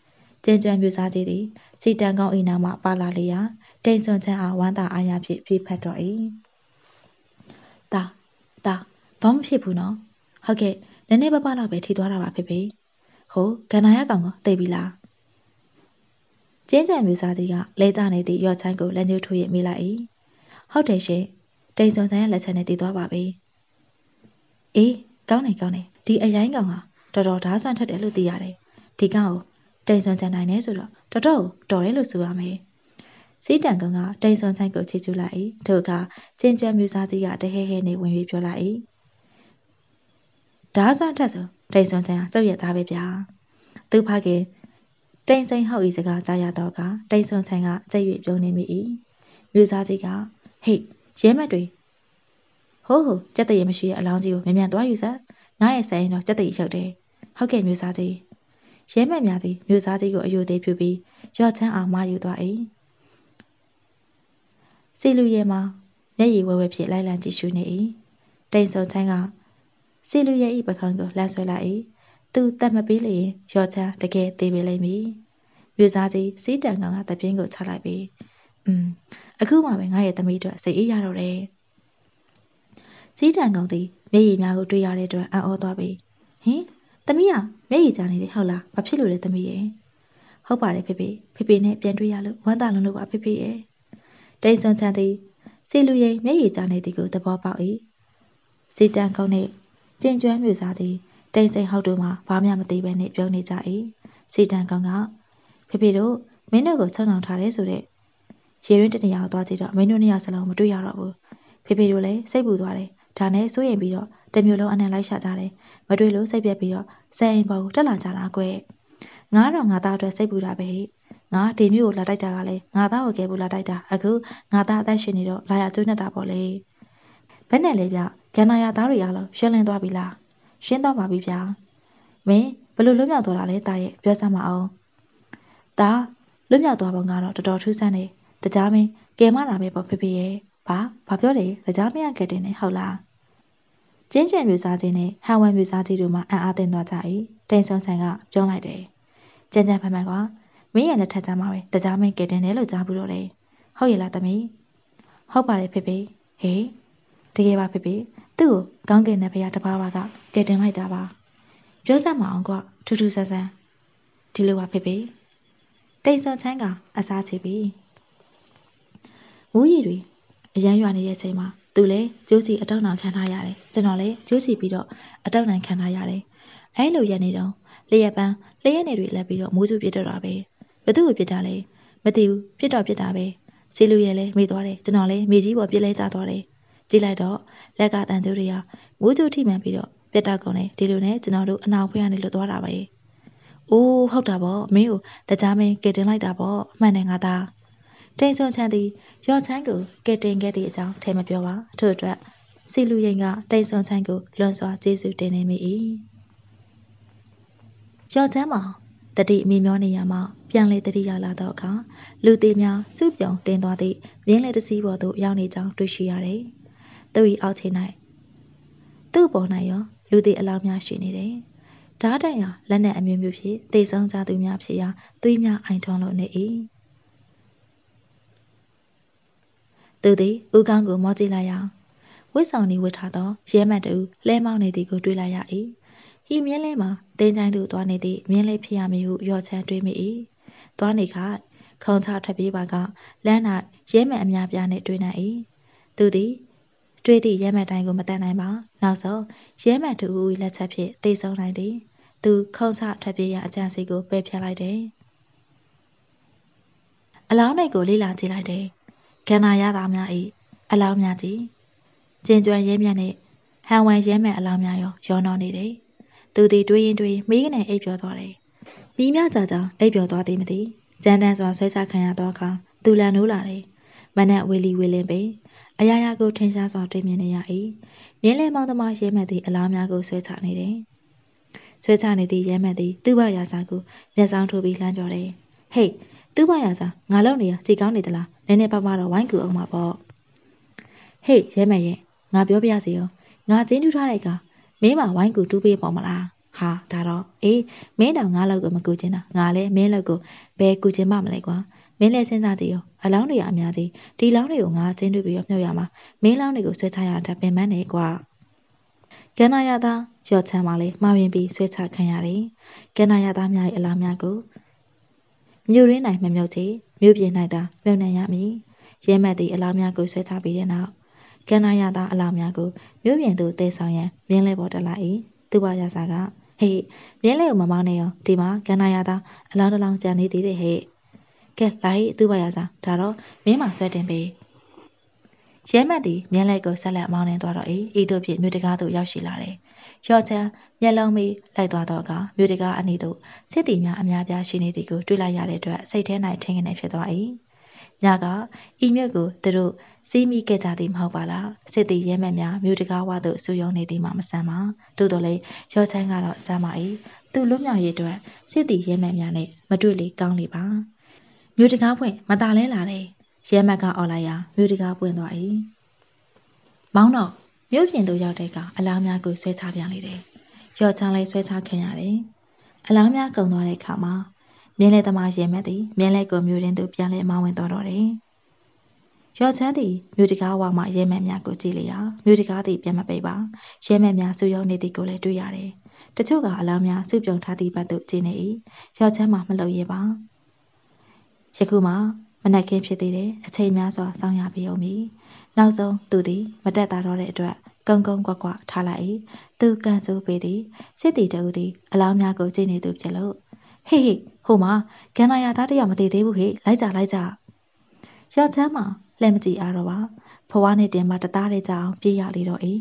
ကျင်းကျွမ်းမျိုးစားကြီးသည်စီတန်ကောင်းအိနာမှပါလာလျာတိမ်စွန်ချမ်းအားဝမ်းသာအားရဖြင့်ပြေးဖက်တော်၏တာတာဘာမှဖြစ်ဘူးနော်ဟုတ်ကဲ့နည်းနည်းပါးပါးတော့ပဲထီသွားတာပါဖေဖေဟိုကန္နာရကောင်ကသိပြီလားကျင်းကျွမ်းမျိုးစားကြီးကလဲကျနေသည့်ရော့ချိုင်းကိုလက်ညှိုးထိုးရမိလိုက်၏ဟုတ်တယ်ရှင်တိမ်စွန်ချမ်းရဲ့လက်ချက်နဲ့တည်သွားပါပြီအေးကောင်းနေကောင်းနေဒီအရိုင်းကောင်ကတော်တော်ဓာဆွမ်းထက်တယ်လို့သိရတယ်ဒီကောင်ကိုတိမ်စွန်ချမ်းနိုင်နေဆိုတော့တော်တော်တော်တယ်လို့ဆိုရမယ်စီးတန်ကောင်ကတိမ်စွန်ချမ်းကိုချီကျူးလိုက်၏ထို့အခါကျင်းကျွမ်းမျိုးစားကြီးကတဟဲဟဲနေဝင်ပြီးပြောလိုက်၏ဓာဆွမ်းထက်ဆိုတိမ်စွန်ချမ်းကကျုပ်ရဲ့သားပဲဗျာသူဖခင်တိမ်စိန်ဟောက်ဤစကားကြားရတော့ကတိမ်စွန်ချမ်းကကြိတ်၍ပြုံးနေမိ၏မျိုးစားကြီးကဟေ့ရဲမက်တွေဟိုးဟိုကြက်တရေမရှိတဲ့အလောင်းကြီးကိုမြန်မြန်သွားယူစမ်းငါရဲ့ဆိုင်တော့ကြက်တရေရောက်တယ်ဟုတ်ကဲ့မျိုးစားကြီးရဲမက်များသည်မျိုးစားကြီးကိုအယိုသေးပြုပြီးရော့ချမ်းအောင်မယူသွား၏စီလူရဲမှာမျက်ရည်ဝဲဝဲဖြင့်လိုက်လံကြည့်ရှုနေ၏တိမ်စွန်ချမ်းကစီလူရဲ၏ပကံကိုလှမ်းဆွဲလိုက်၏သူတတ်မပေးလျင်ရော့ချမ်းတကယ်သေးပေလိမ့်မည်မျိုးစားကြီးစီးတန်ကောင်ကတပြင်းကိုချလိုက်ပြီးอืมအခုမှပဲငါရဲ့သမီးတို့စိတ်အေးရတော့တယ်စီးတန်ကောင်သည်မျက်ရည်များကိုတွေ့ရတဲ့အတွက်အံ့ဩသွားပြီဟင်သမီးကမျက်ရည်ကျနေတယ်ဟုတ်လားဘာဖြစ်လို့လဲသမီးရဲ့ဟုတ်ပါတယ်ဖေဖေဖေဖေနဲ့ပြန်တွေ့ရလို့ဝမ်းသာလုံးလို့ပါဖေဖေရဲ့တိမ်စွန်ချန်သည်စီလူရိန်မျက်ရည်ကျနေသည်ကိုသဘောပေါက်၏စီတန်ကောင်နှင့်ကျင်ကျွမ်းမျိုးစားသည်တိမ်စိန်ဟောက်တို့မှဘာမှမသိဘဲနဲ့ပြုံးနေကြ၏စီတန်ကောင်ကဖေဖေတို့မင်းတို့ကိုချုံအောင်ထားတယ်ဆိုတဲ့ရေရင်းတနေရာကိုသွားကြည့်တော့မင်းတို့နှစ်ယောက်စလုံးမတွေ့ရတော့ဘူးဖေဖေတို့လည်းစိတ်ပူသွားတယ်ဒါနဲ့စိုးရင်ပြီးတော့တမျိုးလုံးအနံလိုက်ရှာကြတယ်မတွေ့လို့စိတ်ပြက်ပြီးတော့ဆယ်အိမ်ပေါ်ကိုတက်လာကြတာကွယ်ငါတော့ငါသားအတွက်စိတ်ပူတာပဲငါဒီမျိုးကိုလာတိုက်တာကလည်းငါသားကိုကဲဘူးလာတိုက်တာအခုငါသားအသက်ရှင်နေတော့လာရကျွတ်နေတာပေါ့လေဘယ်နဲ့လဲဗျကန္နာရသားတွေအားလုံးရှင်းလင်းသွားပြီလားရှင်းသွားပါပြီဗျာမင်းဘလို့လွတ်မြောက်သွားတာလဲတာရဲ့ပြောစမ်းမအောင်ဒါလွတ်မြောက်သွားပုံကတော့တော်တော်ထူးဆန်းနေတကြားမင်းကဲမလာပဲပေါ့ဖေဖေရဲ့ဘာဘာပြောတယ်တကြားမင်းကကဲတင်နေဟုတ်လားကျင်းကျွင်မျိုးစားချင်းနဲ့ဟန်ဝမ်မျိုးစားကြီးတို့မှအံ့အားသင့်သွားကြ၏တိမ်ဆုံဆန်ကပြောလိုက်တယ်ကြမ်းကြမ်းဖန်ဖန်ကမင်းရဲ့လက်ထက်ကြမှာပဲတကြားမင်းကဲတင်တယ်လို့ကြားဘူးတော့လေဟုတ်ရဲ့လားသမီးဟုတ်ပါတယ်ဖေဖေဟေးတကယ်ပါဖေဖေသူ့ကိုကောင်းကင်နဲ့ဖရာတပါးပါကကဲတင်လိုက်တာပါပြောစမ်းမအောင်ကထူးထူးဆန်းဆန်းဒီလိုပါဖေဖေတိမ်ဆုံချမ်းကအစားချေပြီမူးရီတွေအရန်ရွာနေတဲ့ချိန်မှာသူလည်းကျိုးစီအတောက်နှံခံထားရတယ်ကျွန်တော်လည်းကျိုးစီပြီးတော့အတောက်နှံခံထားရတယ်အဲလိုရနေတော့လျက်ပန်းလျက်နေတွေလက်ပြီးတော့မိုးစုပြစ်တော့တာပဲဘသူ့ကိုပြစ်တာလဲမသိဘူးပြစ်တော့ပြစ်တာပဲစီလူရဲလဲမိသွားတယ်ကျွန်တော်လည်းမိကြီးပေါ်ပြစ်လဲကျသွားတယ်ကြည့်လိုက်တော့လက်ကတန်ကျိုးတွေကမိုးစုထိမှန်ပြီးတော့ပြစ်တော့ကုန်တယ်ဒီလိုနဲ့ကျွန်တော်တို့အနောက်ဖွေးကနေလွတ်သွားတာပဲအိုးဟုတ်တာပေါ့မင်းကိုတကြားမင်းကဲတင်လိုက်တာပေါ့မှန်တယ်ငါသားတိမ်ဆုံချန်သည်ရော့ချမ်းကိုကဲတင်ခဲ့သည့်အကြောင်းထဲမပြောပါထို့အတွက်စီလူရင်ကတိမ်ဆုံချန်ကိုလွန်စွာကျေးဇူးတင်နေမိ၏ရော့ချမ်းမှာတတိအမိမျောနေရမှပြန်လေတတိရလာသောအခါလူသေးများစုပြုံတင်သွားသည့်မြင်းလေတစည်းပေါ်သို့ရောက်နေကြောင်းတွေ့ရှိရတယ်သူ၏အောက်ခြေ၌သူ့ပေါ်၌ရောလူသေးအလောင်းများရှိနေတယ်ဓာတ်တန်ရလက်နက်အမျိုးမျိုးဖြင့်တေဆုံးကြသူများဖြစ်ရာသွေးများအိုင်ထွန်းလို့နေ၏သူသည်ဦးကောင်းကိုမောကြည့်လိုက်ရာဝစ်ဆောင်နေဝစ်ထားသောရဲမတ်တူလဲမောင်းနေသည်ကိုတွေ့လိုက်ရ၏ဤမြင်းလဲမှာတင်းချိုင်းသူသွားနေသည့်မြင်းလဲဖြစ်ရမည်ဟုရော့ချမ်းတွေးမိ၏သွားနေခါခုံချထွက်ပြေးပါကလမ်း၌ရဲမတ်အများပြားနှင့်တွေ့နိုင်၏သူသည်တွေးသည့်ရဲမတ်တိုင်းကိုမတန်နိုင်ပါနောက်ဆုံးရဲမတ်တူ၏လက်ချက်ဖြင့်တေဆုံးနိုင်သည်သူခုံချထွက်ပြေးရာအကြံစီကိုပယ်ဖျက်လိုက်တယ်အလောင်းတွေကိုလေ့လာကြည့်လိုက်တယ်ကန္နာရသားများ၏အလောင်းများကြီးကျင်ကျွမ်းရဲမြတ်နှင့်ဟန်ဝမ်ရဲမဲ့အလောင်းများရောရောနှောနေတယ်သူသည်တွေးရင်တွေးမိကနေအိပ်ပျော်သွားတယ်ပြီးမြကြာကြာအိပ်ပျော်သွားသည်မသိကြမ်းတမ်းစွာဆွဲချခံရသောအခါသူလန်နိုးလာတယ်မနက်ဝေလီဝေလင်းပင်အရာရာကိုထင်ရှားစွာတွေ့မြင်နေရ၏မြင်းလဲမောင်သမားရဲမဲ့သည့်အလောင်းများကိုဆွဲချနေတယ်ဆွဲချနေသည့်ရဲမဲ့သည်သူ့ဘရာစာကိုမျက်စောင်းထိုးပြီးလှမ်းပြောတယ်ဟေးသူ့ဘရာစာငါလုံနေရကြည်ကောင်းနေသလားနည်းနည်းပါးပါးတော့ဝိုင်းကူအောင်ပါပေါ့ဟေးရဲမဲ့ရဲ့ငါပြောပြစီရောငါကျင်းတူးထားတဲ့ကမင်းမဝိုင်းကူတူးပေးပေါ်မလားဟာဒါတော့အေးမင်းတောင်ငါလောက်ကိုမကူချင်တာငါလည်းမင်းလောက်ကိုဘယ်ကူချင်မှမလဲကွာမင်းလည်းစဉ်းစားကြည့်ရောအလောင်းတွေအများကြီးဒီလောင်းတွေကိုငါကျင်းတွေ့ပြီးတော့မြုပ်ရမှာမင်းလောင်းတွေကိုဆွဲချရတာပင်ပန်းနေကွာကန္နာရသားရော့ချမ်းပါလေမှားရင်ပြီးဆွဲချခံရတယ်ကန္နာရသားများရဲ့အလောင်းများကိုမြို့ရင်းနိုင်မမြုပ်ချေမြို့ပြင်၌သာမြုပ်နှံရမည်ရဲမက်သည့်အလောင်းများကိုဆွဲချပြီးတဲ့နောက်ကန္နာရသားအလောင်းများကိုမြို့ပြင်သို့တဲဆောင်ရန်မြင်းလဲပေါ်တက်လာ၏သူ့ဘရစာကဟေးမြင်းလေးကိုမမောင်းနဲ့ရောဒီမှာကန္နာရသားအလောင်းတစ်လောင်းကြံနေသေးတယ်ဟဲ့ကဲလာဟိသူ့ဘရစာဒါတော့မင်းမဆွဲတင်ပေးရဲမက်သည်မြင်းလေးကိုဆက်လက်မောင်းနှင်သွားတော့၏ဤသို့ဖြင့်မြို့တကားသို့ရောက်ရှိလာတယ်ရော့ချမ်းမျက်လုံးမီလိုက်သွားတော့ကမြို့တကားအနီးသို့စစ်တီများအများပြားရှိနေသည်ကိုတွေ့လိုက်ရတဲ့အတွက်စိတ်ထဲ၌ထင်ကနေဖြစ်သွား၏ညကဤမြို့ကိုသူတို့စီးမိခဲ့ကြသည်မဟုတ်ပါလားစစ်တီရဲမက်များမြို့တကားဝသို့ဆူယုံနေသည်မှမဆန်ပါသို့တော်လည်းရော့ချမ်းကတော့စမ်းပါ၏သူလွတ်မြောက်ရေးအတွက်စစ်တီရဲမက်များနဲ့မတွေ့လေကောင်းလေပါမြို့တကားပွင့်မตาလဲလာတယ်ရဲမက်ကအော်လိုက်ရာမြို့တကားပွင့်သွား၏မောင်းတော့မြို့ပြင်သို့ရောက်တဲ့အခါအလောင်းများကိုဆွဲချပြန်လေတယ်ရော့ချမ်းလေးဆွဲချခံရတယ်အလောင်းများကုန်သွားတဲ့အခါမှာမြင်းလဲသမားရဲမက်သည်မြင်းလဲကိုမြို့ရင်းသို့ပြန်လဲမောင်းဝင်သွားတော့တယ်ရော့ချမ်းသည်မြို့တကားဝမှရဲမက်များကိုကြည့်လျာမြို့တကားသည်ပြန်မပိတ်ပါရဲမက်များစုယုံနေသည်ကိုလည်းတွေ့ရတယ်တချို့ကအလောင်းများစုပြုံထားသည့်ဘက်သို့ကြည့်နေ၏ရော့ချမ်းမှမလုပ်ရပါယခုမှမနက်ခင်းဖြစ်သေးတယ်အချိန်များစွာစောင့်ရပြီအောင်မီနောက်ဆုံးသူသည်မတက်တာတော့တဲ့အတွက်ကုန်းကုန်းကွက်ကွက်ထားလိုက်၏သူကန်ဆိုးပေသည်စစ်တီတအူသည်အလောင်းများကိုကြည့်နေသူဖြစ်လို့ဟေးဟေးဟိုမှာကန္နာရသားတယောက်မသေးသေးဘူးဟေ့လိုက်ကြလိုက်ကြရော့ချမ်းမှာလှည့်မကြည့်အားတော့ပါဖွားနဲ့တင်မတသားတဲ့ကြအောင်ပြေးရလေတော့၏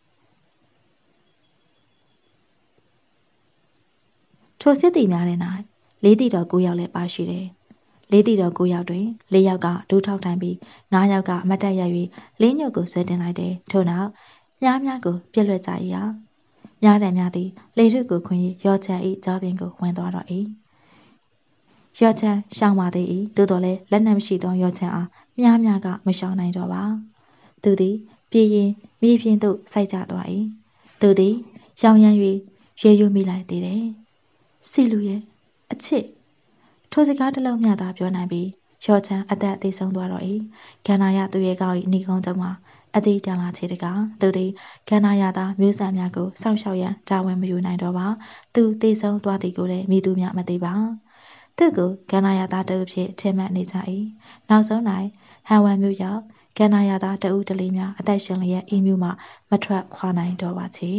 ထိုစစ်တီများတဲ့၌လေးတီတော်ကိုယောက်လည်းပါရှိတယ်လေးတီတော်ကိုယောက်တွင်လေးယောက်ကဒူးထောက်ထိုင်ပြီးငါးယောက်ကအမတ်တက်ရ၍လေးညို့ကိုဆွဲတင်လိုက်တယ်ထို့နောက်မြားများကိုပြက်လွှတ်ကြ၏ဟာမြားတယ်များသည်လေထုကိုခွင်၍ရော့ချမ်း၏ကြောပြင်ကိုဝင်သွားတော့၏ရော့ချမ်းရှောင်ပါသေး၏သို့တော်လည်းလက်နက်မရှိသောရော့ချမ်းအားမြားများကမရှောင်နိုင်တော့ပါသူသည်ပြေးရင်မြေပြင်သို့စိုက်ကျသွား၏သူသည်ရောင်ရမ်း၍ရေရွမိလိုက်သေးတယ်စီလူရဲ့အချစ်ထိုစကားတစ်လုံးမျှသာပြောနိုင်ပြီးရော့ချမ်းအသက်အသေးဆုံးသွားတော့၏ကန္နာရသူရဲ့ကောက်၏ဏီကုန်းကျုံမှာအကြီးတန်းလာချေတကားသူသည်ကန္နာရသားမျိုးဆက်များကိုစောင့်ရှောက်ရန်ကြာဝင်မယူနိုင်တော့ပါသူသေဆုံးသွားသည်ကိုလည်းမိသူများမသိပါသူကိုကန္နာရသားတအုပ်ဖြင့်ထင်မှတ်နေကြ၏နောက်ဆုံး၌ဟန်ဝမ်မြို့ရောက်ကန္နာရသားတအုပ်တလေးများအသက်ရှင်လျက်ဤမြို့မှမထွက်ခွာနိုင်တော့ပါချေ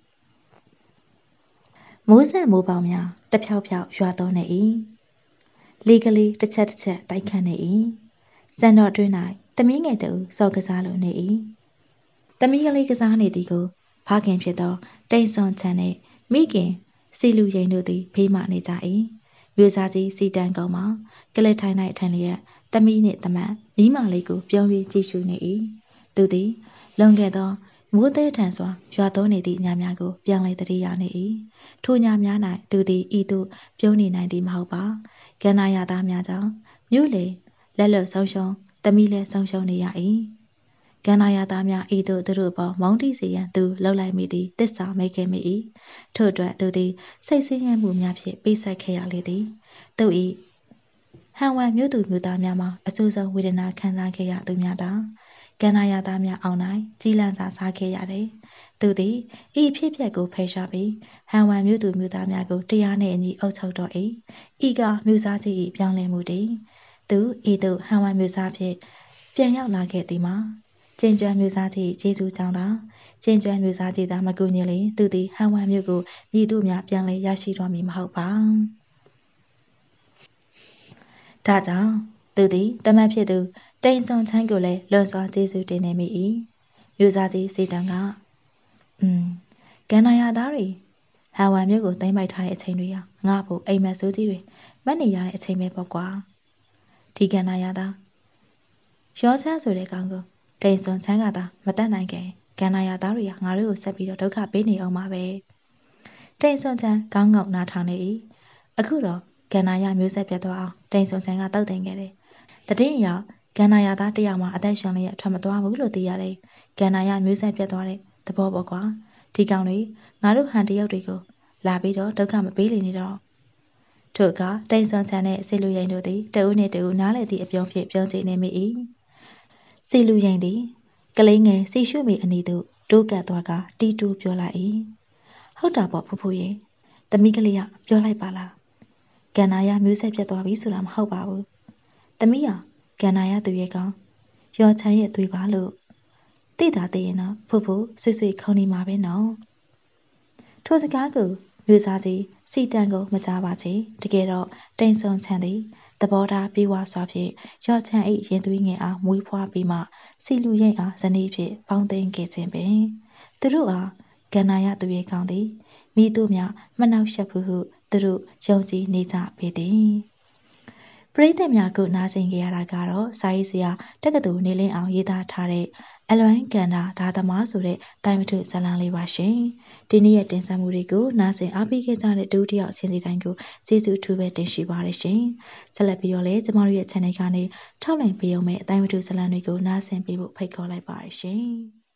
မိုးဆက်မိုးပေါင်းများတဖြောက်ဖြောက်ရွာသွန်းနေ၏လီကလေးတစ်ချက်တစ်ချက်တိုက်ခတ်နေ၏စံတော်တွင်၌သမီးငယ်တဦးစော်ကစားလိုနေ၏သမီးကလေးကစားနေသည်ကိုဖခင်ဖြစ်သောတိန်စွန်ချန်နှင့်မိခင်စီလူရင်တို့သည်ဖေးမနေကြ၏မြို့စားကြီးစီတန်ကုန်းမှာကလေးထိုင်၌ထိုင်လျက်သမီးနှင့်သမန်မိမလေးကိုပြုံး၍ကြည့်ရှုနေ၏သူသည်လွန်ခဲ့သောမိုးသေးထန်စွာရွာသွန်းနေသည့်ညများကိုပြန်လည်သတိရနေ၏ထိုညများ၌သူသည်ဤသို့ပြုံးနေနိုင်သည်မဟုတ်ပါကန္နာရသားများကြောင့်မြို့လေလက်လွတ်ဆုံးရှုံးသမီးလည်းဆုံးရှုံးနေရ၏ကန္နာရသားများဤသို့သူတို့ပေါ်မုန်းတိစေရန်သူလှုပ်လိုက်မိသည်တစ္ဆာမိခဲ့မိ၏ထို့အတွက်သူသည်စိတ်ဆင်းရဲမှုများဖြင့်ပေးဆိုင်ခဲ့ရလေသည်သူ၏ဟန်ဝမ်မြို့သူမြို့သားများမှာအဆိုးဆုံးဝေဒနာခံစားခဲ့ရသူများသာကန္နာရသားများအောင်၌ကြီးလန့်စာစားခဲ့ရတယ်သူသည်ဤဖြစ်ပျက်ကိုဖယ်ရှားပြီးဟန်ဝမ်မြို့သူမြို့သားများကိုတရားနှင့်အညီအုပ်ချုပ်တော်၏ဤကမြို့စားကြီး၏ပြောင်းလဲမှုတည်သူဤသို့ဟန်ဝမ်မြို့စားဖြင့်ပြန်ရောက်လာခဲ့သည်မှာကျင်းကျွမ်းမြို့စားကြီးကျေးဇူးကြောင့်သာကျင်းကျွမ်းမြို့စားကြီးသာမကူညီလေသူသည်ဟန်ဝမ်မြို့ကိုမြည်သူများပြန်လဲရရှိတော်မည်မဟုတ်ပါဒါကြောင့်သူသည်တမန်ဖြစ်သူတိန်စွန်ချမ်းကိုလည်းလွန်စွာကျေးဇူးတင်နေမိ၏မြို့စားကြီးစီတံကအင်းကန္နာရသားတွေဟန်ဝမ်မြို့ကိုသိမ်းပိုက်ထားတဲ့အချိန်တွေဟာငါ့ဖို့အိမ်မက်ဆိုးကြီးတွေမက်နေရတဲ့အချိန်ပဲပေါ့ကွာဒီကန္နာရသားရောချမ်းဆိုတဲ့ကောင်ကိုတိန်စွန်ချမ်းကသာမတတ်နိုင်ခင်ကန္နာရသားတွေကငါတို့ကိုဆက်ပြီးတော့ဒုက္ခပေးနေအောင်ပါပဲတိန်စွန်ချမ်းကောင်းကောင်းနားထောင်နေ၏အခုတော့ကန္နာရမျိုးဆက်ပြတ်သွားအောင်တိန်စွန်ချမ်းကတောက်တင်ခဲ့တယ်တတိယရောက်ကန္နာရသားတယောက်မှအသက်ရှင်လျက်ထွက်မသွားဘူးလို့သိရတယ်ကန္နာရမျိုးဆက်ပြတ်သွားတဲ့သဘောပေါ့ကွာဒီကောင်တွေငါတို့ဟန်တရုတ်တွေကိုလာပြီးတော့ဒုက္ခမပေးလေနေတော့ထို့အခါတိန်ဆောင်ချန်နဲ့စီလူရင်တို့သည်တဦးနှင့်တဦးနားလည်သည့်အပြုံးဖြင့်ပြောကြနေမိ၏စီလူရင်သည်ကလေးငယ်စီရှုမိအနီးသို့တိုးကပ်သွားကတီတူပြောလိုက်၏ဟုတ်တာပေါ့ဖူဖူရေသမီးကလေးကပြောလိုက်ပါလားကန္နာရမျိုးဆက်ပြတ်သွားပြီဆိုတာမဟုတ်ပါဘူးသမီးကကန္နာရသူရဲ့ကောင်ရောချမ်းရဲ့သွေးပါလို့သိတာသိရင်တော့ဖူဖူဆွေဆွေခုံနေမှာပဲနော်ထိုစကားကိုမျိုးစားကြီးစီတန်ကိုမကြားပါချေတကယ်တော့တိန်ဆုံချန်သည်သဘောထားပြေဝစွာဖြင့်ရောချမ်း၏ရင်သွေးငယ်အားမွေးဖွားပြီးမှစီလူရိတ်အားဇနီးဖြင့်ပေါင်းသိမ်းခဲ့ခြင်းပင်သူတို့အားကန္နာရသူရဲ့ကောင်သည်မိတို့များမနှောက်ယှက်ဘူးဟုသူတို့ယုံကြည်နေကြပေသည်ပရိသတ်များကနားဆင်ကြရတာကတော့စာရေးဆရာတက္ကသိုလ်နေလင်းအောင်ရေးသားထားတဲ့အလွမ်းကန်တာဒါသမားဆိုတဲ့တိုင်မထုဇာတ်လမ်းလေးပါရှင်ဒီနေ့ရဲ့တင်ဆက်မှုတွေကိုနားဆင်အားပေးခဲ့ကြတဲ့ဒုတိယအချင်းစီတိုင်းကိုကျေးဇူးအထူးပဲတင်ရှိပါတယ်ရှင်ဆက်လက်ပြီးတော့လည်းကျမတို့ရဲ့ channel ကနေထောက်လှမ်းပေးအောင်မဲ့အတိုင်မထုဇာတ်လမ်းတွေကိုနားဆင်ပေးဖို့ဖိတ်ခေါ်လိုက်ပါတယ်ရှင်